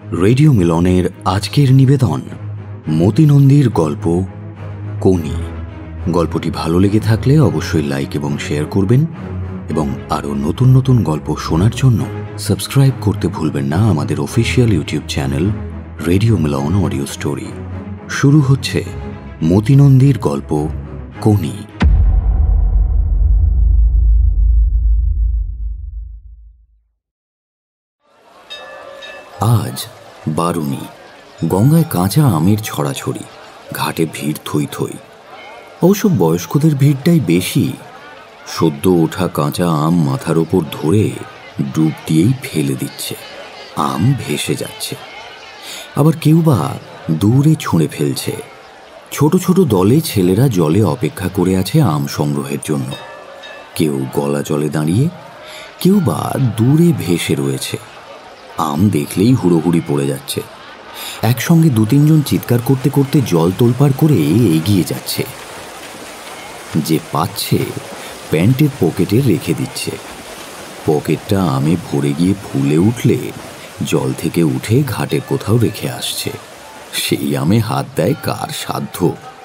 Radio মিলনের আজকের নিবেদন মতিনন্দীর গল্প কোনি। গল্পটি ভালো লেগে থাকলে অবশ্যই লাইক এবং শেয়ার করবেন এবং আরও নতুন নতুন গল্প শোনার জন্য সাবস্ক্রাইব করতে ভুলবেন না আমাদের official YouTube channel radio Milan audio story. শুরু হচ্ছে মতিনন্দীর গল্প কোনি। আজ বারুনি। গঙ্গায় কাঁচা আমের ছড়াছড়ি, ঘাটে ভিড় থই থই। অবশ্য বয়স্কদের ভিড়টাই বেশি। সদ্য ওঠা কাঁচা আম মাথার ওপর ধরে ডুব দিয়েই ফেলে দিচ্ছে। আম ভেসে যাচ্ছে, আবার কেউ বা দূরে ছুঁড়ে ফেলছে। ছোট ছোট দলে ছেলেরা জলে অপেক্ষা করে আছে আম সংগ্রহের জন্য। কেউ গলা জলে দাঁড়িয়ে, কেউ বা দূরে ভেসে রয়েছে। আম দেখলেই হুড়োহুড়ি পড়ে যাচ্ছে। একসঙ্গে দু তিনজন চিৎকার করতে করতে জল তোলপাড় করে এগিয়ে যাচ্ছে। যে পাচ্ছে প্যান্টের পকেটে রেখে দিচ্ছে। পকেটটা আমে ভরে গিয়ে ফুলে উঠলে জল থেকে উঠে ঘাটের কোথাও রেখে আসছে। সেই আমে হাত দেয় কার সাধ্য।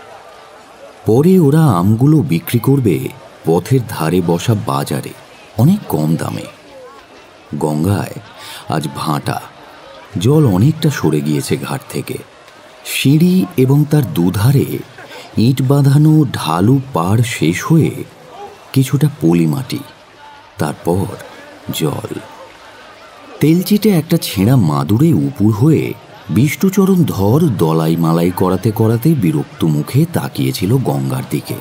পরে ওরা আমগুলো বিক্রি করবে পথের ধারে বসা বাজারে অনেক কম দামে। গঙ্গায় আজ ভাঁটা, জল অনেকটা সরে গিয়েছে ঘাট থেকে। সিঁড়ি এবং তার দুধারে ইট বাঁধানো ঢালু পাড় শেষ হয়ে কিছুটা পলি মাটি, তারপর জল। তেলচিটে একটা ছেঁড়া মাদুরে উপুর হয়ে বিষ্টুচরণ ধর দলাই মালাই করাতে করাতে বিরক্ত মুখে তাকিয়েছিল গঙ্গার দিকে।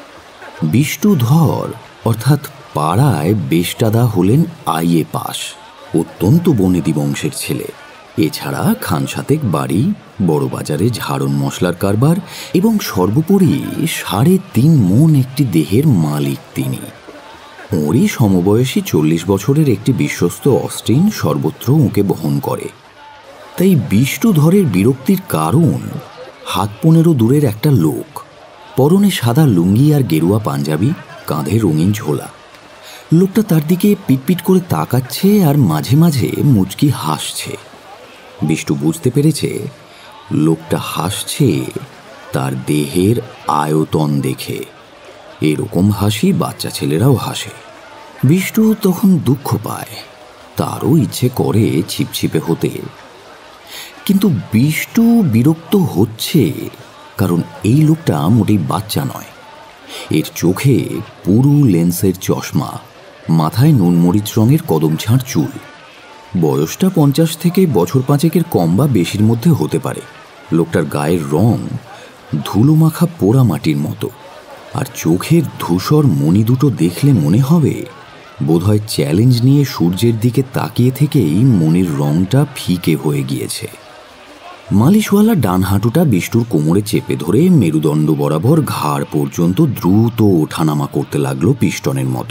বিষ্টুধর অর্থাৎ পাড়ায় বেশটাদা হলেন আইএ পাস, অত্যন্ত বনেদি বংশের ছেলে। এছাড়া খানসাতেক বাড়ি, বড় বাজারে ঝাড়ন মশলার কারবার এবং সর্বোপরি ৩.৫ মণ একটি দেহের মালিক তিনি। ওরই সমবয়সী ৪০ বছরের একটি বিশ্বস্ত অস্টিন সর্বত্র ওকে বহন করে। তাই বিষ্টুধরের বিরক্তির কারণ ১৫ দূরের একটা লোক, পরনে সাদা লুঙ্গি আর গেরুয়া পাঞ্জাবি, কাঁধে রঙিন ঝোলা। লোকটা তার দিকে পিটপিট করে তাকাচ্ছে আর মাঝে মাঝে মুচকি হাসছে। বিষ্টু বুঝতে পেরেছে লোকটা হাসছে তার দেহের আয়তন দেখে। এরকম হাসি বাচ্চা ছেলেরাও হাসে। বিষ্টু তখন দুঃখ পায়, তারও ইচ্ছে করে ছিপছিপে হতে। কিন্তু বিষ্টু বিরক্ত হচ্ছে কারণ এই লোকটা মোটেই বাচ্চা নয়। এর চোখে পুরু লেন্সের চশমা, মাথায় নুনমরিচ রঙের কদম ছাঁট চুল। বয়সটা ৫০ থেকে বছর ৫ কম বা বেশির মধ্যে হতে পারে। লোকটার গায়ের রং ধুলো মাখা পোড়া মাটির মতো, আর চোখের ধূসর মণি দুটো দেখলে মনে হবে বোধহয় চ্যালেঞ্জ নিয়ে সূর্যের দিকে তাকিয়ে থেকেই মণির রংটা ফিকে হয়ে গিয়েছে। মালিশওয়ালা ডান হাঁটুটা বিষ্টুর কোমরে চেপে ধরে মেরুদণ্ড বরাবর ঘাড় পর্যন্ত দ্রুত ওঠানামা করতে লাগলো পিস্টনের মতো।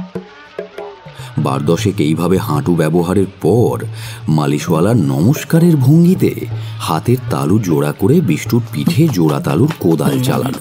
১২ এইভাবে হাঁটু ব্যবহারের পর মালিশওয়ালা নমস্কারের ভঙ্গিতে হাতের তালু জোড়া করে বিষ্টুর পিঠে জোড়া তালুর কোদাল চালালো।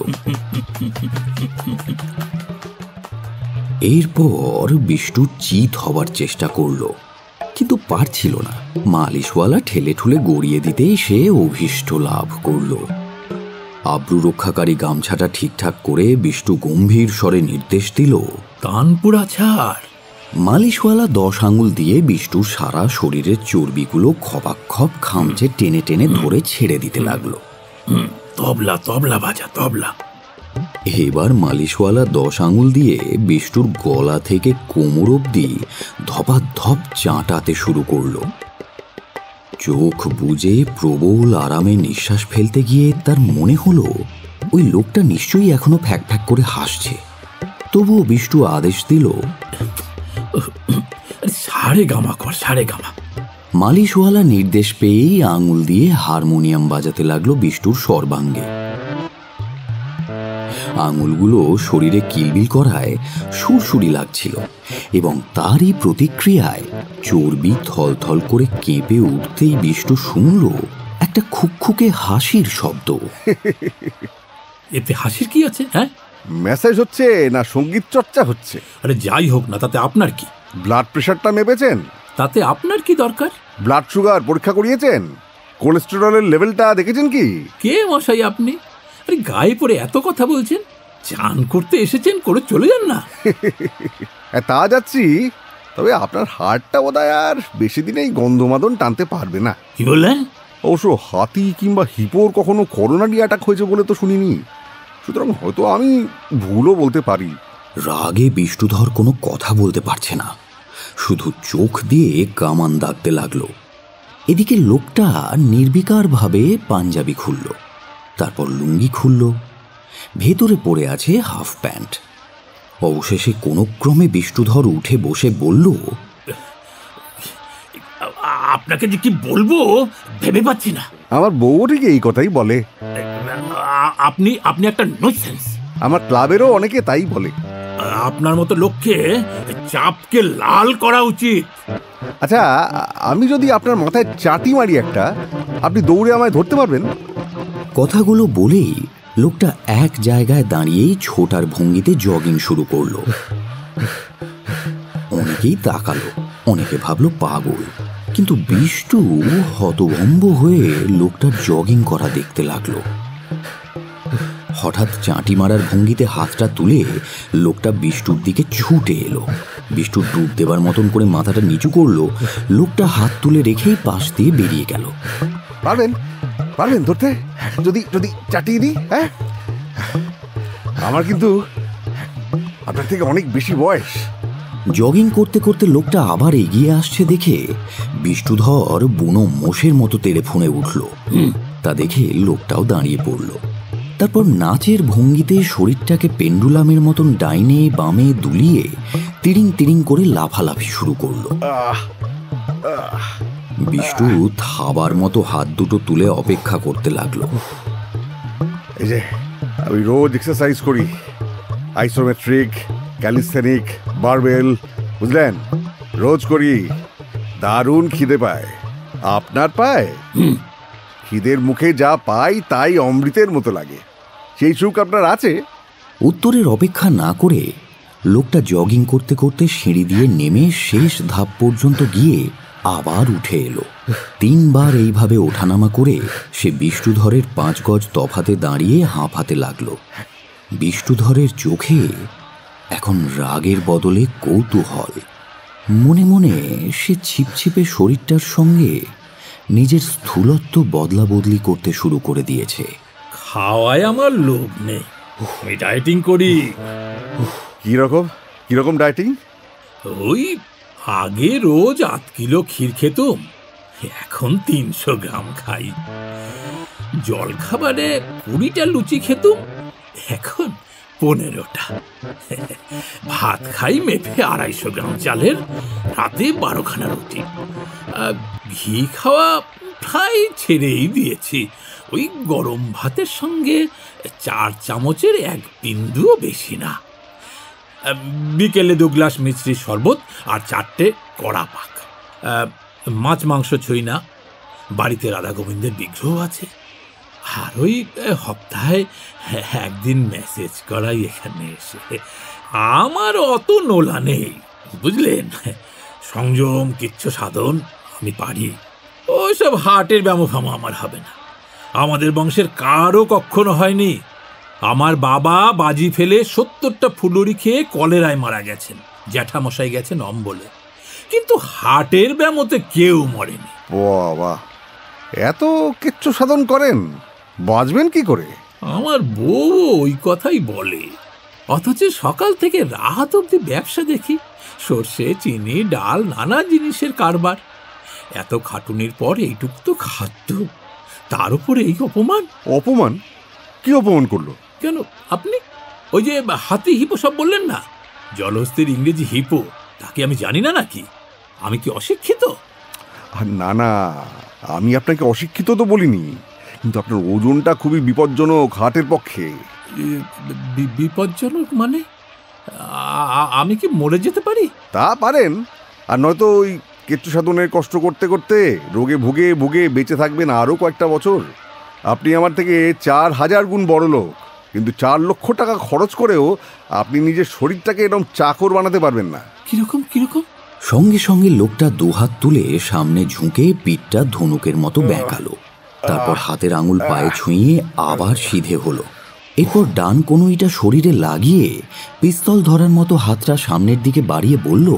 এরপর বিষ্টু চিত হবার চেষ্টা করল, কিন্তু পারছিল না। মালিশওয়ালা ঠেলে ঠুলে গড়িয়ে দিতেই সে অভীষ্ট লাভ করল। আব্রু রক্ষাকারী গামছাটা ঠিকঠাক করে বিষ্টু গম্ভীর স্বরে নির্দেশ দিল, কানপুরা ছাড়। মালিশওয়ালা ১০ আঙুল দিয়ে বিষ্টুর সারা শরীরের চর্বিগুলো খপাক্ষপ খামচে টেনে টেনে ধরে ছেড়ে দিতে লাগলো। তবলা তবলা বাজা, তবলা। এবার মালিশওয়ালা ১০ আঙুল দিয়ে বিষ্টুর গলা থেকে কোমর অবধি ধপাধপ চাঁটাতে শুরু করলো। চোখ বুজে প্রবল আরামে নিঃশ্বাস ফেলতে গিয়ে তার মনে হলো ওই লোকটা নিশ্চয়ই এখনো ফ্যাক ফ্যাক করে হাসছে। তবুও বিষ্টু আদেশ দিল, সারে গামা কর, সারে গামা। মালিশওয়ালা নির্দেশ পেয়েই আঙুল দিয়ে হারমোনিয়াম বাজাতে লাগলো বিষ্টুর সর্বাঙ্গে। আঙুলগুলো শরীরে কিলবিল করায় সুরসুরি লাগছিল এবং তারই প্রতিক্রিয়ায় চর্বি থলথল করে কেঁপে উঠতেই বিষ্টু শুনল একটা খুকখুকে হাসির শব্দ। এতে হাসির কি আছে? হ্যাঁ, মেসেজ হচ্ছে না সঙ্গীত চর্চা হচ্ছে? আরে যাই হোক না, তাতে আপনার কি? ব্লাড প্রেশারটা মেপেছেন? তাতে আপনার কি দরকার? ব্লাড সুগার পরীক্ষা করিয়েছেন? কোলেস্টেরলের লেভেলটা দেখেছেন কি? কে মশাই আপনি? আরে গায়ে পড়ে এত কথা বলছেন? চান করতে এসেছেন, করে চলে যান না। তা যাচ্ছি, তবে আপনার হার্টটা বোধহয় আর বেশি দিন এই গন্ধমাদন টানতে পারবে না। কি বললেন? অবশ্য হাতি কিংবা হিপোর কখনো করোনারি অ্যাটাক হয়েছে বলে তো শুনিনি, সুতরাং হয়তো আমি ভুলও বলতে পারি। রাগে বিষ্ণুধর কোনো কথা বলতে পারছে না, শুধু চোখ দিয়ে কামান দাগতে লাগলো। এদিকে লোকটা নির্বিকারভাবে পাঞ্জাবি খুলল, তারপর লুঙ্গি খুলল, ভেতরে পড়ে আছে হাফ প্যান্ট। অবশেষে কোনো ক্রমে বিষ্ণুধর উঠে বসে বলল, আপনাকে যে কি বলবো ভেবে পাচ্ছি না। আমার বউ ঠিক এই কথাই বলে। আপনি আপনি একটা ননসেন্স। আমার ক্লাবেরও অনেকে তাই বলে। আপনার মতো লোককে চাপকে লাল করা উচিত। আচ্ছা, আমি যদি আপনার মাথায় চাটি মারি একটা, আপনি দৌড়ে আমায় ধরতে পারবেন? কথাগুলো বলেই লোকটা এক জায়গায় দাঁড়িয়েই ছোটার ভঙ্গিতে জগিং শুরু করলো। অনেকেই তাকালো, অনেকে ভাবলো পাগল, কিন্তু বিষ্টু হতভম্ব হয়ে লোকটার জগিং করা দেখতে লাগলো। হঠাৎ চাঁটি মারার ভঙ্গিতে হাতটা তুলে লোকটা বিষ্টুর দিকে ছুটে এলো। বিষ্টু ডুব দেবার মতন করে মাথাটা নিচু করলো। লোকটা হাত তুলে রেখেই পাশ দিয়ে বেরিয়ে গেল। পারবেন পারবেন ধরতে, যদি যদি চাটিয়ে দিই? হ্যাঁ, আমার কিন্তু আপনার থেকে অনেক বেশি বয়স। জগিং করতে করতে লোকটা আবার এগিয়ে আসছে দেখে বিষ্ণুধর বুনো মোষের মতো তেড়ে ফুঁড়ে উঠল। তা দেখে লোকটাও দাঁড়িয়ে পড়ল। তারপর নাচের ভঙ্গিতে শরীরটাকে পেন্ডুলামের মতন ডাইনে বামে দুলিয়ে তিরিং তিরিং করে লাফালাফি শুরু করলো। বিষ্টু থাবার মতো হাত দুটো তুলে অপেক্ষা করতে লাগলো। এই যে আমি রোজ এক্সারসাইজ করি, আইসোমেট্রিক, ক্যালিস্থেনিক, বারবেল, বুঝলেন? রোজ করি। দারুণ খিদে পায়। আপনার পায়? খিদের মুখে যা পাই তাই অমৃতের মতো লাগে। সেই সুখ আপনার আছে? উত্তরের অপেক্ষা না করে লোকটা জগিং করতে করতে সিঁড়ি দিয়ে নেমে শেষ ধাপ পর্যন্ত গিয়ে আবার উঠে এলো। 3 বার এইভাবে ওঠানামা করে সে বিষ্ণুধরের 5 গজ তফাতে দাঁড়িয়ে হাঁপাতে লাগলো। বিষ্ণুধরের চোখে এখন রাগের বদলে কৌতূহল। মনে মনে সে ছিপছিপে শরীরটার সঙ্গে নিজের স্থূলত্ব বদলা বদলি করতে শুরু করে দিয়েছে। খাওয়ায় আমার লোভ নেই, আমি ডায়েটিং করি। কিরকম ডায়েটিং? ওই আগে রোজ 8 কিলো ক্ষীর খেতুম, এখন 300 গ্রাম খাই। জল খাবারে 20টা লুচি খেতুম, এখন 15টা। ভাত খাই মেপে 250 গ্রাম চালের, রাতে 12খানা রুটি। ঘি খাওয়া প্রায় ছেড়েই দিয়েছি। ওই গরম ভাতের সঙ্গে 4 চামচের 1 বিন্দুও বেশি না। বিকেলে 2 গ্লাস মিশ্রির শরবত আর 4টে কড়া পাক। মাছ মাংস ছুঁই না। বাড়িতে রাধা গোবিন্দের বিগ্রহ আছে। আর ওই সপ্তাহে 1 দিন মেসেজ করাই এখানে এসে। আমার অত নোলা নেই, বুঝলেন? সংযম, কিচ্ছু সাধন আমি পারি। ওইসব হার্টের ব্যামোফামো আমার হবে না। আমাদের বংশের কারও কখনো হয়নি। আমার বাবা বাজি ফেলে 70টা ফুলুরি খেয়ে কলেরায় মারা গেছেন, জ্যাঠামশাই গেছেন অম্বলে, কিন্তু হার্টের ব্যামোতে কেউ মরেনি। বাবা, এত কিচ্ছু সাধন করেন, বাঁচবেন কি করে? আমার বউ ওই কথাই বলে, অথচ সকাল থেকে রাত অব্দি ব্যবসা দেখি। সর্ষে, চিনি, ডাল, নানা জিনিসের কারবার। এত খাটুনির পর এইটুক তো খাদ্য, তার উপরে এই অপমান। অপমান? কি অপমান করলো? কেন, আপনি ওই যে হাতি হিপো সব বললেন না, জলহস্তির ইংরেজি হিপো, তাকে আমি জানি না নাকি? আমি কি অশিক্ষিত? না না, আমি আপনাকে অশিক্ষিত তো বলিনি, কিন্তু আপনার ওজনটা খুবই বিপজ্জনক হার্টের পক্ষে। বিপজ্জনক মানে? আমি কি মরে যেতে পারি? তা পারেন, আর নয়তো ওই কেচ্চু সাধনের কষ্ট করতে করতে রোগে ভুগে ভুগে বেঁচে থাকবেন আরও কয়েকটা বছর। আপনি আমার থেকে 4000 গুণ বড় লোক, কিন্তু 4 লক্ষ টাকা খরচ করেও আপনি নিজের শরীরটাকে এরকম চাকর বানাতে পারবেন না। কিরকম কিরকম? সঙ্গে সঙ্গে লোকটা দুহাত তুলে সামনে ঝুঁকে পিঠটা ধনুকের মতো বেঁকালো। তারপর হাতের আঙুল পায়ে ছুঁয়ে আবার সিধে হলো। এরপর ডান কনুইটা শরীরে লাগিয়ে পিস্তল ধরার মতো হাতটা সামনের দিকে বাড়িয়ে বলল,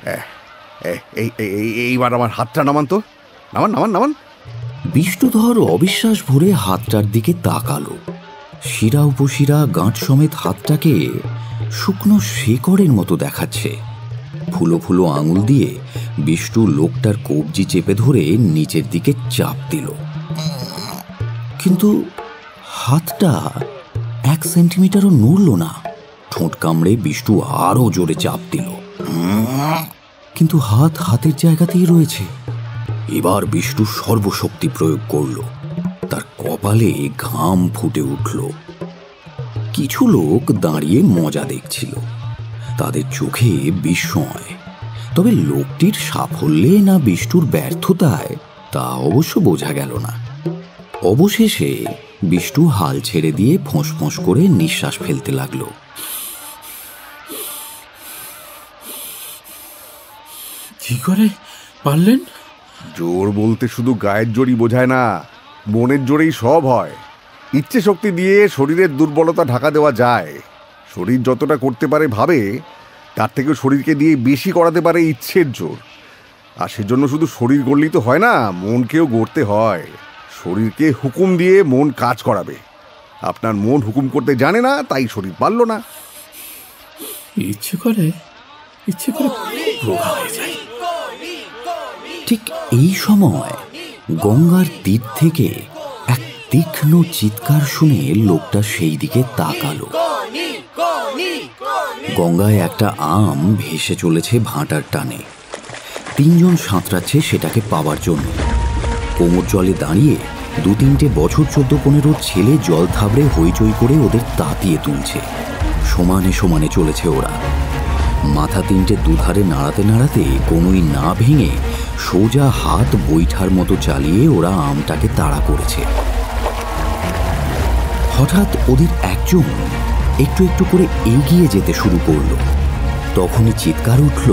এইবার আমার হাতটা নামান তো, নামান নামান নামান। বিষ্ণুধর অবিশ্বাস ভরে হাতটার দিকে তাকালো। শিরা উপশিরা গাঁট সমেত হাতটাকে শুকনো শেকড়ের মতো দেখাচ্ছে। ফুলো ফুলো আঙুল দিয়ে বিষ্ণু লোকটার কবজি চেপে ধরে নিচের দিকে চাপ দিল, কিন্তু হাতটা 1 সেন্টিমিটারও নড়ল না। ঠোঁট কামড়ে বিষ্ণু আরো জোরে চাপ দিল, কিন্তু হাত হাতের জায়গাতেই রয়েছে। এবার বিষ্ণু সর্বশক্তি প্রয়োগ করল। তার কপালে ঘাম ফুটে উঠল। কিছু লোক দাঁড়িয়ে মজা দেখছিল, তাদের চোখে বিস্ময়। তবে লোকটির সাফল্যে না বিষ্ণুর ব্যর্থতায় তা অবশ্য বোঝা গেল না। অবশেষে বিষ্ণু হাল ছেড়ে দিয়ে ফোঁস করে নিঃশ্বাস ফেলতে লাগলো। কি করে পারলেন? জোর বলতে শুধু গায়ের জোরই বোঝায় না, মনের জোরেই সব হয়। ইচ্ছে শক্তি দিয়ে শরীরের দুর্বলতা ঢাকা দেওয়া যায়। শরীর যতটা করতে পারে ভাবে, তার থেকে শরীরকে দিয়ে বেশি করাতে পারে ইচ্ছের জোর। আর সেজন্য শুধু শরীর গড়লেই তো হয় না, মনকেও গড়তে হয়। শরীরকে হুকুম দিয়ে মন কাজ করাবে। আপনার মন হুকুম করতে জানে না, তাই শরীর পারল না। ইচ্ছে করে রোগা হয়ে যায়। ঠিক এই সময় গঙ্গার তীর থেকে এক তীক্ষ্ণ চিৎকার শুনে লোকটা সেই দিকে তাকালো। গঙ্গায় একটা আম ভেসে চলেছে ভাঁটার টানে। 3 জন সাঁতরাচ্ছে সেটাকে পাওয়ার জন্য। কোমর জলে দাঁড়িয়ে 2-3টে বছর 14-15 ছেলে জল থাবড়ে হইচই করে ওদের তাতিয়ে তুলছে। সমানে সমানে চলেছে ওরা। মাথা 3টে দুধারে নাড়াতে নাড়াতে কোনোই না ভেঙে সোজা হাত বৈঠার মতো চালিয়ে ওরা আমটাকে তাড়া করেছে। হঠাৎ ওদের একজন একটু একটু করে এগিয়ে যেতে শুরু করলো। তখনই চিৎকার উঠল।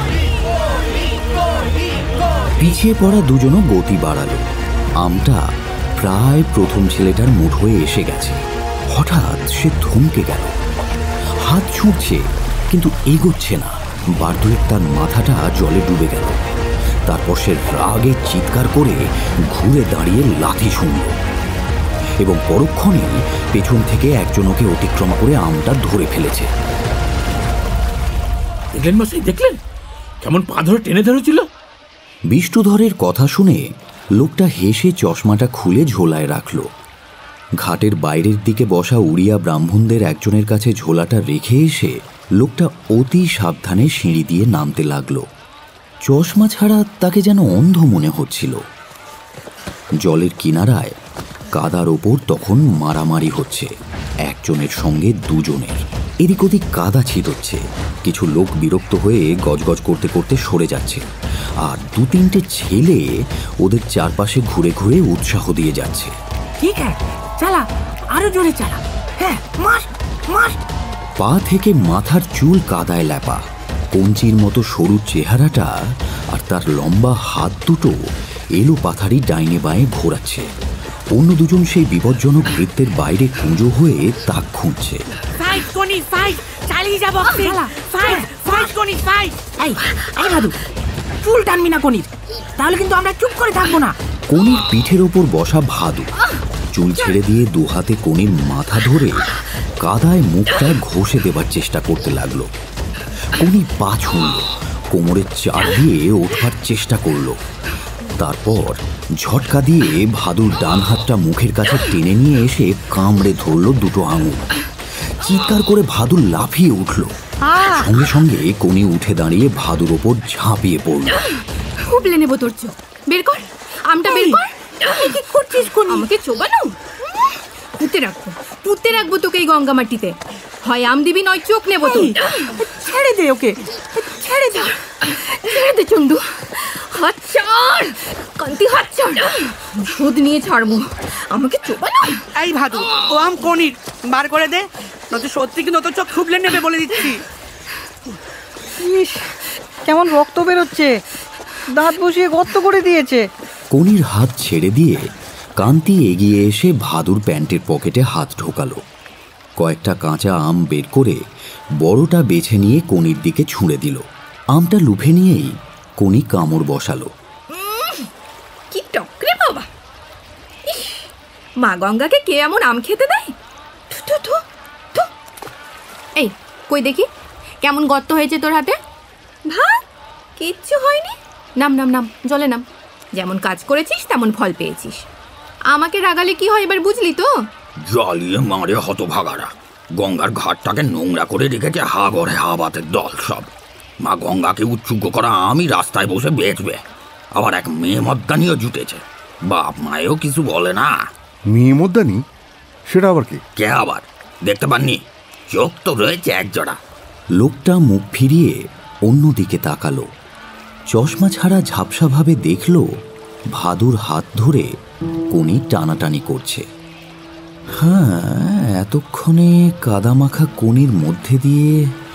পিছিয়ে পড়া দুজনও গতি বাড়ালো। আমটা প্রায় প্রথম ছেলেটার মুঠোয় এসে গেছে। হঠাৎ সে থমকে গেল। হাত ছুঁড়ছে কিন্তু এগোচ্ছে না। বারদুয়েক তার মাথাটা জলে ডুবে গেল। তারপর সে রাগে চিৎকার করে ঘুরে দাঁড়িয়ে লাথি শুনল এবং পরক্ষণে পেছন থেকে একজন ওকে অতিক্রম করে আমটা ধরে ফেলেছে। দেখলেন মশাই, দেখলেন কেমন পা ধরে টেনে ধরেছিল? বিষ্ণুধরের কথা শুনে লোকটা হেসে চশমাটা খুলে ঝোলায় রাখল। ঘাটের বাইরের দিকে বসা উড়িয়া ব্রাহ্মণদের একজনের কাছে ঝোলাটা রেখে এসে লোকটা অতি সাবধানে সিঁড়ি দিয়ে নামতে লাগলো। চশমা ছাড়া তাকে যেন অন্ধ মনে হচ্ছিল। জলের কিনারায় কাদার ওপর তখন মারামারি হচ্ছে, একজনের সঙ্গে দুজনের। এদিক ওদিক কাদা ছিটচ্ছে। কিছু লোক বিরক্ত হয়ে গজগজ করতে করতে সরে যাচ্ছে, আর 2-3টে ছেলে ওদের চারপাশে ঘুরে ঘুরে উৎসাহ দিয়ে যাচ্ছে। ঠিক আছে, চালা, আরো জোরে চালা। হ্যাঁ, মার মার। পা থেকে মাথার চুল কাদায় ল্যাপা, কঞ্চির মতো সরু চেহারাটা আর তার লম্বা হাত দুটো এলো পাথারি ডাইনে বাঁয়ে ঘোরাচ্ছে। অন্য দুজন সেই বিপজ্জনক বৃত্তের বাইরে কুঁজো হয়ে তাক খুঁজছে। ফাইট কোনি, ফাইট, চালিয়ে যাব। Fight fight Koni, fight. এই ভাদু, চুল টানবি না কোনির, তাহলে কিন্তু আমরা চুপ করে থাকবো না। কোনির পিঠের ওপর বসা ভাদু চুল ছেড়ে দিয়ে 2 হাতে কোনির মাথা ধরে কাদায় মুখটা ঘষে দেবার চেষ্টা করতে লাগলো। কোনি পা ছুঁড়ল, কোমরের চার দিয়ে ওঠার চেষ্টা করলো। তারপর ঝটকা দিয়ে ভাদুর ডান হাতটা মুখের কাছে টেনে নিয়ে এসে কামড়ে ধরল 2টো আঙুল। চিৎকার করে ভাদু লাফিয়ে উঠল। সঙ্গে সঙ্গে কোনি উঠে দাঁড়িয়ে ভাদুর ওপর ঝাঁপিয়ে পড়ল। খুব নেবো তোর চোখ, বের কর আমটা, বের কর। কি করছিস কোনি? আমাকে চোবানো? পুঁতে রাখবো তোকে এই গঙ্গা মাটিতে। হয় আম দিবি, নয় চোখ নেবো তোর। ছেড়ে দে ওকে, ছেড়ে দে। ছেড়ে দে চন্দু, হাত ছাড় কান্তি, হাত ছাড়। শোধ নিয়ে ছাড়বো, আমাকে চোবানো। এই ভাদু, ও আম কোনির, বার করে দে, নয়তো সত্যি কিন্তু তোর চোখ খুবলে নেবে বলে দিচ্ছি। কেমন রক্ত বেরোচ্ছে, দাঁত বসিয়ে গর্ত করে দিয়েছে। কনির হাত ছেড়ে দিয়ে কান্তি এগিয়ে এসে ভাদুর প্যান্টের পকেটে হাত ঢোকালো। কয়েকটা কাঁচা আম বের করে বড়টা বেছে নিয়ে কনির দিকে ছুঁড়ে দিল। আমটা লুফে নিয়েই কনি কামড় বসালো। কি টকরে বাবা! মা গঙ্গাকে কে এমন আম খেতে দেয়? এই কই দেখি কেমন গর্ত হয়েছে তোর হাতে। ভাত কিচ্ছু হয়নি। নাম নাম নাম, জলে নাম। যেমন কাজ করেছিস তেমন ফল পেয়েছিস। আমাকে রাগালে কি হয় এবার বুঝলি তো? জ্বালিয়ে মারে হতভাগারা, গঙ্গার ঘাটটাকে নোংরা করে রেখেছে হা ঘরে হা বাতের দল সব। মা গঙ্গাকে উৎসুক করা আমি রাস্তায় বসে বেচবে, আবার এক মেয়ে মদ্দানিও জুটেছে। বাপ মায়েও কিছু বলে না। মেয়ে মদ্দানি? সেটা আবার কি? কে আবার দেখতে পাননি? চোখ তো রয়েছে একজোড়া। লোকটা মুখ ফিরিয়ে অন্যদিকে তাকালো। চশমা ছাড়া ঝাপসাভাবে দেখল ভাদুর হাত ধরে কনি টানাটানি করছে। হ্যাঁ, এতক্ষণে কাদামাখা কনির মধ্যে দিয়ে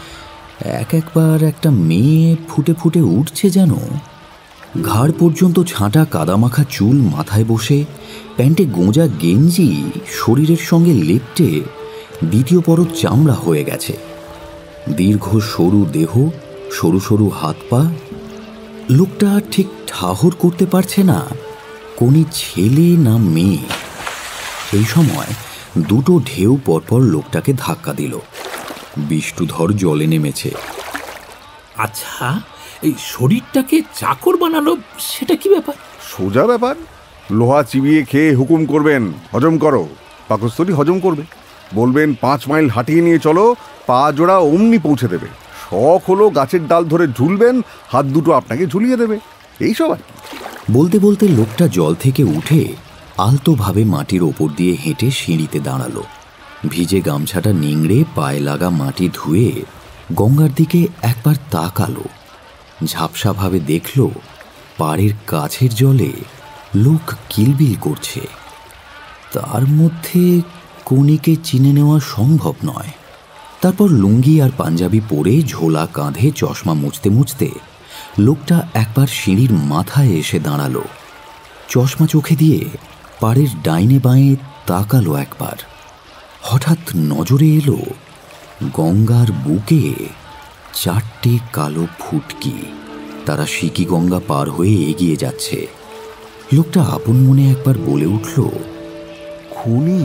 একবার একটা মেয়ে ফুটে ফুটে উঠছে যেন। ঘাড় পর্যন্ত ছাঁটা কাদামাখা চুল মাথায় বসে, প্যান্টে গোঁজা গেঞ্জি শরীরের সঙ্গে লেপ্টে দ্বিতীয় পরত চামড়া হয়ে গেছে। দীর্ঘ সরু দেহ, সরু সরু হাত পা। লোকটা ঠিক ঠাহর করতে পারছে না কোনি ছেলে না মেয়ে। সেই সময় দুটো ঢেউ পরপর লোকটাকে ধাক্কা দিল। বিষ্ণুধর জলে নেমেছে। আচ্ছা, এই শরীরটাকে চাকর বানালো সেটা কি ব্যাপার? সোজা ব্যাপার। লোহা চিবিয়ে খেয়ে হুকুম করবেন হজম করো, পাকস্থলী হজম করবে। বলবেন 5 মাইল হাঁটিয়ে নিয়ে চলো, পা জোড়া অমনি পৌঁছে দেবে। শখ হলো গাছের ডাল ধরে ঝুলবেন, হাত দুটো আপনাকে ঝুলিয়ে দেবে। এইসব আর কি। বলতে বলতে লোকটা জল থেকে উঠে আলতোভাবে মাটির ওপর দিয়ে হেঁটে সিঁড়িতে দাঁড়ালো। ভিজে গামছাটা নিংড়ে পায়ে লাগা মাটি ধুয়ে গঙ্গার দিকে একবার তাকালো। ঝাপসাভাবে দেখল পাড়ের কাছের জলে লোক কিলবিল করছে। তার মধ্যে কনিকে চিনে নেওয়া সম্ভব নয়। তারপর লুঙ্গি আর পাঞ্জাবি পরে ঝোলা কাঁধে চশমা মুছতে মুছতে লোকটা একবার সিঁড়ির মাথায় এসে দাঁড়ালো। চশমা চোখে দিয়ে পাড়ের ডাইনে বাঁয়ে তাকালো একবার। হঠাৎ নজরে এলো গঙ্গার বুকে 4টে কালো ফুটকি। তারা সিকি গঙ্গা পার হয়ে এগিয়ে যাচ্ছে। লোকটা আপন মনে একবার বলে উঠল, খুনি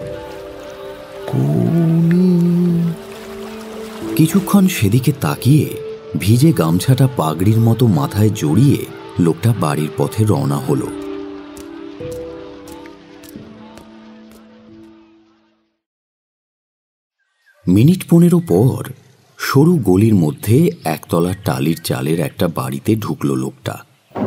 খুনি। কিছুক্ষণ সেদিকে তাকিয়ে ভিজে গামছাটা পাগড়ির মতো মাথায় জড়িয়ে লোকটা বাড়ির পথে রওনা হলো। মিনিট 15 পর সরু গলির মধ্যে একতলা টালির চালের একটা বাড়িতে ঢুকল লোকটা।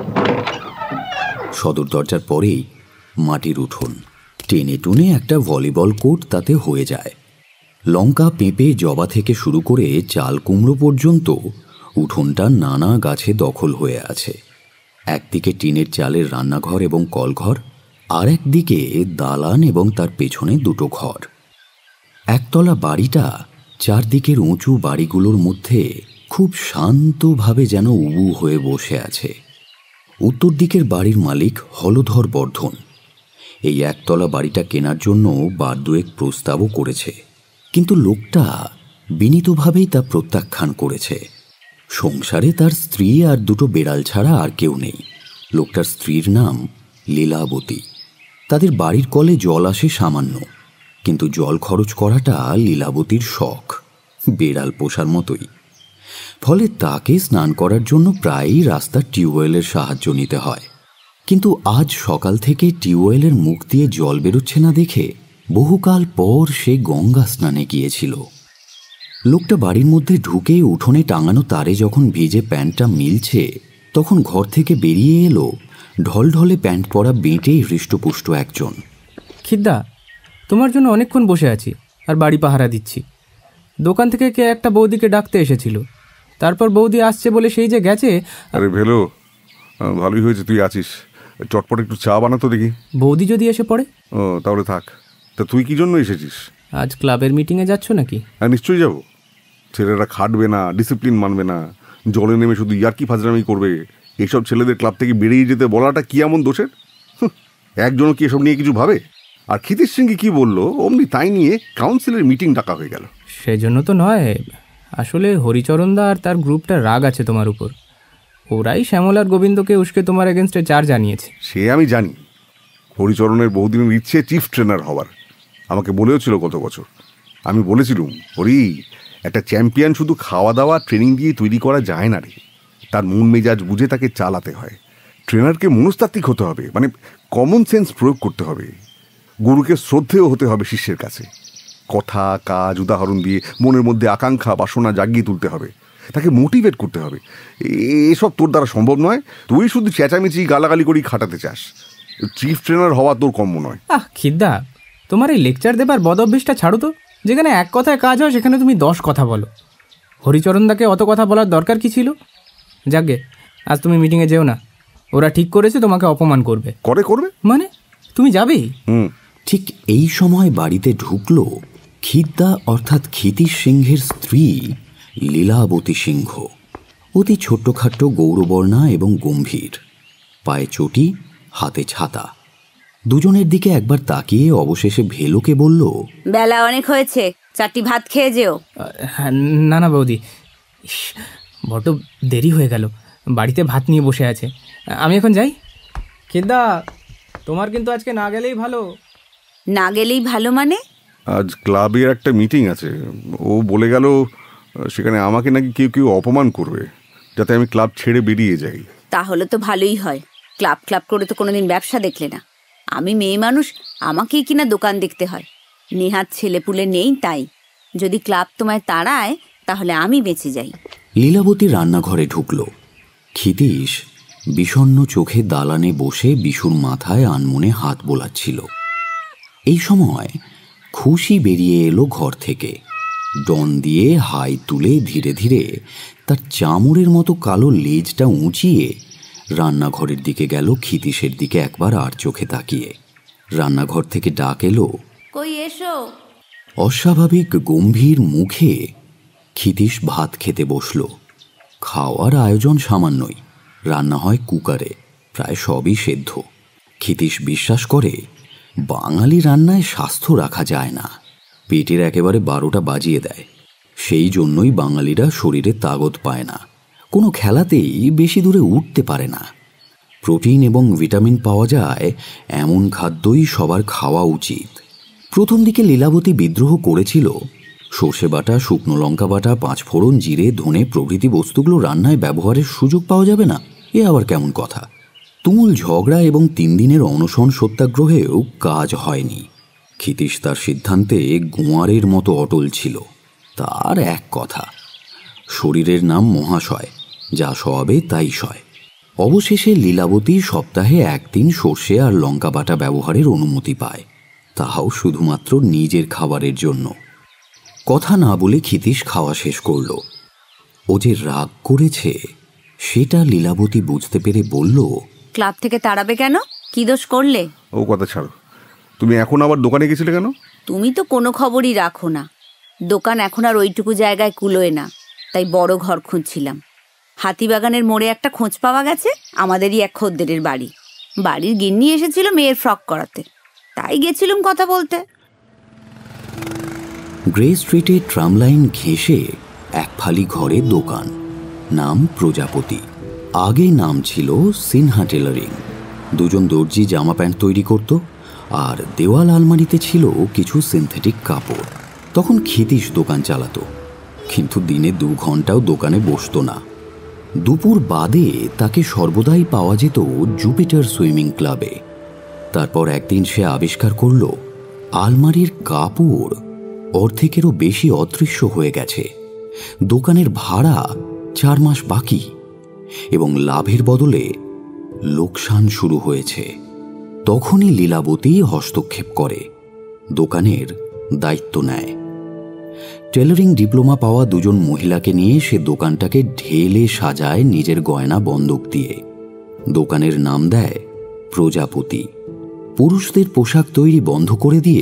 সদর দরজার পরেই মাটির উঠোন। টেনে টুনে একটা ভলিবল কোর্ট তাতে হয়ে যায়। লঙ্কা, পেঁপে, জবা থেকে শুরু করে চাল কুমড়ো পর্যন্ত উঠোনটা নানা গাছে দখল হয়ে আছে। একদিকে টিনের চালের রান্নাঘর এবং কলঘর, আর একদিকে দালান এবং তার পেছনে দুটো ঘর। একতলা বাড়িটা চারদিকের উঁচু বাড়িগুলোর মধ্যে খুব শান্তভাবে যেন উবু হয়ে বসে আছে। উত্তর দিকের বাড়ির মালিক হলধর বর্ধন এই একতলা বাড়িটা কেনার জন্য বার দুয়েক প্রস্তাবও করেছে, কিন্তু লোকটা বিনীতভাবেই তা প্রত্যাখ্যান করেছে। সংসারে তার স্ত্রী আর দুটো বেড়াল ছাড়া আর কেউ নেই। লোকটার স্ত্রীর নাম লীলাবতী। তাদের বাড়ির কলে জল আসে সামান্য, কিন্তু জল খরচ করাটা লীলাবতীর শখ, বেড়াল পোষার মতোই। ফলে তাকে স্নান করার জন্য প্রায়ই রাস্তার টিউবওয়েলের সাহায্য নিতে হয়। কিন্তু আজ সকাল থেকে টিউবওয়েলের মুখ দিয়ে জল বেরোচ্ছে না দেখে বহুকাল পর সে গঙ্গা স্নানে গিয়েছিল। লোকটা বাড়ির মধ্যে ঢুকে উঠোনে টাঙানো তারে যখন ভিজে প্যান্টটা মিলছে, তখন ঘর থেকে বেরিয়ে এলো ঢলঢলে প্যান্ট পরা বেঁটে হৃষ্টপুষ্ট একজন। খিদ্দা, তোমার জন্য অনেকক্ষণ বসে আছি আর বাড়ি পাহারা দিচ্ছি। দোকান থেকে কে একটা বৌদিকে ডাকতে এসেছিল, তারপর বৌদি আসছে বলে সেই যে গেছে। আরে ভেলো, ভালোই হয়েছে তুই আছিস। চটপট একটু চা বানাতো দেখি। বৌদি যদি এসে পড়ে? ও, তাহলে থাক। তা তুই কি জন্য এসেছিস? আজ ক্লাবের মিটিংয়ে যাচ্ছ নাকি? হ্যাঁ, নিশ্চয়ই যাবো। ছেলেরা খাটবে না, ডিসিপ্লিন মানবে না, জলে নেমে শুধু ইয়ার্কি ফাজরামি করবে, এইসব ছেলেদের ক্লাব থেকে বেরিয়ে যেতে বলাটা কি এমন দোষের? একজনও কি এসব নিয়ে কিছু ভাবে? আর ক্ষিতিশ সিংকে কি বললো অমনি তাই নিয়ে কাউন্সিলের মিটিং ডাকা হয়ে গেল। সেজন্য তো নয়, আসলে হরিচরণদা আর তার গ্রুপটা রাগ আছে তোমার উপর। ওরাই শ্যামল আর গোবিন্দকে উস্কে তোমার এগেনস্টে চার্জ জানিয়েছে। সে আমি জানি। হরিচরণের বহুদিনের ইচ্ছে চিফ ট্রেনার হওয়ার, আমাকে বলেও ছিল গত বছর। আমি বলেছিলুম, হরি, একটা চ্যাম্পিয়ন শুধু খাওয়া দাওয়া ট্রেনিং দিয়ে তৈরি করা যায় না রে, তার মন মেজাজ বুঝে তাকে চালাতে হয়। ট্রেনারকে মনস্তাত্ত্বিক হতে হবে, মানে কমন সেন্স প্রয়োগ করতে হবে। গুরুকে শ্রদ্ধেয় হতে হবে শিষ্যের কাছে। কথা, কাজ, উদাহরণ দিয়ে মনের মধ্যে আকাঙ্ক্ষা বাসনা জাগিয়ে তুলতে হবে, তাকে মোটিভেট করতে হবে। এসব তোর দ্বারা সম্ভব নয়। তুই শুধু চেঁচামেচি গালাগালি করেই খাটাতে চাস। চিফ ট্রেনার হওয়া তোর কম্য নয়। খিদ্দা, তোমার এই লেকচার দেবার বদ অভ্যেসটা ছাড়ো তো। যেখানে এক কথায় কাজ হয় সেখানে তুমি 10 কথা বলো। হরিচরণদাকে অত কথা বলার দরকার কি ছিল? যাকে, আজ তুমি মিটিংয়ে যেও না। ওরা ঠিক করেছে তোমাকে অপমান করবে। করবে মানে তুমি যাবেই? ঠিক এই সময় বাড়িতে ঢুকল খিদ্দা অর্থাৎ ক্ষিতিশ সিংহের স্ত্রী লীলাবতী সিংহ। অতি ছোট্টখাট্ট গৌরবর্ণা এবং গম্ভীর, পায়ে চটি, হাতে ছাতা। দুজনের দিকে একবার তাকিয়ে অবশেষে ভেলোকে বলল, বেলা অনেক হয়েছে, 4টি ভাত খেয়ে যেও। না না বৌদি, বড্ড দেরি হয়ে গেল। বাড়িতে ভাত নিয়ে বসে আছে, আমি এখন যাই। খিদ্দা, তোমার কিন্তু আজকে না গেলেই ভালো। না গেলেই ভালো মানে? আজ ক্লাবের একটা মিটিং আছে, ও বলে গেল সেখানে আমাকে নাকি কেউ অপমান করবে, যাতে আমি ক্লাব ছেড়ে বেরিয়ে যাই। তাহলে তো ভালোই হয়। ক্লাব করে তো কোনোদিন ব্যবসা দেখলে না। আমি মেয়ে মানুষ, আমাকেই কিনা দোকান দেখতে হয়। নেহাত ছেলেপুলে নেই, তাই যদি ক্লাব তোমায় তাড়ায় তাহলে আমি বেঁচে যাই। লীলাবতী রান্নাঘরে ঢুকল। ক্ষিতিশ বিষণ্ণ চোখে দালানে বসে বিশুর মাথায় আনমনে হাত বোলাচ্ছিল। এই সময় খুশি বেরিয়ে এলো ঘর থেকে। ডন দিয়ে হাই তুলে ধীরে ধীরে তার চামড়ের মতো কালো লেজটা উঁচিয়ে রান্নাঘরের দিকে গেল। ক্ষিতিশের দিকে একবার আর চোখে তাকিয়ে রান্নাঘর থেকে ডাক এলো, কই এসো। অস্বাভাবিক গম্ভীর মুখে ক্ষিতিশ ভাত খেতে বসল। খাওয়ার আয়োজন সামান্যই, রান্না হয় কুকারে, প্রায় সবই সেদ্ধ। ক্ষিতিশ বিশ্বাস করে বাঙালি রান্নায় স্বাস্থ্য রাখা যায় না, পেটের একেবারে 12টা বাজিয়ে দেয়। সেই জন্যই বাঙালিরা শরীরে তাগত পায় না, কোনো খেলাতেই বেশি দূরে উঠতে পারে না। প্রোটিন এবং ভিটামিন পাওয়া যায় এমন খাদ্যই সবার খাওয়া উচিত। প্রথম দিকে লীলাবতী বিদ্রোহ করেছিল, সর্ষে বাটা, শুকনো লঙ্কা বাটা, 5 ফোড়ন, জিরে, ধনে প্রভৃতি বস্তুগুলো রান্নায় ব্যবহারের সুযোগ পাওয়া যাবে না, এ আবার কেমন কথা। তুমুল ঝগড়া এবং 3 দিনের অনশন সত্যাগ্রহেও কাজ হয়নি। ক্ষিতিশ তার সিদ্ধান্তে গোয়ারের মতো অটল ছিল। তার এক কথা, শরীরের নাম মহাশয়, যা সবে তাই সয়। অবশেষে লীলাবতী সপ্তাহে 1 দিন সর্ষে আর লঙ্কা বাটা ব্যবহারের অনুমতি পায়, তাহাও শুধুমাত্র নিজের খাবারের জন্য। কথা না বলে ক্ষিতিশ খাওয়া শেষ করল। ও যে রাগ করেছে সেটা লীলাবতী বুঝতে পেরে বলল, ক্লাব থেকে তাড়াবে কেন? কি দোষ করলে? ও কথা ছাড়ো, তুমি এখন আবার দোকানে গেছিলে কেন? তুমি তো কোনো খবরই রাখো না। দোকান এখন আর ওইটুকু জায়গায় কুলোয় না, তাই বড় ঘর খুঁজছিলাম। হাতিবাগানের মোড়ে একটা খোঁজ পাওয়া গেছে, আমাদেরই এক খদ্দেরের বাড়ি। বাড়ির গিন্নি এসেছিল মেয়ের ফ্রক করাতে, তাই গেছিলাম কথা বলতে। গ্রে স্ট্রিটে ট্রাম লাইন ঘেঁষে এক ফালি ঘরে দোকান, নাম প্রজাপতি। আগে নাম ছিল সিনহা টেলারিং। 2জন দর্জি জামা প্যান্ট তৈরি করত, আর দেওয়াল আলমারিতে ছিল কিছু সিনথেটিক কাপড়। তখন ক্ষিতিশ দোকান চালাতো, কিন্তু দিনে 2 ঘন্টাও দোকানে বসতো না। দুপুর বাদে তাকে সর্বদাই পাওয়া যেত জুপিটার সুইমিং ক্লাবে। তারপর একদিন সে আবিষ্কার করল আলমারির কাপড় অর্ধেকেরও বেশি অদৃশ্য হয়ে গেছে। দোকানের ভাড়া 4 মাস বাকি এবং লাভের বদলে লোকসান শুরু হয়েছে। তখনই লীলাবতী হস্তক্ষেপ করে, দোকানের দায়িত্ব নেয়। টেলারিং ডিপ্লোমা পাওয়া 2জন মহিলাকে নিয়ে সে দোকানটাকে ঢেলে সাজায় নিজের গয়না বন্ধক দিয়ে। দোকানের নাম দেয় প্রজাপতি। পুরুষদের পোশাক তৈরি বন্ধ করে দিয়ে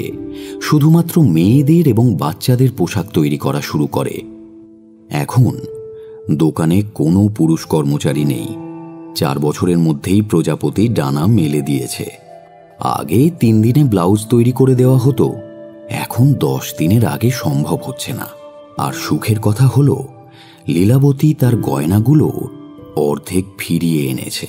শুধুমাত্র মেয়েদের এবং বাচ্চাদের পোশাক তৈরি করা শুরু করে। এখন দোকানে কোনো পুরুষ কর্মচারী নেই। 4 বছরের মধ্যেই প্রজাপতি ডানা মেলে দিয়েছে। আগে 3 দিনে ব্লাউজ তৈরি করে দেওয়া হতো, এখন 10 দিনের আগে সম্ভব হচ্ছে না। আর সুখের কথা হলো লীলাবতী তার গয়নাগুলো অর্ধেক ফিরিয়ে এনেছে।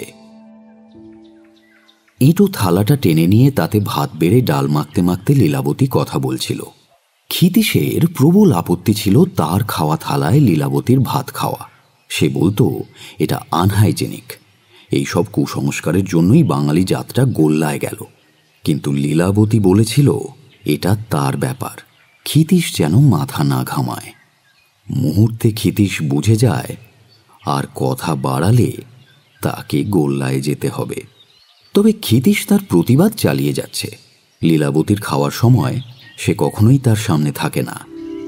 এঁটো থালাটা টেনে নিয়ে তাতে ভাত বেড়ে ডাল মাখতে মাখতে লীলাবতী কথা বলছিল। ক্ষিতীশের প্রবল আপত্তি ছিল তার খাওয়া থালায় লীলাবতীর ভাত খাওয়া। সে বলতো এটা আনহাইজেনিক। এইসব কুসংস্কারের জন্যই বাঙালি জাতটা গোল্লায় গেল। কিন্তু লীলাবতী বলেছিল এটা তার ব্যাপার, ক্ষিতীশ যেন মাথা না ঘামায়। মুহূর্তে ক্ষিতীশ বুঝে যায় আর কথা বাড়ালে তাকে গোল্লায় যেতে হবে। তবে ক্ষিতীশ তার প্রতিবাদ চালিয়ে যাচ্ছে। লীলাবতীর খাওয়ার সময় সে কখনোই তার সামনে থাকে না।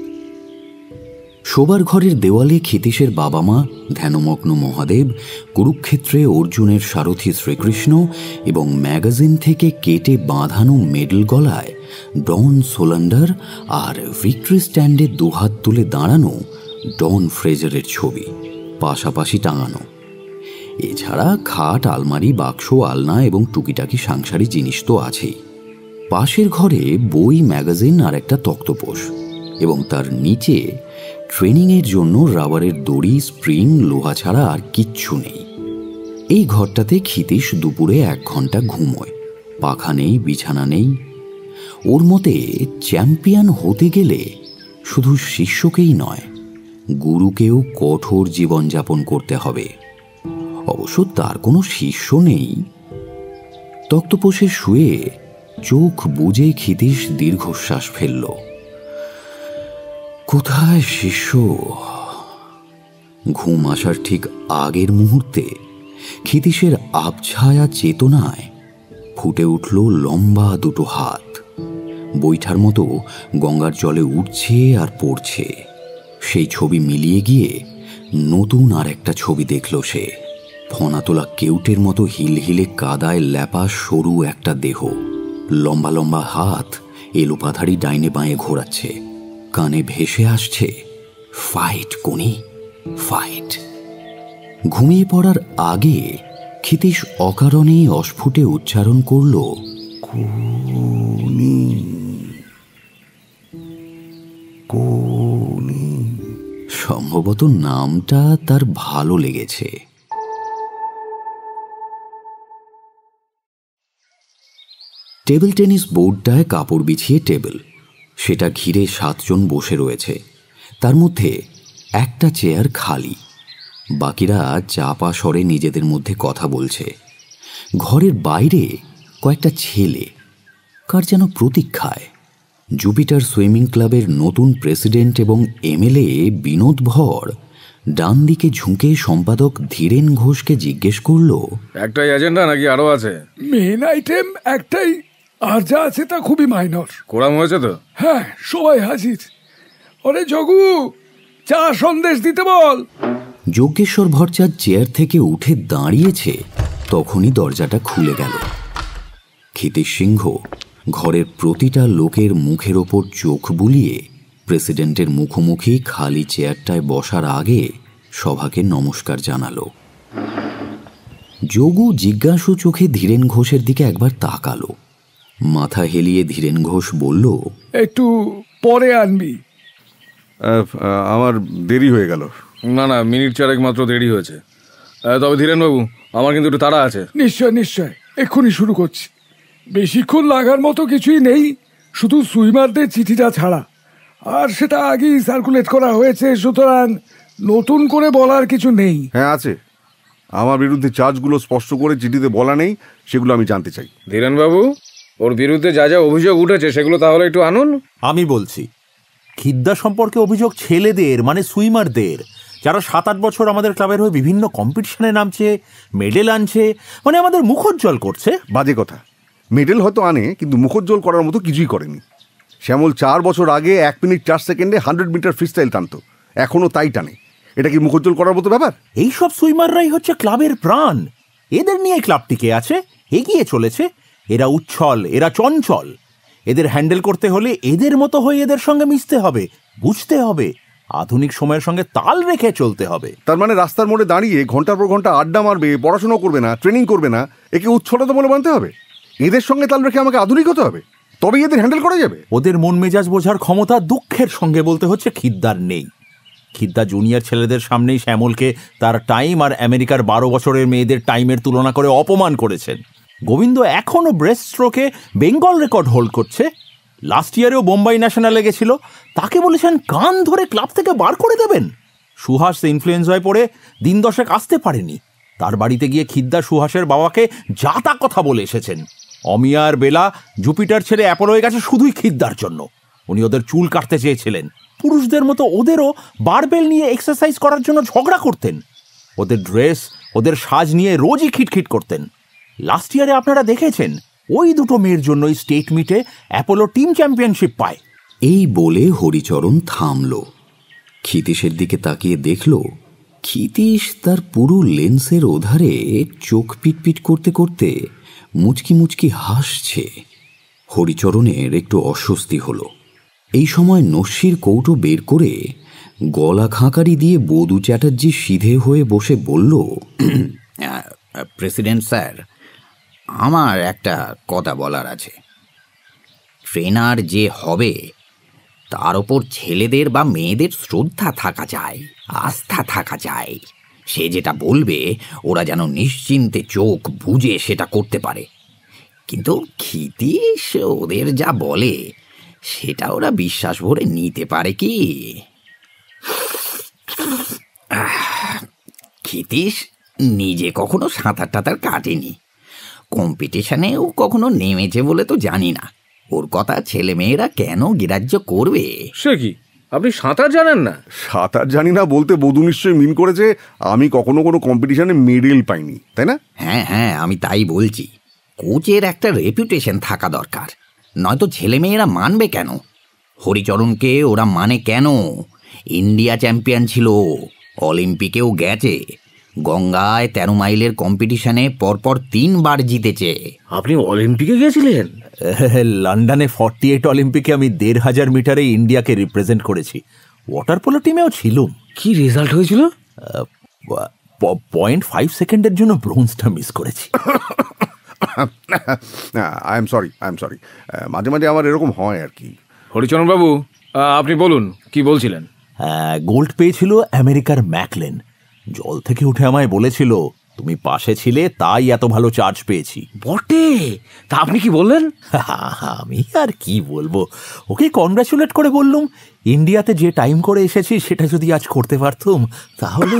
শোবার ঘরের দেওয়ালে ক্ষিতীশের বাবা মা, ধ্যানমগ্ন মহাদেব, কুরুক্ষেত্রে অর্জুনের সারথী শ্রীকৃষ্ণ এবং ম্যাগাজিন থেকে কেটে বাঁধানো মেডেল গলায় ডন সোলান্ডার আর ভিক্টরি স্ট্যান্ডে দুহাত তুলে দাঁড়ানো ডন ফ্রেজারের ছবি পাশাপাশি টাঙানো। এছাড়া খাট, আলমারি, বাক্স, আলনা এবং টুকিটাকি সাংসারিক জিনিস তো আছেই। পাশের ঘরে বই, ম্যাগাজিন আর একটা তক্তপোষ, এবং তার নিচে ট্রেনিংয়ের জন্য রাবারের দড়ি, স্প্রিং, লোহা ছাড়া আর কিচ্ছু নেই। এই ঘরটাতে ক্ষিতীশ দুপুরে 1 ঘন্টা ঘুমোয়। পাখা নেই, বিছানা নেই। ওর মতে চ্যাম্পিয়ন হতে গেলে শুধু শিষ্যকেই নয়, গুরুকেও কঠোর জীবনযাপন করতে হবে। অবশ্য তার কোনো শিষ্য নেই। তক্তপোষে শুয়ে চোখ বুজে ক্ষিতীশ দীর্ঘশ্বাস ফেলল। কোথায় শিষ্য? ঘুম আসার ঠিক আগের মুহূর্তে ক্ষিতীশের আবছায়া চেতনায় ফুটে উঠল লম্বা দুটো হাত, বৈঠার মতো গঙ্গার জলে উঠছে আর পড়ছে। সেই ছবি মিলিয়ে গিয়ে নতুন আর একটা ছবি দেখল সে। ফনা তোলা কেউটের মতো হিলহিলে কাদায় ল্যাপা সরু একটা দেহ, লম্বা লম্বা হাত এলোপাথারি ডাইনে বাঁয়ে ঘোরাচ্ছে। কানে ভেসে আসছে ফাইট কোনি, ফাইট। ঘুমিয়ে পড়ার আগে ক্ষিতীশ অকারণে অস্ফুটে উচ্চারণ করল কোনি, কোনি। সম্ভবত নামটা তার ভালো লেগেছে। টেবিল টেনিস বোর্ডটায় কাপড় বিছিয়ে টেবিল, সেটা ঘিরে 7 জন বসে রয়েছে। তার মধ্যে একটা চেয়ার খালি। বাকিরা চাপা স্বরে নিজেদের মধ্যে কথা বলছে। ঘরের বাইরে কয়েকটা ছেলে কার যেন প্রতীক্ষায়। জুপিটার সুইমিং ক্লাবের নতুন প্রেসিডেন্ট এবং এমএলএ বিনোদ ভর ডান দিকে ঝুঁকে সম্পাদক ধীরেন ঘোষকে জিজ্ঞেস করল, একটাই এজেন্ডা নাকি আরো আছে? মেন আইটেম একটাই, আর যা আছে তা খুবই মাইনর। কোরাম হয়েছে তো? হ্যাঁ, সবাই হাজির। ওরে জগু, চা সন্দেশ দিতে বল। যজ্ঞেশ্বর ভট্টাচার্য চেয়ার থেকে উঠে দাঁড়িয়েছে, তখনই দরজাটা খুলে গেল। ক্ষিতীশ সিংহ ঘরের প্রতিটা লোকের মুখের ওপর চোখ বুলিয়ে প্রেসিডেন্টের মুখোমুখি খালি চেয়ারটায় বসার আগে সভাকে নমস্কার জানালো। যোগু জিজ্ঞাসু চোখে ধীরেন ঘোষের দিকে একবার তাকালো। মাথা হেলিয়ে ধীরেন ঘোষ বলল, একটু পরে আনবি। আমার দেরি হয়ে গেল। না না, মিনিট 4 মাত্র দেরি হয়েছে। তবে ধীরেনবাবু, আমার কিন্তু একটু তাড়া আছে। নিশ্চয় নিশ্চয়, এক্ষুনি শুরু করছি। বেশিক্ষণ লাগার মতো কিছুই নেই, শুধু সুইমারদের চিঠিটা ছাড়া, আর সেটা আগেই সার্কুলেট করা হয়েছে, সুতরাং নতুন করে বলার কিছু নেই। হ্যাঁ আছে, আমার বিরুদ্ধে চার্জগুলো স্পষ্ট করে চিঠিতে বলা নেই, সেগুলো আমি জানতে চাই। ধীরেনবাবু, ওর বিরুদ্ধে যা যা অভিযোগ উঠেছে সেগুলো তাহলে একটু আনুন। আমি বলছি, খিদ্দা সম্পর্কে অভিযোগ ছেলেদের, মানে সুইমারদের, যারা 7-8 বছর আমাদের ক্লাবের হয়ে বিভিন্ন কম্পিটিশনে নামছে, মেডেল আনছে, মানে আমাদের মুখোজ্জ্বল করছে। বাজে কথা। মেডেল হয়তো আনে, কিন্তু মুখোজ্জ্বল করার মতো কিছুই করেনি। শ্যামল 4 বছর আগে 1 মিনিট 4 সেকেন্ডে 100 মিটার ফ্রিস্টাইল টানতো, এখনো তাই টানে। এটা কি মুখোজ্জ্বল করার মতো ব্যাপার? এইসব সুইমাররাই হচ্ছে ক্লাবের প্রাণ। এদের নিয়ে ক্লাব টিকে আছে, এগিয়ে চলেছে। এরা উচ্ছল, এরা চঞ্চল। এদের হ্যান্ডেল করতে হলে এদের মতো হয়ে এদের সঙ্গে মিশতে হবে, বুঝতে হবে, আধুনিক সময়ের সঙ্গে তাল রেখে চলতে হবে। তার মানে রাস্তার মোড়ে দাঁড়িয়ে ঘন্টার পর ঘন্টা আড্ডা মারবে, পড়াশোনা করবে না, ট্রেনিং করবে না, একে উচ্ছলতা বলে মানতে হবে? এদের সঙ্গে তাল রেখে আমাকে আধুনিক হতে হবে, তবেই এদের হ্যান্ডেল করা যাবে। ওদের মন মেজাজ বোঝার ক্ষমতা দুঃখের সঙ্গে বলতে হচ্ছে খিদ্দার নেই। খিদ্দা জুনিয়র ছেলেদের সামনেই শ্যামলকে তার টাইম আর আমেরিকার 12 বছরের মেয়েদের টাইমের তুলনা করে অপমান করেছেন। গোবিন্দ এখনও ব্রেস্ট স্ট্রোকে বেঙ্গল রেকর্ড হোল্ড করছে। লাস্ট ইয়ারেও বোম্বাই ন্যাশনালে গেছিল, তাকে বলেছেন কান ধরে ক্লাব থেকে বার করে দেবেন। সুহাস ইনফ্লুয়েন্স হয়ে পড়ে দিন 10 আসতে পারেনি। তার বাড়িতে গিয়ে খিদ্দা সুহাসের বাবাকে যা তা কথা বলে এসেছেন। অমিয়া আর বেলা জুপিটার ছেড়ে অ্যাপোলো হয়ে গেছে শুধুই খিদ্দার জন্য। উনি ওদের চুল কাটতে চেয়েছিলেন। পুরুষদের মতো ওদেরও বারবেল নিয়ে এক্সারসাইজ করার জন্য ঝগড়া করতেন। ওদের ড্রেস, ওদের সাজ নিয়ে রোজই খিটখিট করতেন। লাস্ট ইয়ারে আপনারা দেখেছেন ওই দুটো মেয়ের জন্যই স্টেট মিটে অ্যাপোলো টিম চ্যাম্পিয়নশিপ পায়। এই বলে হরিচরণ থামল। ক্ষিতীশের দিকে তাকিয়ে দেখল ক্ষিতীশ তার পুরো লেন্সের ওধারে চোখ পিটপিট করতে করতে মুচকি মুচকি হাসছে। হরিচরণের একটু অস্বস্তি হলো। এই সময় নস্যির কৌটো বের করে গলা খাঁকারি দিয়ে বধূ চ্যাটার্জি সিধে হয়ে বসে বলল, প্রেসিডেন্ট স্যার, আমার একটা কথা বলার আছে। ট্রেনার যে হবে তার ওপর ছেলেদের বা মেয়েদের শ্রদ্ধা থাকা যায়, আস্থা থাকা যায়। সে যেটা বলবে ওরা যেন নিশ্চিন্তে চোখ বুজে সেটা করতে পারে। কিন্তু ক্ষিতীশ ওদের যা বলে সেটা ওরা বিশ্বাস ভরে নিতে পারে কি? ক্ষিতীশ নিজে কখনো সাঁতার টাতার কাটেনি, কম্পিটিশনেও কখনো নেমেছে বলে তো জানি না। ওর কথা ছেলে মেয়েরা কেন গ্রাহ্য করবে? সে কি, আপনি সাঁতার জানেন না? সাঁতার জানি না বলতে বধূ নিশ্চয়ই মিন করেছে আমি কখনো কোনো কম্পিটিশনে মেডেল পাইনি, তাই না? হ্যাঁ হ্যাঁ, আমি তাই বলছি। কোচের একটা রেপুটেশন থাকা দরকার, নয়তো ছেলেমেয়েরা মানবে কেন? হরিচরণকে ওরা মানে কেন? ইন্ডিয়া চ্যাম্পিয়ন ছিল, অলিম্পিকেও গেছে, গঙ্গায় 13 মাইলের কম্পিটিশনে পরপর 3 বার জিতেছে। আপনি অলিম্পিকে গেছিলেন? লন্ডনে 48 অলিম্পিকে আমি 1500 মিটারে ইন্ডিয়াকে রিপ্রেজেন্ট করেছি। ওয়াটার পোলো টিমেও ছিল। কি রেজাল্ট হয়েছিল? 0.5 সেকেন্ডের জন্য ব্রোঞ্জটা মিস করেছি। I am sorry. মাঝে মাঝে আমার এরকম হয় আর কি। হরিচরণ বাবু, আপনি বলুন, কি বলছিলেন? গোল্ড পেয়েছিল আমেরিকার ম্যাকলেন। জল থেকে উঠে আমায় বলেছিল তুমি পাশে ছিলে তাই এত ভালো চার্জ পেয়েছি। বটে, তা আপনি কি বললেন? আমি আর কি বলবো, ওকে কনগ্রাচুলেট করে বললুম ইন্ডিয়াতে যে টাইম করে এসেছি সেটা যদি আজ করতে পারতুম তাহলে।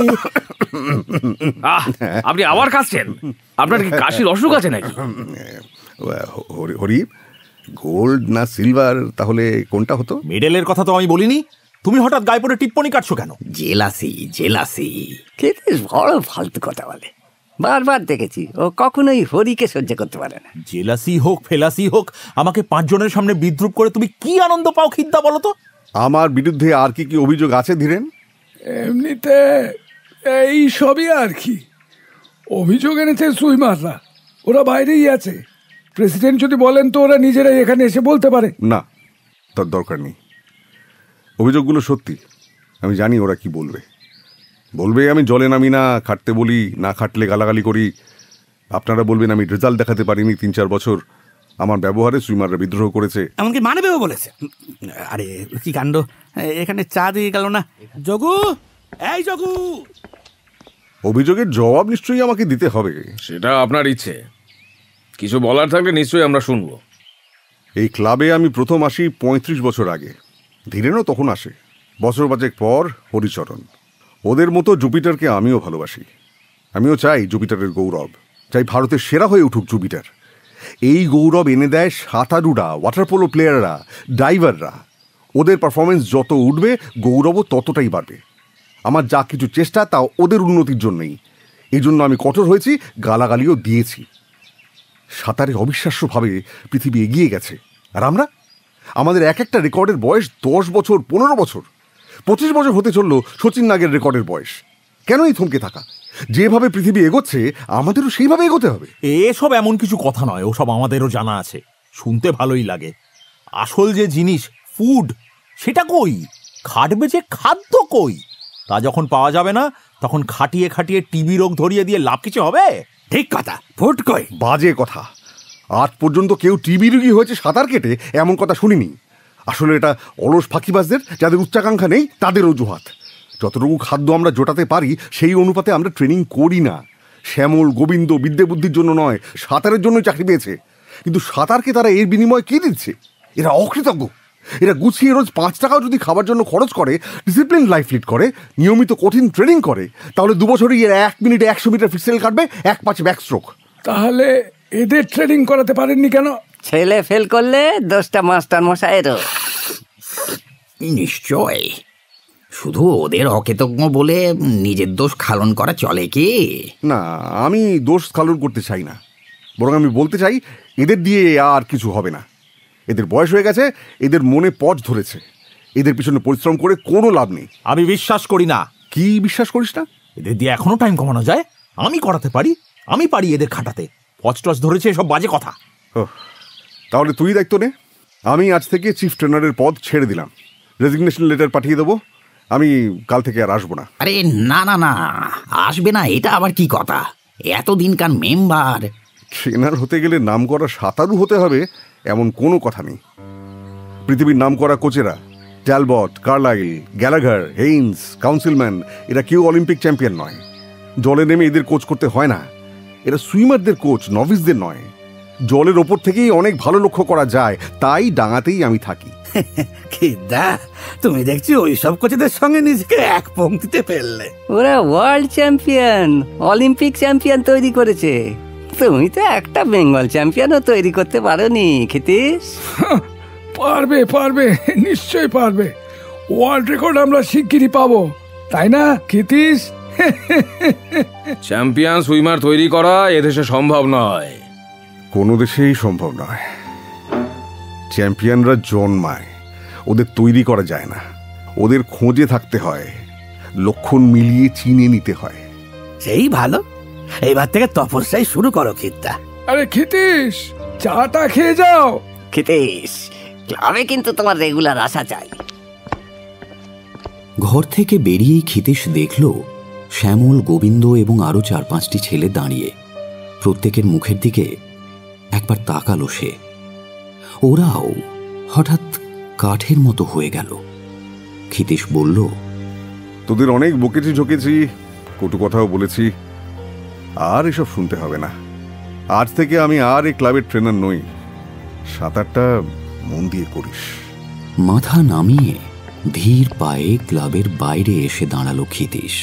আপনি আবার কাশছেন? আপনার কি কাশির অসুখ আছে নাকি? হরি, গোল্ড না সিলভার, তাহলে কোনটা হতো? মেডেলের কথা তো আমি বলিনি। তুমি হঠাৎ গায়ে পড়ে টিপ্পনি কাটছো কেন? জেলাসি বড় ফালতু কথা বলে, বারবার দেখেছি। ও কখনোই হরিকে সহ্য করতে পারে না। জেলাসি হোক ফেলাসি হোক, আমাকে 5 জনের সামনে বিদ্রুপ করে তুমি কি আনন্দ পাও খিদ্দা বলো তো? আমার বিরুদ্ধে আর কি কি অভিযোগ আছে ধীরেন? এমনিতে এই সবই আর কি। অভিযোগ এনেছে সুইমাররা, ওরা বাইরেই আছে। প্রেসিডেন্ট যদি বলেন তো ওরা নিজেরাই এখানে এসে বলতে পারে। না, তার দরকার নেই। অভিযোগগুলো সত্যি, আমি জানি ওরা কি বলবে আমি জলে নামি না, খাটতে বলি, না খাটলে গালাগালি করি। আপনারা বলবেন আমি রেজাল্ট দেখাতে পারিনি 3-4 বছর, আমার ব্যবহারে সুইমাররা বিদ্রোহ করেছে, এমনকি মানবেও বলেছে। আরে কি কাণ্ড, এখানে চা দিয়ে গেল না। জগু, এই জগু। অভিযোগের জবাব নিশ্চয়ই আমাকে দিতে হবে। সেটা আপনার ইচ্ছে, কিছু বলার থাকলে নিশ্চয়ই আমরা শুনবো। এই ক্লাবে আমি প্রথম আসি 35 বছর আগে। ধীরেনও তখন আসে। বছর 5 পর হরিচরণ। ওদের মতো জুপিটারকে আমিও ভালোবাসি। আমিও চাই জুপিটারের গৌরব, চাই ভারতের সেরা হয়ে উঠুক জুপিটার। এই গৌরব এনে দেয় সাঁতারুরা, ওয়াটার পোলো প্লেয়াররা, ডাইভাররা। ওদের পারফরমেন্স যত উঠবে গৌরবও ততটাই বাড়বে। আমার যা কিছু চেষ্টা তা ওদের উন্নতির জন্যই। এই জন্য আমি কঠোর হয়েছি, গালাগালিও দিয়েছি। সাঁতারে অবিশ্বাস্যভাবে পৃথিবী এগিয়ে গেছে, আর আমরা আমাদের এক একটা রেকর্ডের বয়স 10 বছর, 15 বছর, 25 বছর হতে চললো সচিন নাগের রেকর্ডের বয়স। কেন এই থমকে থাকা? যেভাবে পৃথিবী এগোচ্ছে আমাদেরও সেইভাবে এগোতে হবে। এসব এমন কিছু কথা নয়, ওসব আমাদেরও জানা আছে, শুনতে ভালোই লাগে। আসল যে জিনিস ফুড, সেটা কই? খাটবে যে খাদ্য কই? তা যখন পাওয়া যাবে না তখন খাটিয়ে খাটিয়ে টিবি রোগ ধরিয়ে দিয়ে লাভ কিছু হবে? ঠিক কথা, ফুট কই। বাজে কথা। আজ পর্যন্ত কেউ টিবি রোগী হয়েছে সাঁতার কেটে এমন কথা শুনিনি। আসলে এটা অলস ফাঁকিবাজদের, যাদের উচ্চাকাঙ্ক্ষা নেই তাদের অজুহাত। যতটুকু খাদ্য আমরা জোটাতে পারি সেই অনুপাতে আমরা ট্রেনিং করি না। শ্যামল, গোবিন্দ বিদ্যে বুদ্ধির জন্য নয়, সাঁতারের জন্য চাকরি পেয়েছে। কিন্তু সাঁতারকে তারা এর বিনিময়ে কি দিচ্ছে? এরা অকৃতজ্ঞ। এরা গুছিয়ে রোজ 5 টাকাও যদি খাবার জন্য খরচ করে, ডিসিপ্লিন লাইফ লিড করে, নিয়মিত কঠিন ট্রেনিং করে, তাহলে 2 বছরেই এরা 1 মিনিটে 100 মিটার ফ্রিস্টাইল কাটবে, 1 পাঁচে ব্যাক স্ট্রোক। তাহলে এদের ট্রেনিং করাতে পারেননি কেন? ছেলে ফেল করলে দোষটা মাস্টার মশাইয়েরও। নিশ্চয়। শুধু ওদের অকৃতজ্ঞ বলে নিজের দোষ খালন করা চলে কি? না, আমি দোষ স্খালন করতে চাই না, বরং আমি বলতে চাই এদের দিয়ে আর কিছু হবে না। এদের বয়স হয়ে গেছে, এদের মনে পথ ধরেছে, এদের পিছনে পরিশ্রম করে কোনো লাভ নেই। আমি বিশ্বাস করি না। কি বিশ্বাস করিস না? এদের দিয়ে এখনো টাইম কমানো যায়? আমি করাতে পারি, আমি পারি এদের খাটাতে। পচ টচ ধরেছে এসব বাজে কথা। তাহলে তুই দায়িত্ব নে। আমি আজ থেকে চিফ ট্রেনারের পদ ছেড়ে দিলাম। রেজিগনেশন লেটার পাঠিয়ে দেবো। আমি কাল থেকে আর আসবো না। আরে না না না, আসবে না এটা আবার কি কথা? এতদিনকার মেম্বার। ট্রেনার হতে গেলে নাম করা সাঁতারু হতে হবে এমন কোনো কথা নেই। পৃথিবীর নাম করা কোচেরা, Talbot, Carlile, Gallagher, Haines, Councilman, এরা কেউ অলিম্পিক চ্যাম্পিয়ন নয়। জলে নেমে এদের কোচ করতে হয় না। এরা সুইমারদের কোচ, নভিসদের নয়। জলের ওপর থেকেই অনেক ভালো লক্ষ্য করা যায়, তাই ডাঙাতেই আমি থাকি। খিদা, তুমি দেখছি ওই সব কোচেদের সঙ্গে নিজেকে এক পংক্তিতে ফেললে। ওরা ওয়ার্ল্ড চ্যাম্পিয়ন, অলিম্পিক চ্যাম্পিয়ন তৈরি করেছে। তুমি তো একটা বেঙ্গল চ্যাম্পিয়নও তৈরি করতে পারোনি ক্ষিতীশ। পারবে পারবে, নিশ্চয়ই পারবে। ওয়ার্ল্ড রেকর্ড আমরা শিগগিরই পাবো, তাই না ক্ষিতীশ? চ্যাম্পিয়ন সুইমার তৈরি করা এদেশে সম্ভব নয়। কোনো দেশেই সম্ভব নয়। চ্যাম্পিয়নরা জন্মায়, ওদের তৈরি করা যায় না। ওদের খোঁজে থাকতে হয়, লক্ষণ মিলিয়ে চিনে নিতে হয়। সেই ভালো, এইবার থেকে তপস্যাই শুরু করো খিদা। আরে ক্ষিতীশ, চাটা খেয়ে যাও। ক্ষিতীশ, ক্লাবে কিন্তু তোমার রেগুলার আসা চাই। ঘর থেকে বেরিয়েই ক্ষিতীশ দেখল শ্যামল, গোবিন্দ এবং আরো 4-5টি ছেলে দাঁড়িয়ে। প্রত্যেকের মুখের দিকে একবার তাকালো সে। ওরাও হঠাৎ কাঠের মতো হয়ে গেল। ক্ষিতীশ বলল, তোদের অনেক বকেছি ঝকেছি, কটু কথাও বলেছি, আর এসব শুনতে হবে না। আজ থেকে আমি আর এই ক্লাবের ট্রেনার নই। সাঁতারটা মন দিয়ে করিস। মাথা নামিয়ে ধীর পায়ে ক্লাবের বাইরে এসে দাঁড়ালো ক্ষিতীশ।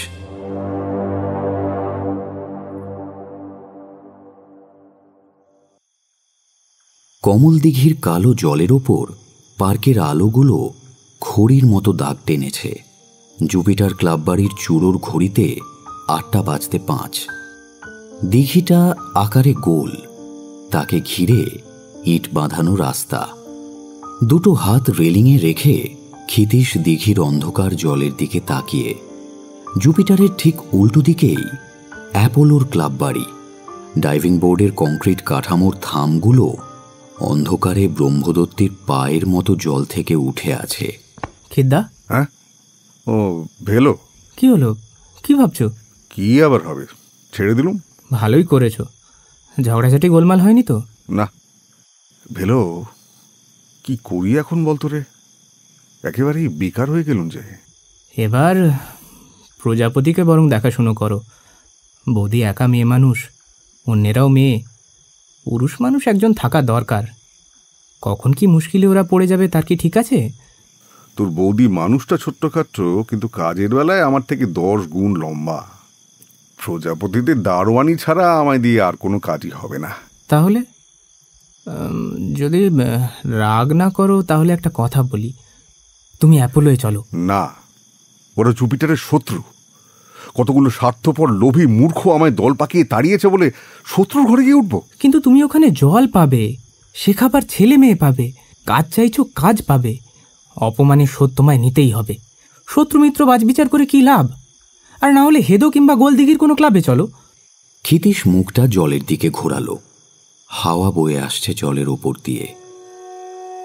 কমল দিঘির কালো জলের ওপর পার্কের আলোগুলো ঘড়ির মতো দাগ টেনেছে। জুপিটার ক্লাব বাড়ির চূড়োর ঘড়িতে 8:05। দিঘিটা আকারে গোল, তাকে ঘিরে ইট বাঁধানো রাস্তা। দুটো হাত রেলিংয়ে রেখে ক্ষিতীশ দিঘির অন্ধকার জলের দিকে তাকিয়ে। জুপিটারের ঠিক উল্টো দিকেই অ্যাপোলোর ক্লাব বাড়ি। ডাইভিং বোর্ডের কংক্রিট কাঠামোর থামগুলো অন্ধকারে ব্রহ্মদত্তের পায়ের মতো জল থেকে উঠে আছে। খিদ্দা? হ্যাঁ? ও ভেলো, কি হলো? কি ভাবছো? কি আবার হবে, ছেড়ে দিলুম। ভালোই করেছো। ঝগড়াঝাটি গোলমাল হয়নি তো? না। ভেলো, কি করি এখন বলতো রে? একেবারেই বেকার হয়ে গেলুম যে। এবার প্রজাপতিকে বরং দেখাশুনো করো। বৌদি একা মেয়ে মানুষ, অন্যেরাও মেয়ে। পুরুষ মানুষ একজন থাকা দরকার। কখন কি মুশকিলে ওরা পড়ে যাবে তার কি ঠিক আছে? তোর বৌদি মানুষটা ছোট্টখাট্ট, কিন্তু কাজের বেলায় আমার থেকে 10 গুণ লম্বা। প্রজাপতিতে দারোয়ানি ছাড়া আমায় দিয়ে আর কোনো কাজই হবে না। তাহলে যদি রাগ না করো তাহলে একটা কথা বলি, তুমি অ্যাপোলোয় চলো। না, ওরা জুপিটারের শত্রু। কতগুলো স্বার্থপর লোভী মূর্খ আমায় দল পাকিয়ে তাড়িয়েছে বলে শত্রুর ঘরে গিয়ে উঠবো? কিন্তু তুমি ওখানে জল পাবে, শেখাবার ছেলে মেয়ে পাবে, কাজ চাইছো কাজ পাবে। অপমানের শোধ তোমায় নিতেই হবে। শত্রু মিত্র বাজবিচার করে কি লাভ? আর না হলে হেদো কিংবা গোলদিঘির কোনো ক্লাবে চলো। ক্ষিতীশ মুখটা জলের দিকে ঘোরালো। হাওয়া বয়ে আসছে জলের ওপর দিয়ে।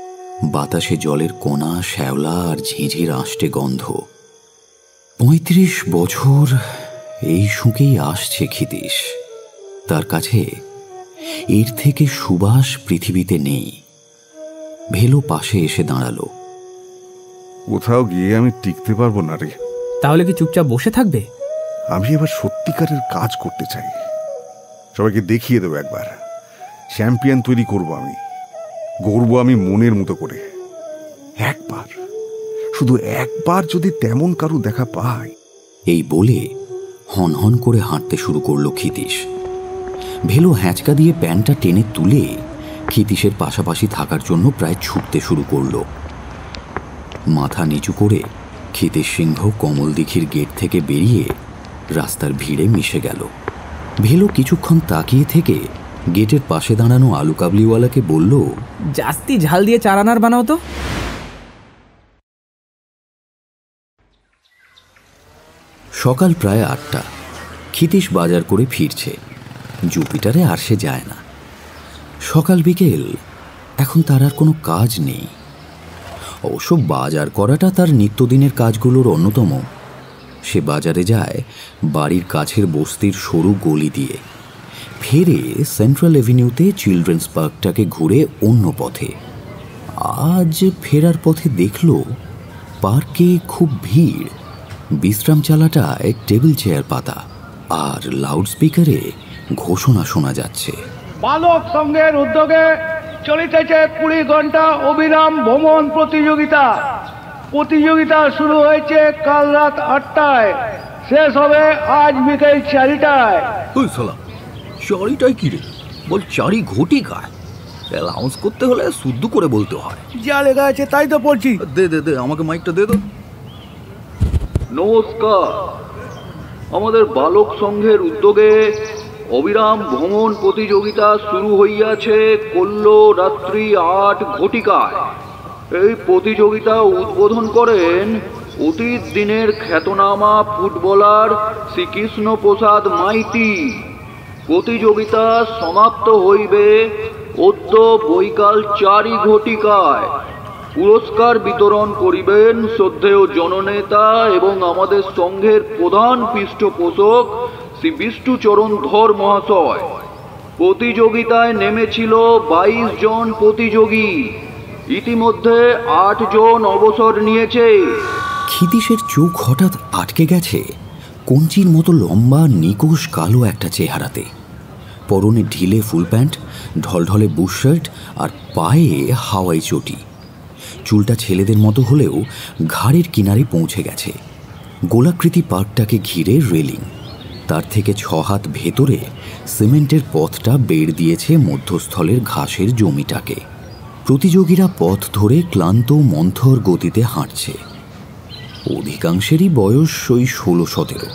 বাতাসে জলের কোনা, শ্যাওলা আর ঝিঁঝির আষ্টে গন্ধ। ৩৫ বছর এই শুঁকেই আসছে ক্ষিতীশ। তার কাছে এর থেকে সুবাস পৃথিবীতে নেই। ভেলো পাশে এসে দাঁড়ালো। কোথাও গিয়ে আমি টিকতে পারবো না রে। তাহলে কি চুপচাপ বসে থাকবে? আমি এবার সত্যিকারের কাজ করতে চাই। সবাইকে দেখিয়ে দেবো একবার। চ্যাম্পিয়ন তৈরি করব আমি, গড়বো আমি মনের মতো করে। একবার, শুধু একবার যদি তেমন কারো দেখা পাই। এই বলে হনহন করে হাঁটতে শুরু করলো ক্ষিতীশ। ভেলো হ্যাঁচকা দিয়ে প্যান্টটা টেনে তুলে ক্ষিতীশের পাশাপাশি থাকার জন্য প্রায় ছুটতে শুরু করলো। মাথা নিচু করে ক্ষিতীশ সিংহ কমলদিঘির গেট থেকে বেরিয়ে রাস্তার ভিড়ে মিশে গেল। ভেলো কিছুক্ষণ তাকিয়ে থেকে গেটের পাশে দাঁড়ানো আলু কাবলিওয়ালাকে বলল, জাস্তি ঝাল দিয়ে চারানার বানাও তো। সকাল প্রায় ৮টা। ক্ষিতীশ বাজার করে ফিরছে। জুপিটারে আর সে যায় না। সকাল বিকেল এখন তার আর কোনো কাজ নেই। অবশ্য বাজার করাটা তার নিত্যদিনের কাজগুলোর অন্যতম। সে বাজারে যায় বাড়ির কাছের বস্তির সরু গলি দিয়ে, ফেরে সেন্ট্রাল এভিনিউতে চিলড্রেন্স পার্কটাকে ঘুরে অন্য পথে। আজ ফেরার পথে দেখল পার্কে খুব ভিড়। বিশ্রাম চালাটায় টেবিল চেয়ার পাতা আর লাউডস্পিকারে ঘোষণা শোনা যাচ্ছে। বালক সংঘের উদ্যোগে চলিতেছে ২০ ঘন্টা অবিরাম ভ্রমণ প্রতিযোগিতা। প্রতিযোগিতা শুরু হয়েছে কাল রাত ৮টায়, শেষ হবে আজ বিকেল ৪টায়। ওই সালা, ৪টায় কি রে? বল ৪ ঘটিকায়। অ্যালাউন্স করতে হলে শুদ্ধ করে বলতে হয়। যা লেখা আছে তাই তো পড়ছি। দে দে দে, আমাকে মাইকটা দে তো। নমস্কার, আমাদের বালক সংঘের উদ্যোগে অবিরাম ভ্রমণ প্রতিযোগিতা শুরু হইয়াছে কল্য রাত্রি ৮ ঘটিকায়। এই প্রতিযোগিতা উদ্বোধন করেন অতীত দিনের খ্যাতনামা ফুটবলার শ্রীকৃষ্ণ প্রসাদ মাইতি। প্রতিযোগিতা সমাপ্ত হইবে অদ্য বৈকাল ৪ ঘটিকায়। পুরস্কার বিতরণ করিবেন শ্রদ্ধেয় জননেতা এবং আমাদের সংঘের প্রধান পৃষ্ঠপোষক শ্রী বিষ্ণুচরণ ধর মহাশয়। প্রতিযোগিতায় নেমেছিল ২২ জন প্রতিযোগী, ইতিমধ্যে ৮ জন অবসর নিয়েছে। ক্ষিতীশের চোখ হঠাৎ আটকে গেছে কঞ্চির মতো লম্বা নিকোষ কালো একটা চেহারাতে। পরনে ঢিলে ফুল প্যান্ট, ঢলঢলে বুশ শার্ট আর পায়ে হাওয়াই চটি। চুলটা ছেলেদের মতো হলেও ঘাড়ের কিনারে পৌঁছে গেছে। গোলাকৃতি পার্কটাকে ঘিরে রেলিং, তার থেকে ৬ হাত ভেতরে সিমেন্টের পথটা বেড় দিয়েছে মধ্যস্থলের ঘাসের জমিটাকে। প্রতিযোগীরা পথ ধরে ক্লান্ত মন্থর গতিতে হাঁটছে। অধিকাংশেরই বয়স ওই ১৬-১৭।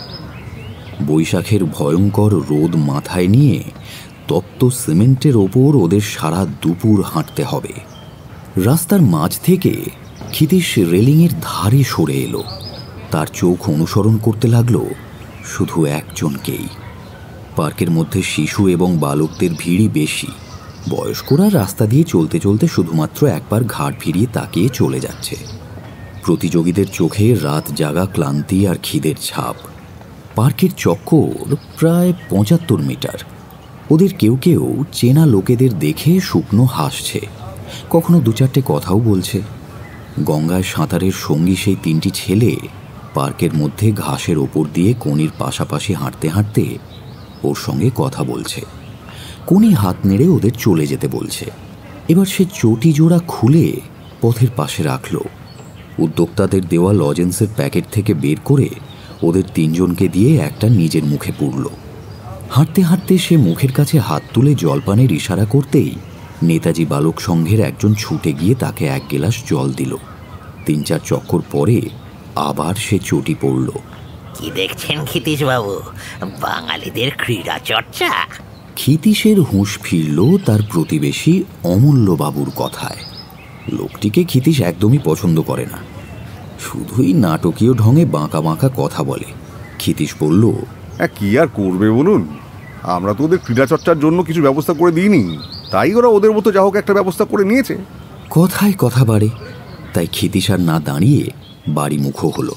বৈশাখের ভয়ঙ্কর রোদ মাথায় নিয়ে তপ্ত সিমেন্টের ওপর ওদের সারা দুপুর হাঁটতে হবে। রাস্তার মাঝ থেকে ক্ষিতীশ রেলিংয়ের ধারে সরে এলো। তার চোখ অনুসরণ করতে লাগলো শুধু একজনকেই। পার্কের মধ্যে শিশু এবং বালকদের ভিড়ই বেশি। বয়স্করা রাস্তা দিয়ে চলতে চলতে শুধুমাত্র একবার ঘাড় ফিরিয়ে তাকিয়ে চলে যাচ্ছে। প্রতিযোগীদের চোখে রাত জাগা ক্লান্তি আর খিদের ছাপ। পার্কের চক্কর প্রায় ৭৫ মিটার। ওদের কেউ কেউ চেনা লোকেদের দেখে শুকনো হাসছে, কখনো ২-৪টে কথাও বলছে। গঙ্গায় সাঁতারের সঙ্গী সেই ৩টি ছেলে পার্কের মধ্যে ঘাসের ওপর দিয়ে কোনির পাশাপাশি হাঁটতে হাঁটতে ওর সঙ্গে কথা বলছে। কোনি হাত নেড়ে ওদের চলে যেতে বলছে। এবার সে চটি জোড়া খুলে পথের পাশে রাখল। উদ্যোক্তাদের দেওয়া লজেন্সের প্যাকেট থেকে বের করে ওদের ৩ জনকে দিয়ে একটা নিজের মুখে পুরল। হাঁটতে হাঁটতে সে মুখের কাছে হাত তুলে জলপানের ইশারা করতেই নেতাজি বালক সংঘের একজন ছুটে গিয়ে তাকে ১ গ্লাস জল দিল। ৩-৪ চক্কর পরে আবার সে চটি পড়ল। কি দেখছেন ক্ষিতীশ বাবু, বাঙালিদের ক্রীড়া চর্চা? ক্ষিতীশের হুঁশ ফিরল তার প্রতিবেশী অমূল্যবাবুর কথায়। লোকটিকে ক্ষিতীশ একদমই পছন্দ করে না, শুধুই নাটকীয় ঢঙে বাঁকা বাঁকা কথা বলে। ক্ষিতীশ বলল, কি আর করবে বলুন, আমরা তো ওদের ক্রীড়াচর্চার জন্য কিছু ব্যবস্থা করে দিইনি, তাই ওরা ওদের মতো যা হোক একটা ব্যবস্থা করে নিয়েছে। কথায় কথা বাড়ে, তাই ক্ষিতীশ আর না দাঁড়িয়ে বাড়ি মুখো হলো।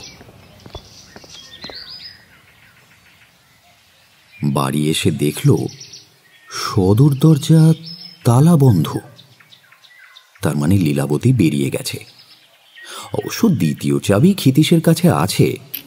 বাড়ি এসে দেখল সদর দরজা তালা বন্ধ। তার মানে লীলাবতী বেরিয়ে গেছে। অবশ্য দ্বিতীয় চাবি ক্ষিতীশের কাছে আছে।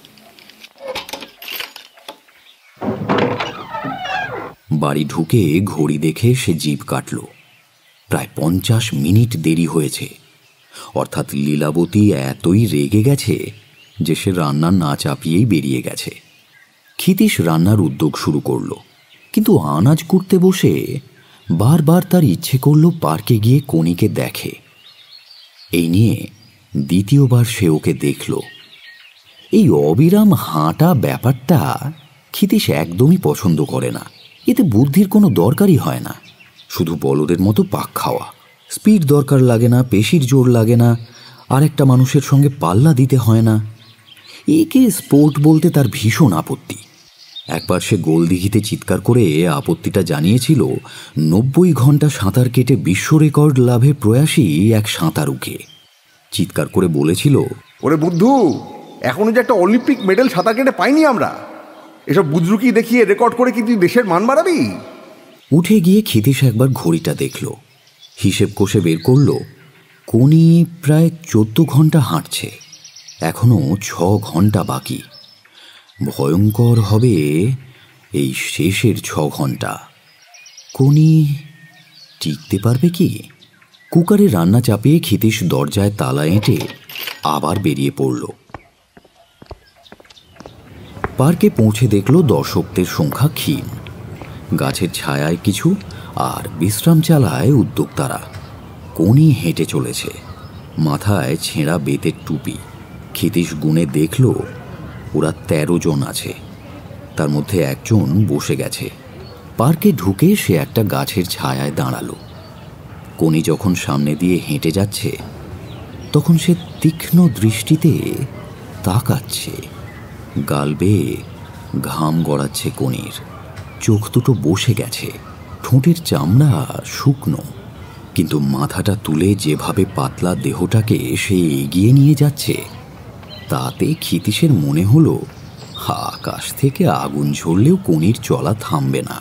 বাড়ি ঢুকে ঘড়ি দেখে সে জিভ কাটল। প্রায় 50 মিনিট দেরি হয়েছে। অর্থাৎ লীলাবতী এতই রেগে গেছে যে সে রান্না না চাপিয়েই বেরিয়ে গেছে। ক্ষিতীশ রান্নার উদ্যোগ শুরু করল, কিন্তু আনাজ কুটতে বসে বারবার তার ইচ্ছে করল পার্কে গিয়ে কনিকে দেখে। এই নিয়ে দ্বিতীয়বার সে ওকে দেখল। এই অবিরাম হাঁটা ব্যাপারটা ক্ষিতীশ একদমই পছন্দ করে না। এতে বুদ্ধির কোনো দরকারই হয় না, শুধু বলদের মতো পাক খাওয়া। স্পিড দরকার লাগে না, পেশির জোর লাগে না, আর একটা মানুষের সঙ্গে পাল্লা দিতে হয় না। একে স্পোর্ট বলতে তার ভীষণ আপত্তি। একবার সে গোলদিঘিতে চিৎকার করে আপত্তিটা জানিয়েছিল 90 ঘন্টা সাঁতার কেটে বিশ্ব রেকর্ড লাভে প্রয়াসী এক সাঁতারুকে। চিৎকার করে বলেছিল, ওরে বুদ্ধু, এখনো যে একটা অলিম্পিক মেডেল সাঁতার কেটে পাইনি আমরা। এসব বুজরুকি দেখিয়ে রেকর্ড করে কি তুই দেশের মান বাড়াবি? উঠে গিয়ে ক্ষিতীশ একবার ঘড়িটা দেখল, হিসেব কষে বের করল কনি প্রায় 14 ঘন্টা হাঁটছে, এখনো 6 ঘন্টা বাকি। ভয়ঙ্কর হবে এই শেষের 6 ঘন্টা। কনি টিকতে পারবে কি? কুকারে রান্না চাপিয়ে ক্ষিতীশ দরজায় তালা এঁটে আবার বেরিয়ে পড়ল। পার্কে পৌঁছে দেখল দর্শকদের সংখ্যা ক্ষীণ। গাছের ছায়ায় কিছু, আর বিশ্রাম চালায় উদ্যোক্তারা। কনি হেঁটে চলেছে, মাথায় ছেঁড়া বেতের টুপি। ক্ষিতীশ গুণে দেখল ওরা 13 জন আছে, তার মধ্যে একজন বসে গেছে। পার্কে ঢুকে সে একটা গাছের ছায়ায় দাঁড়ালো। কনি যখন সামনে দিয়ে হেঁটে যাচ্ছে তখন সে তীক্ষ্ণ দৃষ্টিতে তাকাচ্ছে। গাল বেয়ে ঘাম গড়াচ্ছে কনির, চোখ দুটো বসে গেছে, ঠোঁটের চামড়া শুকনো, কিন্তু মাথাটা তুলে যেভাবে পাতলা দেহটাকে সে এগিয়ে নিয়ে যাচ্ছে তাতে ক্ষিতীশের মনে হলো আকাশ থেকে আগুন ঝরলেও কনির চলা থামবে না।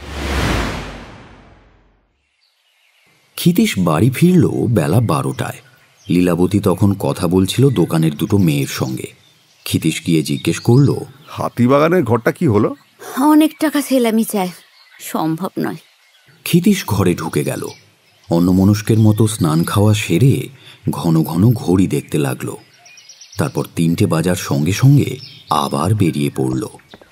ক্ষিতীশ বাড়ি ফিরল বেলা 12টায়। লীলাবতী তখন কথা বলছিল দোকানের দুটো মেয়ের সঙ্গে। ক্ষিতীশ গিয়ে জিজ্ঞেস করল, হাতিবাগানের ঘরটা কি হলো? অনেক টাকা সেলামি চায়, সম্ভব নয়। ক্ষিতীশ ঘরে ঢুকে গেল। অন্যমনস্কের মতো স্নান খাওয়া সেরে ঘন ঘন ঘড়ি দেখতে লাগল। তারপর 3টে বাজার সঙ্গে সঙ্গে আবার বেরিয়ে পড়ল।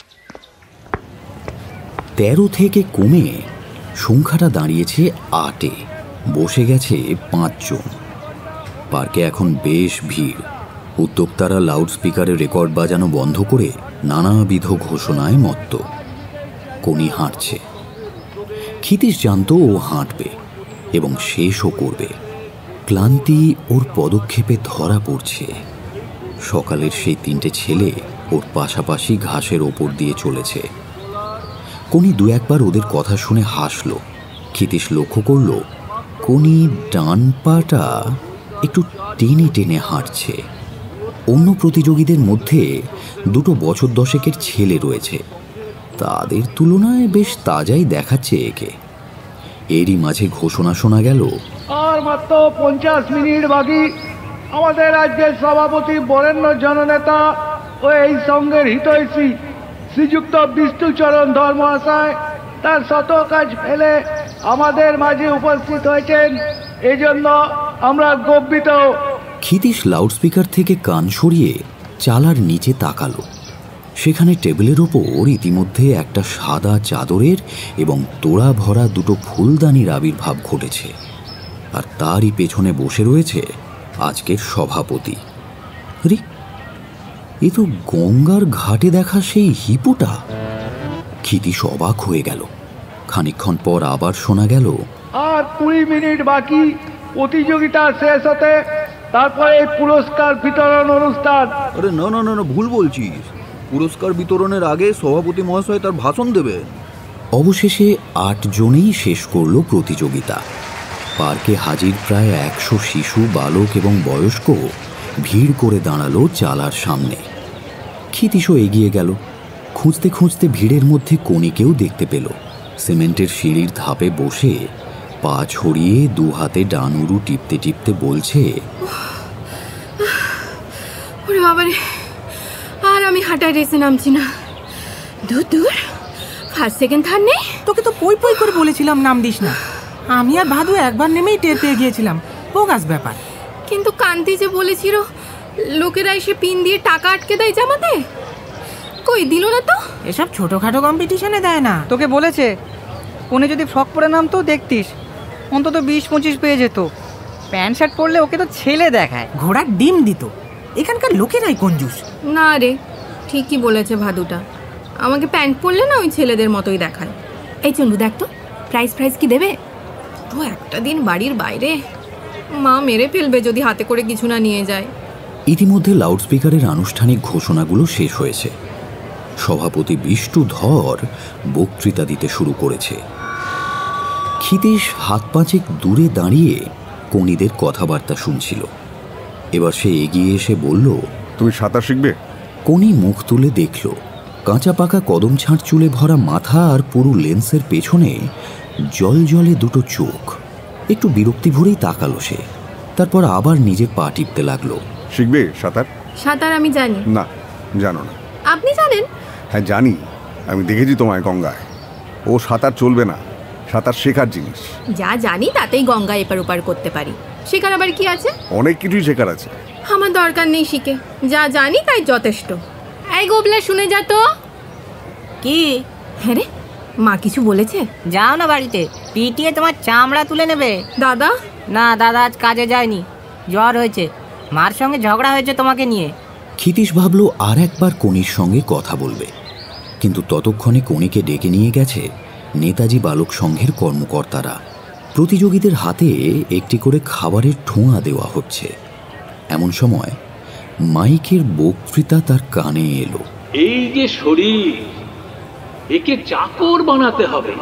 13 থেকে কমে সংখ্যাটা দাঁড়িয়েছে 8-এ। বসে গেছে 5 জন। পার্কে এখন বেশ ভিড়। উদ্যোক্তারা লাউডস্পিকারে রেকর্ড বাজানো বন্ধ করে নানাবিধ ঘোষণায় মত্ত। কনি হাঁটছে। ক্ষিতীশ জানত ও হাঁটবে এবং শেষও করবে। ক্লান্তি ওর পদক্ষেপে ধরা পড়ছে। সকালের সেই 3টে ছেলে ওর পাশাপাশি ঘাসের ওপর দিয়ে চলেছে। কনি 2-1বার ওদের কথা শুনে হাসল। ক্ষিতীশ লক্ষ্য করল কনি ডান পাটা একটু টেনে টেনে হাঁটছে। অন্য প্রতিযোগীদের মধ্যে 2 বছর 10-এর ছেলে রয়েছে, তাদের তুলনায় বেশ তাজাই দেখাচ্ছে একে। এরই মাঝে ঘোষণা শোনা গেল, আর মাত্র 50 মিনিট বাকি। আমাদের রাজ্যের সভাপতি বরেণ্য জননেতা ও এই সঙ্গের হিতৈষী শ্রীযুক্ত বিষ্ণুচরণ ধর মহাশয় তার শত কাজ ফেলে আমাদের মাঝে উপস্থিত হয়েছেন, এই জন্য আমরা গর্বিত। ক্ষিতীশ লাউডস্পিকার থেকে কান সরিয়ে চালার নিচে তাকালো। সেখানে টেবিলের ওপর ইতিমধ্যে একটা সাদা চাদরের এবং তোড়া ভরা 2 ফুলদানির আবির্ভাব ঘটেছে, আর তারই পেছনে বসে রয়েছে আজকের সভাপতি। আরে, এ তো গঙ্গার ঘাটে দেখা সেই হিপুটা। ক্ষিতীশ অবাক হয়ে গেল। খানিকক্ষণ পর আবার শোনা গেল, আর 20 মিনিট বাকি প্রতিযোগিতা শেষ হতে, তারপরে পুরস্কার বিতরণ অনুষ্ঠান। আরে না না না, ভুল বলছিস। পুরস্কার বিতরণের আগে সভাপতি মহাশয় তার ভাষণ দেবে। অবশেষে 8 জনেই শেষ করল প্রতিযোগিতা। পার্কে হাজির প্রায় 100 শিশু, বালক এবং বয়স্ক ভিড় করে দাঁড়ালো চালার সামনে। ক্ষিতীশও এগিয়ে গেল। খুঁজতে খুঁজতে ভিড়ের মধ্যে কণিকেও দেখতে পেল। সিমেন্টের সিঁড়ির ধাপে বসে পা ছড়িয়ে 2 হাতে ডানুরু টিপতে টিপতে বলছে, ওরে বাবারে, আর আমি হাঁটার রেসে নামছি না। দূর দূর, ফার্স্ট সেকেন্ড থার্ড নেই। তোকে তো পই পই করে বলেছিলাম নাম দিস না। আমি আর ভাদু একবার নেমেই টের পেয়ে গিয়েছিলাম। বোগাস ব্যাপার। কিন্তু কান্তি যে বলেছিল লোকেরা এসে পিন দিয়ে টাকা আটকে দেয় জামাতে, কই দিল না তো। এসব ছোটখাটো কম্পিটিশনে দেয় না। তোকে বলেছে কোনে যদি ফ্রক পরে নামতো দেখতিস অন্তত 20-25 পেয়ে যেত। প্যান্ট শার্ট পরলে ওকে তো ছেলে দেখায়। ঘোড়ার ডিম দিত। এখানকার লোকেরাই কঞ্জুস। না রে, ঠিকই বলেছে ভাদুটা। আমাকে প্যান্ট পরলে না ওই ছেলেদের মতোই দেখায়। এই চন্দু দেখ তো, প্রাইজ কি দেবে? তো একটা দিন বাড়ির বাইরে, মা মেরে ফেলবে যদি হাতে করে কিছু না নিয়ে যায়। ইতিমধ্যে লাউডস্পিকারের আনুষ্ঠানিক ঘোষণাগুলো শেষ হয়েছে। সভাপতি বিষ্ণুধর বক্তৃতা দিতে শুরু করেছে। ক্ষিতীশ হাত 5 দূরে দাঁড়িয়ে কণিদের কথাবার্তা শুনছিল। এবার সে এগিয়ে এসে বলল, তুমি সাঁতার শিখবে? কণি মুখ তুলে দেখল কাঁচা পাকা কদম ছাঁট চুলে ভরা মাথা আর পুরো লেন্সের পেছনে জল জলে 2 চোখ। একটু বিরক্তি ভরেই তাকালো সে। তারপর আবার নিজের পা টিপতে লাগলো। শিখবে সাঁতার? সাঁতার আমি জানি না, জানো না? আপনি জানেন? হ্যাঁ জানি, আমি দেখেছি তোমায় গঙ্গায়। ও সাঁতার চলবে না, সাঁতার শেখার জিনিস। যা জানি তাতেই গঙ্গা এপার ওপার করতে পারি। শেখার আবার কি আছে? অনেক কিছুই শেখার আছে। আমার দরকার নেই শিখে, যা জানি তাই যথেষ্ট। এই গোবলা শুনে যা তো। কি? হ্যাঁ রে, মা কিছু বলেছে? যাও না বাড়িতে, পিটিয়ে তোমার চামড়া তুলে নেবে। দাদা? না, দাদা আজ কাজে যায়নি, জ্বর হয়েছে। মার সঙ্গে ঝগড়া হয়েছে তোমাকে নিয়ে। ক্ষিতীশ ভাবলো আর একবার কণির সঙ্গে কথা বলবে, কিন্তু ততক্ষণে কণিকে ডেকে নিয়ে গেছে নেতাজি বালক সংঘের কর্মকর্তারা। প্রতিযোগীদের হাতে একটি করে খাবারের ঠোঙা দেওয়া হচ্ছে। এমন সময় মাইকের বক্তৃতা তার কানে এলো। এই যে শরীর, একে চাকর বানাতে হবে।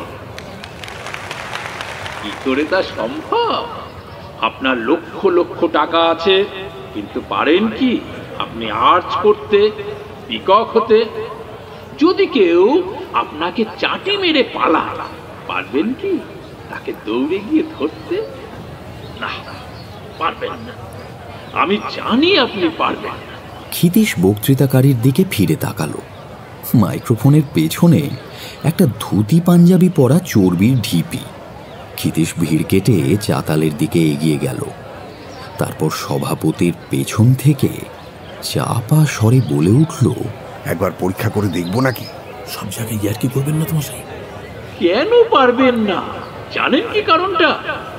কি করে তা সম্ভব? আপনার লক্ষ লক্ষ টাকা আছে, কিন্তু পারেন কি আপনি আর্চ করতে, পিকক হতে? যদি কেউ আপনাকে চাটি মেরে পালায়, পারবেন কি তাকে দৌড়ে গিয়ে ধরতে? না, পারবেন না। আমি জানি আপনি পারবেন না। ক্ষিতীশ বক্তৃতাকারীর দিকে ফিরে তাকালো। মাইক্রোফোনের পেছনে একটা ধুতি পাঞ্জাবি পরা চর্বির ঢিপি। ক্ষিতীশ ভিড় কেটে চাতালের দিকে এগিয়ে গেল। তারপর সভাপতির পেছন থেকে চাপা স্বরে বলে উঠল, একবার পরীক্ষা করে দেখবো নাকি? সব জায়গায় ইয়ার্কি করবেন না তো মশাই। কেন পারবেন না জানেন কি কারণটা?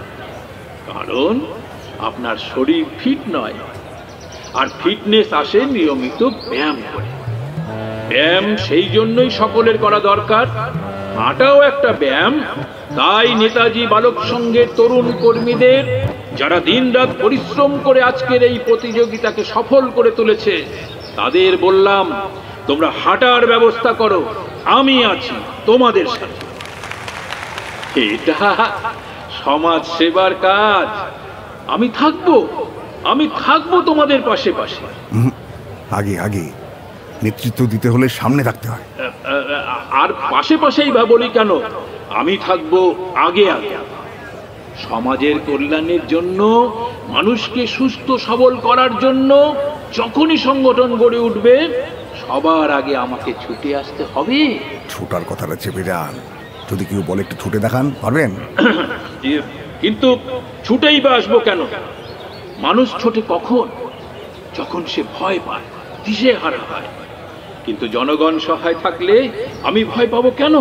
কারণ আপনার শরীর ফিট নয়, আর ফিটনেস আসে নিয়মিত ব্যায়াম করে। ব্যায়াম সেই জন্যই সকলের করা দরকার, হাঁটাও একটা ব্যায়াম। তাই নেতাজি বালক সংঘের তরুণ কর্মীদের, যারা দিনরাত পরিশ্রম করে আজকের এই প্রতিযোগিতাকে সফল করে তুলেছে, তাদের বললাম তোমরা হাঁটার ব্যবস্থা করো, আমি আছি তোমাদের সাথে। এটা সমাজ সেবার কাজ। আমি থাকবো তোমাদের পাশে পাশে। আগে আগে নেতৃত্ব দিতে হলে সামনে থাকতে হয়। আর পাশে পাশেই বা বলি কেন, আমি থাকবো আগে আগে। সমাজের কল্যাণের জন্য, মানুষকে সুস্থ সবল করার জন্য যখনই সংগঠন গড়ে উঠবে, সবার আগে আমাকে ছুটে আসতে হবে। ছোটার কথাটা চেপে যান। যদি কেউ বলে একটু ছুটে দেখান, পারবেন? কিন্তু ছুটেই বা আসবো কেন? মানুষ ছোটে কখন? যখন সে ভয় পায়, দিশেহারা হয়। কিন্তু জনগণ সহায় থাকলে আমি ভয় পাবো কেন?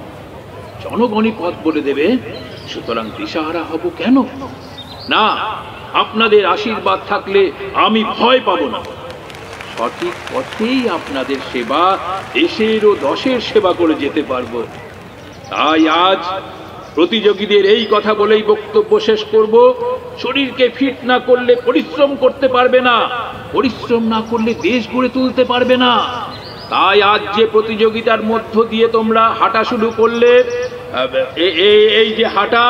জনগণই পথ বলে দেবে, সুতরাং দিশাহারা হব কেন? না, আপনাদের আশীর্বাদ থাকলে আমি ভয় পাবো না। সঠিক পথেই আপনাদের সেবা, দেশের ও দশের সেবা করে যেতে পারবো। তাই আজ প্রতিযোগীদের এই কথা বলেই বক্তব্য শেষ করব। শরীরকে ফিট না করলে পরিশ্রম করতে পারবে না, পরিশ্রম না করলে দেশ গড়ে তুলতে পারবে না। তাই আজ যে প্রতিযোগিতার মধ্য দিয়ে তোমরা হাঁটা শুরু করলে, এই যে হাঁটা,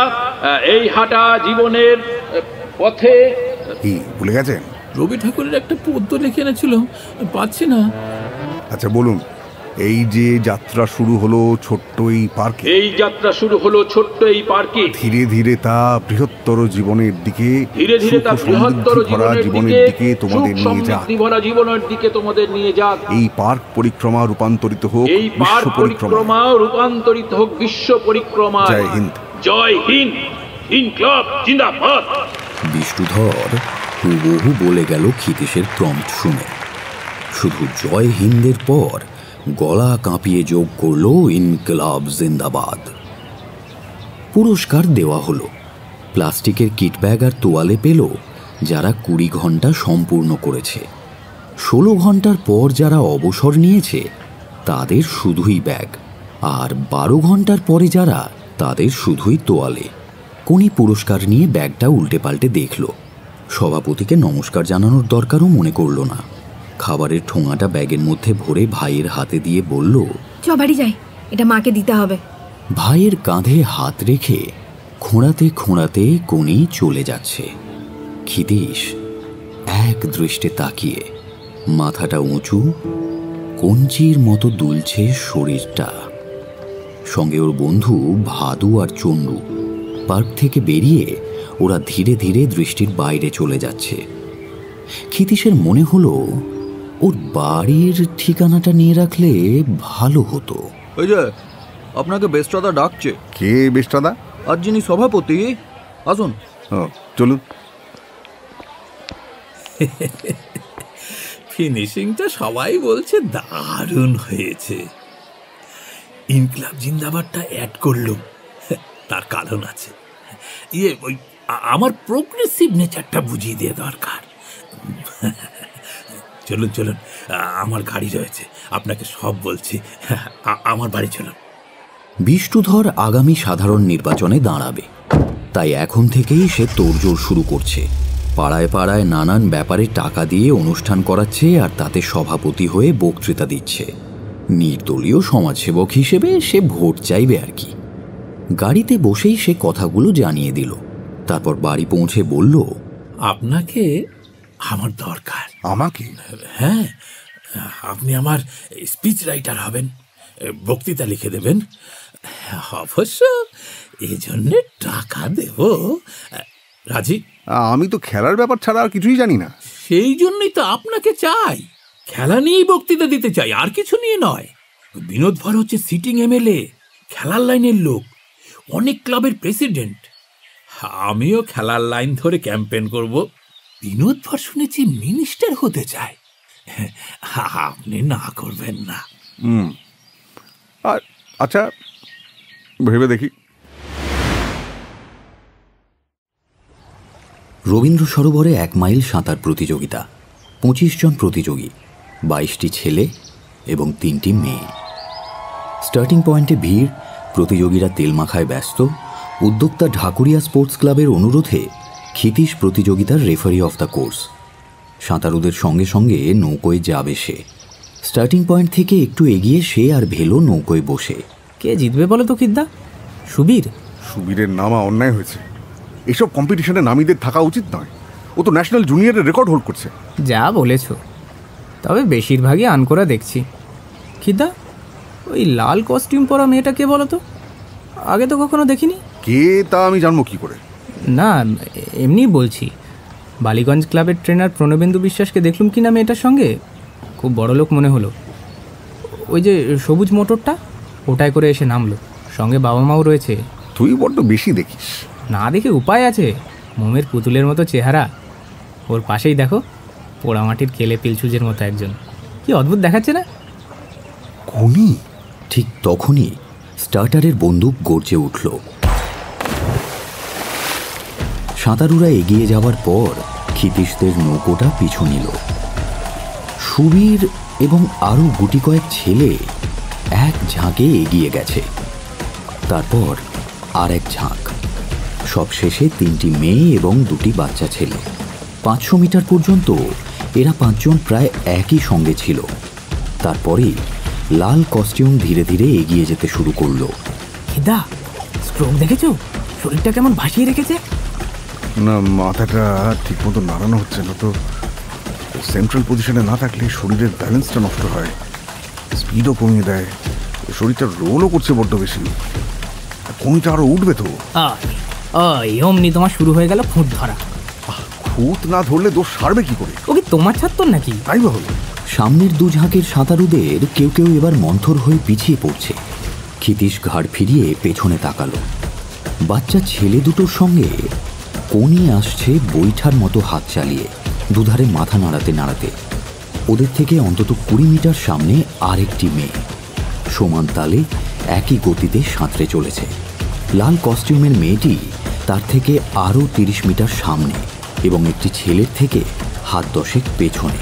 এই হাঁটা জীবনের পথে। কি ভুলে গেছেন? রবি ঠাকুরের একটা পদ্য লিখে এনেছিল, পাচ্ছি না। আচ্ছা বলুন, এই যে যাত্রা শুরু হলো ছোট্ট এই পার্কে, এই যাত্রা শুরু হলো ছোট্ট এই পার্কে, ধীরে ধীরে তা বৃহত্তর জীবনের দিকে, ধীরে ধীরে তা বৃহত্তর জীবনের দিকে তোমাদের নিয়ে যাক, জীবনের দিকে তোমাদের নিয়ে যাক। এই পার্ক পরিক্রমা রূপান্তরিত হোক এই পার্ক পরিক্রমা রূপান্তরিত হোক বিশ্ব পরিক্রমা। জয় হিন্দ। জয় হিন্দ। ইনকলাব জিন্দাবাদ। বিষ্ণুধর হুবহু বলে গেল ক্ষিতীশের প্রম্পট শুনে। শুধু জয় হিন্দের পর গলা কাঁপিয়ে যোগ করল ইনকলাব জিন্দাবাদ। পুরস্কার দেওয়া হলো। প্লাস্টিকের কিট ব্যাগ আর তোয়ালে পেল যারা 20 ঘন্টা সম্পূর্ণ করেছে। 16 ঘন্টার পর যারা অবসর নিয়েছে তাদের শুধুই ব্যাগ, আর 12 ঘন্টার পরে যারা, তাদের শুধুই তোয়ালে। কোনি পুরস্কার নিয়ে ব্যাগটা উল্টে পাল্টে দেখল। সভাপতিকে নমস্কার জানানোর দরকারও মনে করল না। খাবারের ঠোঙাটা ব্যাগের মধ্যে ভরে ভাইয়ের হাতে দিয়ে বলল, চ বাড়ি যাই, এটা মাকে দিতে হবে। ভাইয়ের কাঁধে হাত রেখে খোঁড়াতে খোঁড়াতে কোনি চলে যাচ্ছে। ক্ষিতীশ এক দৃষ্টে তাকিয়ে, মাথাটা উঁচু, কঞ্চির মতো দুলছে শরীরটা। সঙ্গে ওর বন্ধু ভাদু আর চন্ডু। পার্ক থেকে বেরিয়ে ওরা ধীরে ধীরে দৃষ্টির বাইরে চলে যাচ্ছে। ক্ষিতীশের মনে হলো ওর বাড়ির ঠিকানাটা নিয়ে রাখলে ভালো হতো। ওই যে আপনাকে বেস্টাদা ডাকছে। কে বেস্টাদা? আর যিনি সভাপতি, আসুন। চলুন। ফিনিশিংটা সবাই বলছে দারুণ হয়েছে। ইনকলাব জিন্দাবাদটা অ্যাড করলো, তার কারণ আছে। ওই আমার প্রোগ্রেসিভ নেচারটা বুঝিয়ে দিয়ে দরকার। চলুন চলুন, আমার গাড়ি রয়েছে, আপনাকে সব বলছি। আমার বাড়ি চলুন। বিষ্ণুধর আগামী সাধারণ নির্বাচনে দাঁড়াবে, তাই এখন থেকেই সে তোড়জোড় শুরু করছে। পাড়ায় পাড়ায় নানান ব্যাপারে টাকা দিয়ে অনুষ্ঠান করাচ্ছে, আর তাতে সভাপতি হয়ে বক্তৃতা দিচ্ছে। নির্দলীয় সমাজসেবক হিসেবে সে ভোট চাইবে আর কি। গাড়িতে বসেই সে কথাগুলো জানিয়ে দিল। তারপর বাড়ি পৌঁছে বলল, আপনাকে আমার দরকার। আমাকে? হ্যাঁ, আপনি আমার স্পিচ রাইটার হবেন, বক্তৃতা লিখে দেবেন। অবশ্য এই জন্যে টাকা দেব। রাজি? আমি তো খেলার ব্যাপার ছাড়া আর কিছুই জানি না। সেই জন্যই তো আপনাকে চাই। খেলা নিয়েই বক্তৃতা দিতে চাই, আর কিছু নিয়ে নয়। বিনোদ ভার হচ্ছে সিটিং এমএলএ, খেলার লাইনের লোক, অনেক ক্লাবের প্রেসিডেন্ট। আমিও খেলার লাইন ধরে ক্যাম্পেন করব। বিনোদ ভার শুনেছি মিনিস্টার হতে চায়। আপনি না করবেন না? আচ্ছা, ভেবে দেখি। রবীন্দ্র সরোবরে 1 মাইল সাঁতার প্রতিযোগিতা। 25 জন প্রতিযোগী, 22টি ছেলে এবং 3টি মেয়ে। স্টার্টিং পয়েন্টে ভিড়, প্রতিযোগীরা তেলমাখায় ব্যস্ত। উদ্যোক্তা ঢাকুরিয়া স্পোর্টস ক্লাবের অনুরোধে ক্ষিতীশ প্রতিযোগিতার রেফারি অফ দ্য কোর্স। সাঁতারুদের সঙ্গে সঙ্গে নৌকোয় যাবে সে। স্টার্টিং পয়েন্ট থেকে একটু এগিয়ে সে আর ভেলো নৌকোয় বসে। কে জিতবে বলো তো কিদ্দা? সুবীর? সুবীরের নামা অন্যায় হয়েছে। এসব কম্পিটিশনে নামীদের থাকা উচিত নয়। ও তো ন্যাশনাল জুনিয়রের রেকর্ড হোল্ড করছে। যা বলেছ, তবে বেশিরভাগই আনকোরা দেখছি। খিদা, ওই লাল কস্টিউম পরা মেয়েটা কে বলো তো? আগে তো কখনো দেখিনি। কে তা আমি জানবো কি করে? না, এমনি বলছি। বালিগঞ্জ ক্লাবের ট্রেনার প্রণবেন্দু বিশ্বাসকে দেখলুম কি না মেয়েটার সঙ্গে, খুব বড় লোক মনে হলো। ওই যে সবুজ মোটরটা, ওটাই করে এসে নামলো। সঙ্গে বাবা মাও রয়েছে। তুই বড্ড বেশি দেখিস। না দেখে উপায় আছে, মোমের পুতুলের মতো চেহারা। ওর পাশেই দেখো, পোড়ামাটির কেলে পিলছুজের মতো একজন। কি অদ্ভুত দেখাচ্ছে না? কোনি? ঠিক তখনই স্টার্টারের বন্দুক গর্জে উঠল। সাঁতারুরা এগিয়ে যাওয়ার পর ক্ষিতীশদের নৌকোটা পিছু নিল। সুবীর এবং আরও গুটি কয়েক ছেলে এক ঝাঁকে এগিয়ে গেছে। তারপর আর এক ঝাঁক। সব শেষে 3টি মেয়ে এবং 2টি বাচ্চা ছেলে। 500 মিটার পর্যন্ত এরা 5 জন প্রায় একই সঙ্গে ছিল। তারপরেই লাল কস্টিউম ধীরে ধীরে এগিয়ে যেতে শুরু করলো। খিদা, স্ট্রোক দেখেছো? শরীরটা কেমন ভাসিয়ে রেখেছে। না, মাথাটা ঠিক মতো নাড়ানো হচ্ছে না তো। সেন্ট্রাল পজিশনে না থাকলে শরীরের ব্যালেন্সটা নষ্ট হয়, স্পিডও কমিয়ে দেয়, শরীরটা রোলও করছে বড্ড বেশি। কোনটা আরো উঠবে তো। অমনি তোমার শুরু হয়ে গেল খুঁত ধরা। খুঁত না ধরলে দোষ সারবে কি করে? ওকে তোমার ছাত্র নাকি? তাই বা হলো। সামনের দুঝাঁকের সাঁতারুদের কেউ কেউ এবার মন্থর হয়ে পিছিয়ে পড়ছে। ক্ষিতীশ ঘাড় ফিরিয়ে পেছনে তাকালো। বাচ্চা ছেলে দুটোর সঙ্গে কোনি আসছে বৈঠার মতো হাত চালিয়ে, দুধারে মাথা নাড়াতে নাড়াতে। ওদের থেকে অন্তত 20 মিটার সামনে আরেকটি মেয়ে সমান তালে একই গতিতে সাঁতরে চলেছে। লাল কস্টিউমের মেয়েটি তার থেকে আরও 30 মিটার সামনে এবং একটি ছেলের থেকে হাত 10 পেছনে।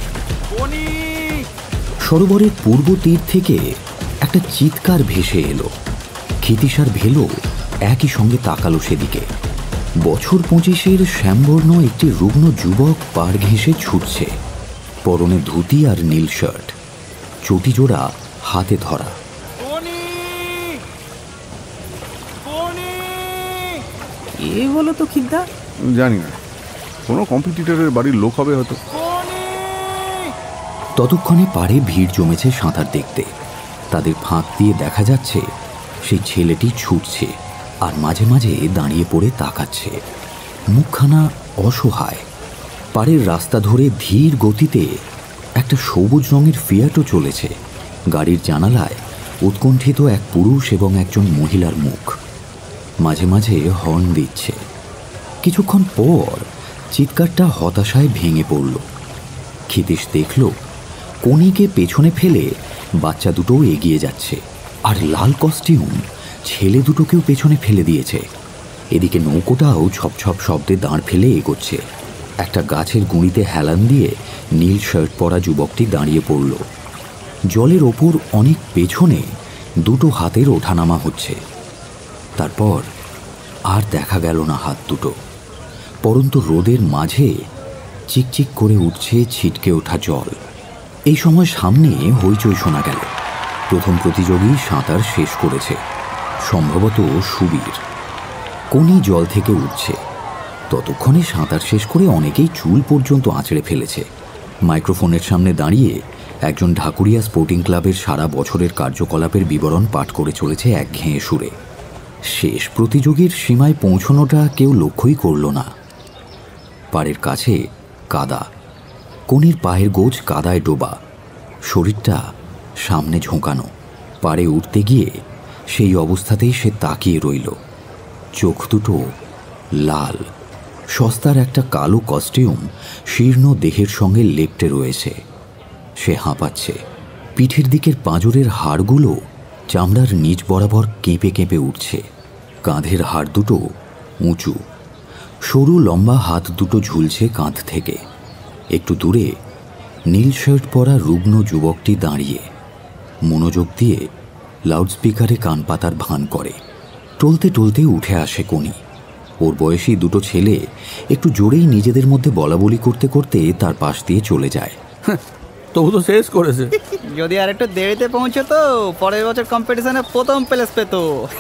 সরোবরের পূর্ব তীর থেকে একটা চিৎকার ভেসে এলো। ক্ষিতীশ আর ভেলো একই সঙ্গে তাকালো সেদিকে। বছর 25-এর শ্যামবর্ণ একটি রুগ্ন যুবক পাড় ঘেঁষে ছুটছে, পরনে ধুতি আর নীল শার্ট, চটি জোড়া হাতে ধরা। এ বলো তো খিদ্দা? জানি না, কোনো কম্পিটিটরের বাড়ির লোক হবে হয়তো। ততক্ষণে পাড়ে ভিড় জমেছে সাঁতার দেখতে। তাদের ফাঁক দিয়ে দেখা যাচ্ছে সেই ছেলেটি ছুটছে আর মাঝে মাঝে দাঁড়িয়ে পড়ে তাকাচ্ছে, মুখখানা অসহায়। পাড়ের রাস্তা ধরে ধীর গতিতে একটা সবুজ রঙের ফিয়াটও চলেছে। গাড়ির জানালায় উৎকণ্ঠিত এক পুরুষ এবং একজন মহিলার মুখ। মাঝে মাঝে হর্ন দিচ্ছে। কিছুক্ষণ পর চিৎকারটা হতাশায় ভেঙে পড়ল। ক্ষিতীশ দেখল কোনিকে পেছনে ফেলে বাচ্চা দুটো এগিয়ে যাচ্ছে, আর লাল কস্টিউম ছেলে দুটোকেও পেছনে ফেলে দিয়েছে। এদিকে নৌকোটাও ছপ ছপ শব্দে দাঁড় ফেলে এগোচ্ছে। একটা গাছের গুঁড়িতে হেলান দিয়ে নীল শার্ট পরা যুবকটি দাঁড়িয়ে পড়ল। জলের ওপর অনেক পেছনে দুটো হাতের ওঠানামা হচ্ছে। তারপর আর দেখা গেল না হাত দুটো, পরন্তু রোদের মাঝে চিকচিক করে উঠছে ছিটকে ওঠা জল। এই সময় সামনে হইচই শোনা গেল। প্রথম প্রতিযোগী সাঁতার শেষ করেছে, সম্ভবত সুবীর। কোনি জল থেকে উঠছে। ততক্ষণে সাঁতার শেষ করে অনেকেই চুল পর্যন্ত আঁচড়ে ফেলেছে। মাইক্রোফোনের সামনে দাঁড়িয়ে একজন ঢাকুরিয়া স্পোর্টিং ক্লাবের সারা বছরের কার্যকলাপের বিবরণ পাঠ করে চলেছে একঘেয়ে সুরে। শেষ প্রতিযোগীর সীমায় পৌঁছনোটা কেউ লক্ষ্যই করল না। পাড়ের কাছে কাদা, কোনির পায়ের গোজ কাদায় ডোবা, শরীরটা সামনে ঝোঁকানো। পাড়ে উঠতে গিয়ে সেই অবস্থাতেই সে তাকিয়ে রইল। চোখ দুটো লাল, সস্তার একটা কালো কস্টিউম শীর্ণ দেহের সঙ্গে লেপ্টে রয়েছে। সে হাঁপাচ্ছে। পিঠের দিকের পাঁজরের হাড়গুলো চামড়ার নিচ বরাবর কেঁপে কেঁপে উঠছে। কাঁধের হাড় দুটো উঁচু, সরু লম্বা হাত দুটো ঝুলছে কাঁধ থেকে। একটু দূরে নীল শার্ট পরা রুগ্ন যুবকটি দাঁড়িয়ে মনোযোগ দিয়ে লাউডস্পিকারে কান পাতার ভান করে। টলতে টলতে উঠে আসে কোনি। ওর বয়সী দুটো ছেলে একটু জোরেই নিজেদের মধ্যে বলাবলি করতে করতে তার পাশ দিয়ে চলে যায়। তবু তো শেষ করেছে। যদি আর একটু দেরিতে পৌঁছতো পরের বছর কম্পিটিশনে প্রথম প্লেস পেত।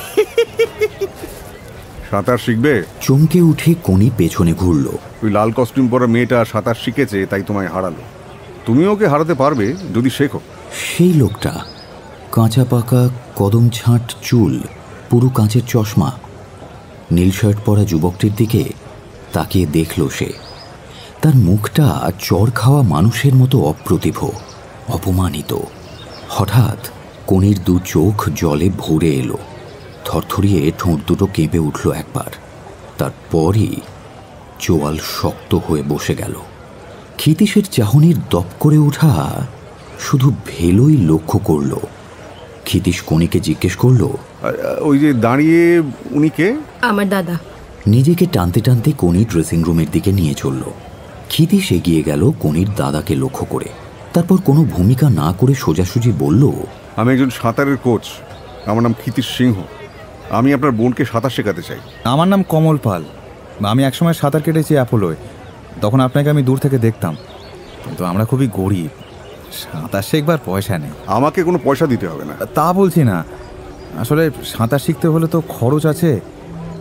সাঁতার শিখবে? চমকে উঠে কোনি পেছনে ঘুরল। ওই লাল কস্টিউম পরা মেয়েটা সাঁতার শিখেছে, তাই তোমায় হারালো। তুমি ওকে হারাতে পারবে যদি শেখো। সেই লোকটা, কাঁচা পাকা কদম ছাঁট চুল, পুরো কাঁচের চশমা। নীল শার্ট পরা যুবকটির দিকে তাকিয়ে দেখল সে। তার মুখটা চড় খাওয়া মানুষের মতো অপ্রতিভ, অপমানিত। হঠাৎ কোনির দু চোখ জলে ভরে এলো। থরথরিয়ে ঠোঁট দুটো কেঁপে উঠল একবার। তারপরই চোয়াল শক্ত হয়ে বসে গেল। ক্ষিতীশের চাহনির দপ করে ওঠা শুধু ভেলোই লক্ষ্য করল। ক্ষিতীশ কোনিকে জিজ্ঞেস করল, ওই যে দাঁড়িয়ে উনি কে? আমার দাদা। নিজেকে টানতে টানতে কোনি ড্রেসিং রুমের দিকে নিয়ে চলল। ক্ষিতীশ এগিয়ে গেল কোনির দাদাকে লক্ষ্য করে। তারপর কোনো ভূমিকা না করে সোজাসুজি বলল, আমি একজন সাঁতারের কোচ, আমার নাম ক্ষিতীশ সিংহ। আমি আপনার বোনকে সাঁতার শেখাতে চাই। আমার নাম কমল পাল। আমি একসময় সাঁতার কেটেছি অ্যাপোলোয়, তখন আপনাকে আমি দূর থেকে দেখতাম। কিন্তু আমরা খুবই গরিব, সাঁতার শেখবার পয়সা নেই। আমাকে কোনো পয়সা দিতে হবে না। তা বলছি না, আসলে সাঁতার শিখতে হলে তো খরচ আছে।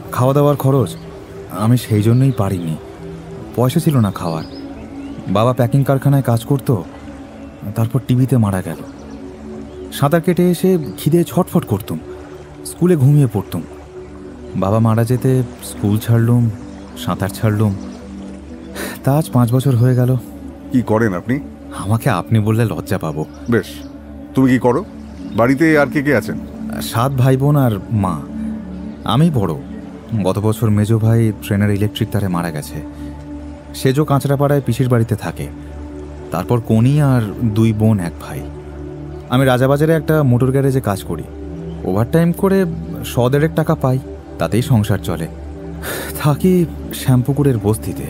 খাওয়া দাওয়ার খরচ আমি সেই জন্যই পারিনি, পয়সা ছিল না খাওয়ার। বাবা প্যাকিং কারখানায় কাজ করতো, তারপর টিভিতে মারা গেল। সাঁতার কেটে এসে খিদে ছটফট করতুম, স্কুলে ঘুমিয়ে পড়তুম। বাবা মারা যেতে স্কুল ছাড়লুম, সাঁতার ছাড়লুম। তা আজ 5 বছর হয়ে গেল। কি করেন আপনি? আমাকে আপনি বললে লজ্জা পাবো। বেশ, তুমি কি করো? বাড়িতে আর কে কে আছেন? 7 ভাই বোন আর মা। আমি বড়। গত বছর মেজো ভাই ট্রেনের ইলেকট্রিক তারে মারা গেছে। সেজো কাঁচরাপাড়ায় পিসির বাড়িতে থাকে। তারপর কোনি আর 2 বোন 1 ভাই। আমি রাজাবাজারে একটা মোটর গ্যারেজে কাজ করি। ওভারটাইম করে 100-1.5 টাকা পাই, তাতেই সংসার চলে। থাকি শ্যামপুকুরের বস্তিতে।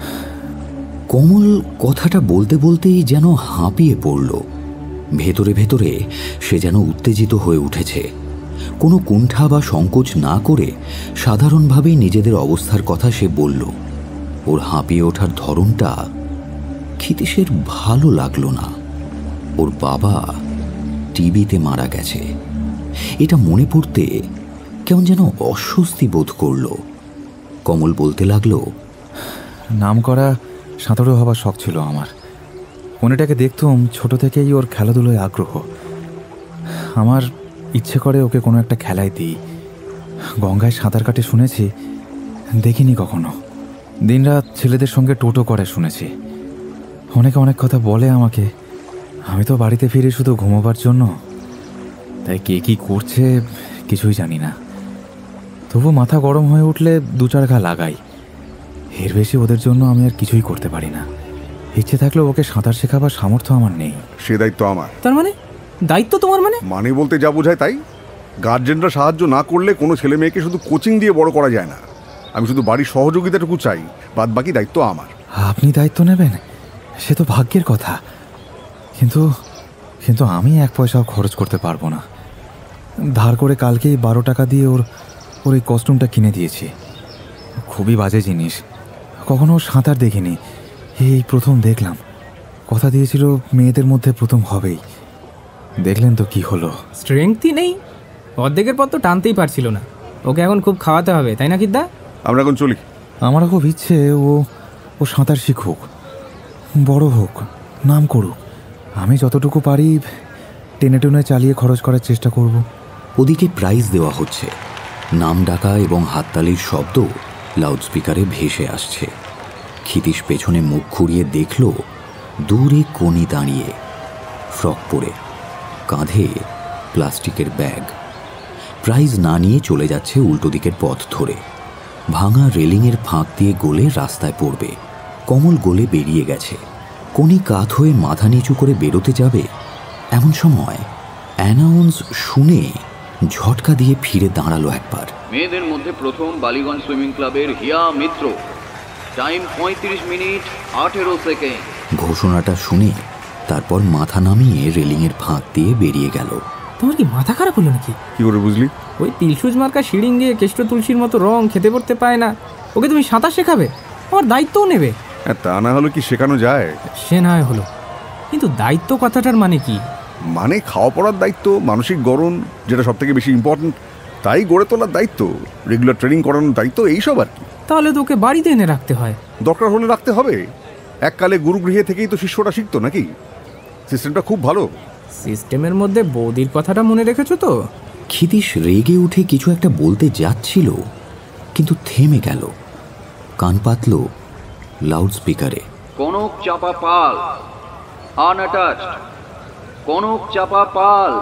কমল কথাটা বলতে বলতেই যেন হাঁপিয়ে পড়ল। ভেতরে ভেতরে সে যেন উত্তেজিত হয়ে উঠেছে। কোনো কুণ্ঠা বা সংকোচ না করে সাধারণভাবেই নিজেদের অবস্থার কথা সে বলল। ওর হাঁপিয়ে ওঠার ধরনটা ক্ষিতীশের ভালো লাগলো না। ওর বাবা টিবিতে মারা গেছে, এটা মনে পড়তে কেমন যেন অস্বস্তি বোধ করল। কমল বলতে লাগলো, নাম করা সাঁতারু হবার শখ ছিল আমার। মনেটাকে দেখতুম ছোট থেকেই ওর খেলাধুলোয় আগ্রহ। আমার ইচ্ছে করে ওকে কোনো একটা খেলায় দিই। গঙ্গায় সাঁতার কাটে শুনেছি, দেখিনি কখনো। দিনরাত ছেলেদের সঙ্গে টোটো করে শুনেছি। অনেকে অনেক কথা বলে আমাকে। আমি তো বাড়িতে ফিরে শুধু ঘুমোবার জন্য, তাই কে কি করছে কিছুই জানি না। তবু মাথা গরম হয়ে উঠলে 2-4 ঘা লাগাই। এর বেশি ওদের জন্য আমি আর কিছুই করতে পারি না। ইচ্ছে থাকলেও ওকে সাঁতার শেখাবার সামর্থ্য আমার নেই। সে দায়িত্ব আমার। তার মানে দায়িত্ব তোমার? মানে বলতে যা বোঝায় তাই। গার্জেনরা সাহায্য না করলে কোনো ছেলে মেয়েকে শুধু কোচিং দিয়ে বড় করা যায় না। আমি শুধু বাড়ির সহযোগিতাটুকু চাই, বাদ বাকি দায়িত্ব আমার। আপনি দায়িত্ব নেবেন সে তো ভাগ্যের কথা, কিন্তু কিন্তু আমি 1 পয়সাও খরচ করতে পারবো না। ধার করে কালকেই 12 টাকা দিয়ে ওর এই কস্টিউমটা কিনে দিয়েছি। খুবই বাজে জিনিস, কখনো সাঁতার দেখিনি, এই প্রথম দেখলাম। কথা দিয়েছিল মেয়েদের মধ্যে প্রথম হবেই। দেখলেন তো কি হলো। স্ট্রেংথই নেই, অর্ধেকের পর তো টানতেই পারছিল না। ওকে এখন খুব খাওয়াতে হবে, তাই না কিদ্দা? আমরা এখন চলি। আমারও খুব ইচ্ছে ও সাঁতার শিখুক, বড় হোক, নাম করুক। আমি যতটুকু পারি টেনে টেনে চালিয়ে খরচ করার চেষ্টা করব। ওদিকে প্রাইজ দেওয়া হচ্ছে। নাম ডাকা এবং হাততালির শব্দ লাউডস্পিকারে ভেসে আসছে। ক্ষিতীশ পেছনে মুখ ঘুরিয়ে দেখল দূরে কোনি দাঁড়িয়ে, ফ্রক পরে, কাঁধে প্লাস্টিকের ব্যাগ। প্রাইজ না নিয়ে চলে যাচ্ছে উল্টো দিকের পথ ধরে। ভাঙা রেলিংয়ের ফাঁক দিয়ে গলে রাস্তায় পড়বে। কমল গলে বেরিয়ে গেছে। কোনি কাত হয়ে মাথা নিচু করে বেরোতে যাবে, এমন সময় অ্যানাউন্স শুনে ঝটকা দিয়ে ফিরে দাঁড়ালো একবার। মেয়েদের মধ্যে প্রথম বালিগঞ্জ সুইমিং ক্লাবের Hiya Mitra, time 35 minute 18 second. ঘোষণাটা শুনে তারপর মাথা নামিয়ে রেলিংয়ের ফাঁক দিয়ে বেরিয়ে গেল। তোমার কি মাথা খারাপ হলো নাকি? কি করে বুঝলি? ওই তিলসুজ মার্কা শিড়িঙ্গে কেষ্ট তুলসীর মতো রং খেতে পড়তে পায় না, ওকে তুমি সাঁতার শেখাবে, আমার দায়িত্বও নেবে। তা না হলে কি শেখানো যায়? সে না হলো, কিন্তু দায়িত্ব কথাটার মানে কি? মানে খাওয়া পড়ার দায়িত্ব, মানসিক গড়ন যেটা সব থেকে বেশি ইম্পর্টেন্ট, তাই গড়ে তোলার দায়িত্ব, রেগুলার ট্রেনিং করানোর দায়িত্ব, এইসব আর কি। তাহলে তো ওকে বাড়িতে এনে রাখতে হয়। দরকার হলে রাখতে হবে। এককালে গুরুগৃহে থেকেই তো শিষ্যরা শিখতো নাকি? সিস্টেমটা খুব ভালো। সিস্টেমের মধ্যে বৌদির কথাটা মনে রেখেছো তো? ক্ষিতীশ রেগে উঠে কিছু একটা বলতে যাচ্ছিল, কিন্তু থেমে গেল। কান পাতল লাউডস্পিকারে। কনক চাপা পাল আনঅ্যাটাচড, কনক চাপা পাল।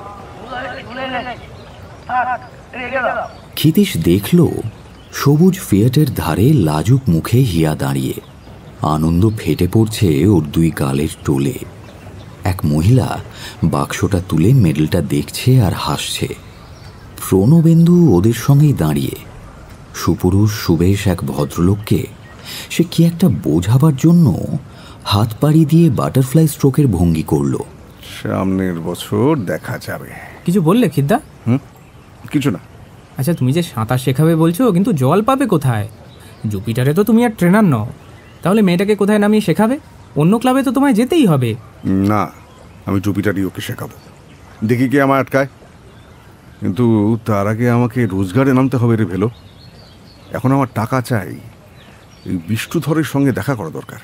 ক্ষিতীশ দেখল সবুজ ফিয়াটের ধারে লাজুক মুখে হিয়া দাঁড়িয়ে। আনন্দ ফেটে পড়ছে ওর 2 গালের টোলে। এক মহিলা বাক্সটা তুলে মেডেলটা দেখছে আর হাসছে। প্রণবেন্দু ওদের সঙ্গেই দাঁড়িয়ে। সুপুরুষ সুবেশ এক ভদ্রলোককে সে কি একটা বোঝাবার জন্য হাত পাড়ি দিয়ে বাটারফ্লাই স্ট্রোকের ভঙ্গি করল। সামনের বছর দেখা যাবে। কিছু বললে খিদ্দা? কিছু না। আচ্ছা, তুমি যে সাঁতার শেখাবে বলছো, কিন্তু জল পাবে কোথায়? জুপিটারে তো তুমি আর ট্রেনার নও, তাহলে মেয়েটাকে কোথায় নামিয়ে শেখাবে? অন্য ক্লাবে তো তোমায় যেতেই হবে। না, আমি জুপিটারই ওকে শেখাবো, দেখি কে আমার আটকায়। কিন্তু তার আগে আমাকে রোজগারে নামতে হবে রে ভেলো। এখন আমার টাকা চাই, এই বিষ্ণুধরের সঙ্গে দেখা করা দরকার।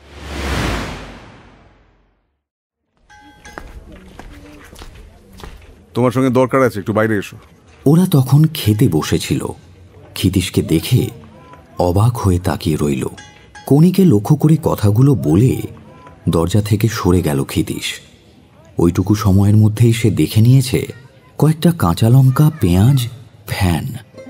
তোমার সঙ্গে দরকার আছে, একটু বাইরে এসো। ওরা তখন খেতে বসেছিল। ক্ষিতীশকে দেখে অবাক হয়ে তাকিয়ে রইল। কণিকে লক্ষ্য করে কথাগুলো বলে দরজা থেকে সরে গেল ক্ষিতীশ। ওইটুকু সময়ের মধ্যেই সে দেখে নিয়েছে কয়েকটা কাঁচা লঙ্কা, পেঁয়াজ, ফ্যান।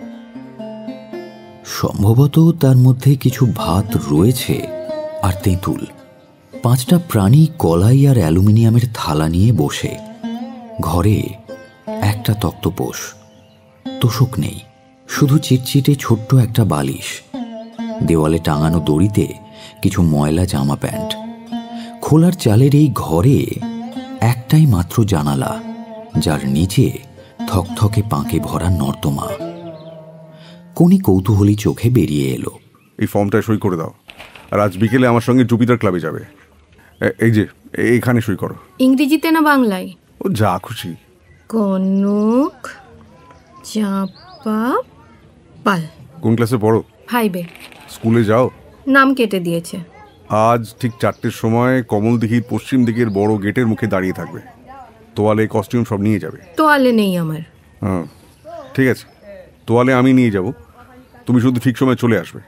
সম্ভবত তার মধ্যে কিছু ভাত রয়েছে আর তেঁতুল। 5টা প্রাণী কলাই আর অ্যালুমিনিয়ামের থালা নিয়ে বসে। ঘরে একটা তক্তপোষ, তোশক নেই, শুধু চিটচিটে ছোট্ট একটা বালিশ। দেওয়ালে টাঙানো দড়িতে কিছু ময়লা জামা প্যান্ট। খোলার চালের এই ঘরে একটাই মাত্র জানালা, যার নিচে থকথকে পাঁকে ভরা নর্দমা। কোনি কৌতূহলী চোখে বেরিয়ে এলো। এই ফর্মটায় সই করে দাও, আর আজ বিকেলে আমার সঙ্গে জুপিটার ক্লাবে যাবে। এই যে এইখানে সই করো। ইংরেজিতে না বাংলায়? ও যা খুশি। কনক চাপা পাল। কোন ক্লাসে পড়ো? 5-এ। স্কুলে যাও? নাম কেটে দিয়েছে। আজ ঠিক 4টের সময় কমলদিঘির পশ্চিম দিকের বড় গেটের মুখে দাঁড়িয়ে থাকবে। তোয়ালে, কস্টিউম সব নিয়ে যাবে। তোয়ালে নেই আমার। হ্যাঁ ঠিক আছে, তোয়ালে আমি নিয়ে যাব, তুমি শুধু ঠিক সময় চলে আসবে।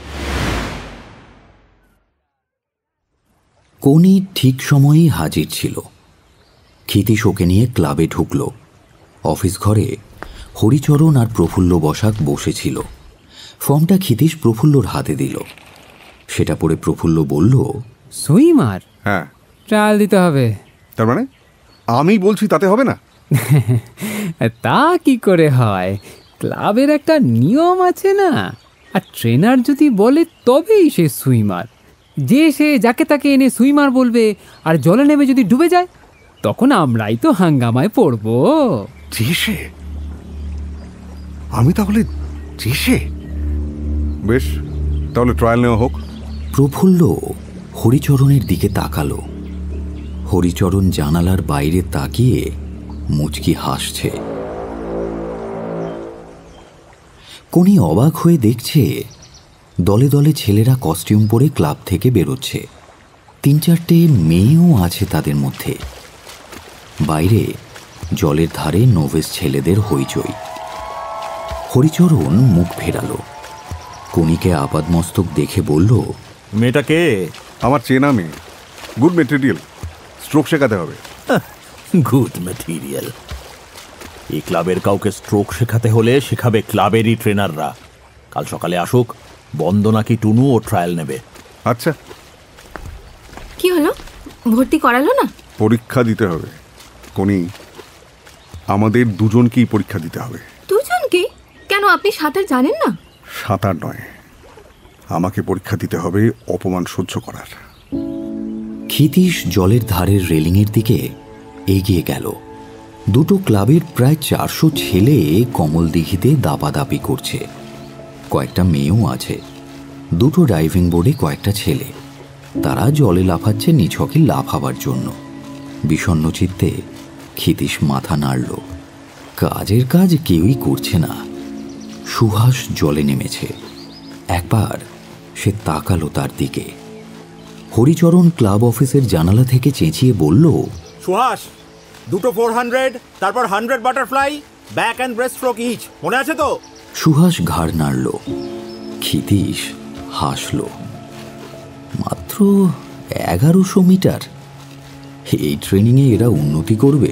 কোনি ঠিক সময়েই হাজির ছিল। ক্ষিতীশ ওকে নিয়ে ক্লাবে ঢুকল। অফিস ঘরে হরিচরণ আর প্রফুল্ল বসাক বসেছিল। ফর্মটা ক্ষিতীশ প্রফুল্লর হাতে দিল। সেটা পড়ে প্রফুল্ল বলল, সুইমার? হ্যাঁ। ট্রায়াল দিতে হবে। তার মানে আমি বলছি তাতে হবে না? তা কি করে হয়? ক্লাবের একটা নিয়ম আছে না, আর ট্রেনার যদি বলে তবেই সে সুইমার। যে সে যাকে তাকে এনে সুইমার বলবে, আর জলে নেমে যদি ডুবে যায় তখন আমরাই তো হাঙ্গামায় পড়বো। আমি তাহলে বেশ, তাহলে ট্রায়াল নেওয়া হোক। প্রফুল্ল হরিচরণের দিকে তাকালো। হরিচরণ জানালার বাইরে তাকিয়ে মুচকি হাসছে। কোনি অবাক হয়ে দেখছে দলে দলে ছেলেরা কস্টিউম পরে ক্লাব থেকে বেরোচ্ছে। 3-4টে মেয়েও আছে তাদের মধ্যে। বাইরে জলের ধারে নোভেস ছেলেদের হইচই। হরিচরণ মুখ ফেরালো। কোনিকে আপাদমস্তক দেখে বলল, মেয়েটা কে? আমার চেনা মেয়ে, গুড মেটেরিয়াল, স্ট্রোক শেখাতে হবে। Good material? এই ক্লাবের কাউকে স্ট্রোক শেখাতে হলে শেখাবে ক্লাবেরই ট্রেনাররা। কাল সকালে আসুক, বন্দনা কি টুনু ও ট্রায়াল নেবে। আচ্ছা। কি হলো, ভর্তি করালো না? পরীক্ষা দিতে হবে কোনি, আমাদের দুজনকেই পরীক্ষা দিতে হবে। দুজনকে? কেন, আপনি সাঁতার জানেন না? সাঁতার নয়, আমাকে পরীক্ষা দিতে হবে অপমান সহ্য করার। ক্ষিতীশ জলের ধারের রেলিংয়ের দিকে এগিয়ে গেল। দুটো ক্লাবের প্রায় 400 ছেলে কমলদিঘিতে দাপাদাপি করছে। কয়েকটা মেয়েও আছে। দুটো ডাইভিং বোর্ডে কয়েকটা ছেলে, তারা জলে লাফাচ্ছে নিছকে লাফাবার জন্য। বিষণ্ণ চিত্তে ক্ষিতীশ মাথা নাড়ল। কাজের কাজ কেউই করছে না। সুহাস জলে নেমেছে। একবার সে তাকালো তার দিকে। হরিচরণ ক্লাব অফিসের জানালা থেকে চেঁচিয়ে বলল, সুহাস, দুটো 400, তারপর 100 butterfly, back and breast stroke each, মনে আছে তো? সুহাস ঘাড় নাড়ল। ক্ষিতীশ হাসল। মাত্র 1100 মিটার? এই ট্রেনিংয়ে এরা উন্নতি করবে?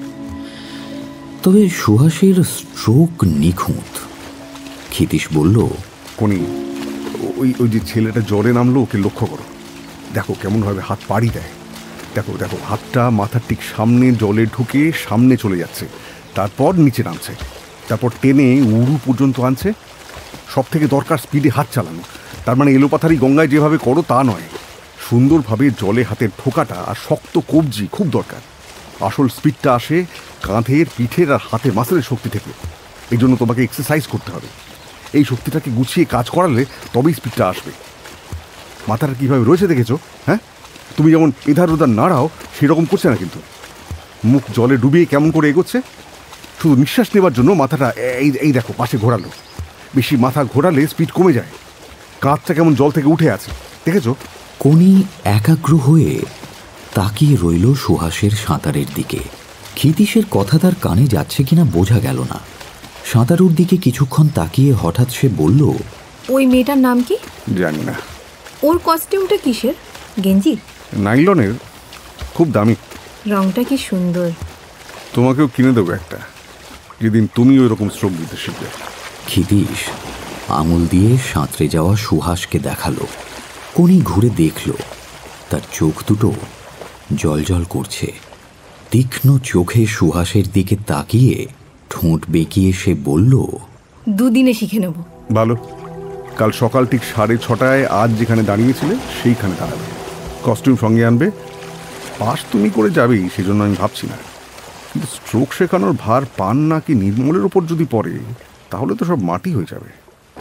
তবে সুহাসের স্ট্রোক নিখুঁত। ক্ষিতীশ বলল, কোনি, ওই যে ছেলেটা জলে নামলো, ওকে লক্ষ্য করো। দেখো কেমনভাবে হাত পাড়ি দেয়। দেখো দেখো, হাতটা মাথার ঠিক সামনে জলে ঢুকে সামনে চলে যাচ্ছে, তারপর নিচে নামছে, তারপর টেনে উড়ু পর্যন্ত আনছে। সব থেকে দরকার স্পিডে হাত চালানো। তার মানে এলোপাথারি গঙ্গায় যেভাবে করো তা নয়, সুন্দরভাবে জলে হাতের ঠোকাটা আর শক্ত কবজি খুব দরকার। আসল স্পিডটা আসে কাঁধের, পিঠের আর হাতের মাসেলের শক্তি থেকে। এই জন্য তোমাকে এক্সারসাইজ করতে হবে। এই শক্তিটাকে গুছিয়ে কাজ করালে তবেই স্পিডটা আসবে। মাথাটা কীভাবে রয়েছে দেখেছো? হ্যাঁ, তুমি যেমন এধার ওধার নাড়াও সেরকম করছে না, কিন্তু মুখ জলে ডুবিয়ে কেমন করে এগোচ্ছে। শুধু নিঃশ্বাস নেবার জন্য মাথাটা এই দেখো পাশে ঘোরালো। বেশি মাথা ঘোরালে স্পিড কমে যায়। কাঁচটা কেমন জল থেকে উঠে আছে, দেখেছো? কোনি একাগ্র হয়ে তাকিয়ে রইল সুহাসের সাঁতারের দিকে। ক্ষিতীশের কথা তার কানে যাচ্ছে কিনা বোঝা গেল না। সাঁতারুর দিকে কিছুক্ষণ তাকিয়ে হঠাৎ সে বলল, ওই মেয়েটার নাম কি? জানি না। ওর কস্টিউমটা কিসের? গেঞ্জি? নাইলনের, খুব দামি। রংটা কি সুন্দর। তোমাকেও কিনে দেবো একটা, যেদিন তুমি ওই রকম স্ট্রোক দিতে শিখবে। ক্ষিতীশ আঙুল দিয়ে সাঁতরে যাওয়া সুহাসকে দেখালো। কোনি ঘুরে দেখল তার চোখ দুটো জলজল করছে। তীক্ষ্ণ চোখে সুহাসের দিকে তাকিয়ে ঠোঁট বেঁকিয়ে সে বলল, দুদিনে শিখে নেব। ভালো, কাল সকাল ঠিক 6:30 আজ যেখানে দাঁড়িয়েছিলে সেইখানে দাঁড়াবে। কস্টিউম সঙ্গে আনবে। পাস তুমি করে যাবেই, সেজন্য আমি ভাবছি না, কিন্তু স্ট্রোক শেখানোর ভার পান নাকি নির্মলের ওপর যদি পড়ে তাহলে তো সব মাটি হয়ে যাবে।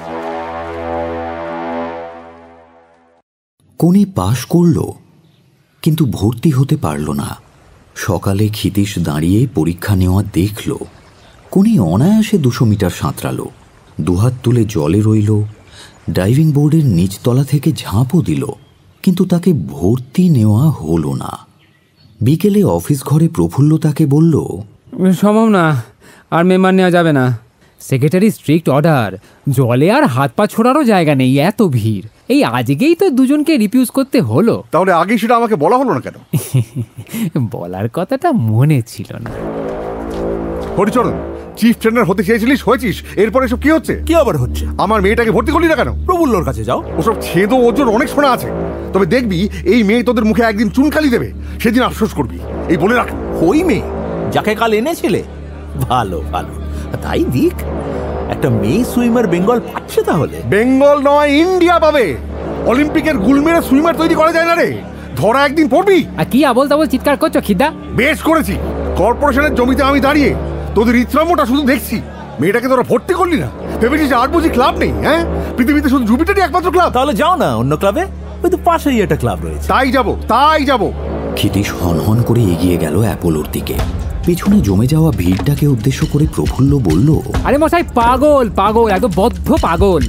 কোনি পাশ করল, কিন্তু ভর্তি হতে পারল না। সকালে ক্ষিতীশ দাঁড়িয়ে পরীক্ষা নেওয়া দেখল। কোনি অনায়াসে 200 মিটার সাঁতরালো, দুহাত তুলে জলে রইল, ডাইভিং বোর্ডের নিচতলা থেকে ঝাঁপও দিল, কিন্তু তাকে ভর্তি নেওয়া হলো না। বিকেলে অফিস ঘরে প্রফুল্ল তাকে বলল, সম্ভব না, আর মেম্বার নেওয়া যাবে না। সেক্রেটারি স্ট্রিক্ট অর্ডার, জলে আর হাত পা ছোড়ারও জায়গা নেই, এত ভিড়। এই আজকেই তো দুজনকে রিফিউজ করতে হলো। তাহলে আগে সেটা আমাকে বলা হলো না কেন? বলার কথাটা মনে ছিল না। হরিচরণ, চিফ ট্রেনার হতে চেয়েছিলিস, হয়েছিস, এরপরে সব কি হচ্ছে? কি আবার হচ্ছে? আমার মেয়েটাকে ভর্তি করলি না কেন? প্রফুল্লর কাছে যাও, ওসব ছেদ ওজোর অনেক শোনা আছে। তবে দেখবি এই মেয়ে তোদের মুখে একদিন চুনকালি দেবে, সেদিন আফসোস করবি, এই বলে রাখ। ওই মেয়ে যাকে কাল এনেছিলে? ভালো ভালো, তাই দিক। একটা মেয়ে সুইমার বেঙ্গল পাচ্ছে তাহলে? বেঙ্গল নয়, ইন্ডিয়া পাবে। অলিম্পিকের গুলমেরে সুইমার তৈরি করা যায় না রে, ধরা একদিন পড়বি। আর কি আবল তাবল চিৎকার করছো খিদা? বেশ করেছি, কর্পোরেশনের জমিতে আমি দাঁড়িয়ে তোদের ইচ্ছামোটা শুধু দেখছি। মেয়েটাকে তোরা ভর্তি করলি না, ভেবেছিস আর বুঝি ক্লাব নেই? হ্যাঁ, পৃথিবীতে শুধু জুপিটারই একমাত্র ক্লাব। তাহলে যাও না অন্য ক্লাবে, ওই তো পাশেই একটা ক্লাব রয়েছে। তাই যাবো। ক্ষিতীশ হনহন করে এগিয়ে গেল অ্যাপোলোর দিকে। পেছনে জমে যাওয়া ভিড়টাকে উদ্দেশ্য করে প্রফুল্ল বলল, আরে মশাই, পাগল পাগল, একদম বদ্ধ পাগল।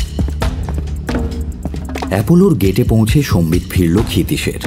অ্যাপোলোর গেটে পৌঁছে সম্বিত ফিরল ক্ষিতীশের।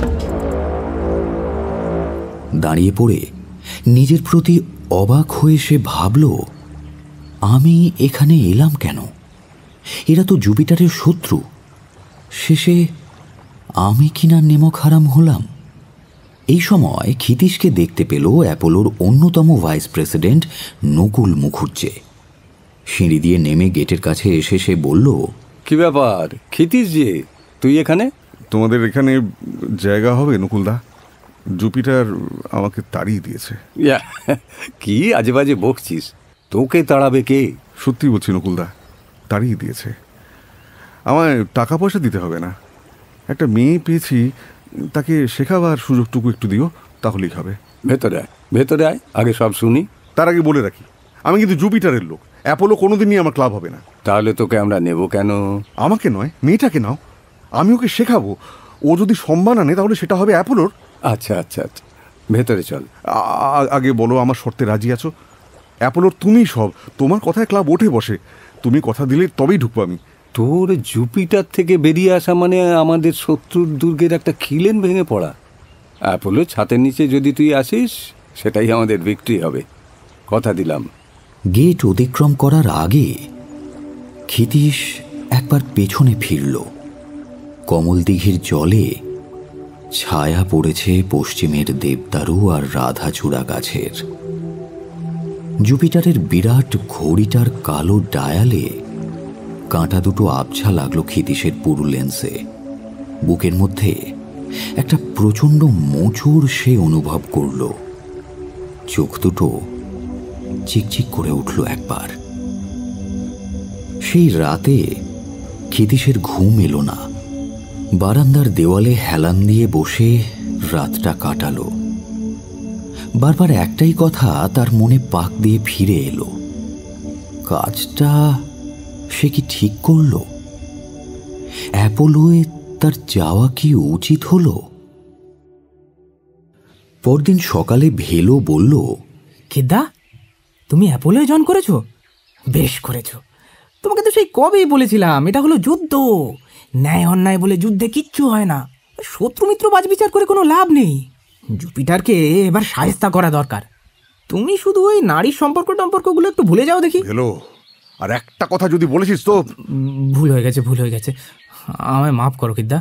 দাঁড়িয়ে পড়ে নিজের প্রতি অবাক হয়ে সে ভাবল, আমি এখানে এলাম কেন? এরা তো জুপিটারের শত্রু। শেষে আমি কিনা নেমক হারাম হলাম। এই সময় ক্ষিতীশকে দেখতে পেল অ্যাপোলোর অন্যতম ভাইস প্রেসিডেন্ট নকুল মুখুজ্জে। সিঁড়ি দিয়ে নেমে গেটের কাছে এসে সে বলল, কি ব্যাপার ক্ষিতীশ জি, তুই এখানে? তোমাদের এখানে জায়গা হবে নকুলদা? জুপিটার আমাকে তাড়িয়ে দিয়েছে। কি আজে বাজে বকছিস? তোকে তাড়াবে কে? সত্যি বলছি নকুলদা, তাড়িয়ে দিয়েছে। আমায় টাকা পয়সা দিতে হবে না, একটা মেয়ে পেয়েছি, তাকে শেখাবার সুযোগটুকু একটু দিও, তাহলেই হবে। ভেতরে আয়, আগে সব শুনি। তার আগে বলে রাখি, আমি কিন্তু জুপিটারের লোক। অ্যাপোলো কোনোদিনই আমার ক্লাব হবে না। তাহলে তোকে আমরা নেব কেন? আমাকে নয়, মেয়েটাকে নাও, আমি ওকে শেখাবো। ও যদি সম্মান আনে তাহলে সেটা হবে অ্যাপোলোর। আচ্ছা, ভেতরে চল। আগে বলো, আমার শর্তে রাজি আছো? অ্যাপোলোর তুমি সব, তোমার কথায় ক্লাব ওঠে বসে। তুমি কথা দিলে তবেই ঢুকবো আমি। তোর জুপিটার থেকে বেরিয়ে আসা মানে আমাদের শত্রুর দুর্গের একটা খিলেন ভেঙে পড়া। অ্যাপোলো ছাতের নিচে যদি তুই আসিস, সেটাই আমাদের বিক্রি হবে, কথা দিলাম। গেট অতিক্রম করার আগে ক্ষিতীশ একবার পেছনে ফিরল। কমল দিঘির জলে ছায়া পড়েছে পশ্চিমের দেবদারু আর রাধাচূড়া গাছের। জুপিটারের বিরাট ঘড়িটার কালো ডায়ালে কাঁটা দুটো আবছা লাগলো ক্ষিতীশের পুরু লেন্সে। বুকের মধ্যে একটা প্রচণ্ড মোচড় সে অনুভব করল। চোখ দুটো চিকচিক করে উঠল একবার। সেই রাতে ক্ষিতীশের ঘুম এলো না। বারান্দার দেওয়ালে হেলান দিয়ে বসে রাতটা কাটালো। বারবার একটাই কথা তার মনে পাক দিয়ে ফিরে এলো, কাজটা সে কি ঠিক করল? অ্যাপোলোয় তার যাওয়া কি উচিত হলো? পরদিন সকালে ভেলো বলল, কেদা, তুমি অ্যাপোলোয় জয়েন করেছো? বেশ করেছো, তোমাকে তো সেই কবেই বলেছিলাম এটা হলো যুদ্ধ, ন্যায় অন্যায় বলে যুদ্ধে কিচ্ছু হয় না, শত্রু মিত্র বাজবিচার করে কোনো লাভ নেই। জুপিটারকে এবার শায়েস্তা করা দরকার। তুমি শুধু ওই নারীর সম্পর্কগুলো একটু ভুলে যাও দেখি। হ্যালো, আর একটা কথা যদি বলেছিস তো। ভুল হয়ে গেছে, আমায় মাফ করো কিদ্দা।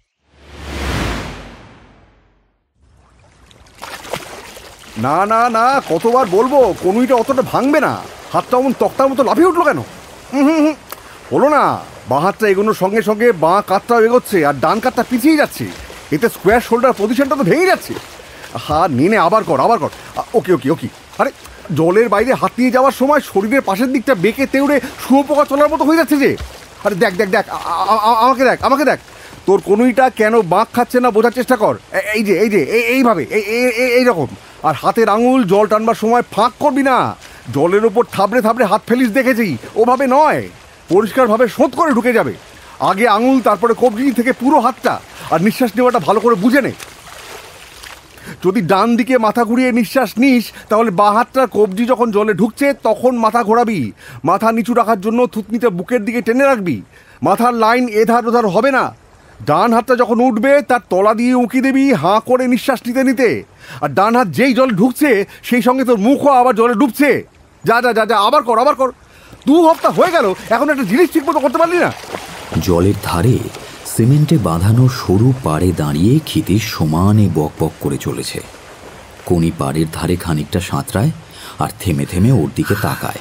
না না না, কতবার বলবো কনুইটা অতটা ভাঙবে না। হাতটা অমন তক্তার মতো লাফিয়ে উঠলো কেন? হলো না, বাঁ হাতটা এগোনোর সঙ্গে সঙ্গে বাঁ কাতটাও এগোচ্ছে আর ডান কাতটা পিছিয়ে যাচ্ছে, এতে স্কোয়ার শোল্ডার পজিশনটা তো ভেঙে যাচ্ছে। হাত নিয়ে আবার কর। ওকে। আরে জলের বাইরে হাত নিয়ে যাওয়ার সময় শরীরের পাশের দিকটা বেঁকে তেউড়ে শুয়োপোকা চলার মতো হয়ে যাচ্ছে যে। আরে দেখ আমাকে দেখ, তোর কনুইটা কেন বাঁক খাচ্ছে না বোঝার চেষ্টা কর। এই যে এইভাবে এইরকম। আর হাতের আঙুল জল টানবার সময় ফাঁক করবি না, জলের ওপর থাবড়ে হাত ফেলিস দেখেছি, ওভাবে নয়, পরিষ্কারভাবে শোধ করে ঢুকে যাবে। আগে আঙুল, তারপরে কবজি থেকে পুরো হাতটা। আর নিঃশ্বাস নেওয়াটা ভালো করে বুঝে নে। যদি ডান দিকে মাথা ঘুরিয়ে নিঃশ্বাস নিস তাহলে বাঁ হাতটার কবজি যখন জলে ঢুকছে তখন মাথা ঘোরাবি। মাথা নিচু রাখার জন্য থুতনিটা বুকের দিকে টেনে রাখবি, মাথার লাইন এধার ওধার হবে না। ডান হাতটা যখন উঠবে তার তলা দিয়ে উঁকি দেবি হাঁ করে নিঃশ্বাস নিতে। আর ডান হাত যেই জলে ঢুকছে সেই সঙ্গে তোর মুখও আবার জলে ডুবছে। যা আবার কর। 2 হপ্তাহ হয়ে গেল, এখন একটা জিনিস ঠিক মতো করতে পারলি না। জলের ধারে সিমেন্টে বাঁধানো সরু পাড়ে দাঁড়িয়ে ক্ষিতীশ সমানে বক করে চলেছে। কোনি পাড়ের ধারে খানিকটা সাঁতরায় আর থেমে থেমে ওর দিকে তাকায়।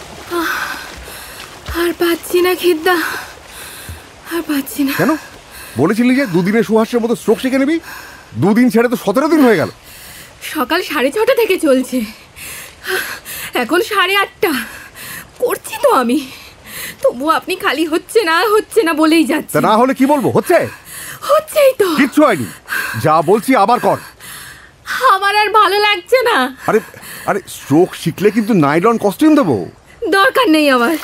আর পাচ্ছি না খিদ্দা, আর পাচ্ছি না। কেন? বলেছিলি যে 2 দিনের সুহাসের মতো স্ট্রোক শিখে নিবি। 2 দিন ছেড়ে তো 17 দিন হয়ে গেল। সকাল 6:30 থেকে চলছে, এখন 8:30 করছি তো আমি, তবু আপনি খালি হচ্ছে না বলেই যাচ্ছে। না হলে কি বলবো? হচ্ছেই তো। কিচ্ছু হয়নি, যা বলছি আবার কর। আমার আর ভালো লাগছে না। আরে স্ট্রোক শিখলে কিন্তু নাইলন কস্টিউম দেবো। দরকার নেই আমার।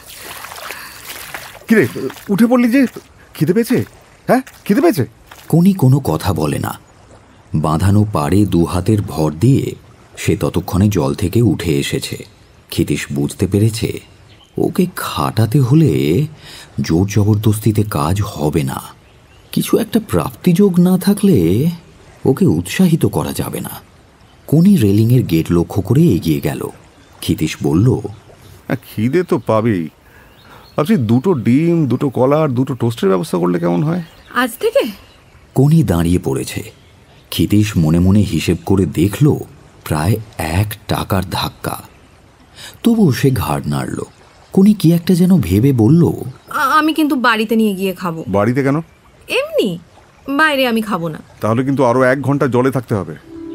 কিরে উঠে পড়লি যে? খিদে পেয়েছে? হ্যাঁ খিদে পেয়েছে? কোনি কোনো কথা বলে না। বাঁধানো পাড়ে 2 হাতের ভর দিয়ে সে ততক্ষণে জল থেকে উঠে এসেছে। ক্ষিতীশ বুঝতে পেরেছে ওকে খাটাতে হলে জোর জবরদস্তিতে কাজ হবে না। কিছু একটা প্রাপ্তিযোগ না থাকলে ওকে উৎসাহিত করা যাবে না। কোনি রেলিংয়ের গেট লক্ষ্য করে এগিয়ে গেল। ক্ষিতীশ বলল, খিদে তো পাবেই, ভাবছি 2টো ডিম, 2টো কলা আর 2টো টোস্টের ব্যবস্থা করলে কেমন হয়? আজ থেকে? কোনি দাঁড়িয়ে পড়েছে। ক্ষিতীশ মনে মনে হিসেব করে দেখল প্রায় 1 টাকার ধাক্কা। তবুও সে ঘাড় নাড়ল। কোনি কি একটা যেন ভেবে বলল, আমি কিন্তু বাড়িতে নিয়ে গিয়ে খাবো। বাড়িতে কেন? এমনি, বাইরে আমি খাবো না। তাহলে কিন্তু আরো 1 ঘন্টা জলে থাকতে হবে।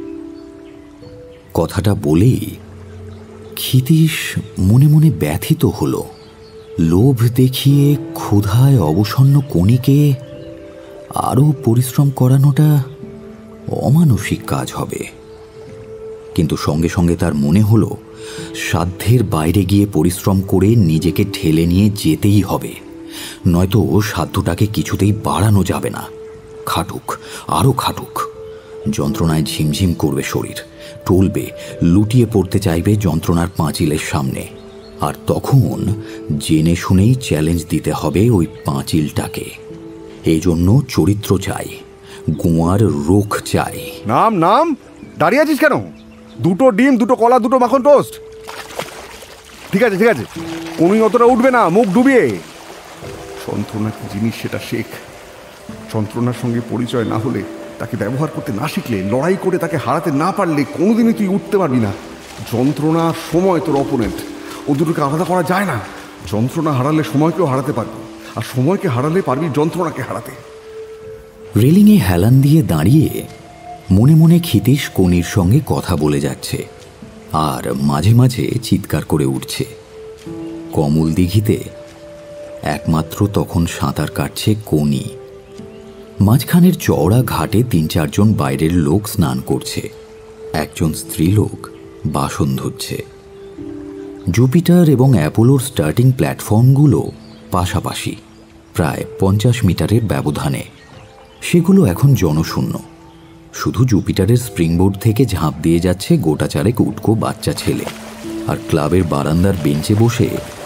কথাটা বলেই ক্ষিতীশ মনে মনে ব্যথিত হল। লোভ দেখিয়ে ক্ষুধায় অবসন্ন কোনিকে আরও পরিশ্রম করানোটা অমানসিক কাজ হবে। কিন্তু সঙ্গে সঙ্গে তার মনে হলো সাধ্যের বাইরে গিয়ে পরিশ্রম করে নিজেকে ঠেলে নিয়ে যেতেই হবে, নয়তো সাধ্যটাকে কিছুতেই বাড়ানো যাবে না। খাটুক, আরও খাটুক। যন্ত্রণায় ঝিমঝিম করবে শরীর, টলবে, লুটিয়ে পড়তে চাইবে যন্ত্রণার পাঁচিলের সামনে। আর তখন জেনে শুনেই চ্যালেঞ্জ দিতে হবে ওই পাঁচিলটাকে। এই জন্য চরিত্র চাই, গোয়ার রোখ চাই। নাম দাঁড়িয়ে আছিস কেন? 2টো ডিম, 2টো কলা, 2টো মাখন টোস্ট। ঠিক আছে কোনি অতটা উঠবে না, মুখ ডুবিয়ে। যন্ত্রণা কি জিনিস সেটা শেখ। যন্ত্রণার সঙ্গে পরিচয় না হলে, তাকে ব্যবহার করতে না শিখলে, লড়াই করে তাকে হারাতে না পারলে কোনোদিনই তুই উঠতে পারবি না। যন্ত্রণা সময় তোর অপোনেন্ট, ও দুটোকে আলাদা করা যায় না। যন্ত্রণা হারালে সময়কেও হারাতে পারবি, আর সময়কে হারালে পারবি যন্ত্রণাকে হারাতে। রেলিংয়ে হেলান দিয়ে দাঁড়িয়ে মনে মনে ক্ষিতীশ কোনির সঙ্গে কথা বলে যাচ্ছে, আর মাঝে মাঝে চিৎকার করে উঠছে। কমল দিঘিতে একমাত্র তখন সাঁতার কাটছে কোনি। মাঝখানের চওড়া ঘাটে 3-4 জন বাইরের লোক স্নান করছে। একজন স্ত্রীলোক বাসন ধুচ্ছে। জুপিটার এবং অ্যাপোলোর স্টার্টিং প্ল্যাটফর্মগুলো পাশাপাশি, প্রায় 50 মিটারের ব্যবধানে। সেগুলো এখন জনশূন্য। শুধু জুপিটারের স্প্রিংবোর্ড থেকে ঝাঁপ দিয়ে যাচ্ছে গোটা 4 উটকো বাচ্চা ছেলে, আর ক্লাবের বারান্দার বেঞ্চে বসে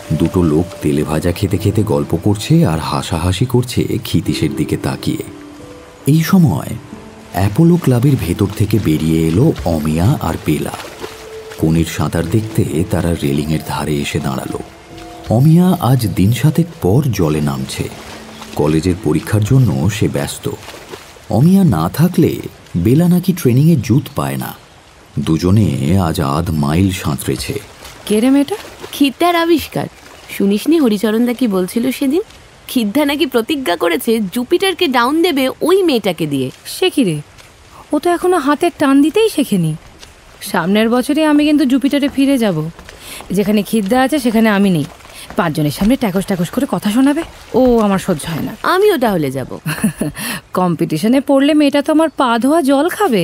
দুটো লোক তেলে ভাজা খেতে খেতে গল্প করছে আর হাসাহাসি করছে ক্ষিতীশের দিকে তাকিয়ে। এই সময় অ্যাপোলো ক্লাবের ভেতর থেকে বেরিয়ে এলো অমিয়া আর বেলা। কনির সাঁতার দেখতে তারা রেলিংয়ের ধারে এসে দাঁড়ালো। অমিয়া আজ দিন 7 পর জলে নামছে। কলেজের পরীক্ষার জন্য সে ব্যস্ত। অমিয়া না থাকলে বেলা নাকি ট্রেনিংয়ে জুত পায় না। দুজনে আজ 1/2 মাইল সাঁতরেছে। কে রে মেয়েটা? খিদ্দার আবিষ্কার। শুনিসনি হরিচরণদা কি বলছিল সেদিন? খিদ্দা নাকি প্রতিজ্ঞা করেছে জুপিটারকে ডাউন দেবে ওই মেয়েটাকে দিয়ে। সে কি রে? ও তো এখনো হাতের টান দিতেই শেখেনি। সামনের বছরে আমি কিন্তু জুপিটারে ফিরে যাব। যেখানে খিদ্দা আছে সেখানে আমি নেই। 5 জনের সামনে ট্যাকস ট্যাকস করে কথা শোনাবে, ও আমার সহ্য হয় না। আমিও তাহলে যাব। কম্পিটিশনে পড়লে মেয়েটা তো আমার পা ধোয়া জল খাবে।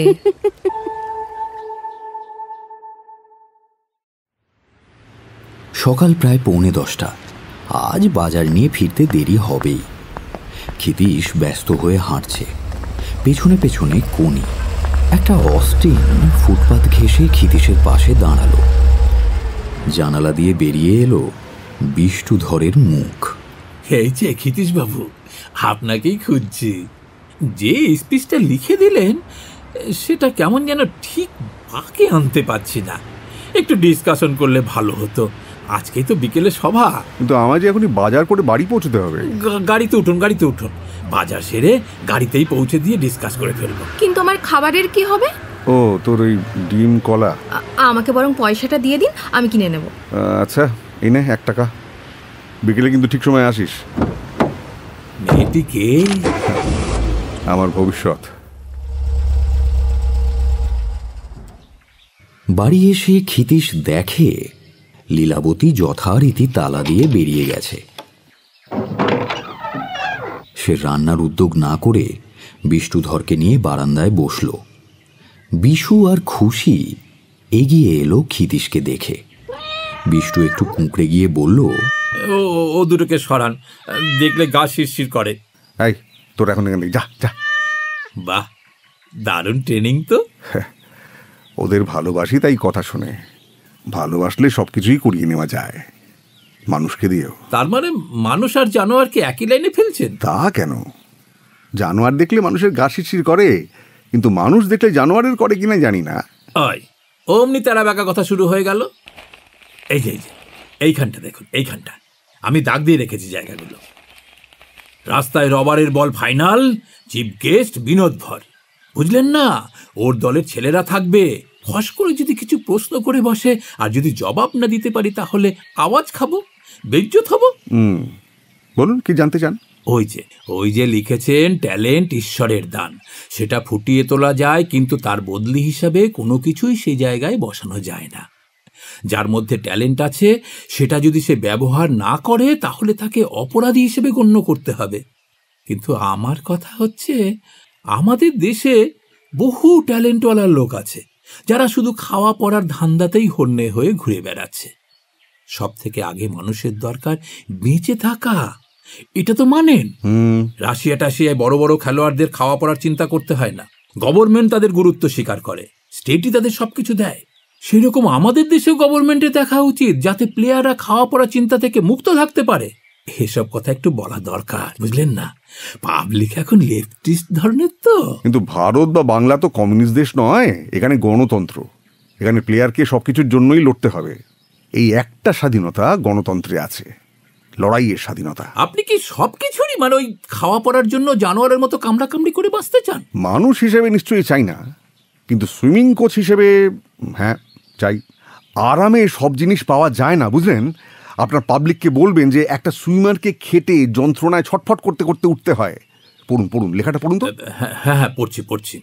সকাল প্রায় 9:45। আজ বাজার নিয়ে ফিরতে দেরি হবেই। ক্ষিতীশ ব্যস্ত হয়ে হাঁটছে। পেছনে পেছনে কনি। একটা অস্টিন ফুটপাত ঘেঁষে ক্ষিতীশের পাশে দাঁড়ালো। জানালা দিয়ে বেরিয়ে এলো বিষ্ণুধরের মুখ। এই যে ক্ষিতীশ বাবু, আপনাকেই খুঁজছি। যে স্পিচটা লিখে দিলেন সেটা কেমন যেন ঠিক বাঁকে আনতে পারছি না। একটু ডিসকাশন করলে ভালো হতো। আজকেই তো বিকেলে সভা। কিন্তু আমার যে এখনই বাজার করে বাড়ি পৌঁছতে হবে। গাড়িতে উঠুন, গাড়িতে উঠুন। বাজার সেরে গাড়িতেই পৌঁছে দিয়ে ডিসকাস করে ফেলবো। কিন্তু আমার খাবারের কি হবে? ও, তোর ওই ডিম কলা। আমাকে বরং পয়সাটা দিয়ে দিন, আমি কিনে নেব। আচ্ছা, এই নে 1 টাকা। বিকেলে কিন্তু ঠিক সময় আসিস। মেয়েটি কে? আমার ভবিষ্যৎ। বাড়ি এসে ক্ষিতীশ দেখে লীলাবতী যথারীতি তালা দিয়ে বেরিয়ে গেছে। সে রান্নার উদ্যোগ না করে বিষ্ণুধরকে নিয়ে বারান্দায় বসল। বিশু আর খুশি এগিয়ে এলো ক্ষিতীশকে দেখে। বিষ্ণু একটু কুঁকড়ে গিয়ে বলল, ও দুটোকে সরান, দেখলে গা শিরশির করে। এই, তোর এখন এখানে যা যা। বাহ, দারুণ ট্রেনিং তো। ওদের ভালোবাসি তাই কথা শুনে। ভালোবাসলে সবকিছুই করিয়ে নেওয়া যায়, মানুষকে দিয়েও। তার মানে মানুষ আর জানোয়ারকে একই লাইনে ফেলছেন? তা কেন? জানোয়ার দেখলে মানুষের গা শিরশির করে, কিন্তু মানুষ দেখলে জানোয়ারের করে কিনা জানি না। ওই অমনি তারা বাঁকা কথা শুরু হয়ে গেল। এই যে এইখানটা দেখুন, এইখানটা আমি দাগ দিয়ে রেখেছি জায়গাগুলো। রাস্তায় রবারের ball final, chief guest Binod ভর। বুঝলেন না? ওর দলের ছেলেরা থাকবে। ফস করে যদি কিছু প্রশ্ন করে বসে আর যদি জবাব না দিতে পারি তাহলে আওয়াজ খাবো, বেইজ্জত হব। বলুন, কি জানতে চান? ওই যে লিখেছেন ট্যালেন্ট ঈশ্বরের দান, সেটা ফুটিয়ে তোলা যায়, কিন্তু তার বদলি হিসাবে কোনো কিছুই সেই জায়গায় বসানো যায় না। যার মধ্যে ট্যালেন্ট আছে সেটা যদি সে ব্যবহার না করে তাহলে তাকে অপরাধী হিসেবে গণ্য করতে হবে। কিন্তু আমার কথা হচ্ছে, আমাদের দেশে বহু ট্যালেন্টওয়ালা লোক আছে যারা শুধু খাওয়া পড়ার ধান্দাতেই হন্যে হয়ে ঘুরে বেড়াচ্ছে। সব থেকে আগে মানুষের দরকার বেঁচে থাকা, এটা তো মানেন? রাশিয়া টাশিয়ায় বড় বড় খেলোয়াড়দের খাওয়া পড়ার চিন্তা করতে হয় না, গভর্নমেন্ট তাদের গুরুত্ব স্বীকার করে, স্টেটই তাদের সবকিছু দেয়। সেই রকম আমাদের দেশেও গভর্নমেন্টের দেখা উচিত, যাতে প্লেয়াররা খাওয়া পড়া চিন্তা থেকে মুক্ত থাকতে পারে। এসব কথা একটু বলা দরকার, বুঝলেন না? পাবলিক এখন লেফটিস্ট ধরনের তো। কিন্তু ভারত বা বাংলা তো কমিউনিস্ট দেশ নয়, এখানে গণতন্ত্র। এখানে প্লেয়ারকে সবকিছুর জন্যই লড়তে হবে। এই একটা স্বাধীনতা গণতন্ত্রে আছে, লড়াইয়ের স্বাধীনতা। আপনি কি সবকিছুরই মানে ওই খাওয়া পড়ার জন্য জানোয়ারের মতো কামড়াকামড়ি করে বাঁচতে চান? মানুষ হিসেবে নিশ্চয়ই চাই না, কিন্তু সুইমিং কোচ হিসেবে হ্যাঁ চাই। আরামে সব জিনিস পাওয়া যায় না, বুঝলেন? আপনার পাবলিককে বলবেন যে একটা সুইমারকে খেটে যন্ত্রণায় ছটফট করতে করতে উঠতে হয়। পড়ুন লেখাটা পড়ুন তো। হ্যাঁ পড়ছি।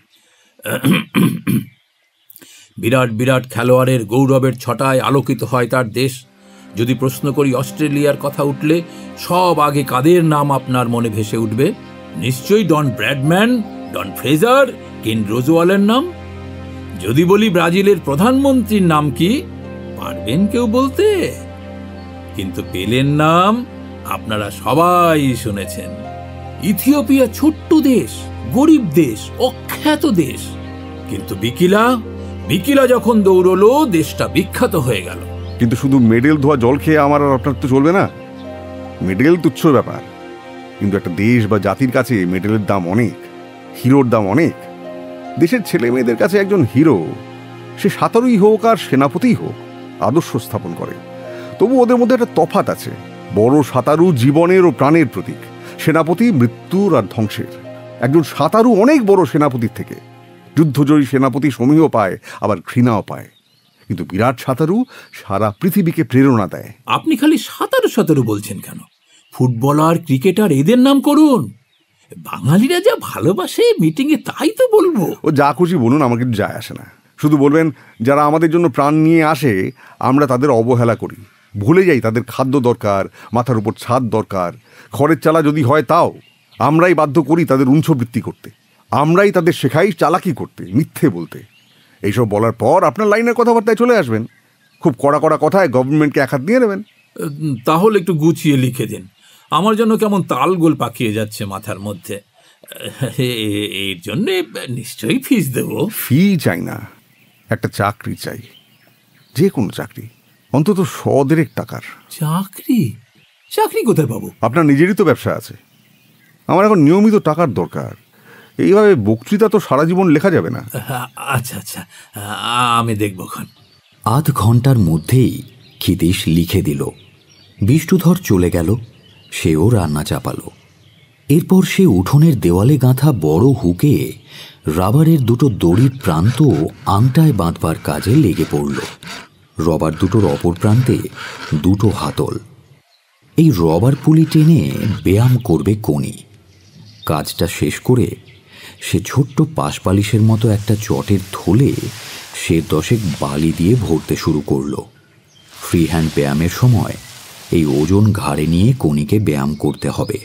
বিরাট বিরাট খেলোয়াড়ের গৌরবের ছটায় আলোকিত হয় তার দেশ। যদি প্রশ্ন করি অস্ট্রেলিয়ার কথা উঠলে সব আগে কাদের নাম আপনার মনে ভেসে উঠবে? নিশ্চয়ই ডন ব্র্যাডম্যান, ডন ফ্রেজার, কেন রোজওয়ালের নাম। যদি বলি ব্রাজিলের প্রধানমন্ত্রীর নাম কি, পারবেন কেউ বলতে? কিন্তু পেলের নাম আপনারা সবাই শুনেছেন। ইথিওপিয়া ছোট্ট দেশ, গরিব দেশ, অখ্যাত দেশ, কিন্তু বিকিলা যখন দৌড়লো দেশটা বিখ্যাত হয়ে গেল। কিন্তু শুধু মেডেল ধোয়া জল খেয়ে আমার আর আপনার তো চলবে না। মেডেল তুচ্ছ ব্যাপার, কিন্তু একটা দেশ বা জাতির কাছে মেডেলের দাম অনেক, হিরোর দাম অনেক। দেশের ছেলে মেয়েদের কাছে একজন হিরো সে সাঁতারুই হোক আর সেনাপতিই হোক আদর্শ স্থাপন করে। তবু ওদের মধ্যে একটা তফাৎ আছে। বড় সাঁতারু জীবনের ও প্রাণের প্রতীক, সেনাপতি মৃত্যুর আর ধ্বংসের। একজন সাঁতারু অনেক বড় সেনাপতির থেকে। যুদ্ধজয়ী সেনাপতি সমীহ পায়, আবার ঘৃণাও পায়, কিন্তু বিরাট সাঁতারু সারা পৃথিবীকে প্রেরণা দেয়। আপনি খালি সাঁতারু সাঁতারু বলছেন কেন? ফুটবলার, ক্রিকেটার এদের নাম করুন। বাঙালিরা যা ভালোবাসে মিটিংয়ে তাই তো বলবো। ও যা খুশি বলুন, আমাকে যায় আসে না। শুধু বলবেন যারা আমাদের জন্য প্রাণ নিয়ে আসে আমরা তাদের অবহেলা করি, ভুলে যাই তাদের খাদ্য দরকার, মাথার উপর ছাদ দরকার, খড়ের চালা যদি হয় তাও আমরাই বাধ্য করি তাদের উঞ্ছবৃত্তি করতে, আমরাই তাদের শেখাই চালাকি করতে, মিথ্যে বলতে। এইসব বলার পর আপনার লাইনের কথাবার্তায় চলে আসবেন, খুব কড়া কড়া কথায় গভর্নমেন্টকে এক হাত দিয়ে নেবেন। তাহলে একটু গুছিয়ে লিখে দিন, আমার জন্য কেমন তালগোল পাকিয়ে যাচ্ছে মাথার মধ্যে। এর জন্যে নিশ্চয়ই ফিস দেব। ফি চাই না, একটা চাকরি চাই, যে কোনো চাকরি, অন্তত 100 টাকার চাকরি। চাকরি কোথায় পাবো? আপনার নিজেরই তো ব্যবসা আছে। আমার এখন নিয়মিত টাকার দরকার। এইভাবে বক্তৃতা তো সারা জীবন লেখা যাবে না। আচ্ছা আচ্ছা, আমি দেখব। আধ ঘন্টার মধ্যেই ক্ষিতীশ লিখে দিল। বিষ্ণুধর চলে গেল, সেও রান্না চাপালো। এরপর সে উঠোনের দেওয়ালে গাঁথা বড় হুকে রাবারের দুটো দড়ির প্রান্ত আংটায় বাঁধবার কাজে লেগে পড়ল। রবার দুটোর অপর প্রান্তে দুটো হাতল। এই রবার পুলি টেনে ব্যায়াম করবে কোনি। কাজটা শেষ করে সে ছোট্ট পাশপালিশের মতো একটা চটের থলে সে 10 বালি দিয়ে ভরতে শুরু করল। ফ্রি হ্যান্ড ব্যায়ামের সময় এই ওজন ঘাড়ে নিয়ে কোনিকে ব্যায়াম করতে হবে।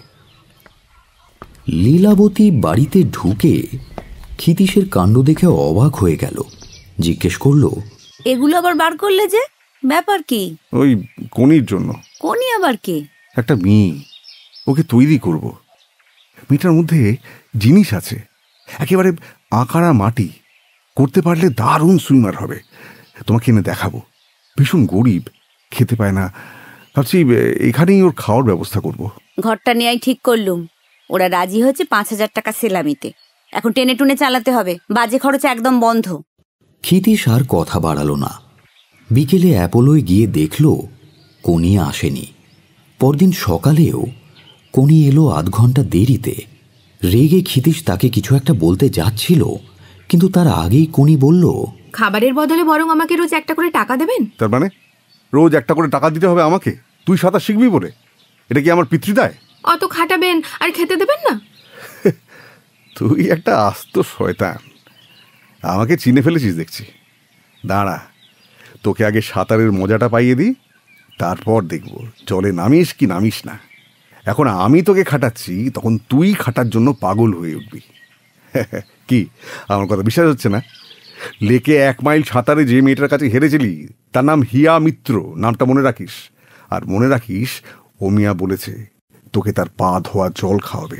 লীলাবতী বাড়িতে ঢুকে ক্ষিতীশের কাণ্ড দেখে অবাক হয়ে গেল। জিজ্ঞেস করল, এগুলো আবার বার করলে যে, ব্যাপার কি? ওই কোনির জন্য। কোনি আবার কে? একটা মেয়ে, ওকে তৈরি করব। মেয়েটার মধ্যে জিনিস আছে, একেবারে আঁকাড়া মাটি। করতে পারলে দারুণ সুইমার হবে। তোমাকে এনে দেখাবো। ভীষণ গরিব, খেতে পায় না। ভাবছি এখানেই ওর খাওয়ার ব্যবস্থা করব। ঘরটা নেয়াই ঠিক করলুম। ওরা রাজি হয়েছে 5000 টাকা সেলামিতে। এখন টেনে টুনে চালাতে হবে, বাজে খরচ একদম বন্ধ। ক্ষিতীশ আর কথা বাড়ালো না। বিকেলে অ্যাপোলোয় গিয়ে দেখল কোনি আসেনি। পরদিন সকালেও কোনি এলো আধ ঘন্টা দেরিতে। রেগে ক্ষিতীশ তাকে কিছু একটা বলতে যাচ্ছিল, কিন্তু তার আগেই কোনি বলল, খাবারের বদলে বরং আমাকে রোজ একটা করে টাকা দেবেন। তার মানে রোজ একটা করে টাকা দিতে হবে আমাকে? তুই সাঁতার শিখবি বলে? এটা কি আমার পিতৃদায়? অত খাটাবেন আর খেতে দেবেন না? তুই একটা আস্ত শয়তান, আমাকে চিনে ফেলেছিস দেখছি। দাঁড়া, তোকে আগে সাঁতারের মজাটা পাইয়ে দিই, তারপর দেখব জলে নামিস কি নামিস না। এখন আমি তোকে খাটাচ্ছি, তখন তুই খাটার জন্য পাগল হয়ে উঠবি। কি আমার কথা বিশ্বাস হচ্ছে না? লেকে 1 মাইল সাঁতারে যে মেয়েটার কাছে হেরেছিলি তার নাম হিয়া মিত্র। নামটা মনে রাখিস। আর মনে রাখিস, ওমিয়া বলেছে তোকে তার পা ধোয়া জল খাওয়াবে।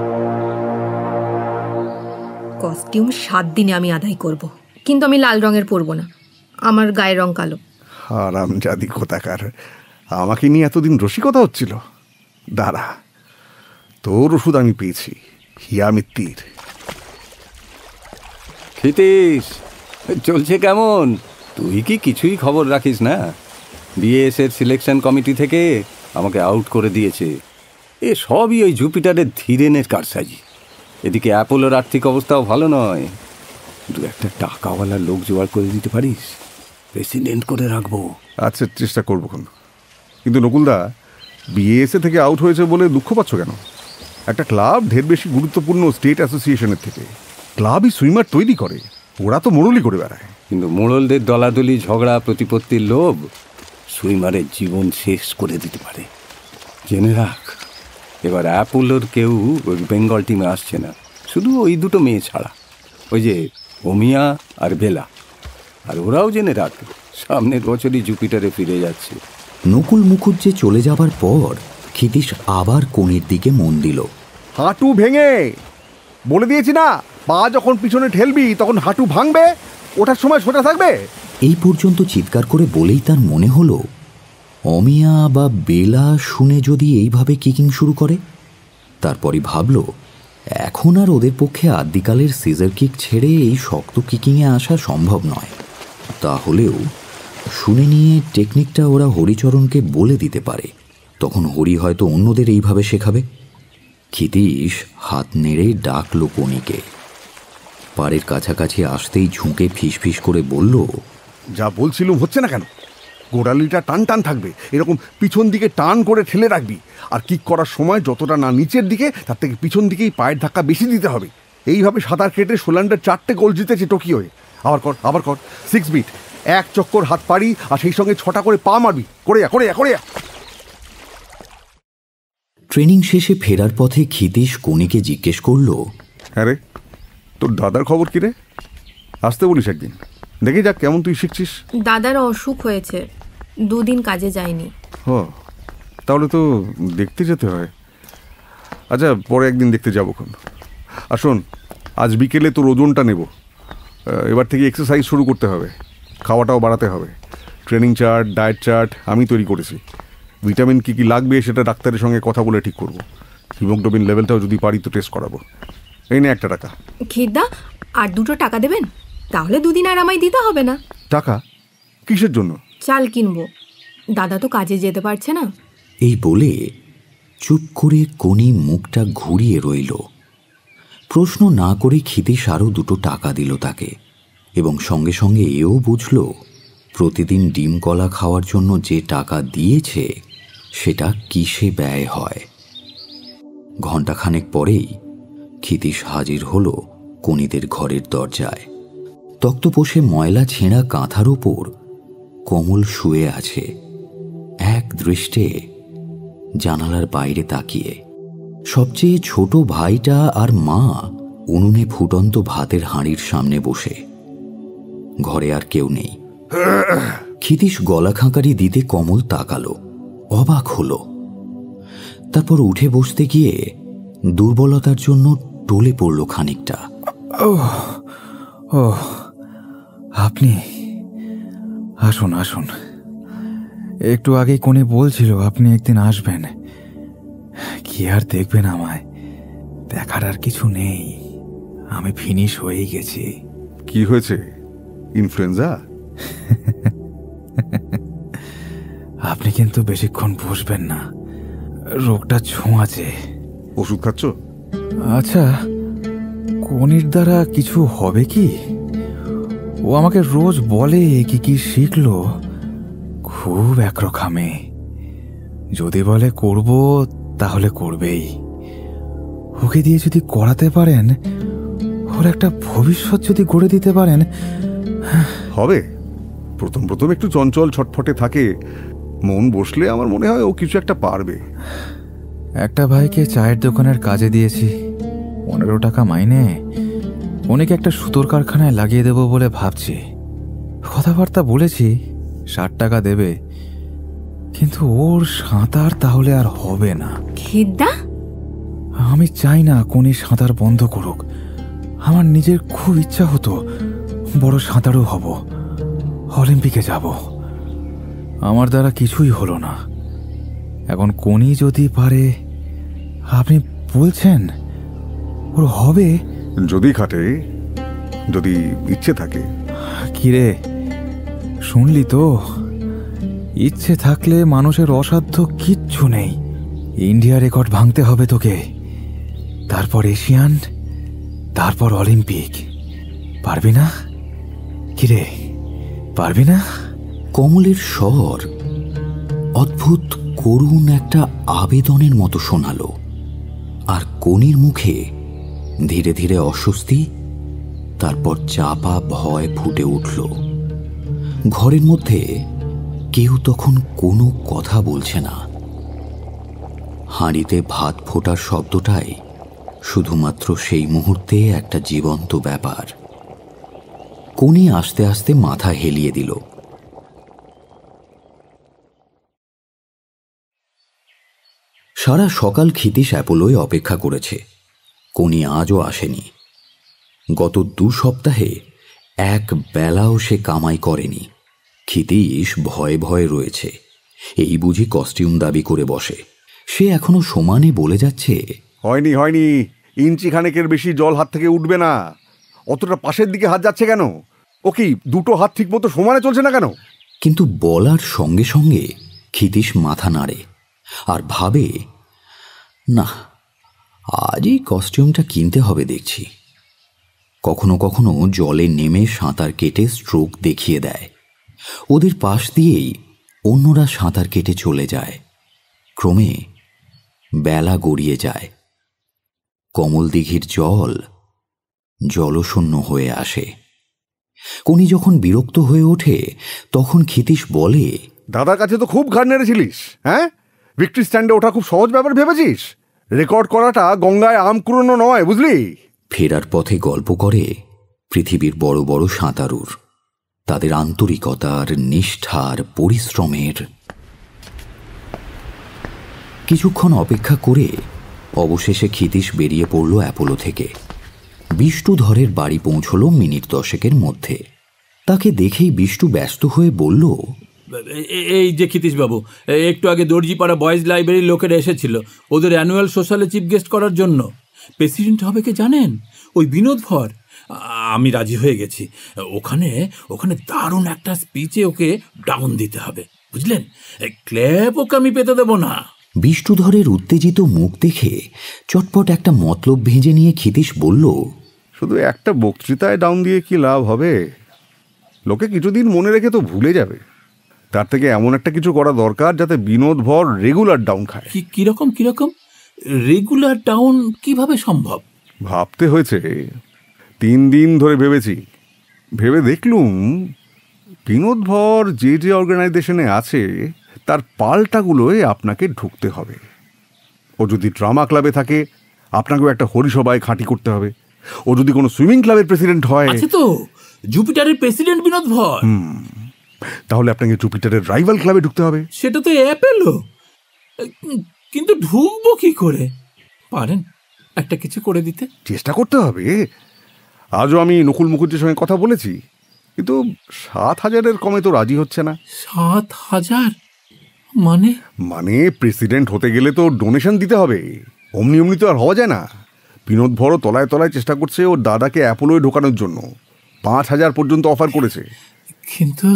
কস্টিউম 7 দিনে আমি আদায় করব, কিন্তু আমি লাল রঙের পরবো না। আমার গায়ের রং কালো। হারামজাদি কোথাকার, আমাকে নিয়ে এতদিন রসিকতা হচ্ছিল। দাঁড়া, তোর ওষুধ আমি পেয়েছি, হিয়া মিত্তির। ক্ষিতীশ, চলছে কেমন? তুই কি কিছুই খবর রাখিস না? বিএস এর সিলেকশন কমিটি থেকে আমাকে আউট করে দিয়েছে। এ সবই ওই জুপিটারের ধীরেনের কারসাজি। এদিকে অ্যাপোলোর আর্থিক অবস্থাও ভালো নয়। 2-1 টাকাওয়ালা লোক জোগাড় করে দিতে পারিস, প্রেসিডেন্ট করে রাখবো। আচ্ছা, চেষ্টা করবো। কিন্তু নকুলদা, বিএসএ থেকে আউট হয়েছে বলে দুঃখ পাচ্ছ কেন? একটা ক্লাব ঢের বেশি গুরুত্বপূর্ণ স্টেট অ্যাসোসিয়েশনের থেকে। ক্লাবই সুইমার তৈরি করে, ওরা তো মোড়লই করে বেড়ায়। কিন্তু মোড়লদের দলাদলি, ঝগড়া, প্রতিপত্তির লোভ সুইমারের জীবন শেষ করে দিতে পারে। জেনে রাখ, এবার অ্যাপোলোর কেউ ওই বেঙ্গল টিমে আসছে না, শুধু ওই 2 মেয়ে ছাড়া, ওই যে ওমিয়া আর বেলা। আর ওরাও জেনে রাখ, সামনের বছরই জুপিটারে ফিরে যাচ্ছে। নকুল মুখুজ্জে চলে যাবার পর ক্ষিতীশ আবার কোনির দিকে মন দিল। হাঁটু ভেঙে, বলে দিয়েছি না, পা যখন পিছনে ঠেলবি তখন হাঁটু ভাঙবে, ওঠার সময় সোজা থাকবে। এই পর্যন্ত চিৎকার করে বলেই তার মনে হলো অমিয়া বা বেলা শুনে যদি এইভাবে কিকিং শুরু করে। তারপরই ভাবল এখন আর ওদের পক্ষে আদ্যিকালের সিজার কিক ছেড়ে এই শক্ত কিকিংয়ে আসা সম্ভব নয়। তাহলেও শুনে নিয়ে টেকনিকটা ওরা হরিচরণকে বলে দিতে পারে, তখন হরি হয়তো অন্যদের এইভাবে শেখাবে। ক্ষিতীশ হাত নেড়ে ডাকল কনিকে। পাড়ের কাছাকাছি আসতেই ঝুঁকে ফিসফিস করে বলল, যা বলছিলুম হচ্ছে না কেন? গোড়ালিটা টান টান থাকবে, এরকম পিছন দিকে টান করে ঠেলে রাখবি। আর কিক করার সময় যতটা না নিচের দিকে, তার থেকে পিছন দিকেই পায়ের ধাক্কা বেশি দিতে হবে। এইভাবে সাঁতার কেটে সোল্যান্ডের 4টে গোল জিতেছে টোকিওয়ে। আবার কর 6 বিট, 1 চক্কর হাত পাড়ি, আর সেই সঙ্গে 6টা করে পা মারবি। করে যা। ট্রেনিং শেষে ফেরার পথে ক্ষিতীশ কনিকে জিজ্ঞেস করল, হ্যাঁ রে, তোর দাদার খবর কি রে? আসতে বলিস একদিন, দেখে যাক কেমন তুই শিখছিস। দাদার অসুখ হয়েছে, 2 দিন কাজে যায়নি। তাহলে তো দেখতে যেতে হয়। আচ্ছা, পরে একদিন দেখতে যাবো। আর শোন, আজ বিকেলে তোর ওজনটা নেব। এবার থেকে এক্সারসাইজ শুরু করতে হবে, খাওয়াটাও বাড়াতে হবে। ট্রেনিং চার্ট, ডায়েট চার্ট আমি তৈরি করেছি। ভিটামিন কী কী লাগবে সেটা ডাক্তারের সঙ্গে কথা বলে ঠিক করব। হিমোগ্লোবিন লেভেলটাও যদি পারি তো টেস্ট করাবো। এই নে 1 টাকা। খিদা, আর 2 টাকা দেবেন? তাহলে 2 দিন আর আমায় দিতে হবে না। টাকা কিসের জন্য? চাল কিনবো, দাদা তো কাজে যেতে পারছে না। এই বলে চুপ করে কনি মুখটা ঘুরিয়ে রইল। প্রশ্ন না করে ক্ষিতীশ আরও 2 টাকা দিল তাকে, এবং সঙ্গে সঙ্গে এও বুঝল প্রতিদিন ডিম কলা খাওয়ার জন্য যে টাকা দিয়েছে সেটা কিসে ব্যয় হয়। ঘণ্টাখানেক পরেই ক্ষিতীশ হাজির হল কনিদের ঘরের দরজায়। তক্তপোষে ময়লা ছেঁড়া কাঁথার ওপর কমল শুয়ে আছে, এক দৃষ্টে জানালার বাইরে তাকিয়ে। সবচেয়ে ছোট ভাইটা আর মা উনুনে ফুটন্ত ভাতের হাঁড়ির সামনে বসে। ঘরে আর কেউ নেই। ক্ষিতীশ গলা খাঁকারি দিতে কমল তাকালো, অবাক হলো। তারপর উঠে বসতে গিয়ে দুর্বলতার জন্য টলে পড়ল খানিকটা। আপনি আসুন। একটু আগেই কোনে বলছিল আপনি একদিন আসবেন। কি আর দেখবেন আমায়? দেখার আর কিছু নেই, আমি ফিনিশ হয়ে গেছি। কি হয়েছে? ইনফ্লুয়েঞ্জা? আপনি কিন্তু বেশিক্ষণ বসবেন না, রোগটা ছোঁয়াছে। ওষুধ খাচ্ছ? আচ্ছা, কনির দ্বারা কিছু হবে কি? ও আমাকে রোজ বলে কি শিখলো, খুব একরকম মেয়ে। যদি বলে করব তাহলে করবেই। ওকে দিয়ে যদি করাতে পারেন, ওর একটা ভবিষ্যৎ যদি গড়ে দিতে পারেন। হবে। প্রথম একটু চঞ্চল ছটফটে থাকে, মন বসলে আমার মনে হয় ও কিছু একটা পারবে। একটা ভাইকে চায়ের দোকানের কাজে দিয়েছি, 15 টাকা মাইনে। উনিকে একটা সুতোর কারখানায় লাগিয়ে দেব বলে ভাবছি। কথাবার্তা বলেছি, 60 টাকা দেবে, কিন্তু ওর সাঁতার তাহলে আর হবে না। খিদা, আমি চাই না কোনি সাঁতার বন্ধ করুক। আমার নিজের খুব ইচ্ছা হতো বড় সাঁতারও হব, অলিম্পিকে যাব। আমার দ্বারা কিছুই হলো না। এখন কোনি যদি পারে, আপনি বলছেন ওর হবে? যদি খাটে, যদি ইচ্ছে থাকে। কিরে, শুনলি তো? ইচ্ছে থাকলে মানুষের অসাধ্য কিচ্ছু নেই। ইন্ডিয়া রেকর্ড ভাঙতে হবে তোকে, তারপর এশিয়ান, তারপর অলিম্পিক। পারবি না? কিরে, পারবি না? কমলের স্বর অদ্ভুত করুণ একটা আবেদনের মতো শোনালো, আর কনির মুখে ধীরে ধীরে অস্বস্তি, তারপর চাপা ভয় ফুটে উঠল। ঘরের মধ্যে কেউ তখন কোনো কথা বলছে না। হাঁড়িতে ভাত ফোটার শব্দটাই শুধুমাত্র সেই মুহূর্তে একটা জীবন্ত ব্যাপার। কনি আস্তে আস্তে মাথা হেলিয়ে দিল। সারা সকাল ক্ষিতীশ অ্যাপোলোয় অপেক্ষা করেছে। কনি আজও আসেনি। গত 2 সপ্তাহে এক বেলাও সে কামাই করেনি। ক্ষিতীশ ভয়ে ভয়ে রয়েছে, এই বুঝি কস্টিউম দাবি করে বসে। সে এখনো সমানে বলে যাচ্ছে, হয়নি হয়নি, ইঞ্চি খানেকের বেশি জল হাত থেকে উঠবে না। অতটা পাশের দিকে হাত যাচ্ছে কেন? ও কি দুটো হাত ঠিক মতো সমানে চলছে না কেন? কিন্তু বলার সঙ্গে সঙ্গে ক্ষিতীশ মাথা নাড়ে আর ভাবে, না, আজই কস্টিউমটা কিনতে হবে দেখছি। কখনো কখনো জলে নেমে সাঁতার কেটে স্ট্রোক দেখিয়ে দেয়। ওদের পাশ দিয়েই অন্যরা সাঁতার কেটে চলে যায়। ক্রমে বেলা গড়িয়ে যায়। কমলদিঘির জল জলশূন্য হয়ে আসে। কোনি যখন বিরক্ত হয়ে ওঠে তখন ক্ষিতীশ বলে, দাদার কাছে তো খুব ঘাড় নেড়েছিলিস, হ্যাঁ? ভিক্টরি স্ট্যান্ডে ওঠা খুব সহজ ব্যাপার ভেবেছিস? রেকর্ড করাটা গঙ্গায় আম কুড়োনো নয়, বুঝলি? ফেরার পথে গল্প করে পৃথিবীর বড় বড় সাঁতারুর, তাদের আন্তরিকতার, নিষ্ঠার, পরিশ্রমের। কিছুক্ষণ অপেক্ষা করে অবশেষে ক্ষিতীশ বেরিয়ে পড়ল অ্যাপোলো থেকে। বিষ্টুধরের বাড়ি পৌঁছল মিনিট 10 মধ্যে। তাকে দেখেই বিষ্টু ব্যস্ত হয়ে বলল, এই যে ক্ষিতীশ বাবু, একটু আগে দর্জিপাড়া বয়েজ লাইব্রেরির লোকেরা এসেছিল ওদের অ্যানুয়াল সোশ্যালে চিফ গেস্ট করার জন্য। প্রেসিডেন্ট হবে কে জানেন? ওই বিনোদ ভর। আমি রাজি হয়ে গেছি। ওখানে ওখানে দারুণ একটা স্পিচে ওকে ডাউন দিতে হবে, বুঝলেন? ক্ল্যাপ ওকে আমি পেতে দেব না। বিষ্টুধরের উত্তেজিত মুখ দেখে চটপট একটা মতলব ভেজে নিয়ে ক্ষিতীশ বলল, শুধু একটা বক্তৃতায় ডাউন দিয়ে কি লাভ হবে? লোকে কিছুদিন মনে রেখে তো ভুলে যাবে। তার থেকে এমন একটা কিছু করা দরকার যাতে বিনোদ ভর রেগুলার ডাউন খায়। কিরকম কিরকম রেগুলার ডাউন কিভাবে সম্ভব? ভাবতে হয়েছে, 3 দিন ধরে ভেবেছি। ভেবে দেখলুম বিনোদ ভর যে যে অর্গানাইজেশনে আছে তার পাল্টাগুলোয় আপনাকে ঢুকতে হবে। ও যদি ড্রামা ক্লাবে থাকে আপনাকেও একটা হরিসভায় খাঁটি করতে হবে। ও যদি কোনো সুইমিং ক্লাবের প্রেসিডেন্ট হয়, আছে তো জুপিটারের প্রেসিডেন্ট বিনোদ ভর, তাহলে আপনাকে জুপিটারের রাইভাল ক্লাবে ঢুকতে হবে। সেটা তো অ্যাপেলো। কিন্তু ঢুকবো কি করে? পারেন একটা কিছু করে দিতে? চেষ্টা করতে হবে। আজও আমি নকুল মুখুজ্জির সঙ্গে কথা বলেছি, কিন্তু 7,000-এর কমে তো রাজি হচ্ছে না। 7,000? মানে প্রেসিডেন্ট হতে গেলে তো ডোনেশন দিতে হবে। অমনি অমনি তো আর হওয়া যায় না। বিনোদ ভরও তলায় তলায় চেষ্টা করছে ওর দাদাকে অ্যাপোলোয় ঢোকানোর জন্য। 5,000 পর্যন্ত অফার করেছে। কিন্তু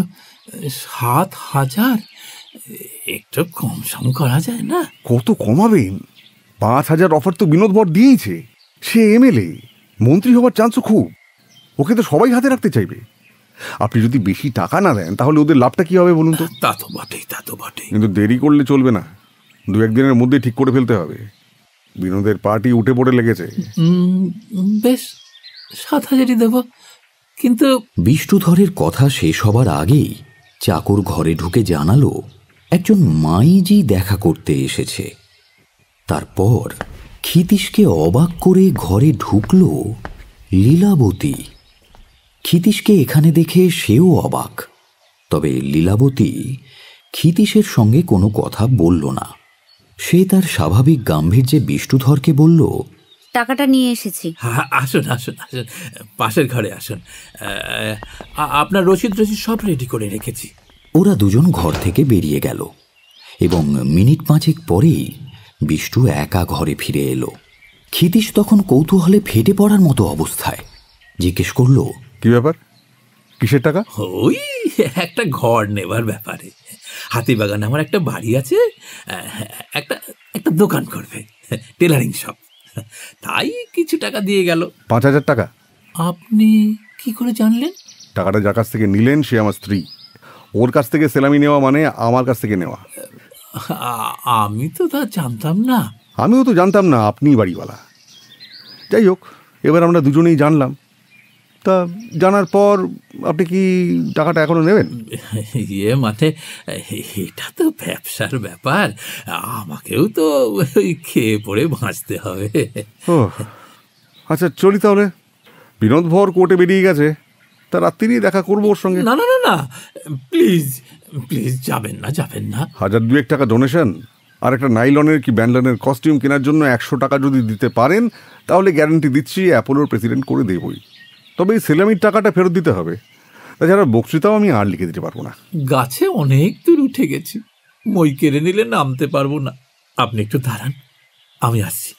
7,000 একটু কম সম করা যায় না? কত কমাবেন? 5,000 অফার তো বিনোদ ভর দিয়েছে। সে এমএলএ, মন্ত্রী হবার চান্সও খুব। ওকে তো সবাই হাতে রাখতে চাইবে। আপনি যদি বেশি টাকা না দেন তাহলে ওদের লাভটা কি হবে বলুন তো? তা তো বটেই, তা তো বটেই। কিন্তু দেরি করলে চলবে না। 2-1 দিনের মধ্যে ঠিক করে ফেলতে হবে। বিনোদের পার্টি উঠে পড়ে লেগেছে। বেশ, 7,000-ই দেব। কিন্তু বিষ্টুধরের কথা শেষ হবার আগেই চাকর ঘরে ঢুকে জানালো একজন মাইজি দেখা করতে এসেছে। তারপর ক্ষিতীশকে অবাক করে ঘরে ঢুকল লীলাবতী। ক্ষিতীশকে এখানে দেখে সেও অবাক। তবে লীলাবতী ক্ষিতীশের সঙ্গে কোনো কথা বলল না। সে তার স্বাভাবিক গাম্ভীর্যে বিষ্টুধরকে বলল, টাকাটা নিয়ে এসেছি। আসুন আসুন আসুন, পাশের ঘরে আসুন। আপনার রসিদ সব রেডি করে রেখেছি। ওরা দুজন ঘর থেকে বেরিয়ে গেল এবং মিনিট 5 পরেই বিষ্টু একা ঘরে ফিরে এলো। ক্ষিতীশ তখন কৌতূহলে ফেটে পড়ার মতো অবস্থায় জিজ্ঞেস করল, কি ব্যাপার? কিসের টাকা? ওই একটা ঘর নেবার ব্যাপারে। হাতিবাগানে আমার একটা বাড়ি আছে, একটা দোকান করবে, টেলারিং শপ। তাই কিছু টাকা দিয়ে গেল। 5,000 টাকা? আপনি কি করে জানলেন? টাকাটা যার কাছ থেকে নিলেন সে আমার স্ত্রী। ওর কাছ থেকে সেলামি নেওয়া মানে আমার কাছ থেকে নেওয়া। আমি তো তা জানতাম না। আমিও তো জানতাম না আপনি বাড়িওয়ালা। যাই হোক, এবার আমরা দুজনেই জানলাম। তা জানার পর আপনি কি টাকাটা এখনো নেবেন? মানে এটা তো ব্যবসার ব্যাপার, আমাকেও তো খেয়ে পড়ে বাঁচতে হবে। ও আচ্ছা, চলি তাহলে। বিনোদ ভর কোর্টে বেরিয়ে গেছে, তা রাত্রিরই দেখা করবো ওর সঙ্গে। না না না না, প্লিজ প্লিজ যাবেন না, যাবেন না। 1,000-2 টাকা ডোনেশন আর একটা নাইলনের কি ব্যান্ডলনের কস্টিউম কেনার জন্য 100 টাকা যদি দিতে পারেন তাহলে গ্যারান্টি দিচ্ছি অ্যাপোলোর প্রেসিডেন্ট করে দেবই। তবে এই সেলামির টাকাটা ফেরত দিতে হবে। তাছাড়া বক্তৃতাও আমি আর লিখে দিতে পারবো না। গাছে অনেক দূর উঠে গেছি, মই কেড়ে নিলে নামতে পারবো না। আপনি একটু দাঁড়ান, আমি আসছি।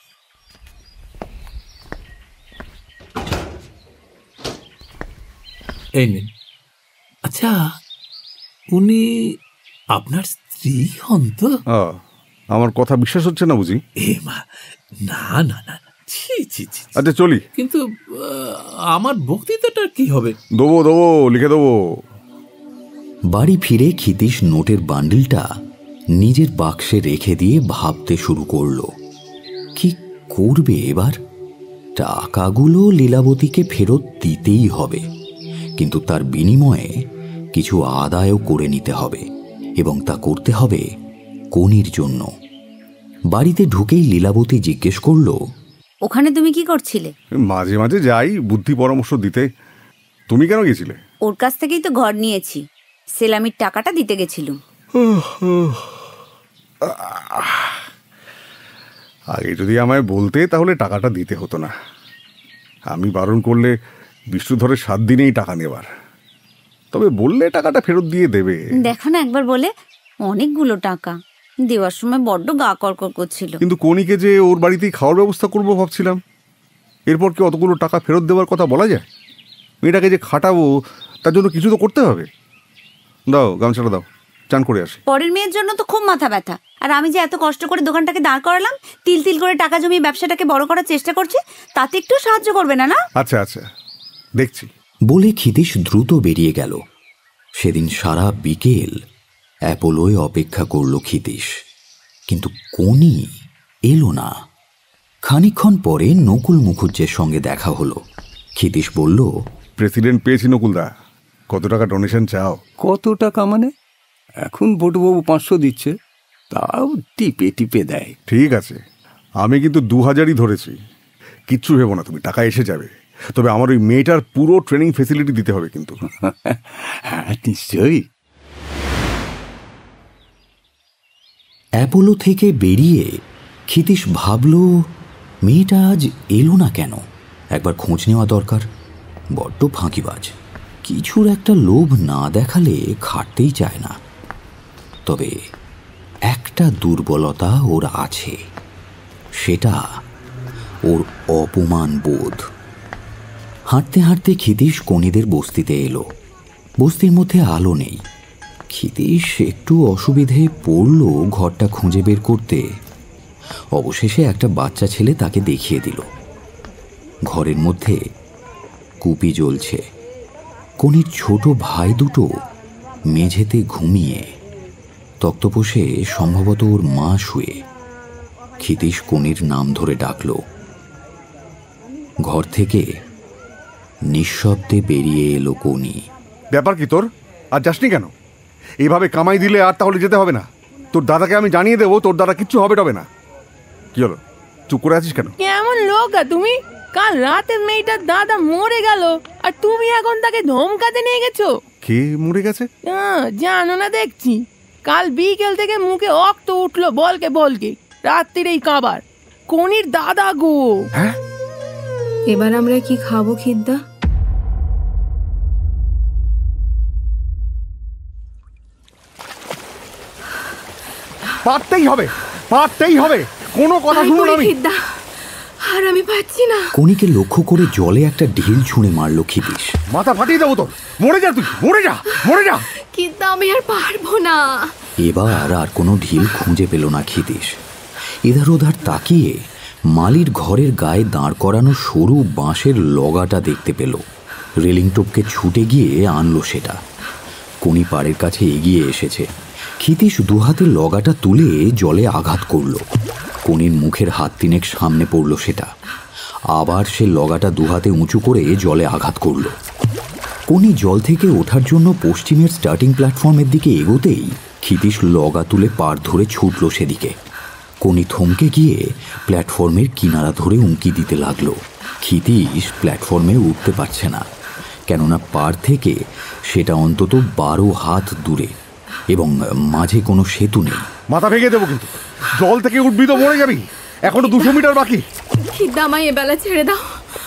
এই নিন। আচ্ছা, উনি আপনার স্ত্রী হন তো? আমার কথা বিশ্বাস হচ্ছে না বুঝি? মা, না না না, ছি ছি ছি। আচ্ছা চলি। কিন্তু আমার বক্তৃতাটা কি হবে? দেবো, লিখে দেবো। বাড়ি ফিরে ক্ষিতীশ নোটের বান্ডিলটা নিজের বাক্সে রেখে দিয়ে ভাবতে শুরু করলো কি করবে এবার। টাকাগুলো লীলাবতীকে ফেরত দিতেই হবে, কিন্তু তার বিনিময়ে কিছু আদায়ও করে নিতে হবে, এবং তা করতে হবে কনির জন্য। বাড়িতে ঢুকেই লীলাবতী জিজ্ঞেস করলো, ওখানে তুমি কি করছিলে? মাঝে মাঝে যাই বুদ্ধি পরামর্শ দিতে। তুমি কেন গেছিলে? ওর কাছ থেকেই তো ঘর নিয়েছি, সেলামির টাকাটা দিতে গেছিলুম। আগে যদি আমায় বলতে তাহলে টাকাটা দিতে হতো না। আমি বারণ করলে বিষ্ণুধরের 7 দিনেই টাকা নেবার। তবে বললে টাকাটা ফেরত দিয়ে দেবে। দেখো না একবার বলে, অনেকগুলো টাকা দেওয়ার সময় বড্ড গা করকর করছিল। কিন্তু কনিকে যে ওর বাড়িতেই খাওয়ার ব্যবস্থা করবো ভাবছিলাম। এরপর কি অতগুলো টাকা ফেরত দেওয়ার কথা বলা যায়? মেয়েটাকে যে খাটাবো তার জন্য কিছু তো করতে হবে। দাও গামছাটা দাও, চান করে আসি। পরের মেয়ের জন্য তো খুব মাথা ব্যথা, আর আমি যে এত কষ্ট করে দোকানটাকে দাঁড় করালাম, তিল তিল করে টাকা জমিয়ে ব্যবসাটাকে বড় করার চেষ্টা করছি, তাতে একটু সাহায্য করবে না? না আচ্ছা আচ্ছা দেখছি বলে ক্ষিতীশ দ্রুত বেরিয়ে গেল। সেদিন সারা বিকেল অ্যাপোলোয় অপেক্ষা করল ক্ষিতীশ, কিন্তু কনি এলো না। খানিকক্ষণ পরে নকুল মুখুজ্জের সঙ্গে দেখা হলো। ক্ষিতীশ বলল, প্রেসিডেন্ট পেয়েছি নকুলদা। কত টাকা ডোনেশন চাও? কত টাকা মানে? এখন বটুবাবু 500 দিচ্ছে, তাও টিপে টিপে দেয়। ঠিক আছে, আমি কিন্তু 2000ই ধরেছি। কিচ্ছু ভেবো না তুমি, টাকা এসে যাবে। তবে আমার ওই মেয়েটার পুরো ট্রেনিং ফেসিলিটি দিতে হবে কিন্তু। হ্যাঁ নিশ্চয়ই। অ্যাপোলো থেকে বেরিয়ে ক্ষিতীশ ভাবল, মেয়েটা আজ এলো না কেন? একবার খোঁজ নেওয়া দরকার। বড্ড ফাঁকিবাজ, কিছুর একটা লোভ না দেখালে খাটতেই চায় না। তবে একটা দুর্বলতা ওর আছে, সেটা ওর অপমান বোধ। হাঁটতে হাঁটতে ক্ষিতীশ কনিদের বস্তিতে এলো। বস্তির মধ্যে আলো নেই। ক্ষিতীশ একটু অসুবিধে পড়ল ঘরটা খুঁজে বের করতে। অবশেষে একটা বাচ্চা ছেলে তাকে দেখিয়ে দিল। ঘরের মধ্যে কুপি জ্বলছে। কনির ছোট ভাই দুটো মেঝেতে ঘুমিয়ে, তক্তপোষে সম্ভবত ওর মা শুয়ে। ক্ষিতীশ কনির নাম ধরে ডাকল। ঘর থেকে নিঃশব্দে বেরিয়ে এলো কনি। ব্যাপার কি তোর? আর যাসনি কেন? এইভাবে কামাই দিলে আর তাহলে যেতে হবে না। তোর দাদাকে আমি জানিয়ে দেবো, তোর দাদা কিচ্ছু হবে টবে না। কি হলো, চুপ করে আছিস কেন? কেমন লোক তুমি? কাল রাতে মেয়েটার দাদা মরে গেল, আর তুমি এখন তাকে ধমকাতে নিয়ে গেছো। কে মরে গেছে? জানো না দেখছি। কাল বিকেল থেকে মুখে রক্ত উঠলো বলকে বলকে, রাত্রিরেই কাবার। কনির দাদা গো। হ্যাঁ, এবার আমরা কি খাবো খিদ্দা? পারতেই হবে, পারতেই হবে, কোনো কথা শুনুন আমি। খিদ্দা, আর আমি পাচ্ছি না। কনিকে লক্ষ্য করে জলে একটা ঢিল ছুঁড়ে মারল ক্ষিতীশ। মাথা ফাটিয়ে দেবো তোর। মরে যা তুই, মরে যা, মরে যা। খিদ্দা, আমি আর পারবো না। এবার আর কোনো ঢিল খুঁজে পেল না ক্ষিতীশ। এধার ওধার তাকিয়ে মালির ঘরের গায়ে দাঁড় করানো সরু বাঁশের লগাটা দেখতে পেল। রেলিং টপকে ছুটে গিয়ে আনলো সেটা। কনি পাড়ের কাছে এগিয়ে এসেছে। ক্ষিতীশ দুহাতে লগাটা তুলে জলে আঘাত করল। কনির মুখের হাত তিনেক সামনে পড়ল সেটা। আবার সে লগাটা দুহাতে উঁচু করে জলে আঘাত করল। কনি জল থেকে ওঠার জন্য পশ্চিমের স্টার্টিং প্ল্যাটফর্মের দিকে এগোতেই ক্ষিতীশ লগা তুলে পাড় ধরে ছুটল সেদিকে। কনি থমকে গিয়ে প্ল্যাটফর্মের কিনারা ধরে উঁকি দিতে লাগলো। ক্ষিতীশ প্ল্যাটফর্মে উঠতে পারছে না, কেননা পাড় থেকে সেটা অন্তত 12 হাত দূরে, এবং মাঝে কোনো সেতু নেই। মাথা ভেঙে দেবো কিন্তু। জল থেকে উঠবি তো মরে যাবি। এখনো 200 মিটার বাকি। খিদ্দা, আমায় এবেলা ছেড়ে দাও।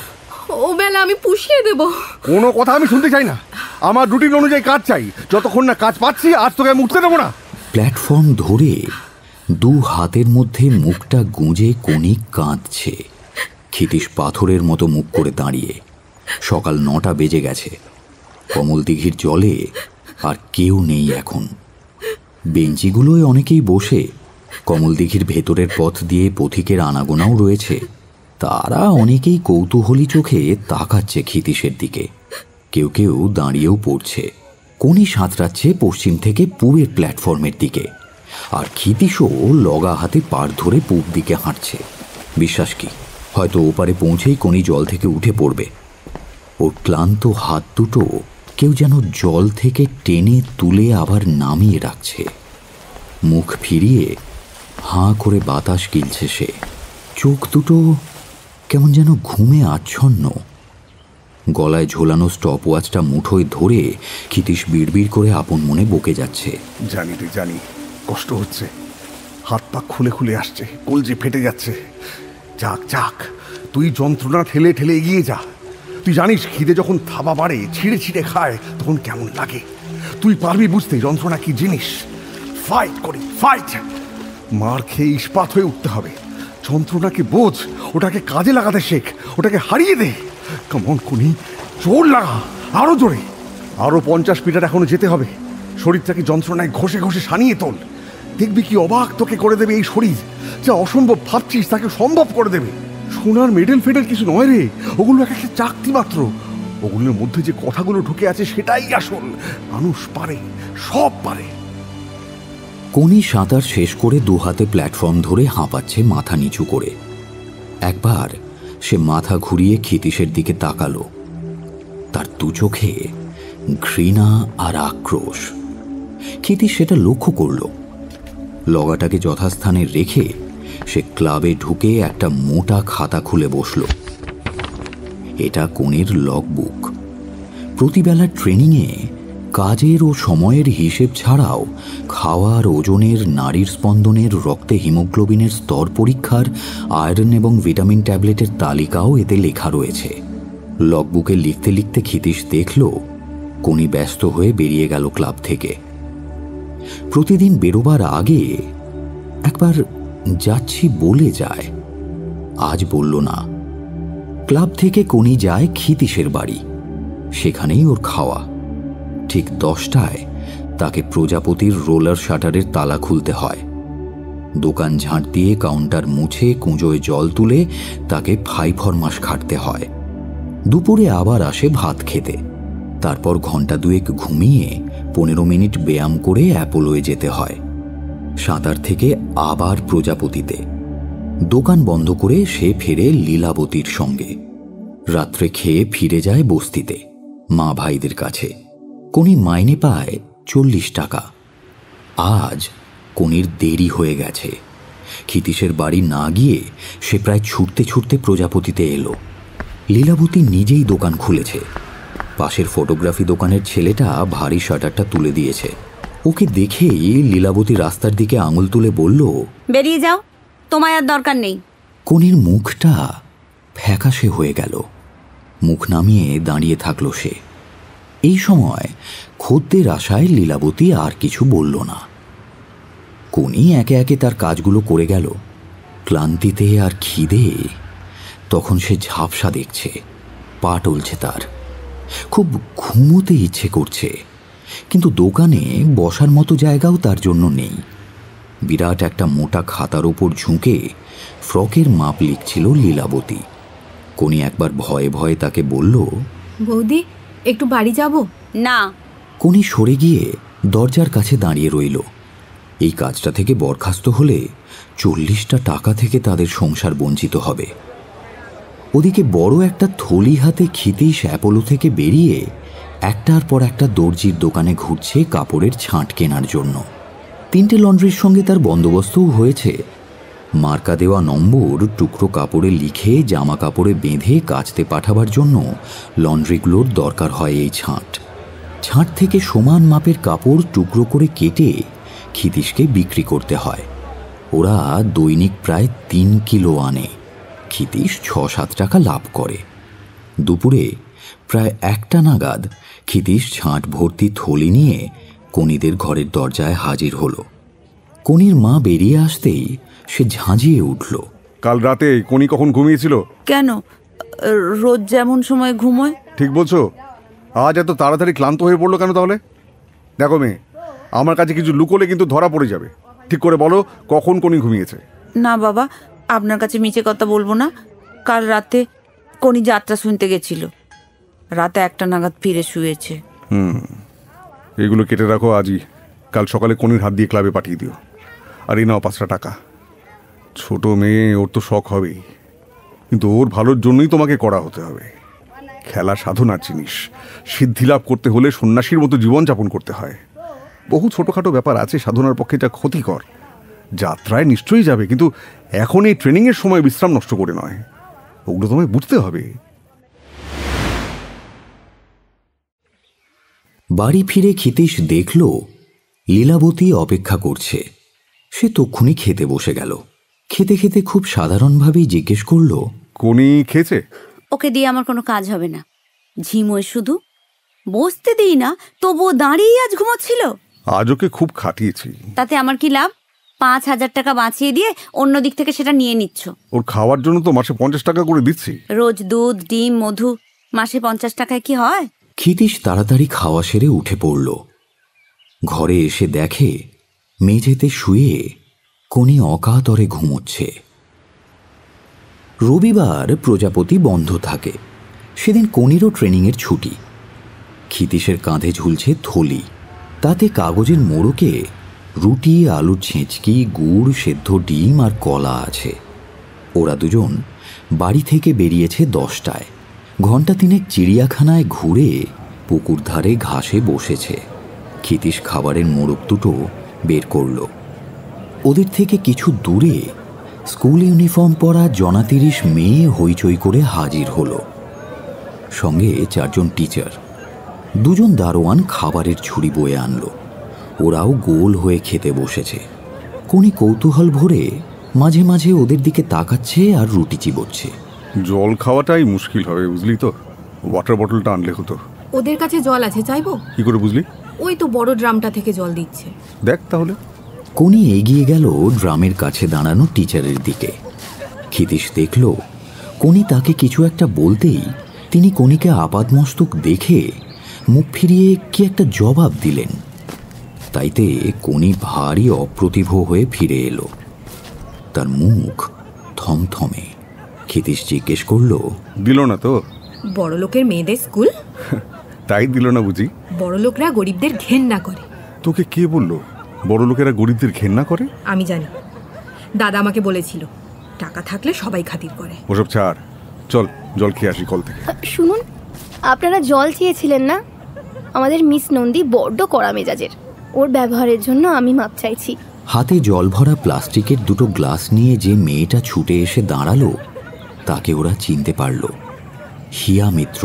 ও বেলা আমি পুষিয়ে দেব। কোনো কথা আমি শুনতে চাই না, আমার রুটিন অনুযায়ী কাজ চাই। যতক্ষণ না কাজ পাচ্ছি আজ তোকে আমি উঠতে দেবো না। প্ল্যাটফর্ম ধরে দু হাতের মধ্যে মুখটা গুঁজে কণিক কাঁদছে। ক্ষিতীশ পাথরের মতো মুখ করে দাঁড়িয়ে। সকাল 9টা বেজে গেছে। কমলদিঘির জলে আর কেউ নেই এখন। বেঞ্চিগুলোয় অনেকেই বসে। কমলদিঘির ভেতরের পথ দিয়ে পথিকের আনাগোনাও রয়েছে। তারা অনেকেই কৌতূহলী চোখে তাকাচ্ছে ক্ষিতীশের দিকে। কেউ কেউ দাঁড়িয়েও পড়ছে। কোনি সাঁতরাচ্ছে পশ্চিম থেকে পূবের প্ল্যাটফর্মের দিকে, আর ক্ষিতীশও লগা হাতে পার ধরে পূব দিকে হাঁটছে। বিশ্বাস কি, হয়তো ওপারে পৌঁছেই কোনি জল থেকে উঠে পড়বে। ওর ক্লান্ত হাত দুটো কেউ যেন জল থেকে টেনে তুলে আবার নামিয়ে রাখছে। মুখ ফিরিয়ে হাঁ করে বাতাস গিলছে সে। চোখ দুটো কেমন যেন ঘুমে আচ্ছন্ন। গলায় ঝোলানো স্টপ ওয়াচটা মুঠোয় ধরে ক্ষিতীশ বিড়বিড় করে আপন মনে বকে যাচ্ছে। জানি রে জানি, কষ্ট হচ্ছে, হাত পা খুলে খুলে আসছে, কলজি ফেটে যাচ্ছে। যাক যাক, তুই যন্ত্রণা ঠেলে ঠেলে এগিয়ে যা। তুই জানিস খিদে যখন থাবা বাড়ে, ছিঁড়ে ছিঁড়ে খায়, তখন কেমন লাগে। তুই পারবি বুঝতে যন্ত্রণা কি জিনিস। ফাইট করি, ফাইট। মার খেয়ে ইস্পাত হয়ে উঠতে হবে। যন্ত্রণাকে বোঝ, ওটাকে কাজে লাগাতে শেখ, ওটাকে হারিয়ে দে। কেমন কোনি, জোর লাগা, আরো জোরে। আরো 50 মিটার এখনো যেতে হবে। শরীরটাকে যন্ত্রণায় ঘষে ঘষে সানিয়ে তোল। দেখবি কি অবাক তোকে করে দেবে এই শরীর। যা অসম্ভব ভাবছিস তাকে সম্ভব করে দেবে। সোনার মেডেল ফেডেল কিছু নয় রে, ওগুলো একটা চাকতি মাত্র। ওগুলোর মধ্যে যে কথাগুলো ঢুকে আছে সেটাই আসল। মানুষ পারে, সব পারে। কোনি সাঁতার শেষ করে দু হাতে প্ল্যাটফর্ম ধরে হাঁপাচ্ছে মাথা নিচু করে। একবার সে মাথা ঘুরিয়ে ক্ষিতীশের দিকে তাকালো। তার দু চোখে ঘৃণা আর আক্রোশ। ক্ষিতীশ সেটা লক্ষ্য করল। লগাটাকে যথাস্থানে রেখে সে ক্লাবে ঢুকে একটা মোটা খাতা খুলে বসল। এটা কোনির লগবুক। প্রতিবেলার ট্রেনিংয়ে কাজের ও সময়ের হিসেব ছাড়াও খাওয়ার, ওজনের, নারীর স্পন্দনের, রক্তে হিমোগ্লোবিনের স্তর পরীক্ষার, আয়রন এবং ভিটামিন ট্যাবলেটের তালিকাও এতে লেখা রয়েছে। লগবুকে লিখতে লিখতে ক্ষিতীশ দেখল কোনি ব্যস্ত হয়ে বেরিয়ে গেল ক্লাব থেকে। প্রতিদিন বেরোবার আগে একবার যাচ্ছি বলে যায়, আজ বলল না। ক্লাব থেকে কোনি যায় ক্ষিতীশের বাড়ি, সেখানেই ওর খাওয়া। ঠিক 10টায় তাকে প্রজাপতির রোলার শাটারের তালা খুলতে হয়। দোকান ঝাঁট দিয়ে কাউন্টার মুছে কুঁজোয় জল তুলে তাকে ফাই ফরমাস খাটতে হয়। দুপুরে আবার আসে ভাত খেতে। তারপর ঘন্টা দুয়েক ঘুমিয়ে 15 মিনিট ব্যায়াম করে অ্যাপোলোয় যেতে হয়। সাঁতার থেকে আবার প্রজাপতিতে। দোকান বন্ধ করে সে ফেরে লীলাবতীর সঙ্গে। রাত্রে খেয়ে ফিরে যায় বস্তিতে, মা ভাইদের কাছে। কোনি মাইনে পায় 40 টাকা। আজ কোনির দেরি হয়ে গেছে। ক্ষিতীশের বাড়ি না গিয়ে সে প্রায় ছুটতে ছুটতে প্রজাপতিতে এলো। লীলাবতী নিজেই দোকান খুলেছে। পাশের ফটোগ্রাফি দোকানের ছেলেটা ভারী শাটারটা তুলে দিয়েছে। ওকে দেখেই লীলাবতী রাস্তার দিকে আঙুল তুলে বলল, বেরিয়ে যাও, তোমায় আর দরকার নেই। কোনির মুখটা ফ্যাকাশে হয়ে গেল। মুখ নামিয়ে দাঁড়িয়ে থাকলো সে। এই সময় খদ্দের আশায় লীলাবতী আর কিছু বলল না। কোনি একে একে তার কাজগুলো করে গেল। ক্লান্তিতে আর খিদে তখন সে ঝাপসা দেখছে, পা টলছে তার। খুব ঘুমোতে ইচ্ছে করছে, কিন্তু দোকানে বসার মতো জায়গাও তার জন্য নেই। বিরাট একটা মোটা খাতার ওপর ঝুঁকে ফ্রকের মাপ লিখছিল লীলাবতী। কোনি একবার ভয়ে ভয়ে তাকে বলল, বৌদি একটু বাড়ি যাব না। কোনি সরে গিয়ে দরজার কাছে দাঁড়িয়ে রইল। এই কাজটা থেকে বরখাস্ত হলে 40টা টাকা থেকে তাদের সংসার বঞ্চিত হবে। ওদিকে বড় একটা থলি হাতে ক্ষিতীশ অ্যাপোলো থেকে বেরিয়ে একটার পর একটা দর্জির দোকানে ঘুরছে কাপড়ের ছাঁট কেনার জন্য। 3টে লন্ড্রির সঙ্গে তার বন্দোবস্তও হয়েছে। মার্কা দেওয়া নম্বর টুকরো কাপড়ে লিখে জামা কাপড়ে বেঁধে কাচতে পাঠাবার জন্য লন্ড্রিগুলোর দরকার হয় এই ছাঁট। ছাঁট থেকে সমান মাপের কাপড় টুকরো করে কেটে ক্ষিতীশকে বিক্রি করতে হয়। ওরা দৈনিক প্রায় 3 কিলো আনে। ক্ষিতীশ 6-7 টাকা লাভ করে। দুপুরে প্রায় 1টা নাগাদ ক্ষিতীশ ছাঁট ভর্তি থলি নিয়ে কনিদের ঘরের দরজায় হাজির হলো। কনির মা বেরিয়ে আসতেই সে ঝাঁঝিয়ে উঠল। কাল রাতে কনি কখন ঘুমিয়েছিল? কেন, রোজ যেমন সময় ঘুমোয়। ঠিক বলছো? আজ এত তাড়াতাড়ি ক্লান্ত হয়ে পড়লো কেন তাহলে? দেখো মেয়ে, আমার কাছে কিছু লুকোলে কিন্তু ধরা পড়ে যাবে। ঠিক করে বলো কখন কনি ঘুমিয়েছে। না বাবা, আপনার কাছে মিছে কথা বলবো না। কাল রাতে কনি যাত্রা শুনতে গেছিল, রাতে 1টা নাগাদ ফিরে শুয়েছে। এগুলো কেটে রাখো আজই। কাল সকালে কনির হাত দিয়ে ক্লাবে পাঠিয়ে দিও। আর এই নাও 5টা টাকা। ছোট মেয়ে, ওর তো শখ হবেই, কিন্তু ওর ভালোর জন্যই তোমাকে করা হতে হবে। খেলা সাধনার জিনিস, সিদ্ধি লাভ করতে হলে সন্ন্যাসীর মতো জীবনযাপন করতে হয়। বহু ছোটখাটো ব্যাপার আছে সাধনার পক্ষে যা ক্ষতিকর। যাত্রায় নিশ্চয়ই যাবে, কিন্তু এখন এই ট্রেনিংয়ের সময় বিশ্রাম নষ্ট করে নয়। ওগুলো তোমায় বুঝতে হবে। বাড়ি ফিরে ক্ষিতীশ দেখল লীলাবতী অপেক্ষা করছে। সে তক্ষুনি খেতে বসে গেল। খেতে খেতে খুব সাধারণভাবেই জিজ্ঞেস করল, কনি খেয়েছে? ওকে দিয়ে আমার কোনো কাজ হবে না। ঝিমোয় শুধু, বসতে দিই না, তবুও দাঁড়িয়ে আজ ঘুমোচ্ছিল। আজ ওকে খুব খাটিয়েছি। তাতে আমার কি লাভ? 5,000 টাকা বাঁচিয়ে দিয়ে অন্য দিক থেকে সেটা নিয়ে নিচ্ছ। ওর খাওয়ার জন্য তো মাসে 50 টাকা করে দিচ্ছি। রোজ দুধ, ডিম, মধু, মাসে 50 টাকায় কি হয়? ক্ষিতীশ তাড়াতাড়ি খাওয়া সেরে উঠে পড়ল। ঘরে এসে দেখে মেঝেতে শুয়ে কনি অকাতরে ঘুমোচ্ছে। রবিবার প্রজাপতি বন্ধ থাকে। সেদিন কনিরও ট্রেনিংয়ের ছুটি। ক্ষিতীশের কাঁধে ঝুলছে থলি, তাতে কাগজের মোড়কে রুটি, আলুর ছেঁচকি, গুড়, সেদ্ধ ডিম আর কলা আছে। ওরা দুজন বাড়ি থেকে বেরিয়েছে 10টায়। ঘণ্টা 3 চিড়িয়াখানায় ঘুরে পুকুর ধারে ঘাসে বসেছে। ক্ষিতীশ খাবারের মোড়ক দুটো বের করল। ওদের থেকে কিছু দূরে স্কুল ইউনিফর্ম পরা জনা 30 মেয়ে হইচই করে হাজির হলো। সঙ্গে 4 জন টিচার। 2 জন দারোয়ান খাবারের ঝুড়ি বয়ে আনলো। ওরাও গোল হয়ে খেতে বসেছে। কনি কৌতূহল ভরে মাঝে মাঝে ওদের দিকে তাকাচ্ছে আর রুটি চিবোচ্ছে। জল খাওয়াটাই মুশকিল হবে, বুঝলি তো। ওয়াটার বটলটা আনলে হতো। ওদের কাছে জল আছে, চাইবো? কি করে বুঝলি? ওই তো বড় ড্রামটা থেকে জল দিচ্ছে। দেখ তাহলে। কনি এগিয়ে গেল ড্রামের কাছে দাঁড়ানো টিচারের দিকে। ক্ষিতীশ দেখল কনি তাকে কিছু একটা বলতেই তিনি কনিকে আপাদমস্তক দেখে মুখ ফিরিয়ে কি একটা জবাব দিলেন। তাইতে কনি ভারী অপ্রতিভ হয়ে ফিরে এলো। তার মুখ থমথমে। ক্ষিতীশ জিজ্ঞেস করল, দিল না তো? বড় লোকের মেয়েদের স্কুল? তাই দিল না বুঝি? বড় লোকরা গরিবদের ঘেন্না করে। তোকে কে বললো বড় লোকেরা গরিবদের ঘেন্না করে? আমি জানি, দাদা আমাকে বলেছিল টাকা থাকলে সবাই খাতির করে। ওসব ছাড়, চল জল খেয়ে আসি কল থেকে। শুনুন, আপনারা জল চেয়েছিলেন না? আমাদের মিস নন্দী বড্ড কড়া মেজাজের। ওর ব্যবহারের জন্য আমি মাপ চাইছি। হাতে জল ভরা প্লাস্টিকের 2টো গ্লাস নিয়ে যে মেয়েটা ছুটে এসে দাঁড়ালো তাকে ওরা চিনতে পারল। হিয়া মিত্র।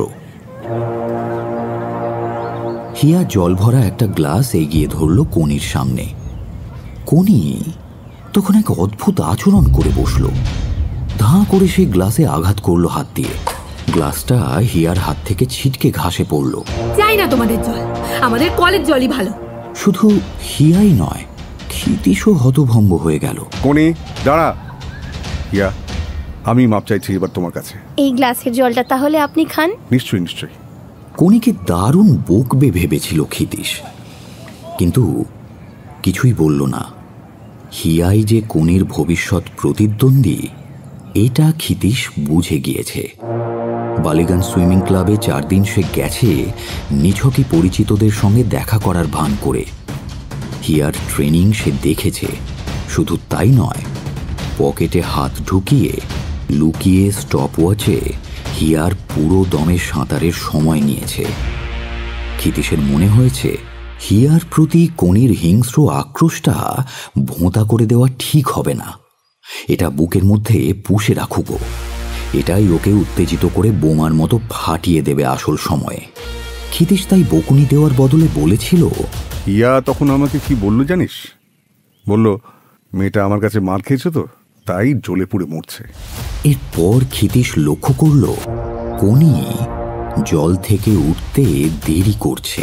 হিয়া জল ভরা একটা গ্লাস এগিয়ে ধরল কনির সামনে। কনি তখন এক অদ্ভুত আচরণ করে বসল। ধাঁ করে সেই গ্লাসে আঘাত করলো হাত দিয়ে। গ্লাসটা হিয়ার হাত থেকে ছিটকে ঘাসে পড়ল। চাই না তোমাদের জল, আমাদের কলের জলই ভালো। শুধু হিয়াই নয়, ক্ষিতীশও হতভম্ব হয়ে গেল। কনি দাঁড়া। হিয়া, আমি মাপ চাইছি এবার তোমার কাছে। এই গ্লাসের জলটা তাহলে আপনি খান। নিশ্চয়ই নিশ্চয়ই। কনিকে দারুণ বকবে ভেবেছিল ক্ষিতীশ, কিন্তু কিছুই বলল না। হিয়াই যে কনির ভবিষ্যৎ প্রতিদ্বন্দ্বী এটা ক্ষিতীশ বুঝে গিয়েছে। বালিগঞ্জ সুইমিং ক্লাবে 4 দিন সে গেছে নিছকই পরিচিতদের সঙ্গে দেখা করার ভান করে। হিয়ার ট্রেনিং সে দেখেছে। শুধু তাই নয়, পকেটে হাত ঢুকিয়ে লুকিয়ে স্টপওয়াচে হিয়ার পুরো দমে সাঁতারের সময় নিয়েছে। ক্ষিতীশের মনে হয়েছে হিয়ার প্রতি কনির হিংস্র আক্রোশটা ভোঁতা করে দেওয়া ঠিক হবে না। এটা বুকের মধ্যে পুষে রাখুক। এটাই ওকে উত্তেজিত করে বোমার মতো ফাটিয়ে দেবে আসল সময়ে। ক্ষিতীশ তাই বকুনি দেওয়ার বদলে বলেছিল, হিয়া তখন আমাকে কি বলল জানিস? বলল, মেয়েটা আমার কাছে মার খেয়েছে তো তাই জ্বলে পুড়ে মরছে। এরপর ক্ষিতীশ লক্ষ্য করল কোনি জল থেকে উঠতে দেরি করছে।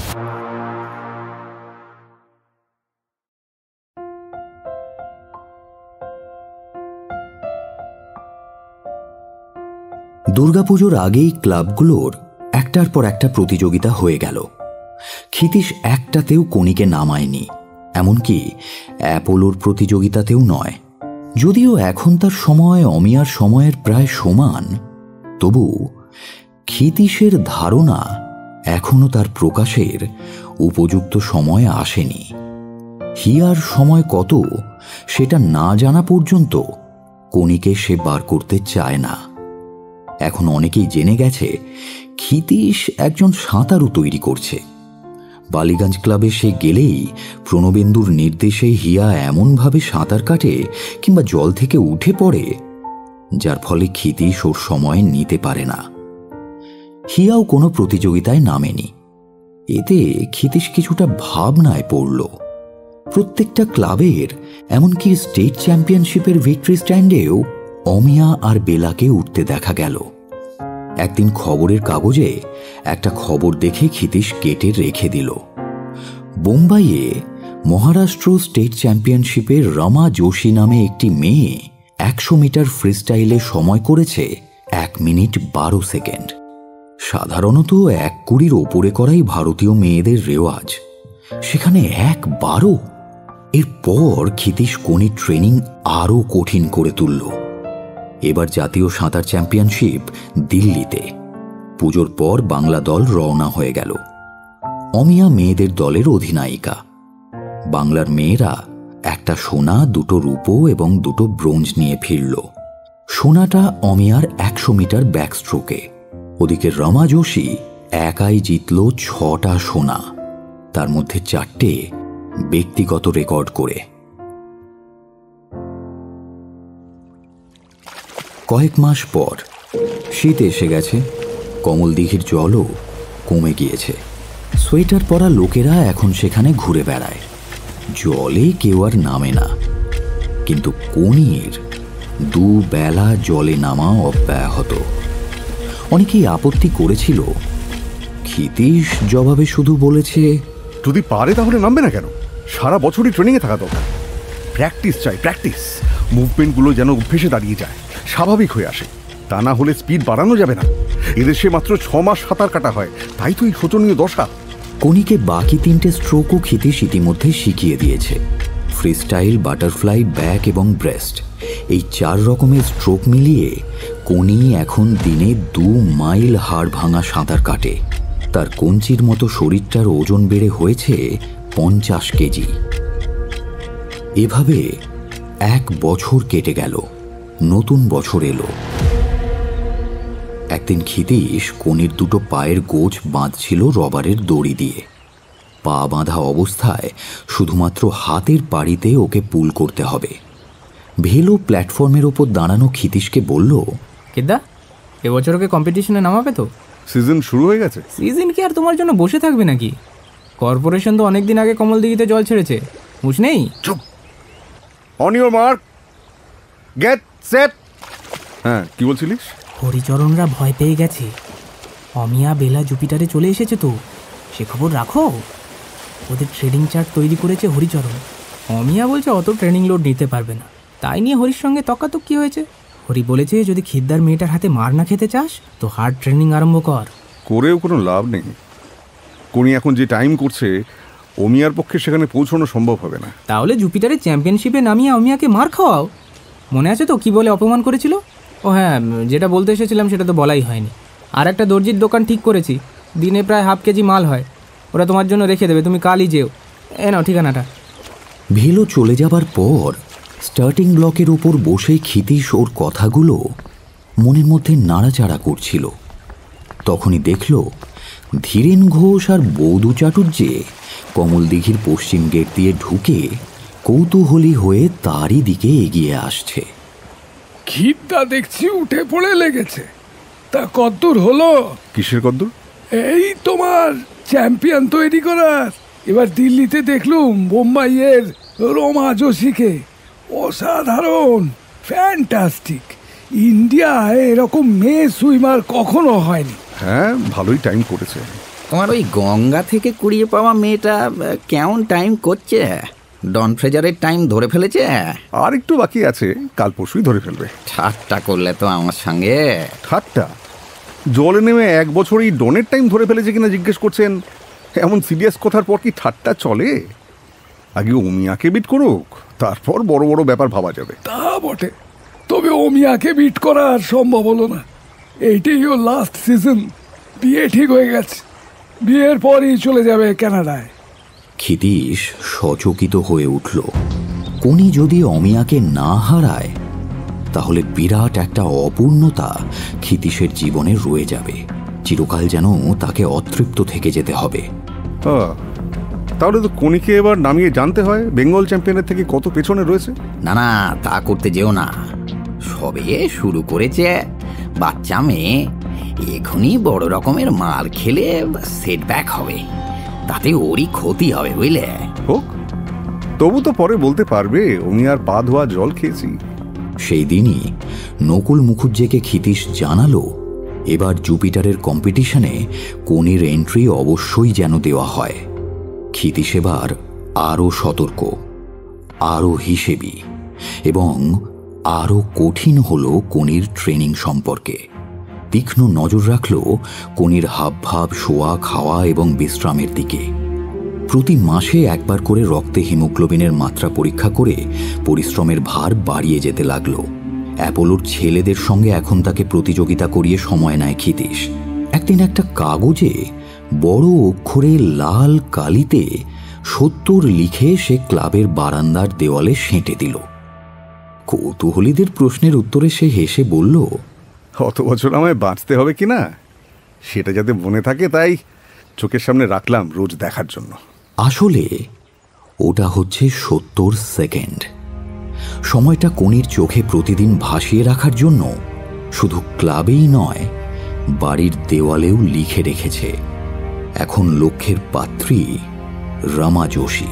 দুর্গাপুজোর আগেই ক্লাবগুলোর একটার পর একটা প্রতিযোগিতা হয়ে গেল। ক্ষিতীশ একটাতেও কোনিকে নামায়নি, এমনকি অ্যাপোলোর প্রতিযোগিতাতেও নয়। যদিও এখন তার সময় অমিয়ার সময়ের প্রায় সমান, তবু ক্ষিতীশের ধারণা এখনো তার প্রকাশের উপযুক্ত সময় আসেনি। হিয়ার সময় কত সেটা না জানা পর্যন্ত কোনিকে সে বার করতে চায় না। এখন অনেকেই জেনে গেছে ক্ষিতীশ একজন সাঁতারু তৈরি করছে। বালিগঞ্জ ক্লাবে সে গেলেই প্রণবেন্দুর নির্দেশে হিয়া এমনভাবে সাঁতার কাটে কিংবা জল থেকে উঠে পড়ে, যার ফলে ক্ষিতীশ ওর সময় নিতে পারে না। হিয়াও কোনো প্রতিযোগিতায় নামেনি। এতে ক্ষিতীশ কিছুটা ভাবনায় পড়ল। প্রত্যেকটা ক্লাবের, এমনকি স্টেট চ্যাম্পিয়নশিপের ভিক্টরি স্ট্যান্ডেও অমিয়া আর বেলাকে উঠতে দেখা গেল। একদিন খবরের কাগজে একটা খবর দেখে ক্ষিতীশ কেটে রেখে দিল। বোম্বাইয়ে মহারাষ্ট্র স্টেট চ্যাম্পিয়নশিপে রমা যোশী নামে একটি মেয়ে 100 মিটার ফ্রিস্টাইলে সময় করেছে 1 মিনিট 12 সেকেন্ড। সাধারণত 1:20 ওপরে করাই ভারতীয় মেয়েদের রেওয়াজ, সেখানে 1:12। এরপর ক্ষিতীশ কোনির ট্রেনিং আরও কঠিন করে তুলল। এবার জাতীয় সাঁতার চ্যাম্পিয়নশিপ দিল্লিতে। পুজোর পর বাংলা দল রওনা হয়ে গেল। অমিয়া মেয়েদের দলের অধিনায়িকা। বাংলার মেয়েরা একটা সোনা, 2টো রূপো এবং 2টো ব্রোঞ্জ নিয়ে ফিরল। সোনাটা অমিয়ার 100 মিটার ব্যাকস্ট্রোকে। ওদিকে রমা যোশী একাই জিতল 6টা সোনা, তার মধ্যে 4টে ব্যক্তিগত রেকর্ড করে। কয়েক মাস পর শীত এসে গেছে। কমলদিঘির জলও কমে গিয়েছে। সোয়েটার পরা লোকেরা এখন সেখানে ঘুরে বেড়ায়। জলে কেউ আর নামে না, কিন্তু কোনির 2 বেলা জলে নামা অব্যাহত। অনেকেই আপত্তি করেছিল। ক্ষিতীশ জবাবে শুধু বলেছে, যদি পারে তাহলে নামবে না কেন? সারা বছরই ট্রেনিংয়ে থাকা দরকার। প্র্যাকটিস চাই, প্র্যাকটিস। মুভমেন্টগুলো যেন অভ্যেসে দাঁড়িয়ে যায়, স্বাভাবিক হয়ে আসে। তা না হলে স্পিড বাড়ানো যাবে না। এদেশে মাত্র 6 মাস সাঁতার কাটা হয়, তাই তো এই শোচনীয় দশা। কোনিকে বাকি 3টে স্ট্রোকও ক্ষিতীশ ইতিমধ্যে শিখিয়ে দিয়েছে। ফ্রিস্টাইল, বাটারফ্লাই, ব্যাক এবং ব্রেস্ট, এই 4 রকমের স্ট্রোক মিলিয়ে কোনি এখন দিনে 2 মাইল হাড় ভাঙা সাঁতার কাটে। তার কঞ্চির মতো শরীরটার ওজন বেড়ে হয়েছে 50 কেজি। এভাবে 1 বছর কেটে গেল। নতুন বছর এলো। একদিন ক্ষিতীশ কোনির 2টো পায়ের গোছ বাঁধছিল রবারের দড়ি দিয়ে। পা বাঁধা অবস্থায় শুধুমাত্র হাতের পাড়িতে ওকে পুল করতে হবে। ভেলো প্ল্যাটফর্মের ওপর দাঁড়ানো ক্ষিতীশকে বলল, কেদা, এবছর ওকে কম্পিটিশনে নামাবে তো? সিজন শুরু হয়ে গেছে। সিজন কি আর তোমার জন্য বসে থাকবে নাকি? কর্পোরেশন তো অনেকদিন আগে কমলদিঘিতে জল ছেড়েছে, বুঝ নেই? চুপ। On your mark, get set. হ্যাঁ, কি বলছিলিস? হরিচরণরা ভয় পেয়ে গেছে। অমিয়া বেলা জুপিটারে চলে এসেছে তো, সে খবর রাখো। ওদের ট্রেনিং চার্ট তৈরি করেছে হরিচরণ। অমিয়া বলছে অত ট্রেনিং লোড নিতে পারবে না, তাই নিয়ে হরির সঙ্গে তকাতকি হয়েছে। হরি বলেছে যদি খিদ্দার মেয়েটার হাতে মার না খেতে চাস তো হার্ড ট্রেনিং আরম্ভ কর। করেও কোনো লাভ নেই। কোনি এখন যে টাইম করছে, অমিয়ার পক্ষে সেখানে পৌঁছানো সম্ভব হবে না। তাহলে জুপিটারের চ্যাম্পিয়নশিপে নামিয়ে অমিয়াকে মার খাওয়াও। মনে আছে তো কি বলে অপমান করেছিল? ও হ্যাঁ, যেটা বলতে এসেছিলাম সেটা তো বলাই হয়নি। আর একটা দর্জির দোকান ঠিক করেছি, দিনে প্রায় ½ কেজি মাল হয়। ওরা তোমার জন্য রেখে দেবে, তুমি কালই যেও। নাও ঠিকানাটা। ভেলো চলে যাবার পর স্টার্টিং ব্লকের ওপর বসে ক্ষিতীশ ওর কথাগুলো মনের মধ্যে নাড়াচাড়া করছিল। তখনই দেখল ধীরেন ঘোষ আর বৌদু চাটুর্যে কমলদিঘির পশ্চিম গেট দিয়ে ঢুকে কৌতূহলী হয়ে তারই দিকে এগিয়ে আসছে। খিদ্দা দেখছি উঠে পড়ে লেগেছে। তা কদ্দূর হলো? কিসের কদ্দূর? এই তোমার চ্যাম্পিয়ন তৈরি করার। এবার দিল্লিতে দেখলুম বোম্বাইয়ের রমা যোশীকে। অসাধারণ, ফ্যান্টাস্টিক। ইন্ডিয়ায় এরকম মেয়ে সুইমার কখনো হয়নি। হ্যাঁ, ভালোই টাইম করেছে। তোমার ওই গঙ্গা থেকে কুড়িয়ে পাওয়া মেয়েটা কেমন টাইম করছে? ডন ফ্রেজারের টাইম ধরে ফেলেছে? আর একটু বাকি আছে, কাল পরশুই ধরে ফেলবে। ঠাট্টা করলে তো আমার সঙ্গে। ঠাট্টা? জলে নেমে 1 বছরই ডনের টাইম ধরে ফেলেছে কিনা জিজ্ঞেস করছেন? এমন সিরিয়াস কথার পর কি ঠাট্টা চলে? আগে অমিয়াকে বিট করুক, তারপর বড় বড় ব্যাপার ভাবা যাবে। তা বটে, তবে অমিয়াকে বিট করা আর সম্ভব হলো না। এইটাই ওর লাস্ট সিজন। বিয়ে ঠিক হয়ে গেছে, বিয়ের পরই চলে যাবে কানাডায়। ক্ষিতীশ সচকিত হয়ে উঠল। কোনি যদি অমিয়াকে না হারায় তাহলে বিরাট একটা অপূর্ণতা ক্ষিতীশের জীবনে রয়ে যাবে। চিরকাল যেন তাকে অতৃপ্ত থেকে যেতে হবে। তাহলে তো কোনিকে এবার নামিয়ে জানতে হয় বেঙ্গল চ্যাম্পিয়নের থেকে কত পেছনে রয়েছে। না না, তা করতে যেও না, সবে শুরু করেছে, বাচ্চা মেয়ে, এখনই বড় রকমের মার খেলে সেটব্যাক হবে, তাতে ওরই ক্ষতি হবে, বুঝলে? হোক, তবু তো পরে বলতে পারবে অমিয়ার পা ধোয়া জল খেয়েছি। সেই দিনই নকুল মুখুজ্জেকে ক্ষিতীশ জানালো এবার জুপিটারের কম্পিটিশনে কোনির এন্ট্রি অবশ্যই যেন দেওয়া হয়। ক্ষিতীশ এবার আরও সতর্ক, আরও হিসেবি এবং আরও কঠিন হল কোনির ট্রেনিং সম্পর্কে। তীক্ষ্ণ নজর রাখল কোনির হাবভাব, শোয়া, খাওয়া এবং বিশ্রামের দিকে। প্রতি মাসে একবার করে রক্তে হিমোগ্লোবিনের মাত্রা পরীক্ষা করে পরিশ্রমের ভার বাড়িয়ে যেতে লাগল। অ্যাপোলোর ছেলেদের সঙ্গে এখন তাকে প্রতিযোগিতা করিয়ে সময় নেয় ক্ষিতীশ। একদিন একটা কাগজে বড় অক্ষরে লাল কালিতে 70 লিখে সে ক্লাবের বারান্দার দেওয়ালে সেঁটে দিল। কৌতূহলীদের প্রশ্নের উত্তরে সে হেসে বলল, অত বছর আমায় বাঁচতে হবে কিনা সেটা যাতে মনে থাকে, তাই চোখের সামনে রাখলাম রোজ দেখার জন্য। আসলে ওটা হচ্ছে 70 সেকেন্ড। সময়টা কোনির চোখে প্রতিদিন ভাসিয়ে রাখার জন্য শুধু ক্লাবেই নয়, বাড়ির দেওয়ালেও লিখে রেখেছে। এখন লক্ষ্যের পাত্রী রমা যোশী।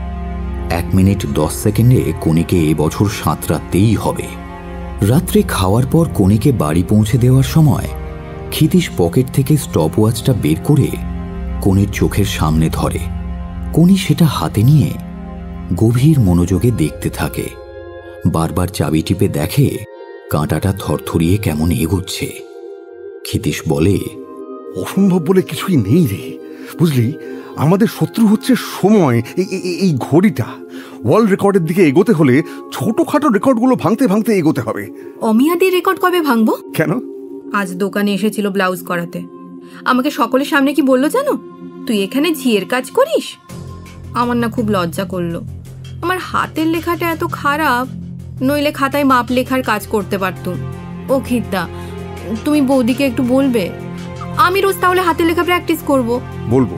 1 মিনিট 10 সেকেন্ডে কোনিকে এবছর সাঁতরাতেই হবে। রাত্রে খাওয়ার পর কোনিকে বাড়ি পৌঁছে দেওয়ার সময় ক্ষিতীশ পকেট থেকে স্টপওয়াচটা বের করে কোনির চোখের সামনে ধরে। কোনি সেটা হাতে নিয়ে গভীর মনোযোগে দেখতে থাকে। বারবার চাবি টিপে দেখে কাঁটাটা থরথরিয়ে কেমন এগোচ্ছে। ক্ষিতীশ বলে, অসম্ভব বলে কিছুই নেই রে, বুঝলি? আমাদের শত্রু হচ্ছে সময়, এই ঘড়িটা। ওয়ার্ল্ড রেকর্ডের দিকে এগোতে হলে ছোটখাটো রেকর্ডগুলো ভাঙতে ভাঙতে এগোতে হবে। অমিয়াদের রেকর্ড কবে ভাঙবো? কেন? আজ দোকানে এসেছিল ব্লাউজ করাতে, আমাকে সকলের সামনে কি বললো জানো? তুই এখানে ঝিয়ের কাজ করিস। আমার না খুব লজ্জা করলো। আমার হাতের লেখাটা এত খারাপ, নইলে খাতায় মাপ লেখার কাজ করতে পারতুম। ও খিদ্দা, তুমি বৌদিকে একটু বলবে? আমি রোজ তাহলে হাতের লেখা প্র্যাকটিস করব। বলবো।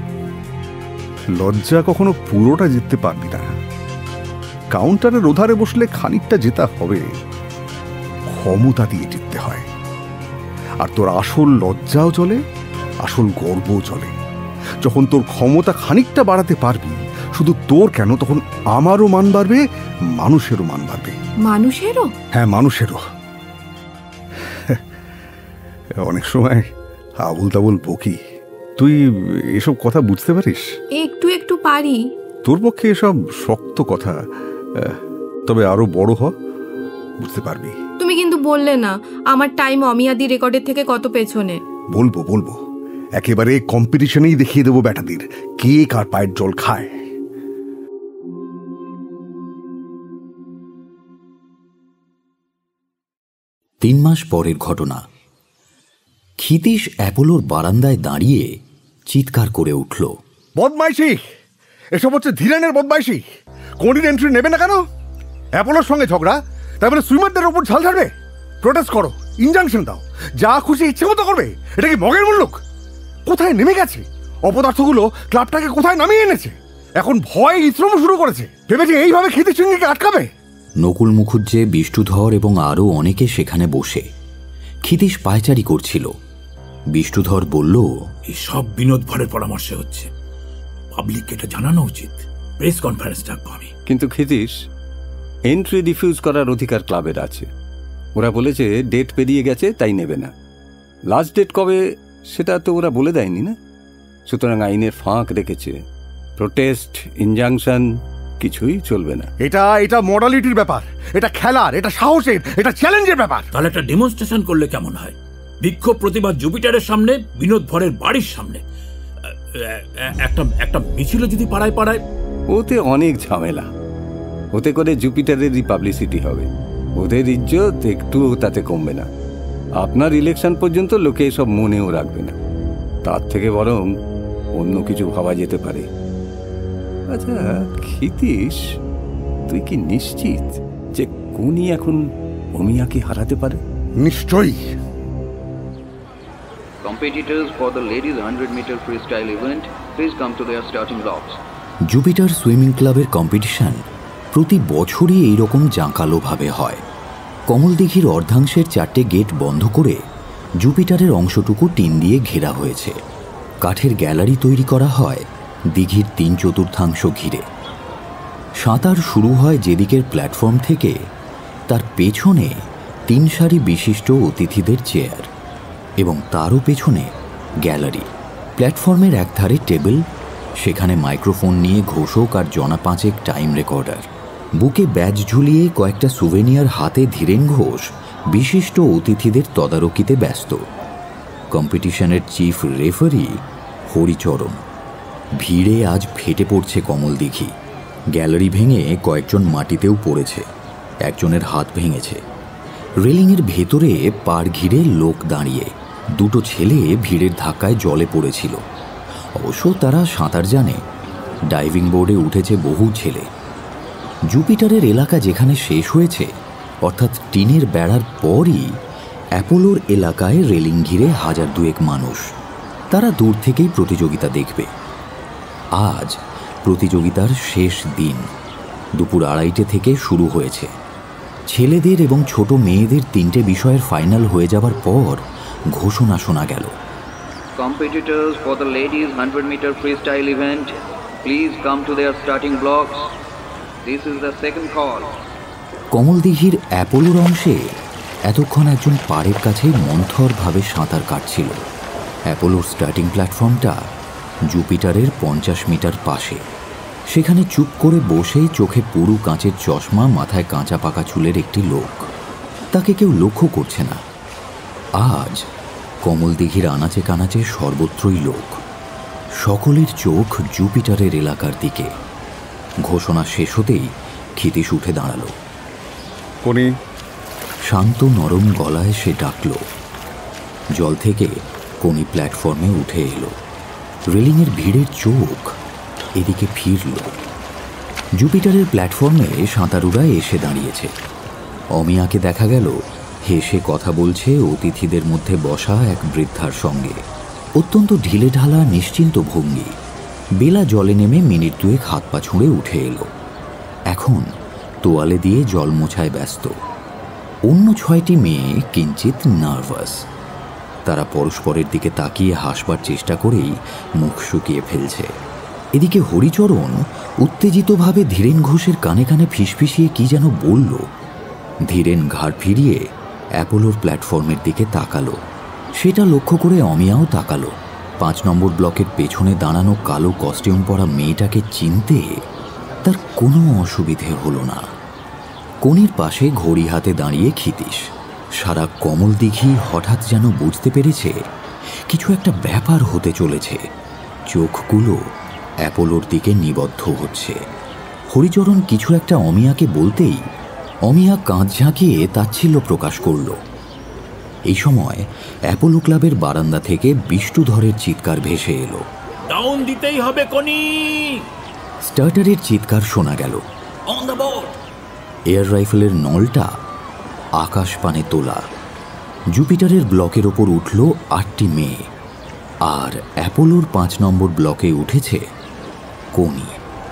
লজ্জা কখনো পুরোটা জিততে পারবি না। কাউন্টারের ওধারে বসলে খানিকটা জেতা হবে, ক্ষমতা দিয়ে জিততে হয়। আর তোর আসল লজ্জাও চলে, আসল গর্বও চলে। যখন তোর ক্ষমতা খানিকটা বাড়াতে পারবি, শুধু তোর কেন, তখন আমারও মান বাড়বে, মানুষেরও মান বাড়বে। মানুষেরও? হ্যাঁ, মানুষেরও। অনেক সময় আবুল তাবুল বকি, তুই এসব কথা বুঝতে পারিস? একটু একটু পারি। তোর পক্ষে এসব শক্ত কথা, তবে আরো বড় হ, বুঝতে পারবি। তুমি কিন্তু বললে না আমার টাইম অমিয়াদি রেকর্ডের থেকে কত পেছনে। বলবো বলবো, একেবারে কম্পিটিশনেই দেখিয়ে দেবো ব্যাটাদের কে কার পায়ের জল খায়। তিন মাস পরের ঘটনা। ক্ষিতীশ অ্যাপোলোর বারান্দায় দাঁড়িয়ে চিৎকার করে উঠল, বদমাইশি! এসব হচ্ছে ধীরেনের বদমাইশি। কোনির এন্ট্রি নেবে না কেন? অ্যাপোলোর সঙ্গে ঝগড়া, তারপরে সুইমারদের ওপর ঝাল ঝাড়বে। প্রোটেস্ট করো, ইনজাংশন দাও, যা খুশি ইচ্ছে মতো করবে। এটা কি মগের মুল্লুক? কোথায় নেমে গেছে? অপদার্থগুলো ক্লাবটাকে কোথায় নামিয়ে এনেছে? এখন ভয় ইশ্রম শুরু করেছে, ভেবেছে এইভাবে ক্ষিতীশ সিংহকে আটকাবে। নকুল মুখুজ্জে, বিষ্ণুধর এবং আরও অনেকে সেখানে বসে। ক্ষিতীশ পায়চারি করছিল। বিষ্ণুধর বলল, এই সব বিনোদ ভরের পরামর্শে হচ্ছে, পাবলিককে এটা জানানো উচিত। প্রেস কনফারেন্স ডাকবো আমি। কিন্তু ক্ষিতীশ, এন্ট্রি ডিফিউজ করার অধিকার ক্লাবের আছে। ওরা বলেছে ডেট পেরিয়ে গেছে, তাই নেবে না। লাস্ট ডেট কবে সেটা তো ওরা বলে দেয়নি না, সুতরাং আইনের ফাঁক রেখেছে। প্রোটেস্ট, ইনজাংশন কিছুই চলবে না। এটা মডালিটির ব্যাপার, এটা খেলার, এটা সাহসের, এটা চ্যালেঞ্জের ব্যাপার। তাহলে একটা ডেমনস্ট্রেশন করলে কেমন হয়? বিক্ষোভ প্রতিবাদ জুপিটারের সামনে, বিনোদ ভরের বাড়ির সামনে, একটা মিছিল যদি পাড়ায় পাড়ায়। ওতে অনেক ঝামেলা, ওতে করে জুপিটারেরই পাবলিসিটি হবে, ওদের ইজ্জত একটুও তাতে কমবে না। আপনার ইলেকশন পর্যন্ত লোকে এসব মনেও রাখবে না, তার থেকে বরং অন্য কিছু ভাবা যেতে পারে। আচ্ছা ক্ষিতীশ, তুই কি নিশ্চিত যে কোনি এখন অমিয়াকে হারাতে পারে? নিশ্চয়ই। Competitors for the ladies 100-meter freestyle event, please come to their starting blocks. Jupiter swimming ক্লাবের কম্পিটিশন প্রতি বছরই এইরকম জাঁকালোভাবে হয়। কমলদিঘির অর্ধাংশের 4টে গেট বন্ধ করে জুপিটারের অংশটুকু টিন দিয়ে ঘেরা হয়েছে। কাঠের গ্যালারি তৈরি করা হয় দিঘির 3/4 ঘিরে। সাঁতার শুরু হয় যেদিকের প্ল্যাটফর্ম থেকে, তার পেছনে 3 সারি বিশিষ্ট অতিথিদের চেয়ার এবং তারও পেছনে গ্যালারি। প্ল্যাটফর্মের একধারে টেবিল, সেখানে মাইক্রোফোন নিয়ে ঘোষক আর জনা 5 টাইম রেকর্ডার। বুকে ব্যাজ ঝুলিয়ে কয়েকটা সুভেনিয়ার হাতে ধীরেন ঘোষ বিশিষ্ট অতিথিদের তদারকিতে ব্যস্ত। কম্পিটিশনের চিফ রেফারি হরিচরণ। ভিড়ে আজ ফেটে পড়ছে কমলদিঘি। গ্যালারি ভেঙে কয়েকজন মাটিতেও পড়েছে, একজনের হাত ভেঙেছে। রেলিংয়ের ভেতরে পাড় ঘিরে লোক দাঁড়িয়ে, 2টো ছেলে ভিড়ের ধাক্কায় জলে পড়েছিল। অবশ্য তারা সাঁতার জানে। ডাইভিং বোর্ডে উঠেছে বহু ছেলে। জুপিটারের এলাকা যেখানে শেষ হয়েছে, অর্থাৎ টিনের বেড়ার পরই অ্যাপোলোর এলাকায় রেলিং ঘিরে 1000-2 মানুষ। তারা দূর থেকেই প্রতিযোগিতা দেখবে। আজ প্রতিযোগিতার শেষ দিন। দুপুর 2:30 থেকে শুরু হয়েছে। ছেলেদের এবং ছোট মেয়েদের 3টে বিষয়ের ফাইনাল হয়ে যাবার পর ঘোষণা শোনা গেল। Competitors for the ladies 100-meter freestyle event, please come to their starting blocks. This is the second call. কমলদিঘির অ্যাপোলোর অংশে এতক্ষণ একজন পাড়ের কাছে মন্থরভাবে সাঁতার কাটছিল। অ্যাপোলোর স্টার্টিং প্ল্যাটফর্মটা জুপিটারের 50 মিটার পাশে। সেখানে চুপ করে বসে চোখে পুরু কাঁচের চশমা, মাথায় কাঁচা পাকা চুলের একটি লোক। তাকে কেউ লক্ষ্য করছে না। আজ কমলদিঘির আনাচে কানাচে সর্বত্রই লোক। সকলের চোখ জুপিটারের এলাকার দিকে। ঘোষণা শেষ হতেই ক্ষিতীশ উঠে দাঁড়ালো। কোনি? শান্ত নরম গলায় সে ডাকল। জল থেকে কোনি প্ল্যাটফর্মে উঠে এলো। রেলিংয়ের ভিড়ের চোখ এদিকে ফিরল। জুপিটারের প্ল্যাটফর্মে সাঁতারুরা এসে দাঁড়িয়েছে। অমিয়াকে দেখা গেল হেসে কথা বলছে অতিথিদের মধ্যে বসা এক বৃদ্ধার সঙ্গে। অত্যন্ত ঢিলে ঢালা নিশ্চিন্ত ভঙ্গি। বেলা জলে নেমে মিনিট 2 হাত পা ছুঁড়ে উঠে এলো। এখন তোয়ালে দিয়ে জল মোছায় ব্যস্ত। অন্য 6টি মেয়ে কিঞ্চিত নার্ভাস। তারা পরস্পরের দিকে তাকিয়ে হাসবার চেষ্টা করেই মুখ শুকিয়ে ফেলছে। এদিকে হরিচরণ উত্তেজিতভাবে ধীরেন ঘোষের কানে কানে ফিসফিসিয়ে কি যেন বলল। ধীরেন ঘাড় ফিরিয়ে অ্যাপোলোর প্ল্যাটফর্মের দিকে তাকালো। সেটা লক্ষ্য করে অমিয়াও তাকালো। 5 নম্বর ব্লকের পেছনে দাঁড়ানো কালো কস্টিউম পরা মেয়েটাকে চিনতে তার কোনো অসুবিধে হলো না। কোণের পাশে ঘড়ি হাতে দাঁড়িয়ে ক্ষিতীশ। সারা কমলদিঘি হঠাৎ যেন বুঝতে পেরেছে কিছু একটা ব্যাপার হতে চলেছে। চোখগুলো অ্যাপোলোর দিকে নিবদ্ধ হচ্ছে। হরিচরণ কিছু একটা অমিয়াকে বলতেই অমিয়া কাঁধ ঝাঁকিয়ে তাচ্ছিল্য প্রকাশ করল। এই সময় অ্যাপোলো ক্লাবের বারান্দা থেকে বিষ্ণুধরের চিৎকার ভেসে এলো। ডাউন দিতেই হবে কোনি। স্টার্টারের চিৎকার শোনা গেল। On the board. এয়ার রাইফেলের নলটা আকাশ পানে তোলা। জুপিটারের ব্লকের ওপর উঠল 8টি মেয়ে, আর অ্যাপোলোর 5 নম্বর ব্লকে উঠেছে কোনি।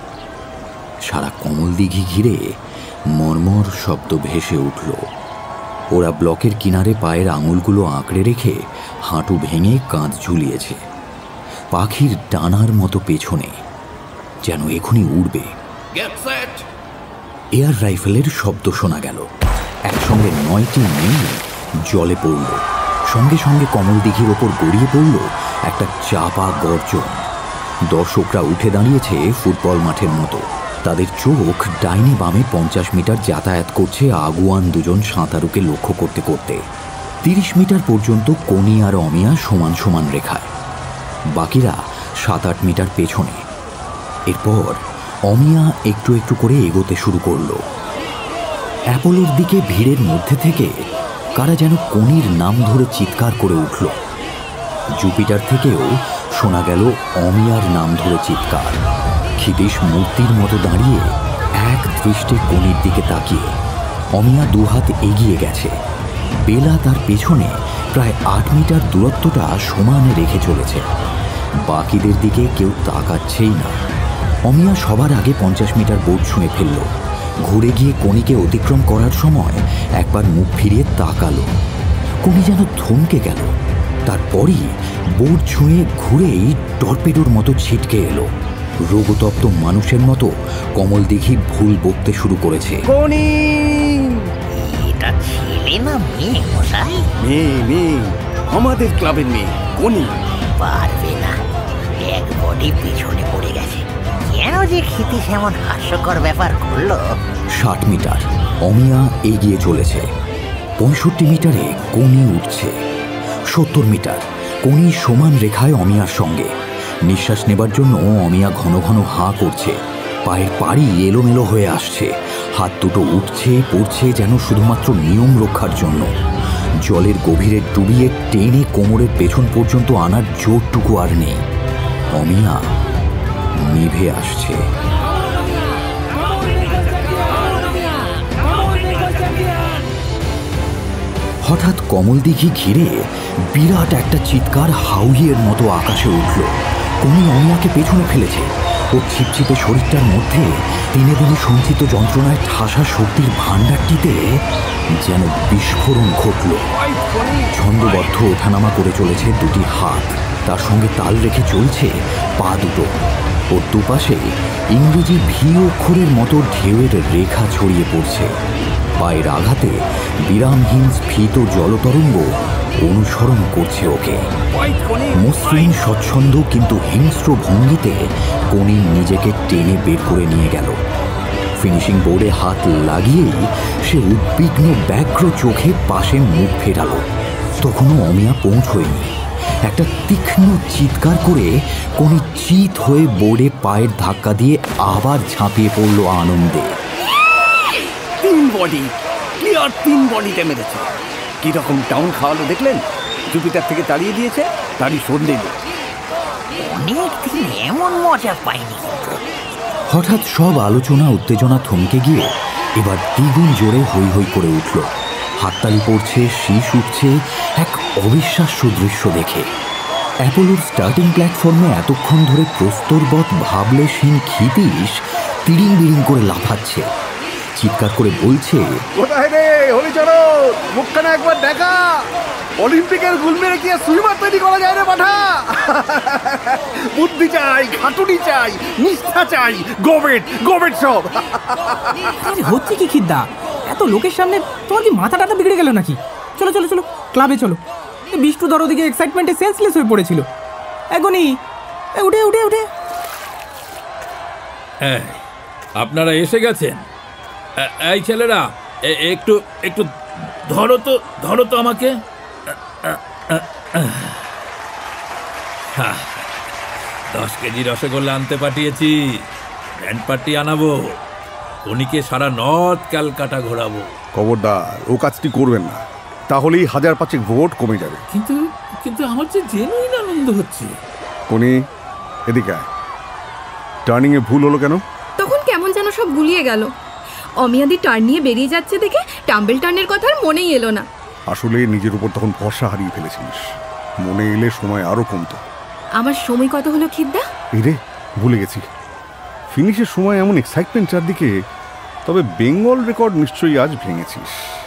সারা কমলদিঘি ঘিরে মর্মর শব্দ ভেসে উঠল। ওরা ব্লকের কিনারে পায়ের আঙুলগুলো আঁকড়ে রেখে হাঁটু ভেঙে কাঁধ ঝুলিয়েছে, পাখির ডানার মতো পেছনে, যেন এখনই উড়বে। এয়ার রাইফেলের শব্দ শোনা গেল। একসঙ্গে 9টি মেয়ে জলে পড়ল। সঙ্গে সঙ্গে কমল দিঘির ওপর গড়িয়ে পড়ল একটা চাপা গর্জন। দর্শকরা উঠে দাঁড়িয়েছে ফুটবল মাঠের মতো। তাদের চোখ ডাইনে বামে 50 মিটার যাতায়াত করছে আগুয়ান দুজন সাঁতারুকে লক্ষ্য করতে করতে। 30 মিটার পর্যন্ত কনি আর অমিয়া সমান সমান রেখায়, বাকিরা 7-8 মিটার পেছনে। এরপর অমিয়া একটু একটু করে এগোতে শুরু করলো। অ্যাপোলোর দিকে ভিড়ের মধ্যে থেকে কারা যেন কনির নাম ধরে চিৎকার করে উঠল। জুপিটার থেকেও শোনা গেল অমিয়ার নাম ধরে চিৎকার। ক্ষিতীশ মূর্তির মতো দাঁড়িয়ে এক দৃষ্টে কনির দিকে তাকিয়ে। অমিয়া দুহাত এগিয়ে গেছে, বেলা তার পেছনে প্রায় 8 মিটার দূরত্বটা সমানে রেখে চলেছে। বাকিদের দিকে কেউ তাকাচ্ছেই না। অমিয়া সবার আগে 50 মিটার বোর্ড ছুঁয়ে ফেলল। ঘুরে গিয়ে কনিকে অতিক্রম করার সময় একবার মুখ ফিরিয়ে তাকালো। কনি যেন থমকে গেল। তারপরই বোর্ড ছুঁয়ে ঘুরেই টর্পেডোর মতো ছিটকে এলো। রোগতপ্ত মানুষের মতো কমল দিঘি ভুল বকতে শুরু করেছে। এটা ছেলে না মেয়ে মশাই? মেয়ে, আমাদের ক্লাবের মেয়ে কনি। পারবে না, এক বডি পিছনে পড়ে গেছে। কেন যে ক্ষিতীশ এমন হাস্যকর ব্যাপার করলো। 60 মিটার অমিয়া এগিয়ে চলেছে। 65 মিটারে কনি উঠছে। 70 মিটার কনি সমান রেখায় অমিয়ার সঙ্গে। নিঃশ্বাস নেবার জন্য অমিয়া ঘন ঘন হাঁ করছে। পায়ের পাড়ি এলোমেলো হয়ে আসছে। হাত দুটো উঠছে পড়ছে যেন শুধুমাত্র নিয়ম রক্ষার জন্য। জলের গভীরে ডুবিয়ে টেনে কোমরের পেছন পর্যন্ত আনার জোরটুকু আর নেই। অমিয়া নিভে আসছে। হঠাৎ কমল দিঘি ঘিরে বিরাট একটা চিৎকার হাউইয়ের মতো আকাশে উঠল। কনি অমিয়াকে পেছনে ফেলেছে। ওর ছিপছিপে শরীরটার মধ্যে দিনে দিনে সঞ্চিত যন্ত্রণায় ঠাসা শক্তির ভাণ্ডারটিতে যেন বিস্ফোরণ ঘটল। ছন্দবদ্ধ ওঠানামা করে চলেছে দুটি হাত, তার সঙ্গে তাল রেখে চলছে পা দুটো। ওর দুপাশে ইংরেজি ভি অক্ষরের মতো ঢেউয়ের রেখা ছড়িয়ে পড়ছে। পায়ের আঘাতে বিরামহীন স্ফীত জলতরঙ্গ অনুসরণ করছে ওকে। মসৃণ স্বচ্ছন্দ কিন্তু হিংস্র ভঙ্গিতে কনি নিজেকে টেনে বের করে নিয়ে গেল। ফিনিশিং বোর্ডে হাত লাগিয়েই সে উদ্বিগ্ন ব্যগ্র চোখে পাশে মুখ ফেরালো। তখনও অমিয়া পৌঁছয়নি। একটা তীক্ষ্ণ চিৎকার করে কনি চিত হয়ে বোর্ডে পায়ের ধাক্কা দিয়ে আবার ঝাঁপিয়ে পড়ল আনন্দে। 3 বডি ক্লিয়ার, 3 বডিতে মেরেছে। কিরকম টাউন খাওয়ালো দেখলেন? জুপিটার থেকে তাড়িয়ে দিয়েছে, তারই সন্দেহ। অনেকদিন এমন মজা পাইনি। হঠাৎ সব আলোচনা উত্তেজনা থমকে গিয়ে এবার দ্বিগুণ জোরে হৈ হৈ করে উঠল। হাততালি পড়ছে, শীষ উঠছে এক অবিশ্বাস্য দৃশ্য দেখে। অ্যাপোলোর স্টার্টিং প্ল্যাটফর্মে এতক্ষণ ধরে প্রস্তরবৎ ভাবলেশহীন ক্ষিতীশ তিরিং বিরিং করে লাফাচ্ছে, চিৎকার করে বলছে, কোথায় রে হরিচরণ, মুখখানা একবার দেখা। অলিম্পিকের গুল মেরে কি সুইমার তৈরি করা যায় রে পাঠা? বুদ্ধি চাই, খাটুনি চাই, নিষ্ঠা চাই, গোবেট সব। হচ্ছে কি খিদ্দা, এত লোকের সামনে তোমার কি মাথা টাথা বিগড়ে গেল নাকি? চলো চলো চলো ক্লাবে চলো। বিষ্টু ধর ওদিকে এক্সাইটমেন্টে সেন্সলেস হয়ে পড়েছিল। এখনই উঠে উঠে উঠে। আপনারা এসে গেছেন? এই ছেলেরা একটু একটু ধরো তো আমাকে। 10 কেজি রসগোল্লা আনতে পাঠিয়েছি। ব্যান্ড পার্টি আনাবো। কনিকে সারা নর্থ ক্যালকাটা ঘোরাবো। খবরদার ও কাজটি করবেন না, তাহলেই 1000-5 ভোট কমে যাবে। কিন্তু আমার যে জেনুইন আনন্দ হচ্ছে। কনি এদিকে আয়। টার্নিং এ ভুল হলো কেন? তখন কেমন যেন সব গুলিয়ে গেল। অমিয়াদি টার্ন নিয়ে বেরিয়ে যাচ্ছে দেখে টাম্বেল টার্নের কথা আর মনেই এলো না। আসলে নিজের উপর তখন ভরসা হারিয়ে ফেলেছিস। মনে এলে সময় আরো কমতো। আমার সময় কত হলো খিদ্দা? এই রে ভুলে গেছি, ফিনিশের সময় এমন এক্সাইটমেন্ট চারদিকে। তবে বেঙ্গল রেকর্ড নিশ্চয়ই আজ ভেঙেছিস।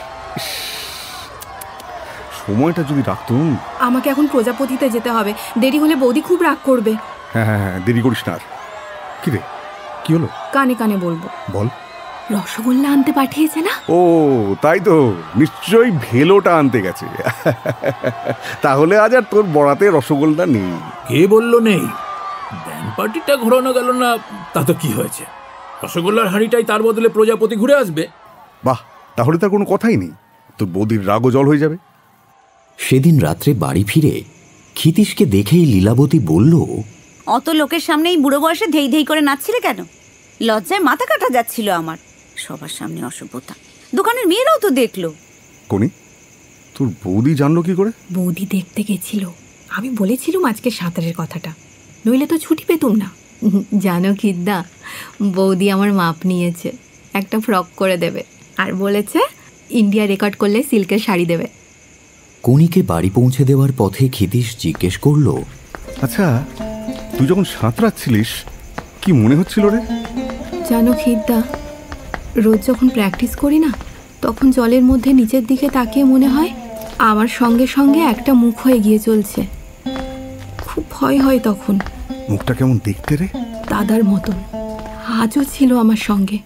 সময়টা যদি রাখতুম। আমাকে এখন প্রজাপতিতে যেতে হবে, দেরি হলে বৌদি খুব রাগ করবে। হ্যাঁ, দেরি করিস না আর। কি রে, কি হলো? কানে কানে বলবো। বল। রসগোল্লা আনতে পাঠিয়েছে না? ও তাই তো, নিশ্চয়ই ভেলোটা আনতে গেছে। তাহলে আজ আর তোর বরাতে রসগোল্লা নেই। কে বললো নেই? ব্যান্ড পার্টিটা ঘোরানো গেল না, তা তো কি হয়েছে? রসগোল্লার হাঁড়িটাই তার বদলে প্রজাপতি ঘুরে আসবে। বাহ, তাহলে তার কোনো কথাই নেই, তোর বৌদির রাগও জল হয়ে যাবে। সেদিন রাত্রে বাড়ি ফিরে ক্ষিতীশকে দেখেই লীলাবতী বলল, অত লোকের সামনেই বুড়ো বয়সে ধেই ধেই করে নাচছিলে কেন? লজ্জায় মাথা কাটা যাচ্ছিল আমার। সবার সামনে অসভ্যতা। দোকানের মেয়েরাও তো দেখলো। কোনি, তোর বৌদি জানলো কি করে? বৌদি দেখতে গেছিল। আমি বলেছিলাম আজকে সাঁতারের কথাটা, নইলে তো ছুটি পেতুম না। জানো খিদ্দা, বৌদি আমার মাপ নিয়েছে, একটা ফ্রক করে দেবে, আর বলেছে ইন্ডিয়া রেকর্ড করলে সিল্কের শাড়ি দেবে। কোনিকে বাড়ি পৌঁছে দেওয়ার পথে ক্ষিতীশ জিজ্ঞেস করল, আচ্ছা তুই যখন সাঁতরাচ্ছিলিস কি মনে হচ্ছিল রে? জানো খিদ্দা, রোজ যখন প্র্যাকটিস করি না, তখন জলের মধ্যে নিচের দিকে তাকিয়ে মনে হয় আমার সঙ্গে সঙ্গে একটা মুখ হয়ে গিয়ে চলছে। খুব ভয় হয় তখন। মুখটা কেমন দেখতে রে? দাদার মতন, আজও ছিল আমার সঙ্গে।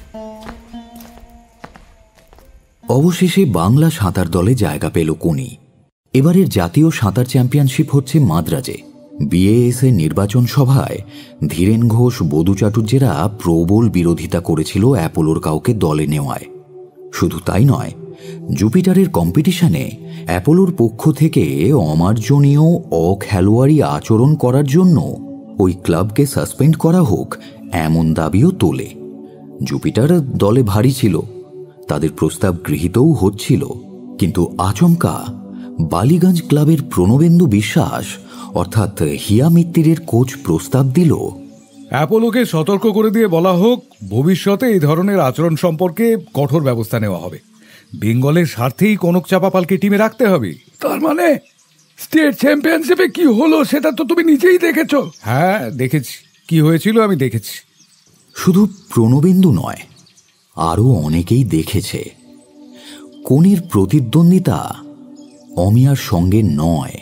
অবশেষে বাংলা সাঁতার দলে জায়গা পেল কোনি। এবারের জাতীয় সাঁতার চ্যাম্পিয়নশিপ হচ্ছে মাদ্রাজে। বিএএসএ নির্বাচন সভায় ধীরেন ঘোষ, বধূ চাটুর্যেরা প্রবল বিরোধিতা করেছিল অ্যাপোলোর কাউকে দলে নেওয়ায়। শুধু তাই নয়, জুপিটারের কম্পিটিশনে অ্যাপোলোর পক্ষ থেকে অমার্জনীয় অখেলোয়াড়ি আচরণ করার জন্য ওই ক্লাবকে সাসপেন্ড করা হোক, এমন দাবিও তোলে। জুপিটার দলে ভারী ছিল, তাদের প্রস্তাব গৃহীতও হচ্ছিল, কিন্তু আচমকা বালিগঞ্জ ক্লাবের প্রণবেন্দু বিশ্বাস অর্থাৎ হিয়া মিত্তিরের কোচ প্রস্তাব দিল, অ্যাপোলোকে সতর্ক করে দিয়ে বলা হোক ভবিষ্যতে এই ধরনের আচরণ সম্পর্কে কঠোর ব্যবস্থা নেওয়া হবে। বেঙ্গলের স্বার্থেই কনক চাপাপালকে টিমে রাখতে হবে। তার মানে স্টেট চ্যাম্পিয়নশিপে কি হলো সেটা তো তুমি নিজেই দেখেছো। হ্যাঁ দেখেছি, কি হয়েছিল আমি দেখেছি। শুধু প্রণবেন্দু নয়, আরও অনেকেই দেখেছে। কোনির প্রতিদ্বন্দ্বিতা অমিয়ার সঙ্গে নয়,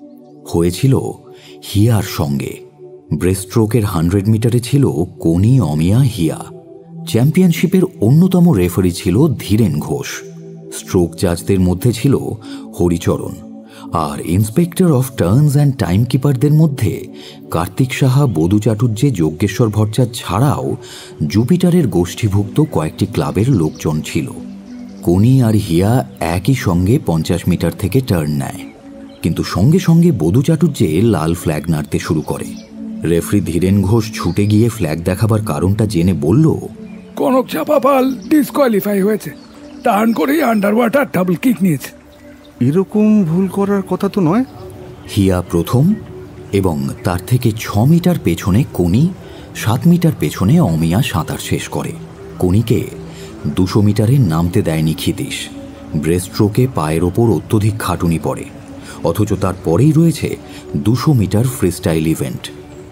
হয়েছিল হিয়ার সঙ্গে। ব্রেস্টস্ট্রোকের 100 মিটারে ছিল কোনি, অমিয়া, হিয়া। চ্যাম্পিয়নশিপের অন্যতম রেফারি ছিল ধীরেন ঘোষ। স্ট্রোক জাজদের মধ্যে ছিল হরিচরণ, আর inspector of turns and time কিপারদের মধ্যে কার্তিক সাহা, বধূ চাটুর্যে, যজ্ঞেশ্বর ভট্টাচার্য ছাড়াও জুপিটারের গোষ্ঠীভুক্ত কয়েকটি ক্লাবের লোকজন ছিল। কোনি আর হিয়া একই সঙ্গে 50 মিটার থেকে টার্ন নেয়, কিন্তু সঙ্গে সঙ্গে বধূ চাটুর্যে লাল ফ্ল্যাগ নাড়তে শুরু করে। রেফারি ধীরেন ঘোষ ছুটে গিয়ে ফ্ল্যাগ দেখাবার কারণটা জেনে বলল, কনক চাপাপাল ডিসকোয়ালিফাই হয়েছে, টার্ন করেই আন্ডার ওয়াটার ডাবল কিক নিয়েছে। এরকম ভুল করার কথা তো নয়। হিয়া প্রথম, এবং তার থেকে 6 মিটার পেছনে কোনি, 7 মিটার পেছনে অমিয়া সাঁতার শেষ করে। কোনিকে 200 মিটারে নামতে দেয়নি ক্ষিতীশ। ব্রেস্টস্ট্রোকে পায়ের ওপর অত্যধিক খাটুনি পড়ে, অথচ তার পরেই রয়েছে 200 মিটার ফ্রিস্টাইল ইভেন্ট।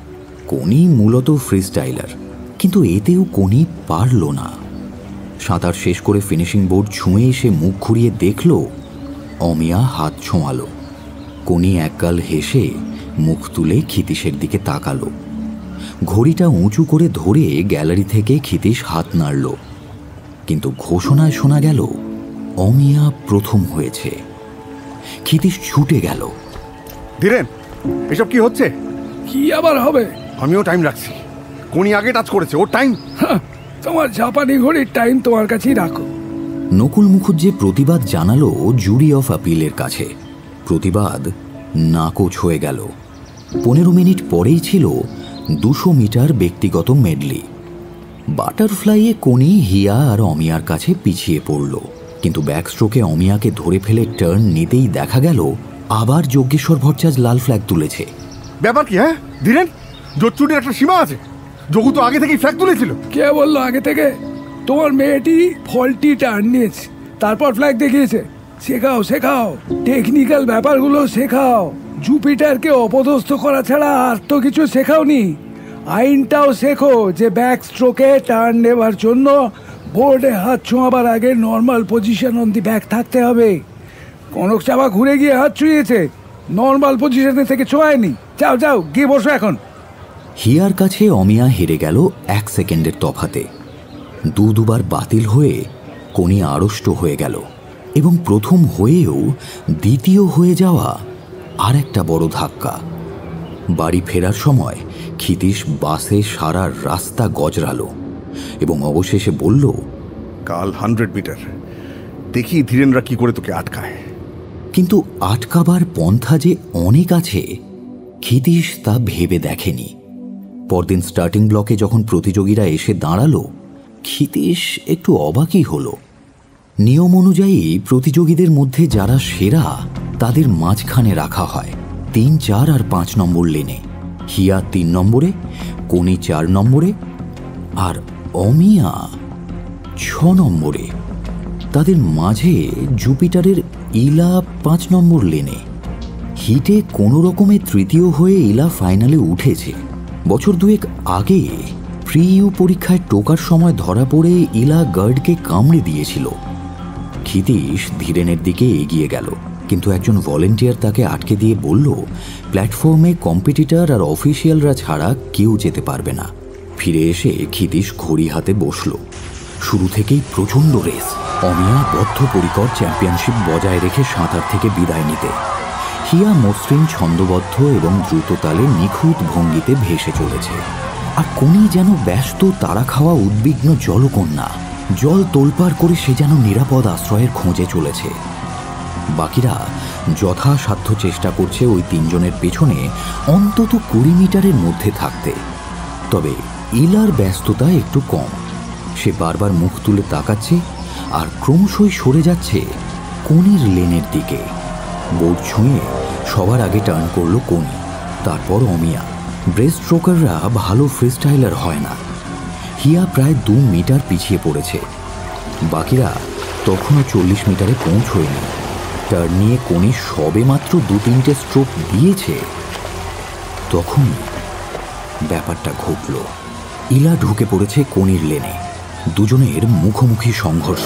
কোনি মূলত ফ্রিস্টাইলার, কিন্তু এতেও কোনি পারল না। সাঁতার শেষ করে ফিনিশিং বোর্ড ছুঁয়ে এসে মুখ ঘুরিয়ে দেখল অমিয়া হাত ছোঁয়ালো। কোনি একগাল হেসে মুখ তুলে ক্ষিতীশের দিকে তাকালো। ঘড়িটা উঁচু করে ধরে গ্যালারি থেকে ক্ষিতীশ হাত নাড়ল, কিন্তু ঘোষণায় শোনা গেল অমিয়া প্রথম হয়েছে। ক্ষিতীশ ছুটে গেল। ধীরেন, এসব কি হচ্ছে? কি আবার হবে? আমিও টাইম রাখছি। কোনি আগে টাচ করেছে, ওর টাইম। তোমার জাপানি ঘড়ির টাইম তোমার কাছেই রাখো। নকুল মুখুজ্জে প্রতিবাদ জানালো জুরি অফ আপিলের কাছে। প্রতিবাদ নাকচ হয়ে গেল। 15 মিনিট পরেই ছিল 200 মিটার ব্যক্তিগত মেডলি। বাটারফ্লাইয়ে কোনি হিয়া আর অমিয়ার কাছে পিছিয়ে পড়ল, কিন্তু ব্যাকস্ট্রোকে অমিয়াকে ধরে ফেলে টার্ন নিতেই দেখা গেল আবার যজ্ঞেশ্বর ভট্টাচার্য লাল ফ্ল্যাগ তুলেছে। ব্যাপার কি? হ্যাঁ ধীরেন, জোচ্চুরির একটা সীমা আছে। যোগু তো আগে থেকেই ফ্ল্যাগ তুলেছিল। কে বললো আগে থেকে? তোমার মেয়েটি ফল্টি টার্ন নিয়েছে, তারপর ফ্ল্যাগ দেখিয়েছে। শেখাও শেখাও, টেকনিক্যাল ব্যাপারগুলো শেখাও। জুপিটারকে অপদস্থ করা ছাড়া আর তো কিছু শেখাওনি। আইনটাও শেখো যে ব্যাক স্ট্রোকে টার্ন নেবার জন্য বোর্ডে হাত ছোঁয়াবার আগে normal position on the back থাকতে হবে। কনক চাপা ঘুরে গিয়ে হাত ছুঁয়েছে, নর্মাল পজিশনে থেকে ছোঁয়ায়নি। যাও যাও, গিয়ে বসো এখন। হিয়ার কাছে অমিয়া হেরে গেল 1 সেকেন্ডের তফাতে। দুবার বাতিল হয়ে কোনি আড়ষ্ট হয়ে গেল, এবং প্রথম হয়েও দ্বিতীয় হয়ে যাওয়া আর একটা বড় ধাক্কা। বাড়ি ফেরার সময় ক্ষিতীশ বাসে সারা রাস্তা গজরালো এবং অবশেষে বলল, কাল 100 মিটার, দেখি ধীরেনরা কি করে তোকে আটকায়। কিন্তু আটকাবার পন্থা যে অনেক আছে ক্ষিতীশ তা ভেবে দেখেনি। পরদিন স্টার্টিং ব্লকে যখন প্রতিযোগীরা এসে দাঁড়ালো, ক্ষিতীশ একটু অবাকই হলো। নিয়ম অনুযায়ী প্রতিযোগীদের মধ্যে যারা সেরা তাদের মাঝখানে রাখা হয় 3, 4 আর 5 নম্বর লেনে। হিয়া 3 নম্বরে, কোনি 4 নম্বরে আর অমিয়া 6 নম্বরে। তাদের মাঝে জুপিটারের ইলা 5 নম্বর লেনে। হিটে কোনো রকমে তৃতীয় হয়ে ইলা ফাইনালে উঠেছে। বছর 2 আগে প্রি ইউ পরীক্ষায় টোকার সময় ধরা পড়ে ইলা গার্ডকে কামড়ে দিয়েছিল। ক্ষিতীশ ধীরেনের দিকে এগিয়ে গেল, কিন্তু একজন ভলেন্টিয়ার তাকে আটকে দিয়ে বলল, প্ল্যাটফর্মে কম্পিটিটর আর অফিসিয়ালরা ছাড়া কেউ যেতে পারবে না। ফিরে এসে ক্ষিতীশ ঘড়ি হাতে বসল। শুরু থেকেই প্রচণ্ড রেস। অমিয়া বদ্ধপরিকর চ্যাম্পিয়নশিপ বজায় রেখে সাঁতার থেকে বিদায় নিতে। হিয়া মসৃণ ছন্দবদ্ধ এবং দ্রুত তালে নিখুঁত ভঙ্গিতে ভেসে চলেছে। আর কোনি যেন ব্যস্ত তাড়া খাওয়া উদ্বিগ্ন জলকন্যা। জল তোলপাড় করে সে যেন নিরাপদ আশ্রয়ের খোঁজে চলেছে। বাকিরা যথাসাধ্য চেষ্টা করছে ওই 3 জনের পেছনে অন্তত 20 মিটারের মধ্যে থাকতে। তবে ইলার ব্যস্ততা একটু কম। সে বারবার মুখ তুলে তাকাচ্ছে আর ক্রমশই সরে যাচ্ছে কোনির লেনের দিকে। বোর্ড ছুঁয়ে সবার আগে টার্ন করল কোনি, তারপর অমিয়া। ব্রেস্ট স্ট্রোকাররা ভালো ফ্রিস্টাইলার হয় না। হিয়া প্রায় 2 মিটার পিছিয়ে পড়েছে। বাকিরা তখনও 40 মিটারে পৌঁছয়নি। টার্ন নিয়ে কোনি সবে মাত্র 2-3টে স্ট্রোক দিয়েছে, তখন ব্যাপারটা ঘটল। ইলা ঢুকে পড়েছে কোনির লেনে। দুজনের মুখোমুখি সংঘর্ষ।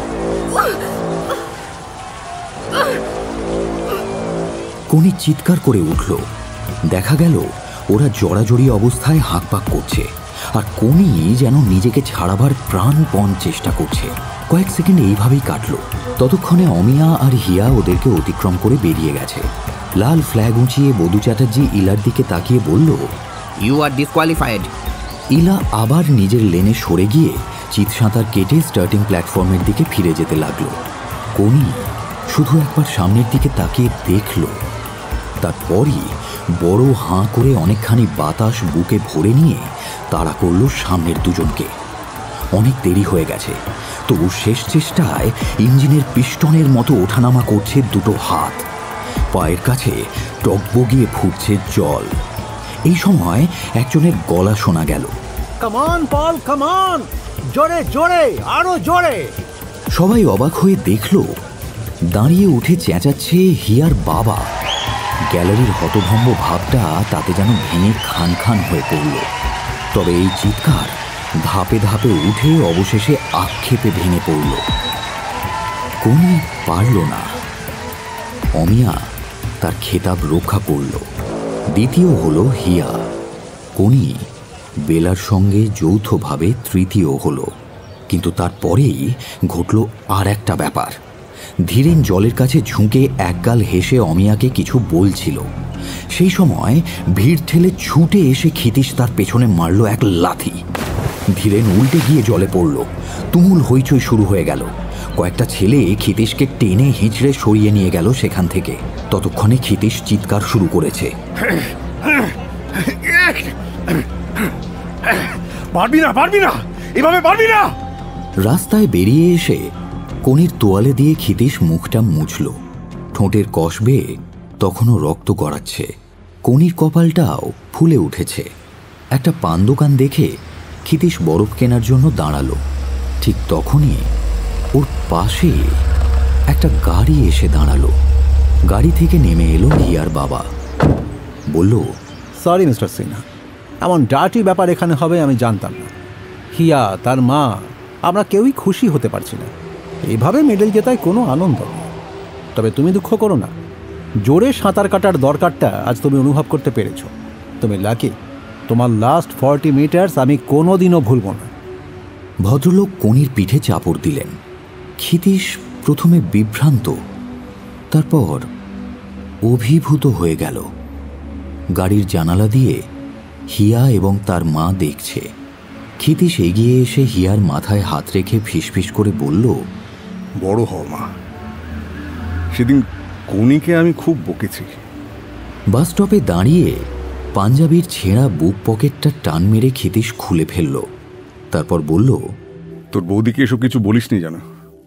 কোনি চিৎকার করে উঠল। দেখা গেল ওরা জড়াজড়ি অবস্থায় হাঁকপাক করছে, আর কোনি যেন নিজেকে ছাড়াবার প্রাণপণ চেষ্টা করছে। কয়েক সেকেন্ড এইভাবেই কাটল। ততক্ষণে অমিয়া আর হিয়া ওদেরকে অতিক্রম করে বেরিয়ে গেছে। লাল ফ্ল্যাগ উঁচিয়ে বধু চ্যাটার্জি ইলার দিকে তাকিয়ে বলল, ইউ আর ডিসকোয়ালিফাইড। ইলা আবার নিজের লেনে সরে গিয়ে চিৎসাঁতার কেটে স্টার্টিং প্ল্যাটফর্মের দিকে ফিরে যেতে লাগলো। কোনি শুধু একবার সামনের দিকে তাকিয়ে দেখল, তারপরই বড় হাঁ করে অনেকখানি বাতাস বুকে ভরে নিয়ে তাড়া করল সামনের দুজনকে। অনেক দেরি হয়ে গেছে, তবু শেষ চেষ্টায় ইঞ্জিনের পিস্টনের মতো ওঠানামা করছে দুটো হাত। পায়ের কাছে টকবগিয়ে ফুটছে জল। এই সময় একজনের গলা শোনা গেল, কামান পল কামান, জোরে জোরে, আরো জোরে। সবাই অবাক হয়ে দেখল, দাঁড়িয়ে উঠে চেঁচাচ্ছে হিয়ার বাবা। গ্যালারির হতভম্ব ভাবটা তাতে যেন ভেঙে খান খান হয়ে পড়ল। তবে এই চিৎকার ধাপে ধাপে উঠে অবশেষে আক্ষেপে ভেঙে পড়ল। কোনি পারল না। অমিয়া তার খেতাব রক্ষা করল। দ্বিতীয় হলো হিয়া। কোনি বেলার সঙ্গে যৌথভাবে তৃতীয় হলো। কিন্তু তারপরেই ঘটল আর একটা ব্যাপার। ধীরেন জলের কাছে ঝুঁকে একগাল হেসে অমিয়াকে কিছু বলছিল। সেই সময় ভিড় ঠেলে ছুটে এসে ক্ষিতীশ তার পেছনে মারল এক লাথি। ধীরেন উল্টে গিয়ে জলে পড়ল। তুমুল হইচই শুরু হয়ে গেল। কয়েকটা ছেলে ক্ষিতীশকে টেনে হিঁচড়ে সরিয়ে নিয়ে গেল সেখান থেকে। ততক্ষণে ক্ষিতীশ চিৎকার শুরু করেছে, পারবি না, পারবি না, এভাবে পারবি না। রাস্তায় বেরিয়ে এসে কোনির তোয়ালে দিয়ে ক্ষিতীশ মুখটা মুছল। ঠোঁটের কষ বেয়ে তখনও রক্ত গড়াচ্ছে। কোনির কপালটাও ফুলে উঠেছে। একটা পান দোকান দেখে ক্ষিতীশ বরফ কেনার জন্য দাঁড়ালো। ঠিক তখনই ওর পাশে একটা গাড়ি এসে দাঁড়ালো। গাড়ি থেকে নেমে এলো হিয়ার বাবা। বলল, সরি মিস্টার সিনহা, এমন ডার্টি ব্যাপার এখানে হবে আমি জানতাম না। হিয়া, তার মা, আমরা কেউই খুশি হতে পারছি না। এইভাবে মেডেল জেতায় কোনো আনন্দ নেই। তবে তুমি দুঃখ করো না, জোরে সাঁতার কাটার দরকারটা আজ তুমি অনুভব করতে পেরেছ। তুমি লাকি। তোমার লাস্ট 40 মিটার্স আমি কোনোদিনও ভুলব না। ভদ্রলোক কনির পিঠে চাপড় দিলেন। ক্ষিতীশ প্রথমে বিভ্রান্ত, তারপর অভিভূত হয়ে গেল। গাড়ির জানালা দিয়ে হিয়া এবং তার মা দেখছে। ক্ষিতীশ এগিয়ে এসে হিয়ার মাথায় হাত রেখে ফিসফিস করে বলল, বড় হও মা, সেদিন কনিকে আমি খুব বকেছি। বাস স্টপে দাঁড়িয়ে পাঞ্জাবির ছেঁড়া বুক পকেটটা টান মেরে ক্ষিতীশ খুলে ফেলল। তারপর বলল, তোর বৌদিকে এসব কিছু বলিসনি জানো?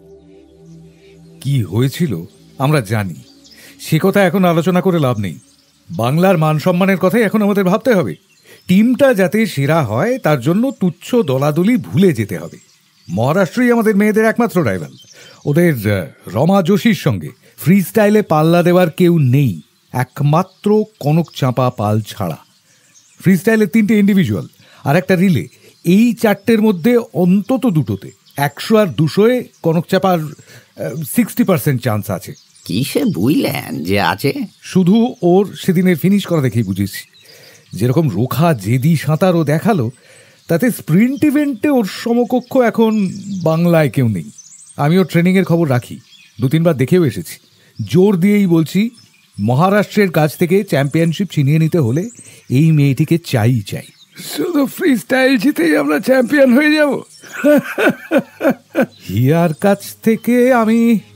কি হয়েছিল আমরা জানি, সে কথা এখন আলোচনা করে লাভ নেই। বাংলার মান সম্মানের কথাই এখন আমাদের ভাবতে হবে। টিমটা যাতে সেরা হয় তার জন্য তুচ্ছ দলাদলি ভুলে যেতে হবে। মহারাষ্ট্রই আমাদের মেয়েদের একমাত্র রাইভাল। ওদের রমা যোশীর সঙ্গে ফ্রি স্টাইলে পাল্লা দেওয়ার কেউ নেই, একমাত্র কনক চাঁপা পাল ছাড়া। ফ্রি স্টাইলের 3টে ইন্ডিভিজুয়াল আর একটা রিলে, এই 4টের মধ্যে অন্তত 2টোতে 100 আর 200-এ কনক চাঁপার 60% চান্স আছে। কিসে বুঝলেন যে আছে? শুধু ওর সেদিনের ফিনিশ করা দেখেই বুঝেছি। যেরকম রোখা জেদি সাঁতারও দেখালো, তাতে স্প্রিন্ট ইভেন্টে ওর সমকক্ষ এখন বাংলায় কেউ নেই। আমি ওর ট্রেনিংয়ের খবর রাখি, 2-3 বার দেখেও এসেছি। জোর দিয়েই বলছি, মহারাষ্ট্রের কাছ থেকে চ্যাম্পিয়নশিপ ছিনিয়ে নিতে হলে এই মেয়েটিকে চাই। শুধু ফ্রি স্টাইল জিতেই আমরা চ্যাম্পিয়ন হয়ে যাব? হিয়ার কাছ থেকে আমি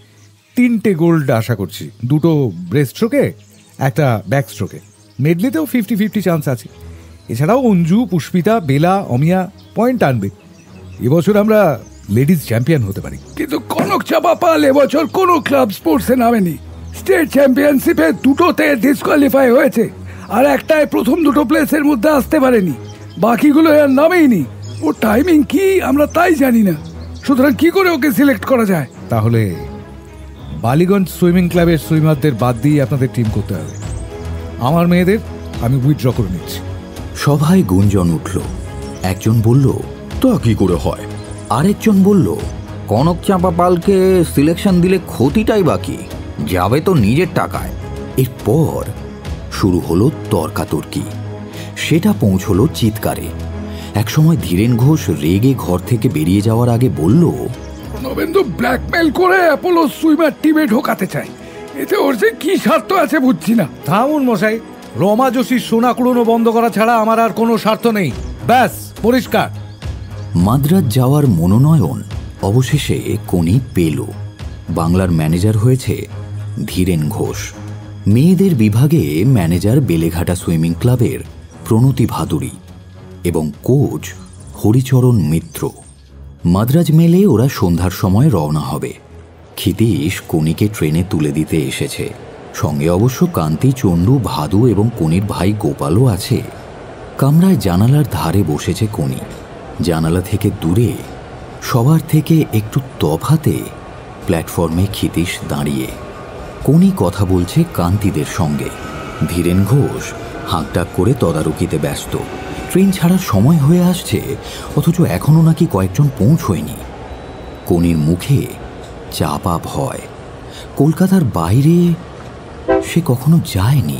3টে গোল্ড আশা করছি, 2টো ব্রেস্ট স্ট্রোকে, একটা ব্যাক স্ট্রোকে। মেডলিতেও 50-50 চান্স আছে। এছাড়াও অঞ্জু, পুষ্পিতা, বেলা, অমিয়া পয়েন্ট আনবে। এবছর আমরা লেডিজ চ্যাম্পিয়ন হতে পারি। কিন্তু কনক চাঁপা পাল এবছর কোনো ক্লাব স্পোর্টসে নামেনি। স্টেট চ্যাম্পিয়নশিপে 2টোতে ডিসকোয়ালিফাই হয়েছে, আর একটায় প্রথম 2টো প্লেসের মধ্যে আসতে পারেনি। বাকিগুলো আর নামেই নি। ওর টাইমিং কি আমরা তাই জানি না। সুতরাং কি করে ওকে সিলেক্ট করা যায়? তাহলে বালিগঞ্জ সুইমিং ক্লাবের সুইমারদের বাদ দিয়ে আপনাদের টিম করতে হবে। আমার মেয়েদের আমি উইথড্র করে নিচ্ছি। সভায় গুঞ্জন উঠল। একজন বলল, তা কি করে হয়? আরেকজন বলল, কনক চাঁপা পালকে সিলেকশন দিলে ক্ষতিটাই বাকি, যাবে তো নিজের টাকায়। এরপর শুরু হলো তর্কাতর্কি। সেটা পৌঁছলো চিৎকারে। একসময় ধীরেন ঘোষ রেগে ঘর থেকে বেরিয়ে যাওয়ার আগে বলল, নবেন্দু ব্ল্যাকমেল করে অ্যাপোলো সুইমার টিমে ঢোকাতে চাই। এতে ওর যে কি স্বার্থ আছে বুঝছি না। থামুন মশাই, রমা যোশীর সোনা কুড়োনো বন্ধ করা ছাড়া আমার আর কোনো স্বার্থ নেই। ব্যাস, পরিষ্কার। মাদ্রাজ যাওয়ার মনোনয়ন অবশেষে কনি পেল। বাংলার ম্যানেজার হয়েছে ধীরেন ঘোষ। মেয়েদের বিভাগে ম্যানেজার বেলেঘাটা সুইমিং ক্লাবের প্রণতি ভাদুরী এবং কোচ হরিচরণ মিত্র। মাদ্রাজ মেলে ওরা সন্ধ্যার সময় রওনা হবে। ক্ষিতীশ কনিকে ট্রেনে তুলে দিতে এসেছে। সঙ্গে অবশ্য কান্তি, চণ্ডু, ভাদু এবং কনির ভাই গোপালও আছে। কামরায় জানালার ধারে বসেছে কনি। জানালা থেকে দূরে, সবার থেকে একটু তফাতে প্ল্যাটফর্মে ক্ষিতীশ দাঁড়িয়ে। কনি কথা বলছে কান্তিদের সঙ্গে। ধীরেন ঘোষ হাঁকডাক করে তদারকিতে ব্যস্ত। ট্রেন ছাড়ার সময় হয়ে আসছে, অথচ এখনও নাকি কয়েকজন পৌঁছয়নি। কনির মুখে চাপা ভয়। কলকাতার বাইরে সে কখনো যায়নি।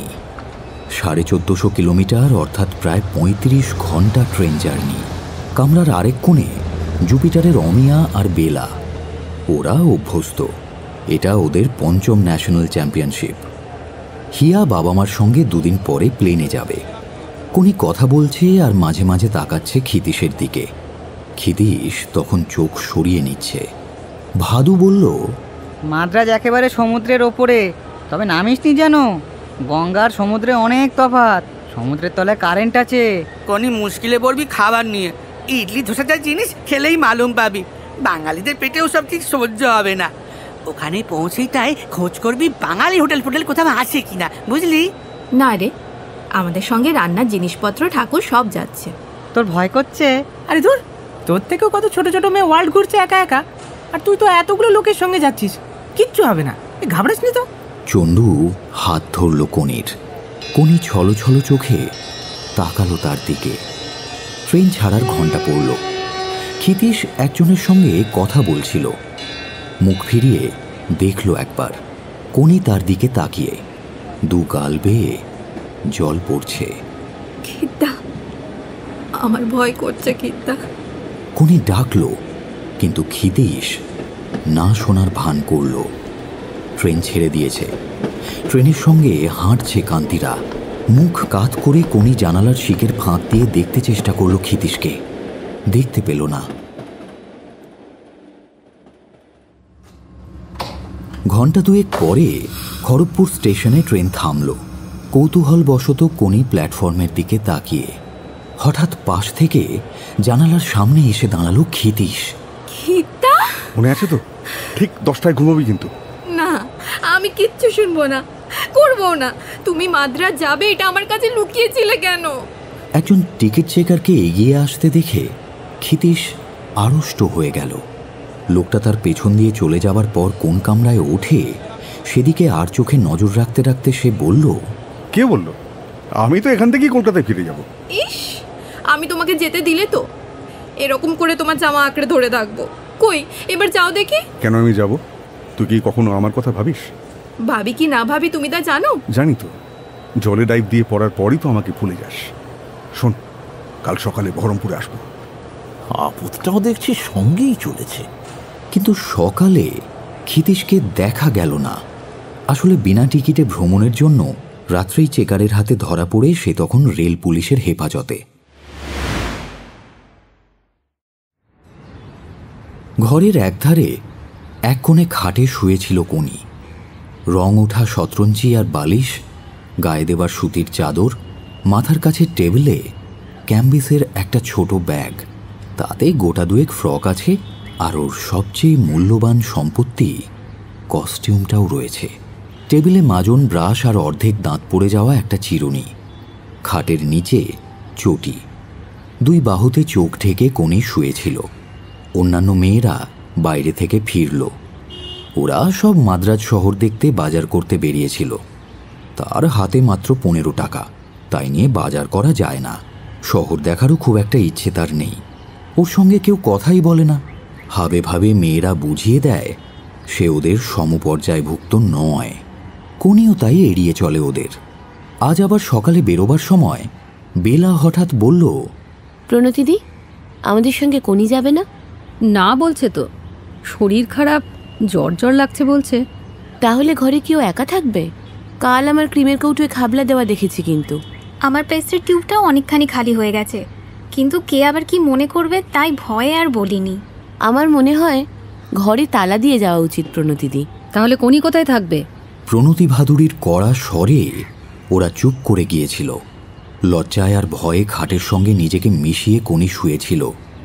1450 কিলোমিটার, অর্থাৎ প্রায় 35 ঘন্টা ট্রেন জার্নি। কামরার আরেক কোণে জুপিটারের অমিয়া আর বেলা। ওরা অভ্যস্ত, এটা ওদের 5ম ন্যাশনাল চ্যাম্পিয়নশিপ। হিয়া বাবা মার সঙ্গে 2 দিন পরে প্লেনে যাবে। কোনি কথা বলছে আর মাঝে মাঝে তাকাচ্ছে ক্ষিতীশের দিকে। ক্ষিতীশ তখন চোখ সরিয়ে নিচ্ছে। ভাদু বলল, মাদ্রাজ একেবারে সমুদ্রের ওপরে, তবে নামিসনি যেন। গঙ্গার সমুদ্রে অনেক তফাৎ। সমুদ্রের তলায় কারেন্ট আছে। কোনি মুশকিলে পড়বি খাবার নিয়ে। ইডলি ধোসা যা জিনিস খেলেই মালুম পাবি, বাঙালিদের পেটেও সব ঠিক সহ্য হবে না। ওখানে পৌঁছেই তাই খোঁজ করবি বাঙালি হোটেল ফোটেল কোথাও আছে কিনা, বুঝলি? না রে, আমাদের সঙ্গে রান্নার জিনিসপত্র ঠাকুর সব যাচ্ছে। তোর ভয় করছে? আরে ধুর, তোর থেকেও কত ছোট ছোট মেয়ে ওয়ার্ল্ড ঘুরছে একা একা, আর তুই তো এতগুলো লোকের সঙ্গে যাচ্ছিস। কিচ্ছু হবে না, ঘাবড়াস নি তো। চন্দু হাত ধরল কনির। কনি ছলো ছলো চোখে তাকালো তার দিকে। ট্রেন ছাড়ার ঘন্টা পড়ল। ক্ষিতীশ একজনের সঙ্গে কথা বলছিল। মুখ ফিরিয়ে দেখল একবার। কনি তার দিকে তাকিয়ে, 2 গাল বেয়ে জল পড়ছে। খিদ্দা, আমার ভয় করছে খিদ্দা। কোনি ডাকলো, কিন্তু ক্ষিতীশ না শোনার ভান করল। ট্রেন ছেড়ে দিয়েছে। ট্রেনের সঙ্গে হাঁটছে কান্তিরা। মুখ কাত করে কোনি জানালার শিকের ফাঁক দিয়ে দেখতে চেষ্টা করলো ক্ষিতীশকে। দেখতে পেল না। ঘণ্টা দুয়েক পরে খড়গপুর স্টেশনে ট্রেন থামল। কৌতূহলবশত কোনি প্ল্যাটফর্মের দিকে তাকিয়ে হঠাৎ পাশ থেকে জানালার সামনে এসে দাঁড়ালো ক্ষিতীশ। মনে আছে তো? ঠিক 10টায় ঘুমাবি কিন্তু। না, আমি কিচ্ছু শুনবো না, করবো না। তুমি মাদ্রাজ যাবে এটা আমার কাছে লুকিয়েছিলে কেন? একজন টিকিট চেকারকে এগিয়ে আসতে দেখে ক্ষিতীশ আড়ষ্ট হয়ে গেল। লোকটা তার পেছন দিয়ে চলে যাবার পর কোন কামরায় ওঠে সেদিকে আর চোখে নজর রাখতে রাখতে সে বলল, কে বলল? আমি তো এখান থেকেই কলকাতায় ফিরে যাব। ইস, আমি তোমাকে যেতে দিলে তো এরকম করে তোমার জামা আঁকড়ে ধরে থাকবো। কই, এবার যাও দেখি। কেন আমি যাব? তুই কি কখনো আমার কথা ভাবিস? ভাবি কি না ভাবি তুমি তা জানো? জানি তো। জলে ডাইভ দিয়ে পড়ার পরই তো আমাকে ভুলে যাস। শোন, কাল সকালে বহরমপুরে আসবো। আপদটাও দেখছি সঙ্গেই চলেছে। কিন্তু সকালে ক্ষিতীশকে দেখা গেল না। আসলে বিনা টিকিটে ভ্রমণের জন্য রাত্রেই চেকারের হাতে ধরা পড়ে সে তখন রেল পুলিশের হেফাজতে। ঘরের একধারে এক কোণে খাটে শুয়েছিল কোনি। রং ওঠা শতরঞ্জি আর বালিশ, গায়ে দেবার সুতির চাদর, মাথার কাছে টেবিলে ক্যাম্বিসের একটা ছোট ব্যাগ, তাতে গোটা দুয়েক ফ্রক আছে, আর ওর সবচেয়ে মূল্যবান সম্পত্তি কস্টিউমটাও রয়েছে। টেবিলে মাজন, ব্রাশ আর অর্ধেক দাঁত পড়ে যাওয়া একটা চিরুনি। খাটের নিচে চটি। দুই বাহুতে চোখ ঢেকে কোনি শুয়েছিল। অন্যান্য মেয়েরা বাইরে থেকে ফিরল। ওরা সব মাদ্রাজ শহর দেখতে বাজার করতে বেরিয়েছিল। তার হাতে মাত্র 15 টাকা, তাই নিয়ে বাজার করা যায় না। শহর দেখারও খুব একটা ইচ্ছে তার নেই। ওর সঙ্গে কেউ কথাই বলে না। হাবে ভাবে মেয়েরা বুঝিয়ে দেয় সে ওদের সমপর্যায়ভুক্ত নয়। কোনিও তাই এড়িয়ে চলে ওদের। আজ আবার সকালে বেরোবার সময় বেলা হঠাৎ বলল, প্রণতিদি, আমাদের সঙ্গে কোনি যাবে না? না বলছে তো, শরীর খারাপ, জ্বর জ্বর লাগছে বলছে। তাহলে ঘরে কেউ একা থাকবে? কাল আমার ক্রিমের কৌটোয় খাবলা দেওয়া দেখেছি। কিন্তু আমার পেস্টের টিউবটাও অনেকখানি খালি হয়ে গেছে, কিন্তু কে আবার কি মনে করবে তাই ভয়ে আর বলিনি। আমার মনে হয় ঘরে তালা দিয়ে যাওয়া উচিত প্রণতিদি। তাহলে কোনি কোথায় থাকবে? প্রণতি ভাদুড়ির কড়া স্বরে ওরা চুপ করে গিয়েছিল। লজ্জায় আর ভয়ে খাটের সঙ্গে নিজেকে মিশিয়ে কোনি শুয়েছিল।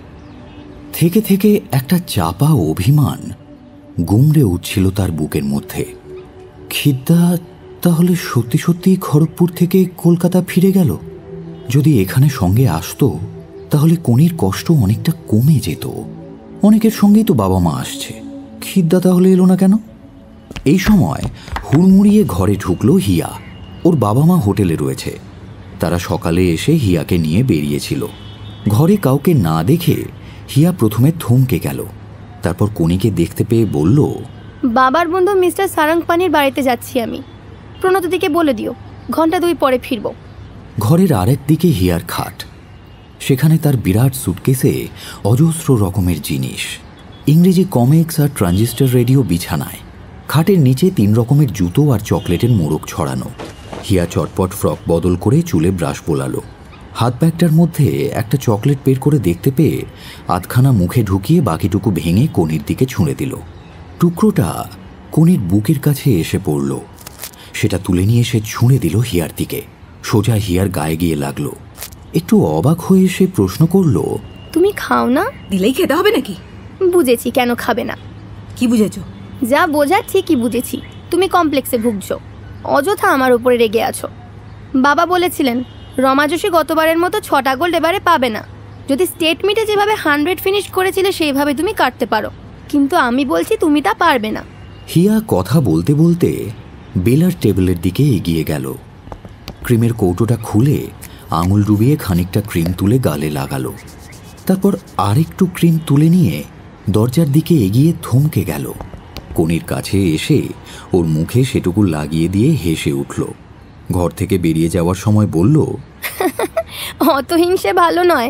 থেকে থেকে একটা চাপা অভিমান গুমড়ে উঠছিল তার বুকের মধ্যে। খিদ্দা তাহলে সত্যি সত্যিই খড়গপুর থেকে কলকাতা ফিরে গেল? যদি এখানে সঙ্গে আসতো তাহলে কোনির কষ্ট অনেকটা কমে যেত। অনেকের সঙ্গেই তো বাবা মা আসছে, খিদ্দা তাহলে এলো না কেন? এই সময় হুড়মুড়িয়ে ঘরে ঢুকলো হিয়া। ওর বাবা মা হোটেলে রয়েছে। তারা সকালে এসে হিয়াকে নিয়ে বেরিয়েছিল। ঘরে কাউকে না দেখে হিয়া প্রথমে থমকে গেল, তারপর কোনিকে দেখতে পেয়ে বলল, বাবার বন্ধু মিস্টার সারংপানির বাড়িতে যাচ্ছি আমি। প্রণতিদিকে বলে দিও ঘন্টা 2 পরে ফিরব। ঘরের আরেক দিকে হিয়ার খাট। সেখানে তার বিরাট সুটকেসে অজস্র রকমের জিনিস। ইংরেজি কমিক্স আর ট্রানজিস্টার রেডিও বিছানায়। খাটের নিচে 3 রকমের জুতো আর চকলেটের মোড়ক ছড়ানো। হিয়া চটপট ফ্রক বদল করে চুলে ব্রাশ বোলালো। হাত ব্যাগটার মধ্যে একটা চকলেট বের করে দেখতে পেয়ে আধখানা মুখে ঢুকিয়ে বাকিটুকু ভেঙে কোনির দিকে ছুঁড়ে দিল। টুকরোটা কোনির বুকের কাছে এসে পড়ল। সেটা তুলে নিয়ে সে ছুঁড়ে দিল হিয়ার দিকে। সোজা হিয়ার গায়ে গিয়ে লাগলো। একটু অবাক হয়ে সে প্রশ্ন করল, তুমি খাও না? দিলেই খেতে হবে নাকি? বুঝেছি কেন খাবে না। কি বুঝেছো? যা বোঝার ঠিকই বুঝেছি। তুমি কমপ্লেক্সে ভুগছো, অযথা আমার উপরে রেগে আছো। বাবা বলেছিলেন রমাজসী গতবারের মতো 6টা গোল্ড এবারে পাবে না। যদি স্টেট মিটে যেভাবে 100 ফিনিশ করেছিলে সেইভাবে তুমি কাটতে পারো, কিন্তু আমি বলছি তুমি তা পারবে না। হিয়া কথা বলতে বলতে বেলার টেবিলের দিকে এগিয়ে গেল। ক্রিমের কৌটোটা খুলে আঙুল ডুবিয়ে খানিকটা ক্রিম তুলে গালে লাগালো। তারপর আরেকটু ক্রিম তুলে নিয়ে দরজার দিকে এগিয়ে থমকে গেল। কোনির কাছে এসে ওর মুখে সেটুকু লাগিয়ে দিয়ে হেসে উঠল। ঘর থেকে বেরিয়ে যাওয়ার সময় বলল, অত হিংসে ভালো নয়।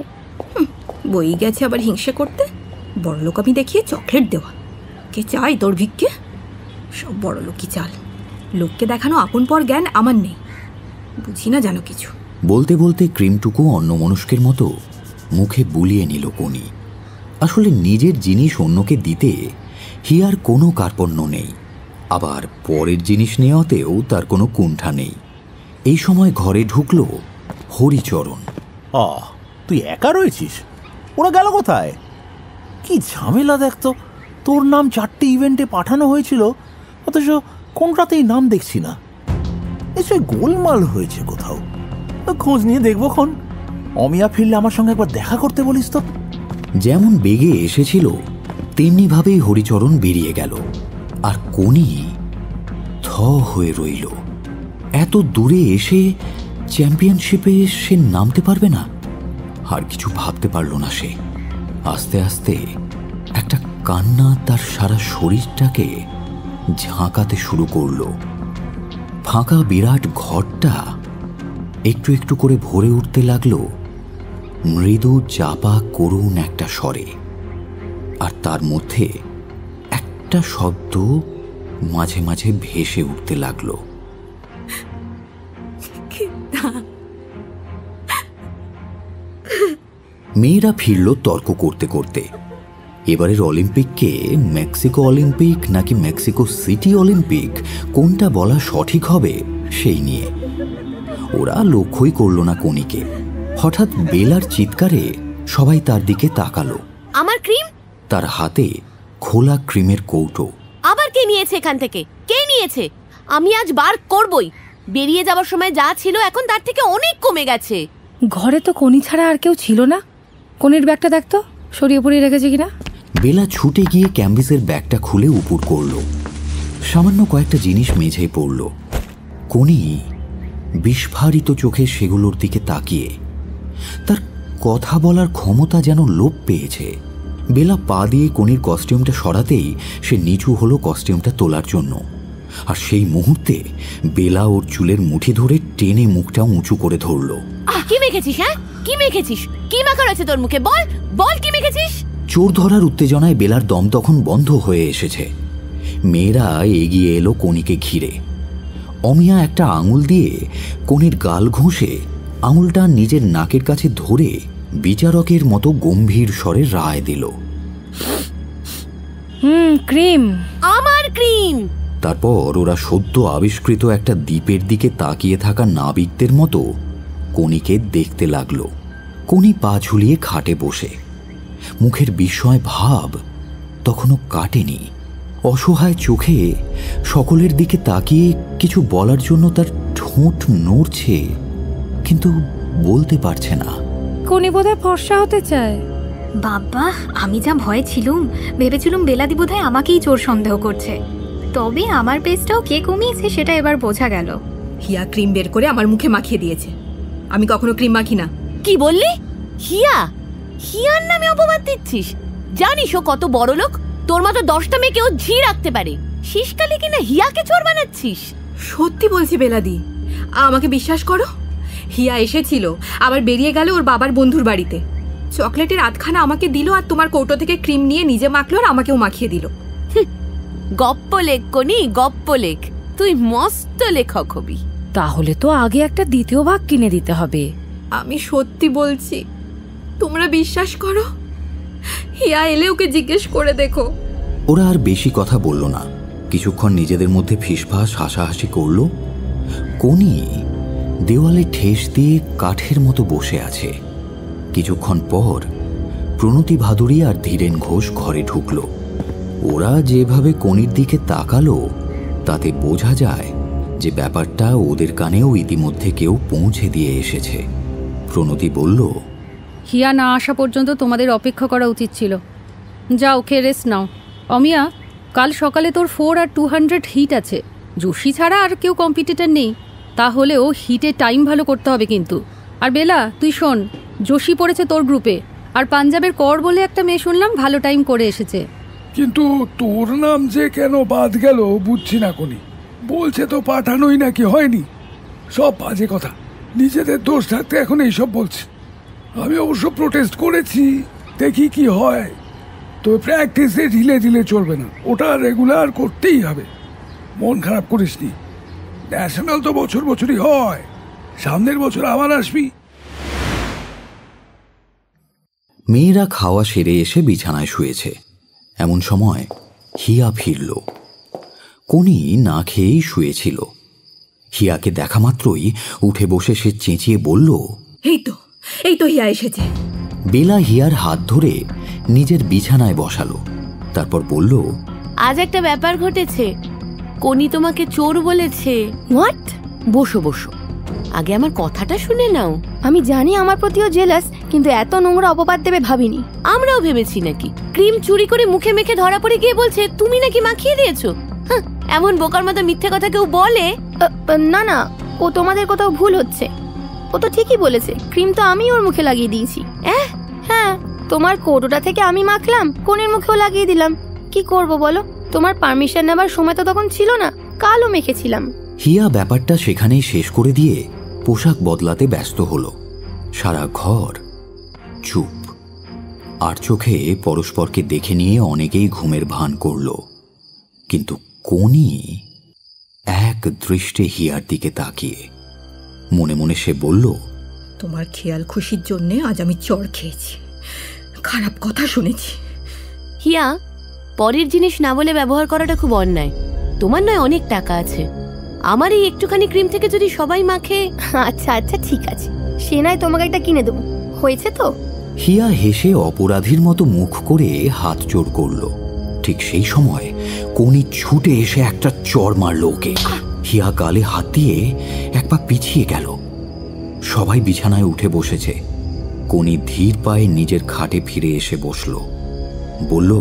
বই গেছে আবার হিংসে করতে, বড়লোক আমি দেখিয়ে চকলেট দেওয়া। কে চাই তোর ভিক্ষে? সব বড়লোকই চাল। লোককে দেখানো আপন পর জ্ঞান আমার নেই, বুঝি না জানো কিছু। বলতে বলতে ক্রিমটুকু অন্যমনস্কের মতো মুখে বুলিয়ে নিল কোনি। আসলে নিজের জিনিস অন্যকে দিতে হিয়ার কোনো কার্পণ্য নেই, আবার পরের জিনিস নেওয়াতেও তার কোনো কুণ্ঠা নেই। এই সময় ঘরে ঢুকল হরিচরণ। তুই একা রয়েছিস? ওরা গেল কোথায়? কি ঝামেলা দেখতো, তোর নাম 4টে ইভেন্টে পাঠানো হয়েছিল, অথচ কোনটাতেই নাম দেখছি না। নিশ্চয়ই গোলমাল হয়েছে কোথাও, খোঁজ নিয়ে দেখবো খন। অমিয়া ফিরলে আমার সঙ্গে একবার দেখা করতে বলিস তো। যেমন বেগে এসেছিল তেমনি ভাবেই হরিচরণ বেরিয়ে গেল, আর কোনি থ হয়ে রইল। এত দূরে এসে চ্যাম্পিয়নশিপে সে নামতে পারবে না? আর কিছু ভাবতে পারল না সে। আস্তে আস্তে একটা কান্না তার সারা শরীরটাকে ঝাঁকাতে শুরু করলো। ফাঁকা বিরাট ঘরটা একটু একটু করে ভরে উঠতে লাগলো মৃদু চাপা করুণ একটা স্বরে, আর তার মধ্যে একটা শব্দ মাঝে মাঝে ভেসে উঠতে লাগলো। মেয়েরা ফিরল তর্ক করতে করতে। এবারের অলিম্পিককে মেক্সিকো অলিম্পিক নাকি মেক্সিকো সিটি অলিম্পিক কোনটা বলা সঠিক হবে সেই নিয়ে। ওরা লক্ষ্যই করল না কোনিকে। হঠাৎ বেলার চিৎকারে সবাই তার দিকে তাকালো। আমার ক্রিম! তার হাতে খোলা ক্রিমের কৌটো। আবার কে নিয়েছে এখান থেকে? কে নিয়েছে? আমি আজ বার করবই। বেরিয়ে যাওয়ার সময় যা ছিল এখন তার থেকে অনেক কমে গেছে। ঘরে তো কোনি ছাড়া আর কেউ ছিল না। কোনির ব্যাগটা দেখতো সরিয়ে পড়িয়ে রেখেছে কিনা। বেলা ছুটে গিয়ে ক্যাম্বিসের ব্যাগটা খুলে উপুর করল। সামান্য কয়েকটা জিনিস মেঝেই পড়ল। কোনি বিস্ফারিত চোখে সেগুলোর দিকে তাকিয়ে তার কথা বলার ক্ষমতা যেন লোপ পেয়েছে। বেলা পা দিয়ে কোনির কস্টিউমটা সরাতেই সে নিচু হলো কস্টিউমটা তোলার জন্য, আর সেই মুহূর্তে বেলা ওর চুলের মুঠি ধরে টেনে মুখটা উঁচু করে ধরল। কি মেখেছিস? হ্যাঁ, কি মেখেছিস? কি মাখা রয়েছে তোর মুখে? বল বল, কি মেখেছিস? চোর ধরার উত্তেজনায় বেলার দম তখন বন্ধ হয়ে এসেছে। মেয়েরা এগিয়ে এলো কোনিকে ঘিরে। অমিয়া একটা আঙুল দিয়ে কোনির গাল ঘষে আঙুলটা নিজের নাকের কাছে ধরে বিচারকের মতো গম্ভীর স্বরে রায় দিল। ক্রিম, আমার ক্রিম। তারপর ওরা সদ্য আবিষ্কৃত একটা দ্বীপের দিকে তাকিয়ে থাকা নাবিকদের মতো কোনিকে দেখতে লাগলো। কোনি পা ঝুলিয়ে খাটে বসে, মুখের বিস্ময় ভাব তখনও কাটেনি। অসহায় চোখে সকলের দিকে তাকিয়ে কিছু বলার জন্য তার ঠোঁট নড়ছে, কিন্তু বলতে পারছে না। কোনি বোধহয় ফর্সা হতে চায়। বাবা, আমি যা ভয় ছিলুম, ভেবেছিলুম বেলাদি বোধহয় আমাকেই চোর সন্দেহ করছে। তবে আমার পেজটাও কে কমিয়েছে সেটা এবার বোঝা গেল। হিয়া ক্রিম বের করে আমার মুখে মাখিয়ে দিয়েছে। আমি কখনো ক্রিম মাখি না। কি বললি? হিয়া? হিয়ার নামে অপবাদ দিচ্ছিস? জানিস ও কত বড় লোক? তোর মতো 10টা মেয়েকেও ঝি রাখতে পারে, শেষকালে কিনা হিয়াকে চোর বানাচ্ছিস? সত্যি বলছি বেলাদি, আমাকে বিশ্বাস করো। হিয়া এসেছিল, আবার বেরিয়ে গেল ওর বাবার বন্ধুর বাড়িতে। চকলেটের আধখানা আমাকে দিল, আর তোমার কৌটো থেকে ক্রিম নিয়ে নিজে মাখলো আর আমাকেও মাখিয়ে দিল। গপ্প লেখ কোনি, গপ্প লেখ। তুই মস্ত লেখক হবি। তাহলে তো আগে একটা দ্বিতীয় ভাগ কিনে দিতে হবে। আমি সত্যি বলছি, তোমরা বিশ্বাস করো। হিয়া এলে ওকে জিজ্ঞেস করে দেখো। ওরা আর বেশি কথা বলল না। কিছুক্ষণ নিজেদের মধ্যে ফিসফাস হাসাহাসি করল। কোনি দেওয়ালে ঠেস দিয়ে কাঠের মতো বসে আছে। কিছুক্ষণ পর প্রণতি ভাদুরী আর ধীরেন ঘোষ ঘরে ঢুকল। ওরা যেভাবে কোনির দিকে তাকালো তাতে বোঝা যায় যে ব্যাপারটা ওদের কানেও ইতিমধ্যে কেউ পৌঁছে দিয়ে এসেছে। প্রণতি বলল, হিয়া না আসা পর্যন্ত তোমাদের অপেক্ষা করা উচিত ছিল। যাও, খেয়ে রেস্ট নাও। অমিয়া, কাল সকালে তোর 4 আর 200 হিট আছে। যোশী ছাড়া আর কেউ কম্পিটিটর নেই, তাহলেও হিটে টাইম ভালো করতে হবে কিন্তু। আর বেলা, তুই শোন, যোশী পড়েছে তোর গ্রুপে, আর পাঞ্জাবের কর বলে একটা মেয়ে শুনলাম ভালো টাইম করে এসেছে। কিন্তু তোর নাম যে কেন বাদ গেল বুঝছি না কোনি। বলছে তো পাঠানোই নাকি হয়নি। সব বাজে কথা, নিজেদের দোষ থাকতে এখন এইসব বলছে। আমি অবশ্য প্রোটেস্ট করেছি, দেখি কি হয়। তবে প্র্যাকটিসে ঢিলে ঢিলে চলবে না, ওটা রেগুলার করতেই হবে। মন খারাপ করিসনি, ন্যাশনাল তো বছর বছরই হয়, সামনের বছর আবার আসবি। মেয়েরা খাওয়া সেরে এসে বিছানায় শুয়েছে। এমন সময় হিয়া ফিরল। কোনি না খেয়েই শুয়েছিল। হিয়াকে দেখা মাত্রই উঠে বসে সে চেঁচিয়ে বলল, এই তো হিয়া এসেছে। বেলা হিয়ার হাত ধরে নিজের বিছানায় বসালো, তারপর বলল, আজ একটা ব্যাপার ঘটেছে। কোনি তোমাকে চোর বলেছে। হোয়াট? বসো বসো, আগে আমার কথাটা শুনে নাও। আমি জানি আমার প্রতিও জেলাস, কিন্তু এত নোংরা অপবাদ দেবে ভাবিনি। আমরাও ভেবেছি নাকি ক্রিম চুরি করে মুখে মেখে ধরা পড়ে গিয়ে বলছে তুমি নাকি মাখিয়ে দিয়েছো। এমন বোকার মতো মিথ্যে কথা কেউ বলে? না না, ও তোমাদের কোথাও ভুল হচ্ছে। ও তো ঠিকই বলেছে, ক্রিম তো আমি ওর মুখে লাগিয়ে দিয়েছি। হ্যাঁ, তোমার কৌটোটা থেকে আমি মাখলাম, কোনের মুখেও লাগিয়ে দিলাম। কি করব বলো, তোমার পারমিশন নেবার সময় তো তখন ছিল না, কালও মেখেছিলাম। হিয়া ব্যাপারটা সেখানেই শেষ করে দিয়ে পোশাক বদলাতে ব্যস্ত হলো। সারা ঘর চুপ, আর চোখে পরস্পরকে দেখে নিয়ে অনেকেই ঘুমের ভান করল, কিন্তু কোনি এক দৃষ্টে হিয়ার দিকে তাকিয়ে মনে মনে সে বলল, তোমার খেয়াল খুশির জন্যে আজ আমি চড় খেয়েছি, খারাপ কথা শুনেছি। হিয়া, পরের জিনিস না বলে ব্যবহার করাটা খুব অন্যায়। তোমার নয় অনেক টাকা আছে, আমার এই একটুখানি ক্রিম থেকে যদি সবাই মাখে। আচ্ছা আচ্ছা ঠিক আছে, সে নয় তোমাকে একটা কিনে দেবো, হয়েছে তো। হিয়া হেসে অপরাধীর মতো মুখ করে হাত জোড় করল। ঠিক সেই সময় কোনি ছুটে এসে একটা চড় মারল ওকে। হিয়া গালে হাত দিয়ে এক পা পিছিয়ে গেল। সবাই বিছানায় উঠে বসেছে। কোনি ধীর পায়ে নিজের খাটে ফিরে এসে বসল, বলল,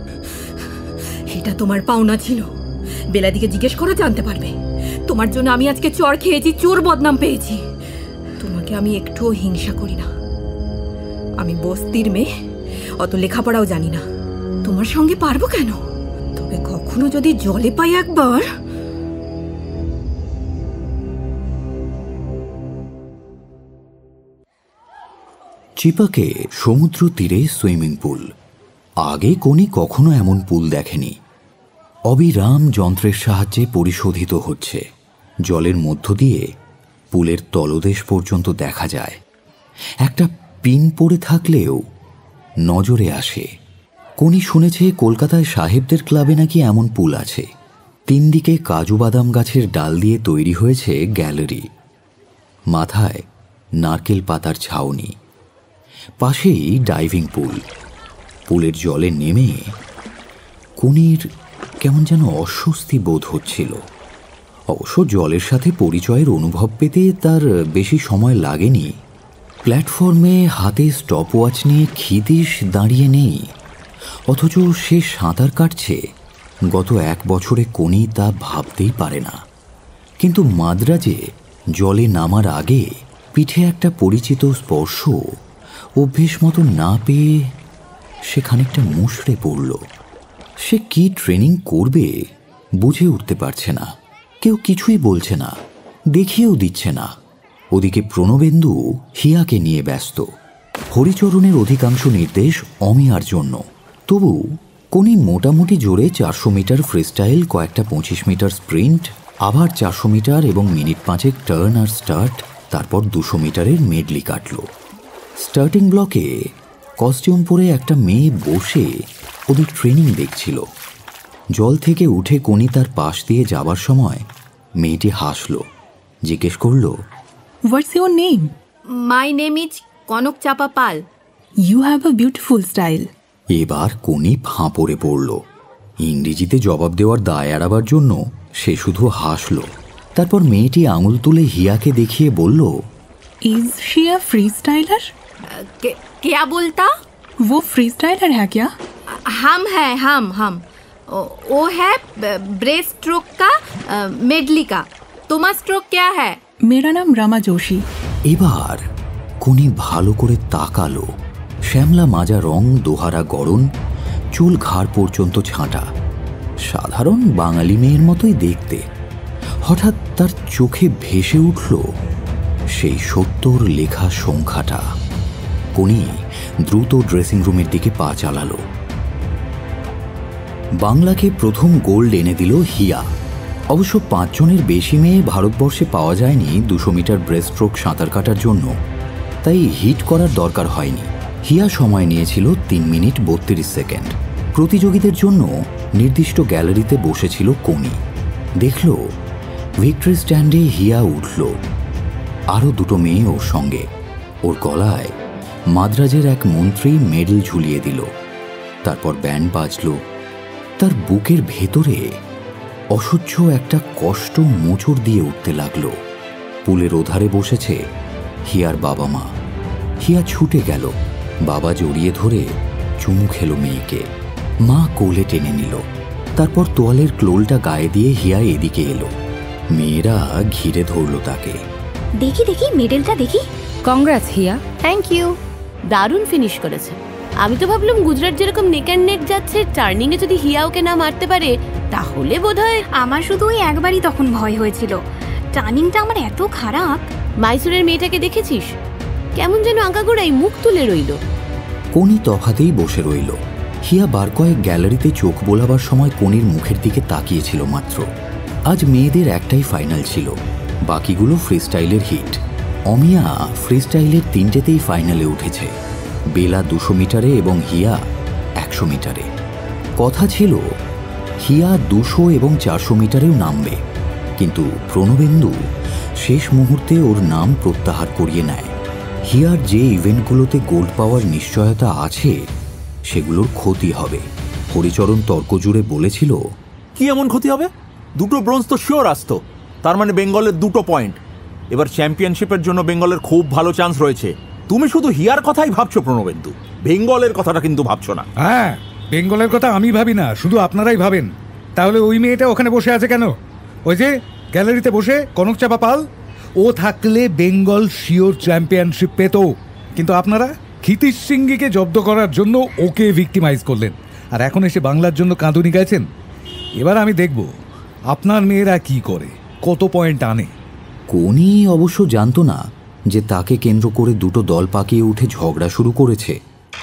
এটা তোমার পাওনা ছিল। বেলাদিকে জিজ্ঞেস করে জানতে পারবে। তোমার জন্য আমি আজকে চড় খেয়েছি, চোর বদনাম পেয়েছি। তোমাকে আমি একটুও হিংসা করি না। আমি বস্তির মেয়ে, অত লেখাপড়াও জানি না। তোমার সঙ্গে পারবো কেন? তবে কখনো যদি জলে পাই একবার। চিপাকে সমুদ্র তীরে সুইমিং পুল। আগে কোনি কখনো এমন পুল দেখেনি। অবিরাম যন্ত্রের সাহায্যে পরিশোধিত হচ্ছে। জলের মধ্য দিয়ে পুলের তলদেশ পর্যন্ত দেখা যায়। একটা পিন পড়ে থাকলেও নজরে আসে। কোনি শুনেছে কলকাতায় সাহেবদের ক্লাবে নাকি এমন পুল আছে। 3 দিকে কাজু বাদাম গাছের ডাল দিয়ে তৈরি হয়েছে গ্যালারি, মাথায় নারকেল পাতার ছাউনি, পাশেই ডাইভিং পুল। পুলের জলে নেমে কোনির কেমন যেন অস্বস্তি বোধ হচ্ছিল। অবশ্য জলের সাথে পরিচয়ের অনুভব পেতে তার বেশি সময় লাগেনি। প্ল্যাটফর্মে হাতে স্টপওয়াচ নিয়ে ক্ষিতীশ দাঁড়িয়ে নেই, অথচ সে সাঁতার কাটছে। গত 1 বছরে কোনি তা ভাবতেই পারে না। কিন্তু মাদ্রাজে জলে নামার আগে পিঠে একটা পরিচিত স্পর্শ অভ্যেস মতো না পেয়ে সে খানিকটা মুষড়ে পড়ল। সে কি ট্রেনিং করবে বুঝে উঠতে পারছে না। কেউ কিছুই বলছে না, দেখিয়েও দিচ্ছে না। ওদিকে প্রণবেন্দু হিয়াকে নিয়ে ব্যস্ত। হরিচরণের অধিকাংশ নির্দেশ অমিয়ার জন্য। তবু কোনি মোটামুটি জোরে 400 মিটার ফ্রিস্টাইল, কয়েকটা 25 মিটার স্প্রিন্ট, আবার 400 মিটার এবং মিনিট 5 টার্ন আর স্টার্ট, তারপর 200 মিটারের মেডলি কাটল। স্টার্টিং ব্লকে কস্টিউম পরে একটা মেয়ে বসে ওদের ট্রেনিং দেখছিল। জল থেকে উঠে কোনি তার পাশ দিয়ে যাবার সময় মেয়েটি হাসল, জিজ্ঞেস করল, what's your name? My name is Kanak Champa Pal. You have a beautiful style. এবার কোনি ফাঁপড়ে পড়ল। ইংরেজিতে জবাব দেওয়ার দায় এড়াবার জন্য সে শুধু হাসল। তারপর মেয়েটি আঙুল তুলে হিয়াকে দেখিয়ে বলল, is she a freestyler? क्या बोलता? वो फ्री स्टाइलर है क्या? हम है, हम वो है ब्रेस्ट स्ट्रोक का, मेडली का। तुम्हारा स्ट्रोक क्या है? मेरा नाम रमा जोशी। এবার কোনি ভালো করে তাকালো। শ্যামলা মাজা রং, দোহারা গড়ন, চুল ঘাড় পর্যন্ত ছাঁটা, সাধারণ বাঙালি মেয়ের মতোই দেখতে। হঠাৎ তার চোখে ভেসে উঠল সেই 70 লেখা সংখ্যাটা। কোনি দ্রুত ড্রেসিং রুমের দিকে পা চালালো। বাংলাকে প্রথম গোল্ড এনে দিল হিয়া। অবশ্য 5 জনের বেশি মেয়ে ভারতবর্ষে পাওয়া যায়নি 200 মিটার ব্রেস্টস্ট্রোক সাঁতার কাটার জন্য, তাই হিট করার দরকার হয়নি। হিয়া সময় নিয়েছিল 3 মিনিট 32 সেকেন্ড। প্রতিযোগীদের জন্য নির্দিষ্ট গ্যালারিতে বসেছিল কোনি। দেখল ভিক্টরি স্ট্যান্ডে হিয়া উঠল, আরও 2 মেয়ে ওর সঙ্গে। ওর গলায় মাদ্রাজের এক মন্ত্রী মেডেল ঝুলিয়ে দিল। তারপর ব্যান্ড বাজল। তার বুকের ভেতরে অসহ্য একটা কষ্ট মোচড় দিয়ে উঠতে লাগলো। পুলের ওধারে বসেছে হিয়ার বাবা মা। হিয়া ছুটে গেল, বাবা জড়িয়ে ধরে চুমু খেলো মেয়েকে। মা কোলে টেনে নিল। তারপর তোয়ালের ক্লোলটা গায়ে দিয়ে হিয়া এদিকে এলো। মেয়েরা ঘিরে ধরল তাকে। দেখি দেখি মেডেলটা দেখি। কংগ্রাটস হিয়া। থ্যাংক ইউ, দারুণ ফিনিশ করেছে। আমি তো ভাবলাম গুজরাট যেরকম নেক অ্যান্ড নেক যাচ্ছে, টার্নিং এ যদি হিয়া ওকে না মারতে পারে তাহলে বোধহয়। আমার শুধু ওই একবারই তখন ভয় হয়েছিল, টার্নিংটা আমার এত খারাপ। মাইসুরের মেয়েটাকে দেখেছিস? কেমন যেন আঁকাগোড়াই মুখ তুলে রইল। কোনি তফাতেই বসে রইল। হিয়া বার কয়েক গ্যালারিতে চোখ বোলাবার সময় কোনির মুখের দিকে তাকিয়েছিল মাত্র। আজ মেয়েদের একটাই ফাইনাল ছিল, বাকিগুলো ফ্রিস্টাইলের হিট। অমিয়া ফ্রিস্টাইলের 3টেতেই ফাইনালে উঠেছে, বেলা 200 মিটারে এবং হিয়া 100 মিটারে। কথা ছিল হিয়া 200 এবং 400 মিটারেও নামবে, কিন্তু প্রণবেন্দু শেষ মুহূর্তে ওর নাম প্রত্যাহার করিয়ে নেয়। হিয়ার যে ইভেন্টগুলোতে গোল্ড পাওয়ার নিশ্চয়তা আছে সেগুলোর ক্ষতি হবে। হরিচরণ তর্ক জুড়ে বলেছিল, কি এমন ক্ষতি হবে? 2টো ব্রোঞ্জ তো শিওর আসতো, তার মানে বেঙ্গলের 2টো পয়েন্ট। এবার চ্যাম্পিয়নশিপের জন্য বেঙ্গলের খুব ভালো চান্স রয়েছে। তুমি শুধু হিয়ার কথাই ভাবছো প্রণবেন্দু, বেঙ্গলের কথাটা কিন্তু ভাবছো না। হ্যাঁ, বেঙ্গলের কথা আমি ভাবি না, শুধু আপনারাই ভাবেন। তাহলে ওই মেয়েটা ওখানে বসে আছে কেন? ওই যে গ্যালারিতে বসে কনক চাপা পাল, ও থাকলে বেঙ্গল শিওর চ্যাম্পিয়নশিপ পেত। কিন্তু আপনারা ক্ষিতীশ সিংকে জব্দ করার জন্য ওকে ভিক্টিমাইজ করলেন, আর এখন এসে বাংলার জন্য কাঁদুনি গাইছেন। এবার আমি দেখব আপনার মেয়েরা কি করে, কত পয়েন্ট আনে। কোনি অবশ্য জানতো না যে তাকে কেন্দ্র করে 2টো দল পাকিয়ে উঠে ঝগড়া শুরু করেছে।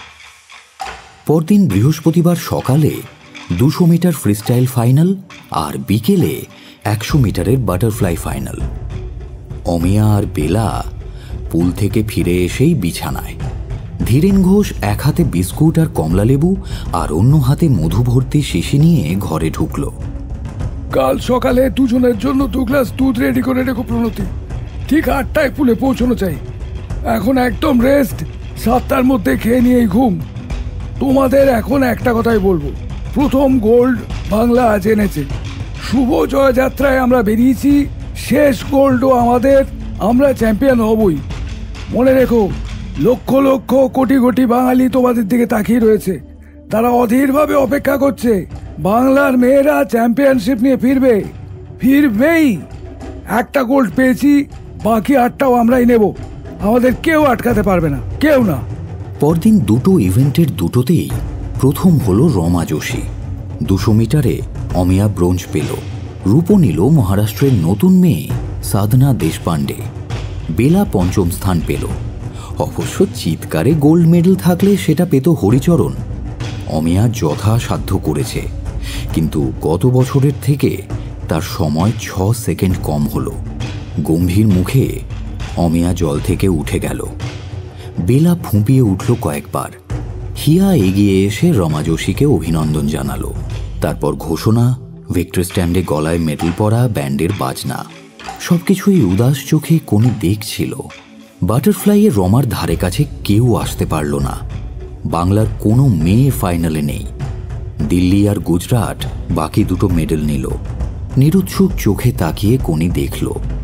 পরদিন বৃহস্পতিবার সকালে 200 মিটার ফ্রিস্টাইল ফাইনাল আর বিকেলে 100 মিটারের বাটারফ্লাই ফাইনাল। অমিয়া আর বেলা পুল থেকে ফিরে এসেই বিছানায়। ধীরেন ঘোষ এক হাতে বিস্কুট আর কমলালেবু আর অন্য হাতে মধু ভর্তি শিশি নিয়ে ঘরে ঢুকল। কাল সকালে 2 জনের জন্য 2 গ্লাস দুধ রেডি করে রেখো প্রণতি। ঠিক 8টায় পুলে পৌঁছানো চাই। এখন একদম রেস্ট, 7টার মধ্যে খেয়ে নিয়েই ঘুম। তোমাদের এখন একটা কথাই বলবো, প্রথম গোল্ড বাংলা আজ এনেছে। শুভ জয়যাত্রায় আমরা বেরিয়েছি, শেষ গোল্ডও আমাদের। আমরা চ্যাম্পিয়ন হবই। মনে রেখো, লক্ষ লক্ষ কোটি কোটি বাঙালি তোমাদের দিকে তাকিয়ে রয়েছে। তারা অধীরভাবে অপেক্ষা করছে। বাংলার মেয়েরা চ্যাম্পিয়নশিপ নিয়ে ফিরবেই। একটা গোল্ড পেয়েছি, বাকি 8টাও আমরাই নেব। আমাদের কেউ আটকাতে পারবে না, কেউ না। পরদিন 2টো ইভেন্টের 2টোতেই প্রথম হলো রমা যোশী। 200 মিটারে অমিয়া ব্রোঞ্জ পেল। রূপো নিল মহারাষ্ট্রের নতুন মেয়ে সাধনা দেশপান্ডে। বেলা 5ম স্থান পেল। অবশ্য চিৎকারে গোল্ড মেডেল থাকলে সেটা পেত হরিচরণ। অমিয়া যথাসাধ্য করেছে, কিন্তু গত বছরের থেকে তার সময় 6 সেকেন্ড কম হলো। গম্ভীর মুখে অমিয়া জল থেকে উঠে গেল। বেলা ফুঁপিয়ে উঠল কয়েকবার। হিয়া এগিয়ে এসে রমা যোশীকে অভিনন্দন জানালো। তারপর ঘোষণা, ভিক্টরি স্ট্যান্ডে গলায় মেডেল পরা, ব্যান্ডের বাজনা। সবকিছুই উদাস চোখে কোনি দেখছিল। বাটারফ্লাইয়ে রমার ধারে কাছে কেউ আসতে পারল না। বাংলার কোনো মেয়ে ফাইনালে নেই। দিল্লি আর গুজরাট বাকি 2টো মেডেল নিল। নিরুৎসুক চোখে তাকিয়ে কোনি দেখল।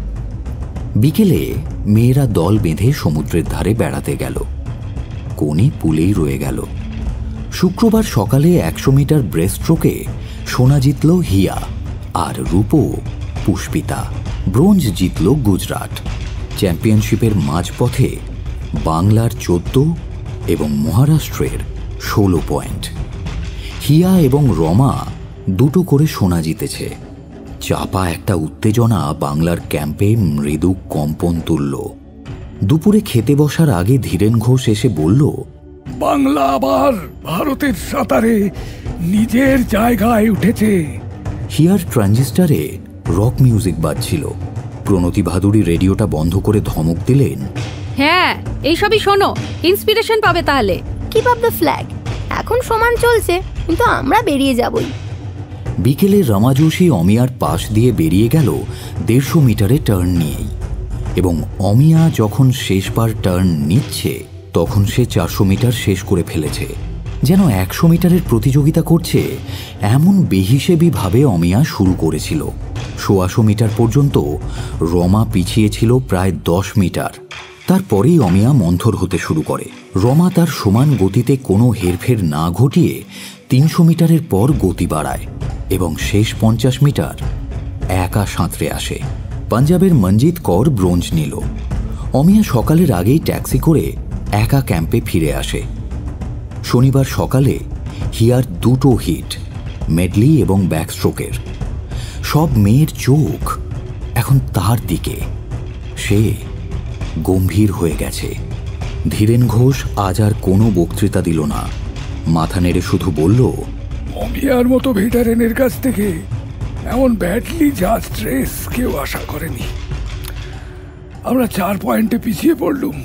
বিকেলে মেয়েরা দল বেঁধে সমুদ্রের ধারে বেড়াতে গেল। কোনি পুলেই রয়ে গেল। শুক্রবার সকালে 100 মিটার ব্রেস্টস্ট্রোকে সোনা জিতল হিয়া আর রূপো পুষ্পিতা। ব্রোঞ্জ জিতল গুজরাট। চ্যাম্পিয়নশিপের মাঝপথে বাংলার 14 এবং মহারাষ্ট্রের 16 পয়েন্ট। হিয়া এবং রমা 2টো করে সোনা জিতেছে। চাপা একটা উত্তেজনা বাংলার ক্যাম্পে মৃদু কম্পন তুলল। দুপুরে খেতে বসার আগে ধীরেন ঘোষ এসে বলল, বাংলা আবার ভারতের সাঁতারে নিজের জায়গায় উঠেছে। হিয়ার ট্রানজিস্টারে রক মিউজিক বাজছিল। প্রণতি ভাদুড়ী রেডিওটা বন্ধ করে ধমক দিলেন, হ্যাঁ এইসবই শোনো, ইন্সপিরেশন পাবে তাহলে। কিপ আপ দ্য ফ্ল্যাগ, এখন সমান চলছে, কিন্তু আমরা বেরিয়ে যাবই। বিকেলে রমা যোশী অমিয়ার পাশ দিয়ে বেরিয়ে গেল 150 মিটারে টার্ন নিয়েই, এবং অমিয়া যখন শেষবার টার্ন নিচ্ছে তখন সে 400 মিটার শেষ করে ফেলেছে। যেন 100 মিটারের প্রতিযোগিতা করছে এমন বেহিসেবি ভাবে অমিয়া শুরু করেছিল। 100 মিটার পর্যন্ত রমা পিছিয়ে ছিল প্রায় 10 মিটার। তারপরেই অমিয়া মন্থর হতে শুরু করে। রমা তার সমান গতিতে কোনো হেরফের না ঘটিয়ে 300 মিটারের পর গতি বাড়ায় এবং শেষ 50 মিটার একা সাঁতরে আসে। পাঞ্জাবের মনজিৎ কর ব্রোঞ্জ নিল। অমিয়া সকালের আগেই ট্যাক্সি করে একা ক্যাম্পে ফিরে আসে। শনিবার সকালে হিয়ার 2টো হিট, মেডলি এবং ব্যাকস্ট্রোকের। সব মেয়ের চোখ এখন তার দিকে। সে গম্ভীর হয়ে গেছে। ধীরেন ঘোষ আজ আর কোনো বক্তৃতা দিল না, মাথা নেড়ে শুধু বলল, অমিয়ার মতো ভেটারেনের কাছ থেকে এমন ব্যাডলি জাজ রেস কেউ আশা করেনি। আমরা 4 পয়েন্টে পিছিয়ে পড়লুম।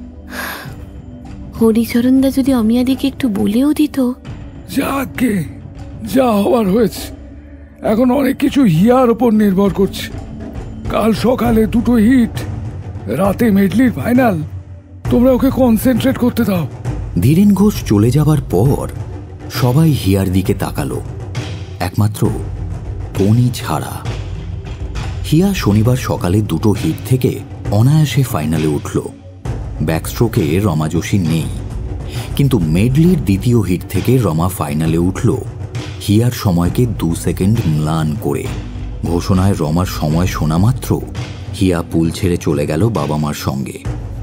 হরিচরণদা যদি অমিয়াদিকে একটু বলেও দিত। যাকে যা হওয়ার হয়েছে, এখন অনেক কিছু হিয়ার ওপর নির্ভর করছে। কাল সকালে 2টো হিট, রাতে মেডলির ফাইনাল। তোমরা ওকে কনসেন্ট্রেট করতে দাও। ধীরেন ঘোষ চলে যাবার পর সবাই হিয়ার দিকে তাকালো, একমাত্র পনি ছাড়া। হিয়া শনিবার সকালে 2টো হিট থেকে অনায়াসে ফাইনালে উঠল। ব্যাকস্ট্রোকে রমা যোশী নেই, কিন্তু মেডলির 2য় হিট থেকে রমা ফাইনালে উঠল হিয়ার সময়কে 2 সেকেন্ড ম্লান করে। ঘোষণায় রমার সময় শোনা মাত্র হিয়া পুল ছেড়ে চলে গেল বাবা মার সঙ্গে।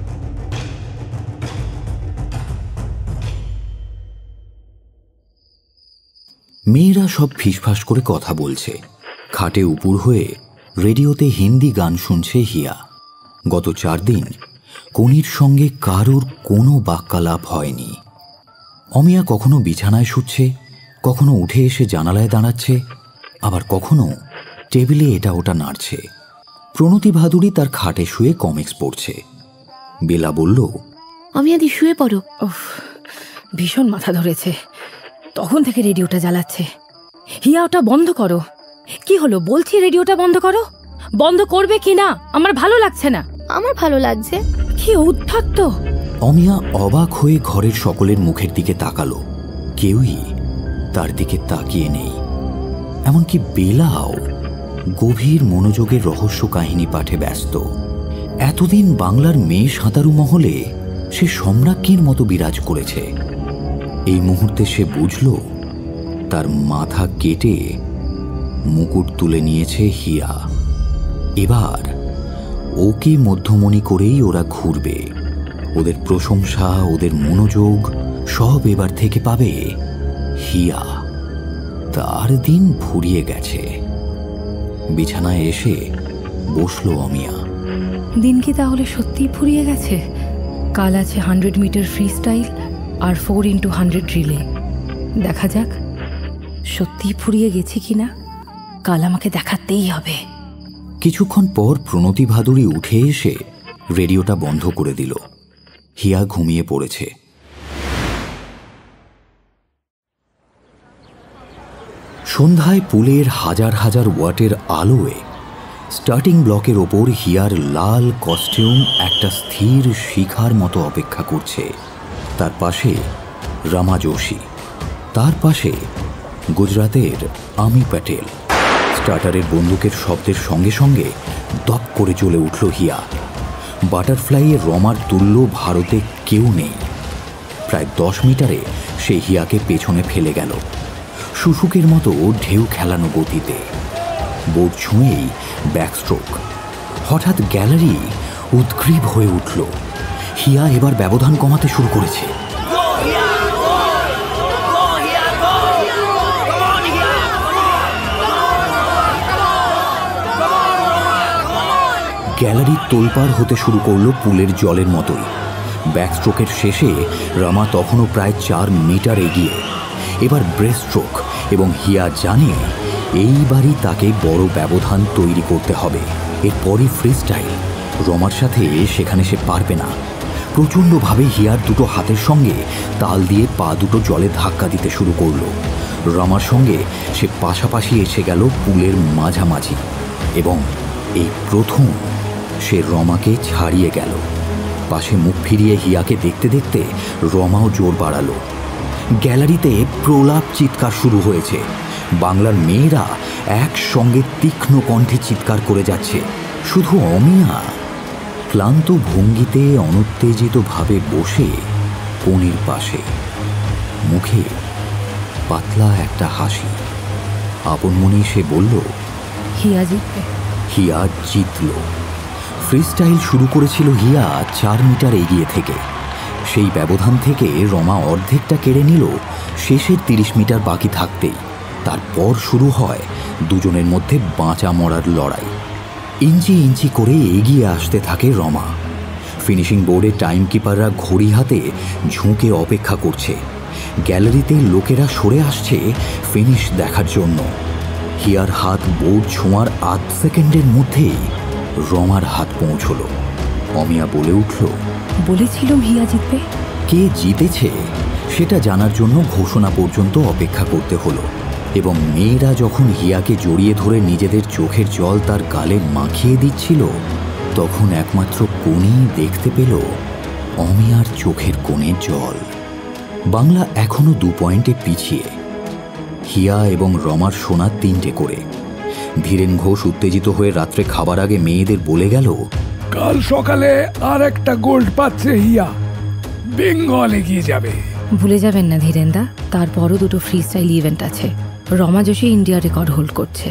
মেয়েরা সব ফিসফাস করে কথা বলছে। খাটে উপুর হয়ে রেডিওতে হিন্দি গান শুনছে হিয়া। গত 4 দিন কনির সঙ্গে কারোর কোনো বাক্যালাপ হয়নি। অমিয়া কখনো বিছানায় শুচ্ছে, কখনো উঠে এসে জানালায় দাঁড়াচ্ছে, আবার কখনো টেবিলে এটা ওটা নাড়ছে। প্রণতি ভাদুড়ী তার খাটে শুয়ে কমিক্স পড়ছে। বেলা বলল, অমিয়াদি শুয়ে পড়ো। ভীষণ মাথা ধরেছে, তখন থেকে রেডিওটা জ্বালাচ্ছে। হিয়া ওটা বন্ধ করো। কি হলো বলছি, রেডিওটা বন্ধ করো। বন্ধ করবে কি না? আমার ভালো লাগছে না। আমার ভালো লাগছে। কি উদ্ধত্ত! অমিয়া অবাক হয়ে ঘরের সকলের মুখের দিকে তাকালো। কেউই তার দিকে তাকিয়ে নেই। এমনকি বেলাও গভীর মনোযোগের রহস্য কাহিনী পাঠে ব্যস্ত। এতদিন বাংলার মেয়ে সাঁতারু মহলে সে সম্রাজ্ঞীর মতো বিরাজ করেছে। এই মুহূর্তে সে বুঝল তার মাথা কেটে মুকুট তুলে নিয়েছে হিয়া। এবার ওকে মধ্যমণি করেই ওরা ঘুরবে। ওদের প্রশংসা, ওদের মনোযোগ সব এবার থেকে পাবে হিয়া। তার দিন ফুরিয়ে গেছে। বিছানায় এসে বসলো অমিয়া। দিন কি তাহলে সত্যিই ফুরিয়ে গেছে? কাল আছে 100 মিটার ফ্রি স্টাইল আর 4x100 রিলে। দেখা যাক সত্যিই ফুরিয়ে গেছি কিনা। কাল আমাকে দেখাতেই হবে। কিছুক্ষণ পর প্রণতি ভাদুড়ী উঠে এসে রেডিওটা বন্ধ করে দিল। হিয়া ঘুমিয়ে পড়েছে। সন্ধ্যায় পুলের হাজার হাজার ওয়াটের আলোয় স্টার্টিং ব্লকের ওপর হিয়ার লাল কস্টিউম একটা স্থির শিখার মতো অপেক্ষা করছে। তার পাশে রমা যোশী, তার পাশে গুজরাতের আমি প্যাটেল। স্টার্টারের বন্দুকের শব্দের সঙ্গে সঙ্গে দপ করে চলে উঠল হিয়া। বাটারফ্লাইয়ে রমার তুল্য ভারতে কেউ নেই। প্রায় 10 মিটারে সে হিয়াকে পেছনে ফেলে গেল, শুশুকের মতো ঢেউ খেলানো গতিতে। বোর্ড ছুঁয়েই ব্যাকস্ট্রোক। হঠাৎ গ্যালারি উদ্গ্রীব হয়ে উঠল। হিয়া এবার ব্যবধান কমাতে শুরু করেছে। গ্যালারি তোলপাড় হতে শুরু করলো পুলের জলের মতোই। ব্যাকস্ট্রোকের শেষে রমা তখনও প্রায় 4 মিটার এগিয়ে। এবার ব্রেস্টস্ট্রোক, এবং হিয়া জানে এইবারই তাকে বড় ব্যবধান তৈরি করতে হবে। এরপরই ফ্রি স্টাইল। রমার সাথে সেখানে সে পারবে না। প্রচণ্ডভাবে হিয়ার দুটো হাতের সঙ্গে তাল দিয়ে পা দুটো জলে ধাক্কা দিতে শুরু করলো। রমার সঙ্গে সে পাশাপাশি এসে গেল পুলের মাঝামাঝি, এবং এই প্রথম সে রমাকে ছাড়িয়ে গেল। পাশে মুখ ফিরিয়ে হিয়াকে দেখতে দেখতে রমাও জোর বাড়ালো। গ্যালারিতে প্রলাপ চিৎকার শুরু হয়েছে। বাংলার মেয়েরা একসঙ্গে তীক্ষ্ণ কণ্ঠে চিৎকার করে যাচ্ছে। শুধু অমিয়া ক্লান্ত ভঙ্গিতে অনুত্তেজিতভাবে বসে কোণের পাশে, মুখে পাতলা একটা হাসি। আপন মনেই সে বলল, হিয়া জিতবে। হিয়া জিতল। ফ্রি স্টাইল শুরু করেছিল হিয়া 4 মিটার এগিয়ে থেকে। সেই ব্যবধান থেকে রমা অর্ধেকটা কেড়ে নিল শেষের 30 মিটার বাকি থাকতেই। তারপর শুরু হয় দুজনের মধ্যে বাঁচা মরার লড়াই। ইঞ্চি ইঞ্চি করে এগিয়ে আসতে থাকে রমা। ফিনিশিং বোর্ডে টাইম কিপাররা ঘড়ি হাতে ঝুঁকে অপেক্ষা করছে। গ্যালারিতে লোকেরা সরে আসছে ফিনিশ দেখার জন্য। হিয়ার হাত বোর্ড ছোঁয়ার 8 সেকেন্ডের মধ্যেই রমার হাত পৌঁছল। অমিয়া বলে উঠল, বলেছিলাম হিয়া জিতবে। কে জিতেছে সেটা জানার জন্য ঘোষণা পর্যন্ত অপেক্ষা করতে হলো, এবং মেয়েরা যখন হিয়াকে জড়িয়ে ধরে নিজেদের চোখের জল তার গালে মাখিয়ে দিচ্ছিল, তখন একমাত্র কোণই দেখতে পেল অমিয়ার চোখের কোণে জল। বাংলা এখনো 2 পয়েন্টে পিছিয়ে। হিয়া এবং রমার সোনা 3টে করে। ধীরেন ঘোষ উত্তেজিত হয়ে রাত্রে খাবার আগে মেয়েদের বলে গেল, কাল সকালে আর একটা গোল্ড পাচ্ছে হিয়া, বেঙ্গল এগিয়ে যাবে। ভুলে যাবেন না ধীরেনদা, তারপরও 2টো ফ্রি স্টাইল ইভেন্ট আছে। Rama Joshi India record hold করছে।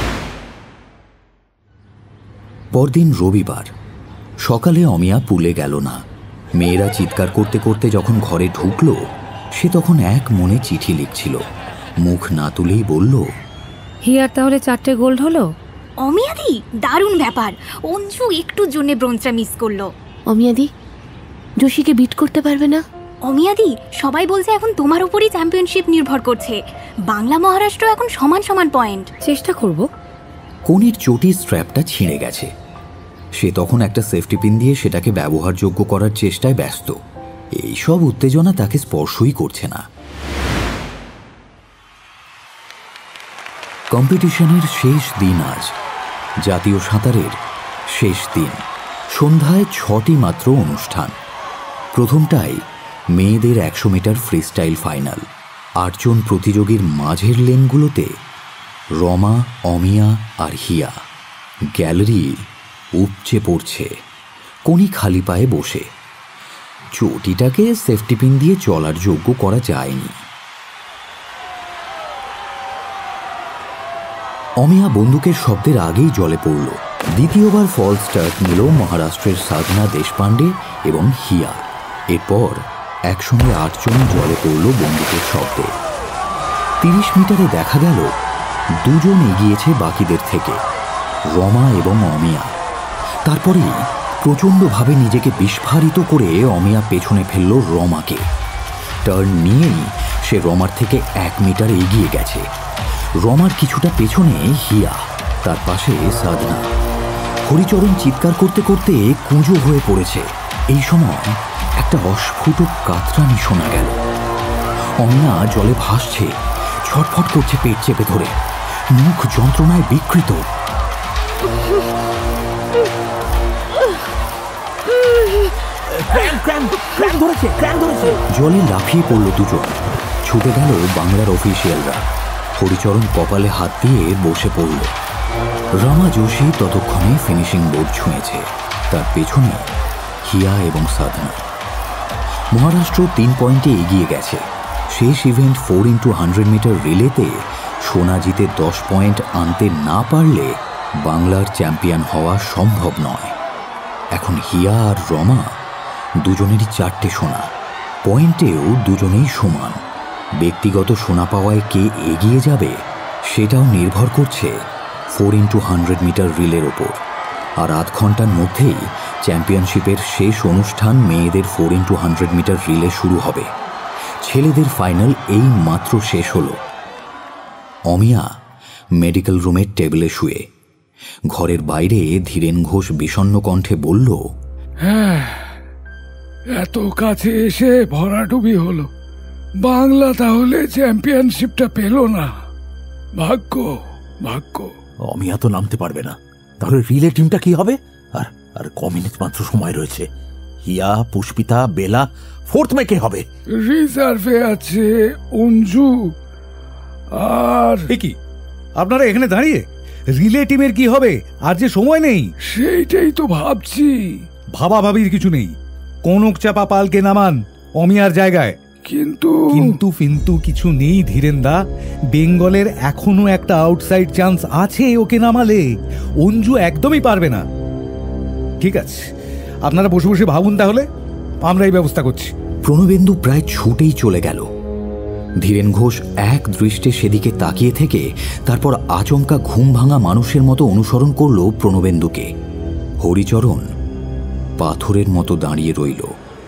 পরদিন রবিবার সকালে অমিয়া পুলে গেল না। মেয়েরা চিৎকার করতে করতে যখন ঘরে ঢুকলো, সে তখন এক মনে চিঠি লিখছিল। মুখ না তুলেই বলল, হিয়ার তাহলে 4টে গোল্ড হলো। অমিয়াদি, দারুণ ব্যাপার। অঞ্জু একটুর জন্য ব্রোঞ্জটা মিস করলো। অমিয়াদি যোশীকে বিট করতে পারবে না। অমিয়াদি, সবাই বলছে এখন তোমার উপরই চ্যাম্পিয়নশিপ নির্ভর করছে। বাংলা মহারাষ্ট্র এখন সমান সমান পয়েন্ট। চেষ্টা করব। কোণের চটির স্ট্র্যাপটা ছিঁড়ে গেছে। সে তখন একটা সেফটি পিন দিয়ে সেটাকে ব্যবহারযোগ্য করার চেষ্টায় ব্যস্ত। এইসব উত্তেজনা তাকে স্পর্শই করছে না। কম্পিটিশনের শেষ দিন আজ। জাতীয় সাঁতারের শেষ দিন। সন্ধ্যায় 6টি মাত্র অনুষ্ঠান। প্রথমটাই মেয়েদের 100 মিটার ফ্রি স্টাইল ফাইনাল। 8 জন প্রতিযোগীর মাঝের লেনগুলোতে রমা, অমিয়া আর হিয়া। গ্যালারি উপচে পড়ছে। কোনি খালি পায়ে বসে। চটিটাকে সেফটি পিন দিয়ে চলার যোগ্য করা যায়নি। অমিয়া বন্দুকের শব্দের আগেই জলে পড়ল। দ্বিতীয়বার ফল স্টার্ট নিল মহারাষ্ট্রের সাধনা দেশপান্ডে এবং হিয়া। এরপর একসঙ্গে 8 জন জলে পড়ল বন্দুকের শব্দে। 30 মিটারে দেখা গেল 2 জন এগিয়েছে বাকিদের থেকে, রমা এবং অমিয়া। তারপরেই প্রচণ্ডভাবে নিজেকে বিস্ফারিত করে অমিয়া পেছনে ফেলল রমাকে। টার্ন নিয়েই সে রমার থেকে 1 মিটার এগিয়ে গেছে। রমার কিছুটা পেছনে হিয়া, তার পাশে সাধনা। হরিচরণ চিৎকার করতে করতে কুঁজো হয়ে পড়েছে। এই সময় একটা অস্ফুট কাতরানি শোনা গেল। অমিয়া জলে ভাসছে, ছটফট করছে পেট চেপে ধরে, মুখ যন্ত্রণায় বিকৃত। জলে লাফিয়ে পড়ল 2 জন। ছুটে গেল বাংলার অফিসিয়ালরা। হরিচরণ কপালে হাত দিয়ে বসে পড়ল। রমা যোশী ততক্ষণে ফিনিশিং বোর্ড ছুঁয়েছে। তার পেছনে হিয়া এবং সাধনা। মহারাষ্ট্র 3 পয়েন্টে এগিয়ে গেছে। শেষ ইভেন্ট 4x100 মিটার রিলেতে সোনা জিতে 10 পয়েন্ট আনতে না পারলে বাংলার চ্যাম্পিয়ন হওয়া সম্ভব নয়। এখন হিয়া আর রমা দুজনেরই 4টে সোনা। পয়েন্টেও দুজনেই সমান। ব্যক্তিগত সোনা পাওয়ায় কে এগিয়ে যাবে সেটাও নির্ভর করছে 4x100 মিটার রিলের ওপর। আর আধ ঘন্টার মধ্যেই চ্যাম্পিয়নশিপের শেষ অনুষ্ঠান মেয়েদের 4x100 মিটার রিলে শুরু হবে। ছেলেদের ফাইনাল এই মাত্র শেষ হলো। অমিয়া মেডিকেল রুমের টেবিলে শুয়ে, ঘরের বাইরে ধীরেন ঘোষ বিষণ্ণ কণ্ঠে বলল, হ্যাঁ, এত কাছে এসে ভরাডুবি হলো। বাংলা তাহলে চ্যাম্পিয়নশিপটা পেল না। ভাগ্য ভাগ্য। অমিয়া তো নামতে পারবে না, তাহলে রিলে টিমটা কি হবে? আর আর ক মিনিট মাত্র সময় রয়েছে। হিয়া, পুষ্পিতা, বেলা, ফোর্থ মে কে হবে? রিজার্ভে আছে অঞ্জু আর কি। আপনারা এখানে দাঁড়িয়ে রিলে টিমের কি হবে? আর যে সময় নেই। সেইটাই তো ভাবছি। ভাবা ভাবির কিছু নেই, কনক চাপা পালকে নামান অমিয়ার জায়গায়। কিন্তু ফিন্তু কিছু নেই ধীরেন দা। বেঙ্গলের এখনো একটা আউটসাইড চান্স আছে, ওকে নামালে অঞ্জু একদমই পারবে না। ঠিক আছে, আপনারা বসে বসে ভাবুন, তাহলে আমরা এই ব্যবস্থা করছি। প্রণবেন্দু প্রায় ছুটেই চলে গেল। ধীরেন ঘোষ এক দৃষ্টে সেদিকে তাকিয়ে থেকে তারপর আচমকা ঘুম ভাঙা মানুষের মতো অনুসরণ করল প্রণবেন্দুকে। হরিচরণ পাথরের মতো দাঁড়িয়ে রইল।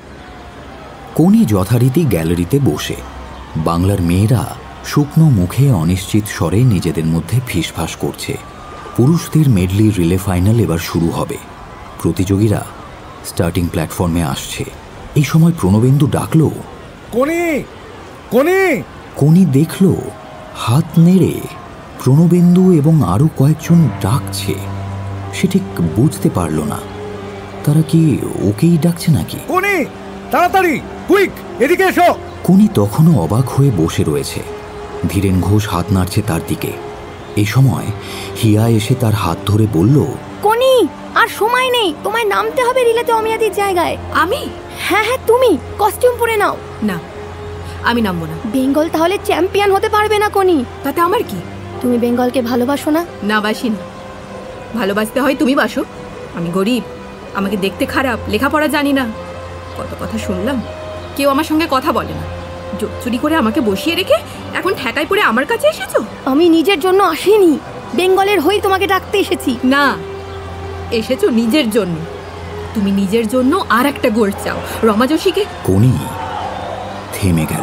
কোনি যথারীতি গ্যালারিতে বসে। বাংলার মেয়েরা শুকনো মুখে অনিশ্চিত স্বরে নিজেদের মধ্যে ফিসফাস করছে। পুরুষদের মেডলি রিলে ফাইনাল এবার শুরু হবে। প্রতিযোগীরা স্টার্টিং প্ল্যাটফর্মে আসছে। এই সময় প্রণবেন্দু ডাকল, কোনি কোনি। কোনি দেখল হাত নেড়ে প্রণবেন্দু এবং আরো কয়েকজন ডাকছে। সে ঠিক বুঝতে পারল না তারা কি ওকেই ডাকছে নাকি। কোনি, তাড়াতাড়ি, কুইক, এদিকে এসো। কোনি তখনও অবাক হয়ে বসে রয়েছে। ধীরেন ঘোষ হাত নাড়ছে তার দিকে। এই সময় হিয়া এসে তার হাত ধরে বলল, কোনি, আর সময় নেই, তোমায় নামতে হবে রিলেতে অমিয়াদির জায়গায়। আমি? হ্যাঁ হ্যাঁ, তুমি কস্টিউম পরে নাও। না, আমি নামবো না। বেঙ্গল তাহলে চ্যাম্পিয়ন হতে পারবে না কোনি। তাতে আমার কি? তুমি বেঙ্গলকে ভালোবাসো না? না, বাসি না। ভালোবাসতে হয় তুমি বাসো। আমি গরিব, আমাকে দেখতে খারাপ, লেখাপড়া জানি না। কত কথা শুনলাম, কেউ আমার সঙ্গে কথা বলে না। জোর চুরি করে আমাকে বসিয়ে রেখে এখন ঠেকাই পড়ে আমার কাছে এসেছো। আমি নিজের জন্য আসিনি, বেঙ্গলের হয়ে তোমাকে ডাকতে এসেছি। না, এসেছো নিজের জন্য। তুমি নিজের জন্য আর একটা গোল্ড চাও রমা যোশীকে। কোনি থেমে গেল।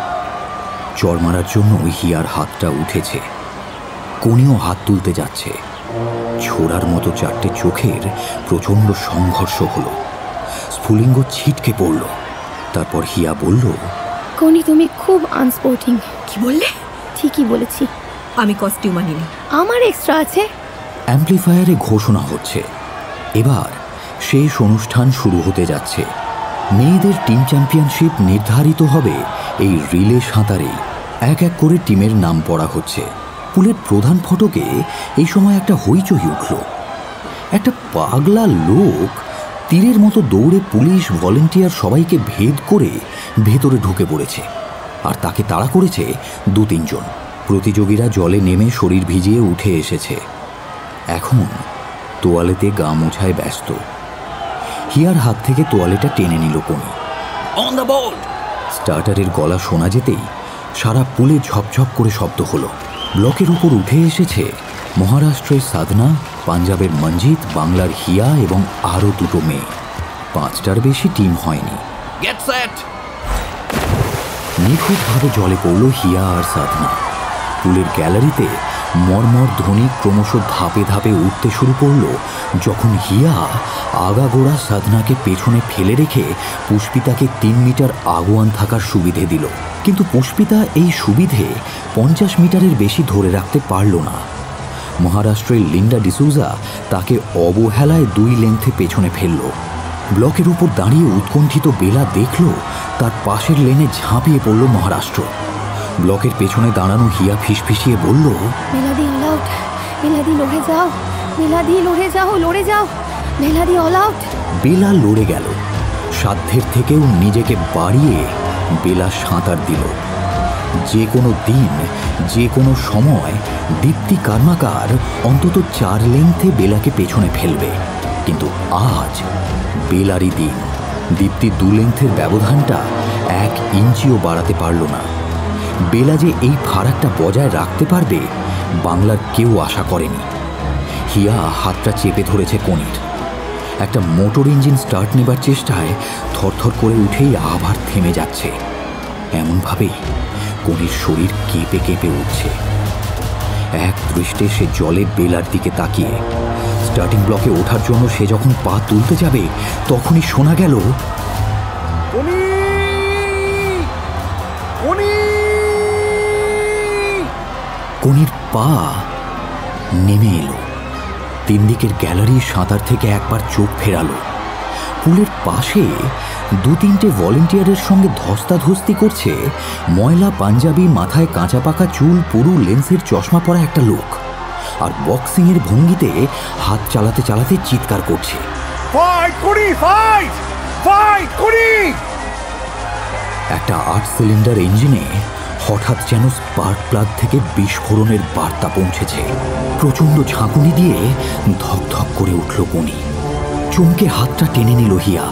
চড় মারার জন্য হিয়ার হাতটা উঠেছে। কোনিও হাত তুলতে যাচ্ছে। ছোড়ার মতো চারটে চোখের প্রচন্ড সংঘর্ষ হলো। স্ফুলিঙ্গ ছিটকে পড়ল। তারপর হিয়া বলল, কোনি তুমি খুব আনস্পোর্টিং। কি বললে? ঠিকই বলেছি। আমি কস্টিউম আনিনি, আমার এক্সট্রা আছে। অ্যাম্প্লিফায়ারে ঘোষণা হচ্ছে এবার শেষ অনুষ্ঠান শুরু হতে যাচ্ছে। মেয়েদের টিম চ্যাম্পিয়নশিপ নির্ধারিত হবে এই রিলে সাঁতারেই। এক এক করে টিমের নাম পড়া হচ্ছে। পুলের প্রধান ফটকে এই সময় একটা হইচই উঠল। একটা পাগলা লোক তীরের মতো দৌড়ে পুলিশ, ভলেন্টিয়ার সবাইকে ভেদ করে ভেতরে ঢুকে পড়েছে। আর তাকে তাড়া করেছে 2-3 জন। প্রতিযোগীরা জলে নেমে শরীর ভিজিয়ে উঠে এসেছে। এখন তোয়ালেতে গা মোছায় ব্যস্ত। হিয়ার হাত থেকে তোয়ালেটা টেনে নিল কোনি। On the board! স্টার্টারের গলা শোনা যেতেই সারা পুলে ঝপঝপ করে শব্দ হলো। ব্লকের উপর উঠে এসেছে মহারাষ্ট্রের সাধনা, পাঞ্জাবের মঞ্জিত, বাংলার হিয়া এবং আরও 2টো মেয়ে। 5টার বেশি টিম হয়নি। Get set! নিখুঁতভাবে জলে পড়ল হিয়া আর সাধনা। পুলের গ্যালারিতে মর্মর ধ্বনি ক্রমশ ধাপে ধাপে উঠতে শুরু করল যখন হিয়া আগাগোড়া সাধনাকে পেছনে ফেলে রেখে পুষ্পিতাকে 3 মিটার আগুয়ান থাকার সুবিধে দিল। কিন্তু পুষ্পিতা এই সুবিধে 50 মিটারের বেশি ধরে রাখতে পারল না। মহারাষ্ট্রের লিন্ডা ডিসুজা তাকে অবহেলায় 2 লেন্থে পেছনে ফেলল। ব্লকের উপর দাঁড়িয়ে উৎকণ্ঠিত বেলা দেখল তার পাশের লেনে ঝাঁপিয়ে পড়ল মহারাষ্ট্র। ব্লকের পেছনে দাঁড়ানো হিয়া ফিসফিসিয়ে বলল, মেলাদি অল আউট, মেলাদি লড়ে যাও, মেলাদি লড়ে যাও, লড়ে যাও, মেলাদি অল আউট। বেলা লড়ে গেল। সাধ্যের থেকেও নিজেকে বাড়িয়ে বেলা সাঁতার দিল। যে কোনো দিন, যে কোনো সময় দীপ্তি কার্মাকার অন্তত 4 লেন্থে বেলাকে পেছনে ফেলবে। কিন্তু আজ বেলারই দিন। দীপ্তি 2 লেন্থের ব্যবধানটা 1 ইঞ্চিও বাড়াতে পারল না। বেলা যে এই ফারাকটা বজায় রাখতে পারবে বাংলার কেউ আশা করেনি। হিয়া হাতটা চেপে ধরেছে কনির। একটা মোটর ইঞ্জিন স্টার্ট নেবার চেষ্টায় থরথর করে উঠেই আবার থেমে যাচ্ছে। এমনভাবেই কনির শরীর কেঁপে কেঁপে উঠছে। এক দৃষ্টে সে জলে বেলার দিকে তাকিয়ে স্টার্টিং ব্লকে ওঠার জন্য সে যখন পা তুলতে যাবে তখনই শোনা গেল, কনির পা নেমে এলো। তিন দিকের গ্যালারি সাঁতার থেকে একবার চোখ ফেরালো। পুলের পাশে দু তিনটে ভলেন্টিয়ারের সঙ্গে ধস্তাধস্তি করছে ময়লা পাঞ্জাবি, মাথায় কাঁচা পাকা চুল, পুরু লেন্সের চশমা পরা একটা লোক, আর বক্সিংয়ের ভঙ্গিতে হাত চালাতে চালাতে চিৎকার করছে, একটা 8 সিলিন্ডার ইঞ্জিনে হঠাৎ যেন স্পার্ক প্লাগ থেকে বিস্ফোরণের বার্তা পৌঁছেছে। প্রচণ্ড ঝাঁকুনি দিয়ে ধক ধক করে উঠল কনি। চমকে হাতটা টেনে নিল হিয়া।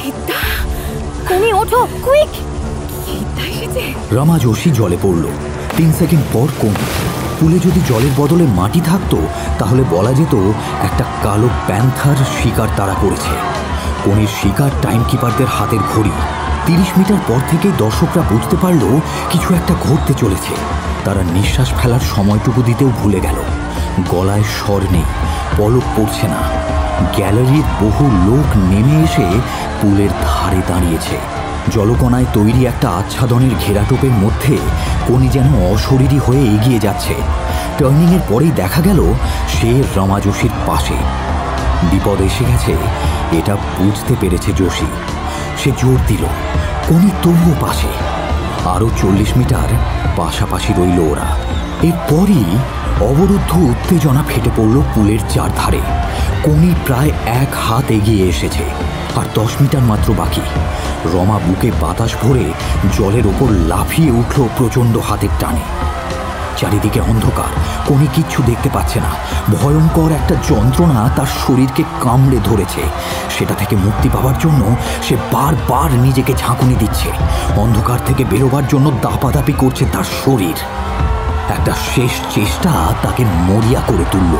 রমা যোশী জলে পড়ল। 3 সেকেন্ড পর কনি। পুলে যদি জলের বদলে মাটি থাকতো তাহলে বলা যেত একটা কালো প্যান্থার শিকার তাড়া করেছে। কনির শিকার টাইমকিপারদের হাতের ঘড়ি। 30 মিটার পর থেকেই দর্শকরা বুঝতে পারল কিছু একটা ঘটতে চলেছে। তারা নিঃশ্বাস ফেলার সময়টুকু দিতেও ভুলে গেল। গলায় স্বর নেই, পলক পড়ছে না। গ্যালারির বহু লোক নেমে এসে পুলের ধারে দাঁড়িয়েছে। জলকণায় তৈরি একটা আচ্ছাদনের ঘেরাটোপের মধ্যে কনি যেন অশরীরী হয়ে এগিয়ে যাচ্ছে। টার্নিংয়ের পরেই দেখা গেল সে রমা যোশীর পাশে। বিপদ এসে গেছে এটা বুঝতে পেরেছে যোশী। সে জোর দিল, কনি তবুও পাশে। আরও 40 মিটার পাশাপাশি রইল ওরা। এরপরই অবরুদ্ধ উত্তেজনা ফেটে পড়ল পুলের চারধারে। কনি প্রায় 1 হাত এগিয়ে এসেছে, আর 10 মিটার মাত্র বাকি। রমা বুকে বাতাস ভরে জলের ওপর লাফিয়ে উঠল প্রচণ্ড হাতের টানে। চারিদিকে অন্ধকার, কনি কিচ্ছু দেখতে পাচ্ছে না। ভয়ঙ্কর একটা যন্ত্রণা তার শরীরকে কামড়ে ধরেছে। সেটা থেকে মুক্তি পাওয়ার জন্য সে বারবার নিজেকে ঝাঁকুনি দিচ্ছে। অন্ধকার থেকে বেরোবার জন্য দাপাদাপি করছে তার শরীর। একটা শেষ চেষ্টা তাকে মরিয়া করে তুলল।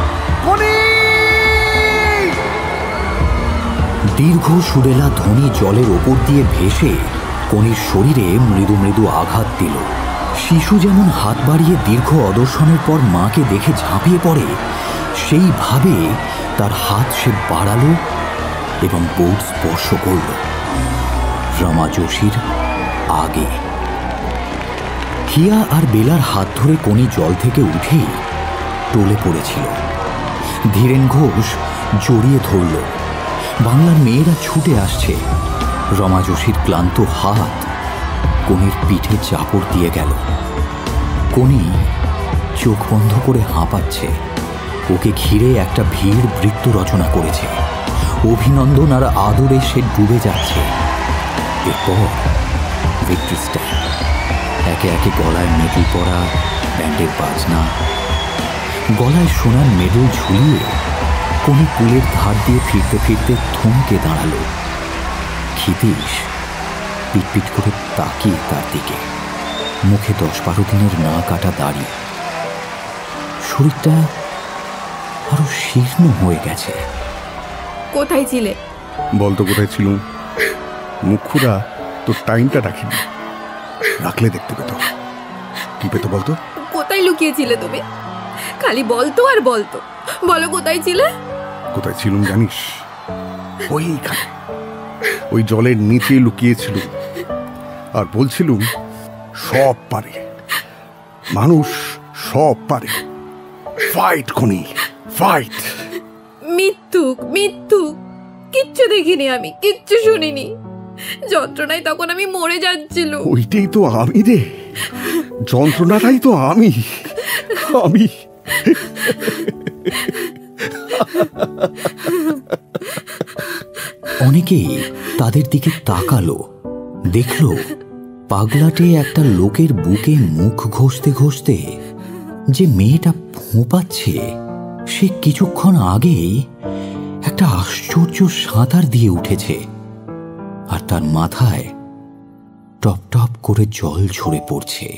দীর্ঘ সুরেলা ধ্বনি জলের ওপর দিয়ে ভেসে কনির শরীরে মৃদু মৃদু আঘাত দিল। শিশু যেমন হাত বাড়িয়ে দীর্ঘ অদর্শনের পর মাকে দেখে ঝাঁপিয়ে পড়ে, সেইভাবে তার হাত সে বাড়ালো এবং বোর্ড স্পর্শ করল। রমা যোশীর আগে। হিয়া আর বেলার হাত ধরে কনি জল থেকে উঠে টলে পড়েছিল। ধীরেন ঘোষ জড়িয়ে ধরল। বাংলার মেয়েরা ছুটে আসছে। রমা যোশীর ক্লান্ত হাত কনির পিঠে চাপড় দিয়ে গেল। কনি চোখ বন্ধ করে হাঁপাচ্ছে। ওকে ঘিরে একটা ভিড় বৃত্ত রচনা করেছে। অভিনন্দন আর আদরে সে ডুবে যাচ্ছে। এরপর ভিক্টরি স্ট্যান্ড। একে একে গলায় মেডেল পরা, ব্যান্ডের বাজনা, গলায় সোনার মেডেল ঝুলিয়ে কনি পুলের ধার দিয়ে ফিরতে ফিরতে থমকে দাঁড়ালো। ক্ষিতীশ পিটপিট করে তাকিয়ে তার দিকে, মুখে 10-12 দিনের না কাটা দাড়ি। শরীরটা আরো শীর্ণ হয়ে গেছে। কোথায় ছিলে? বলতো কোথায় ছিলুম? মুখুরা তোর টাইমটা রাখিনি, রাখলে দেখতে পেত। কি পেত বলতো? কোথায় লুকিয়েছিলে তুমি? খালি বলতো আর বলতো। বলো কোথায় ছিলে? কোথায় ছিলুম জানিস? ওইখানে, ওই জলের নিচে লুকিয়েছিল। আর বলছিলুম সব পারে, মানুষ সব পারে। Fight Koni, fight. মিথ্যুক, মিথ্যুক। কিচ্ছু দেখিনি আমি, কিচ্ছু শুনিনি। যন্ত্রণায় তখন আমি মরে যাচ্ছিল। ওইটাই তো আমি রে, যন্ত্রণাটাই তো আমি। আমি অনেকেই তাদের দিকে তাকালো, দেখল পাগলাটে একটা লোকের বুকে মুখ ঘষতে ঘষতে যে মেয়েটা ফোঁপাচ্ছে, সে কিছুক্ষণ আগেই একটা আশ্চর্য সাঁতার দিয়ে উঠেছে, আর তার মাথায় টপ টপ করে জল ঝরে পড়ছে।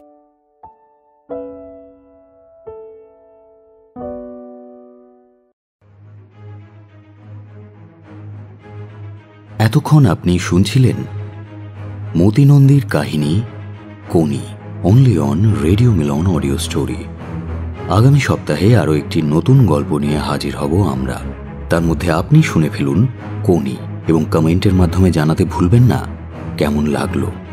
এতক্ষণ আপনি শুনছিলেন মতি নন্দীর কাহিনী Koni, only on radio Milan audio story. আগামী সপ্তাহে আরও একটি নতুন গল্প নিয়ে হাজির হব আমরা। তার মধ্যে আপনি শুনে ফেলুন কোনি এবং কমেন্টের মাধ্যমে জানাতে ভুলবেন না কেমন লাগলো।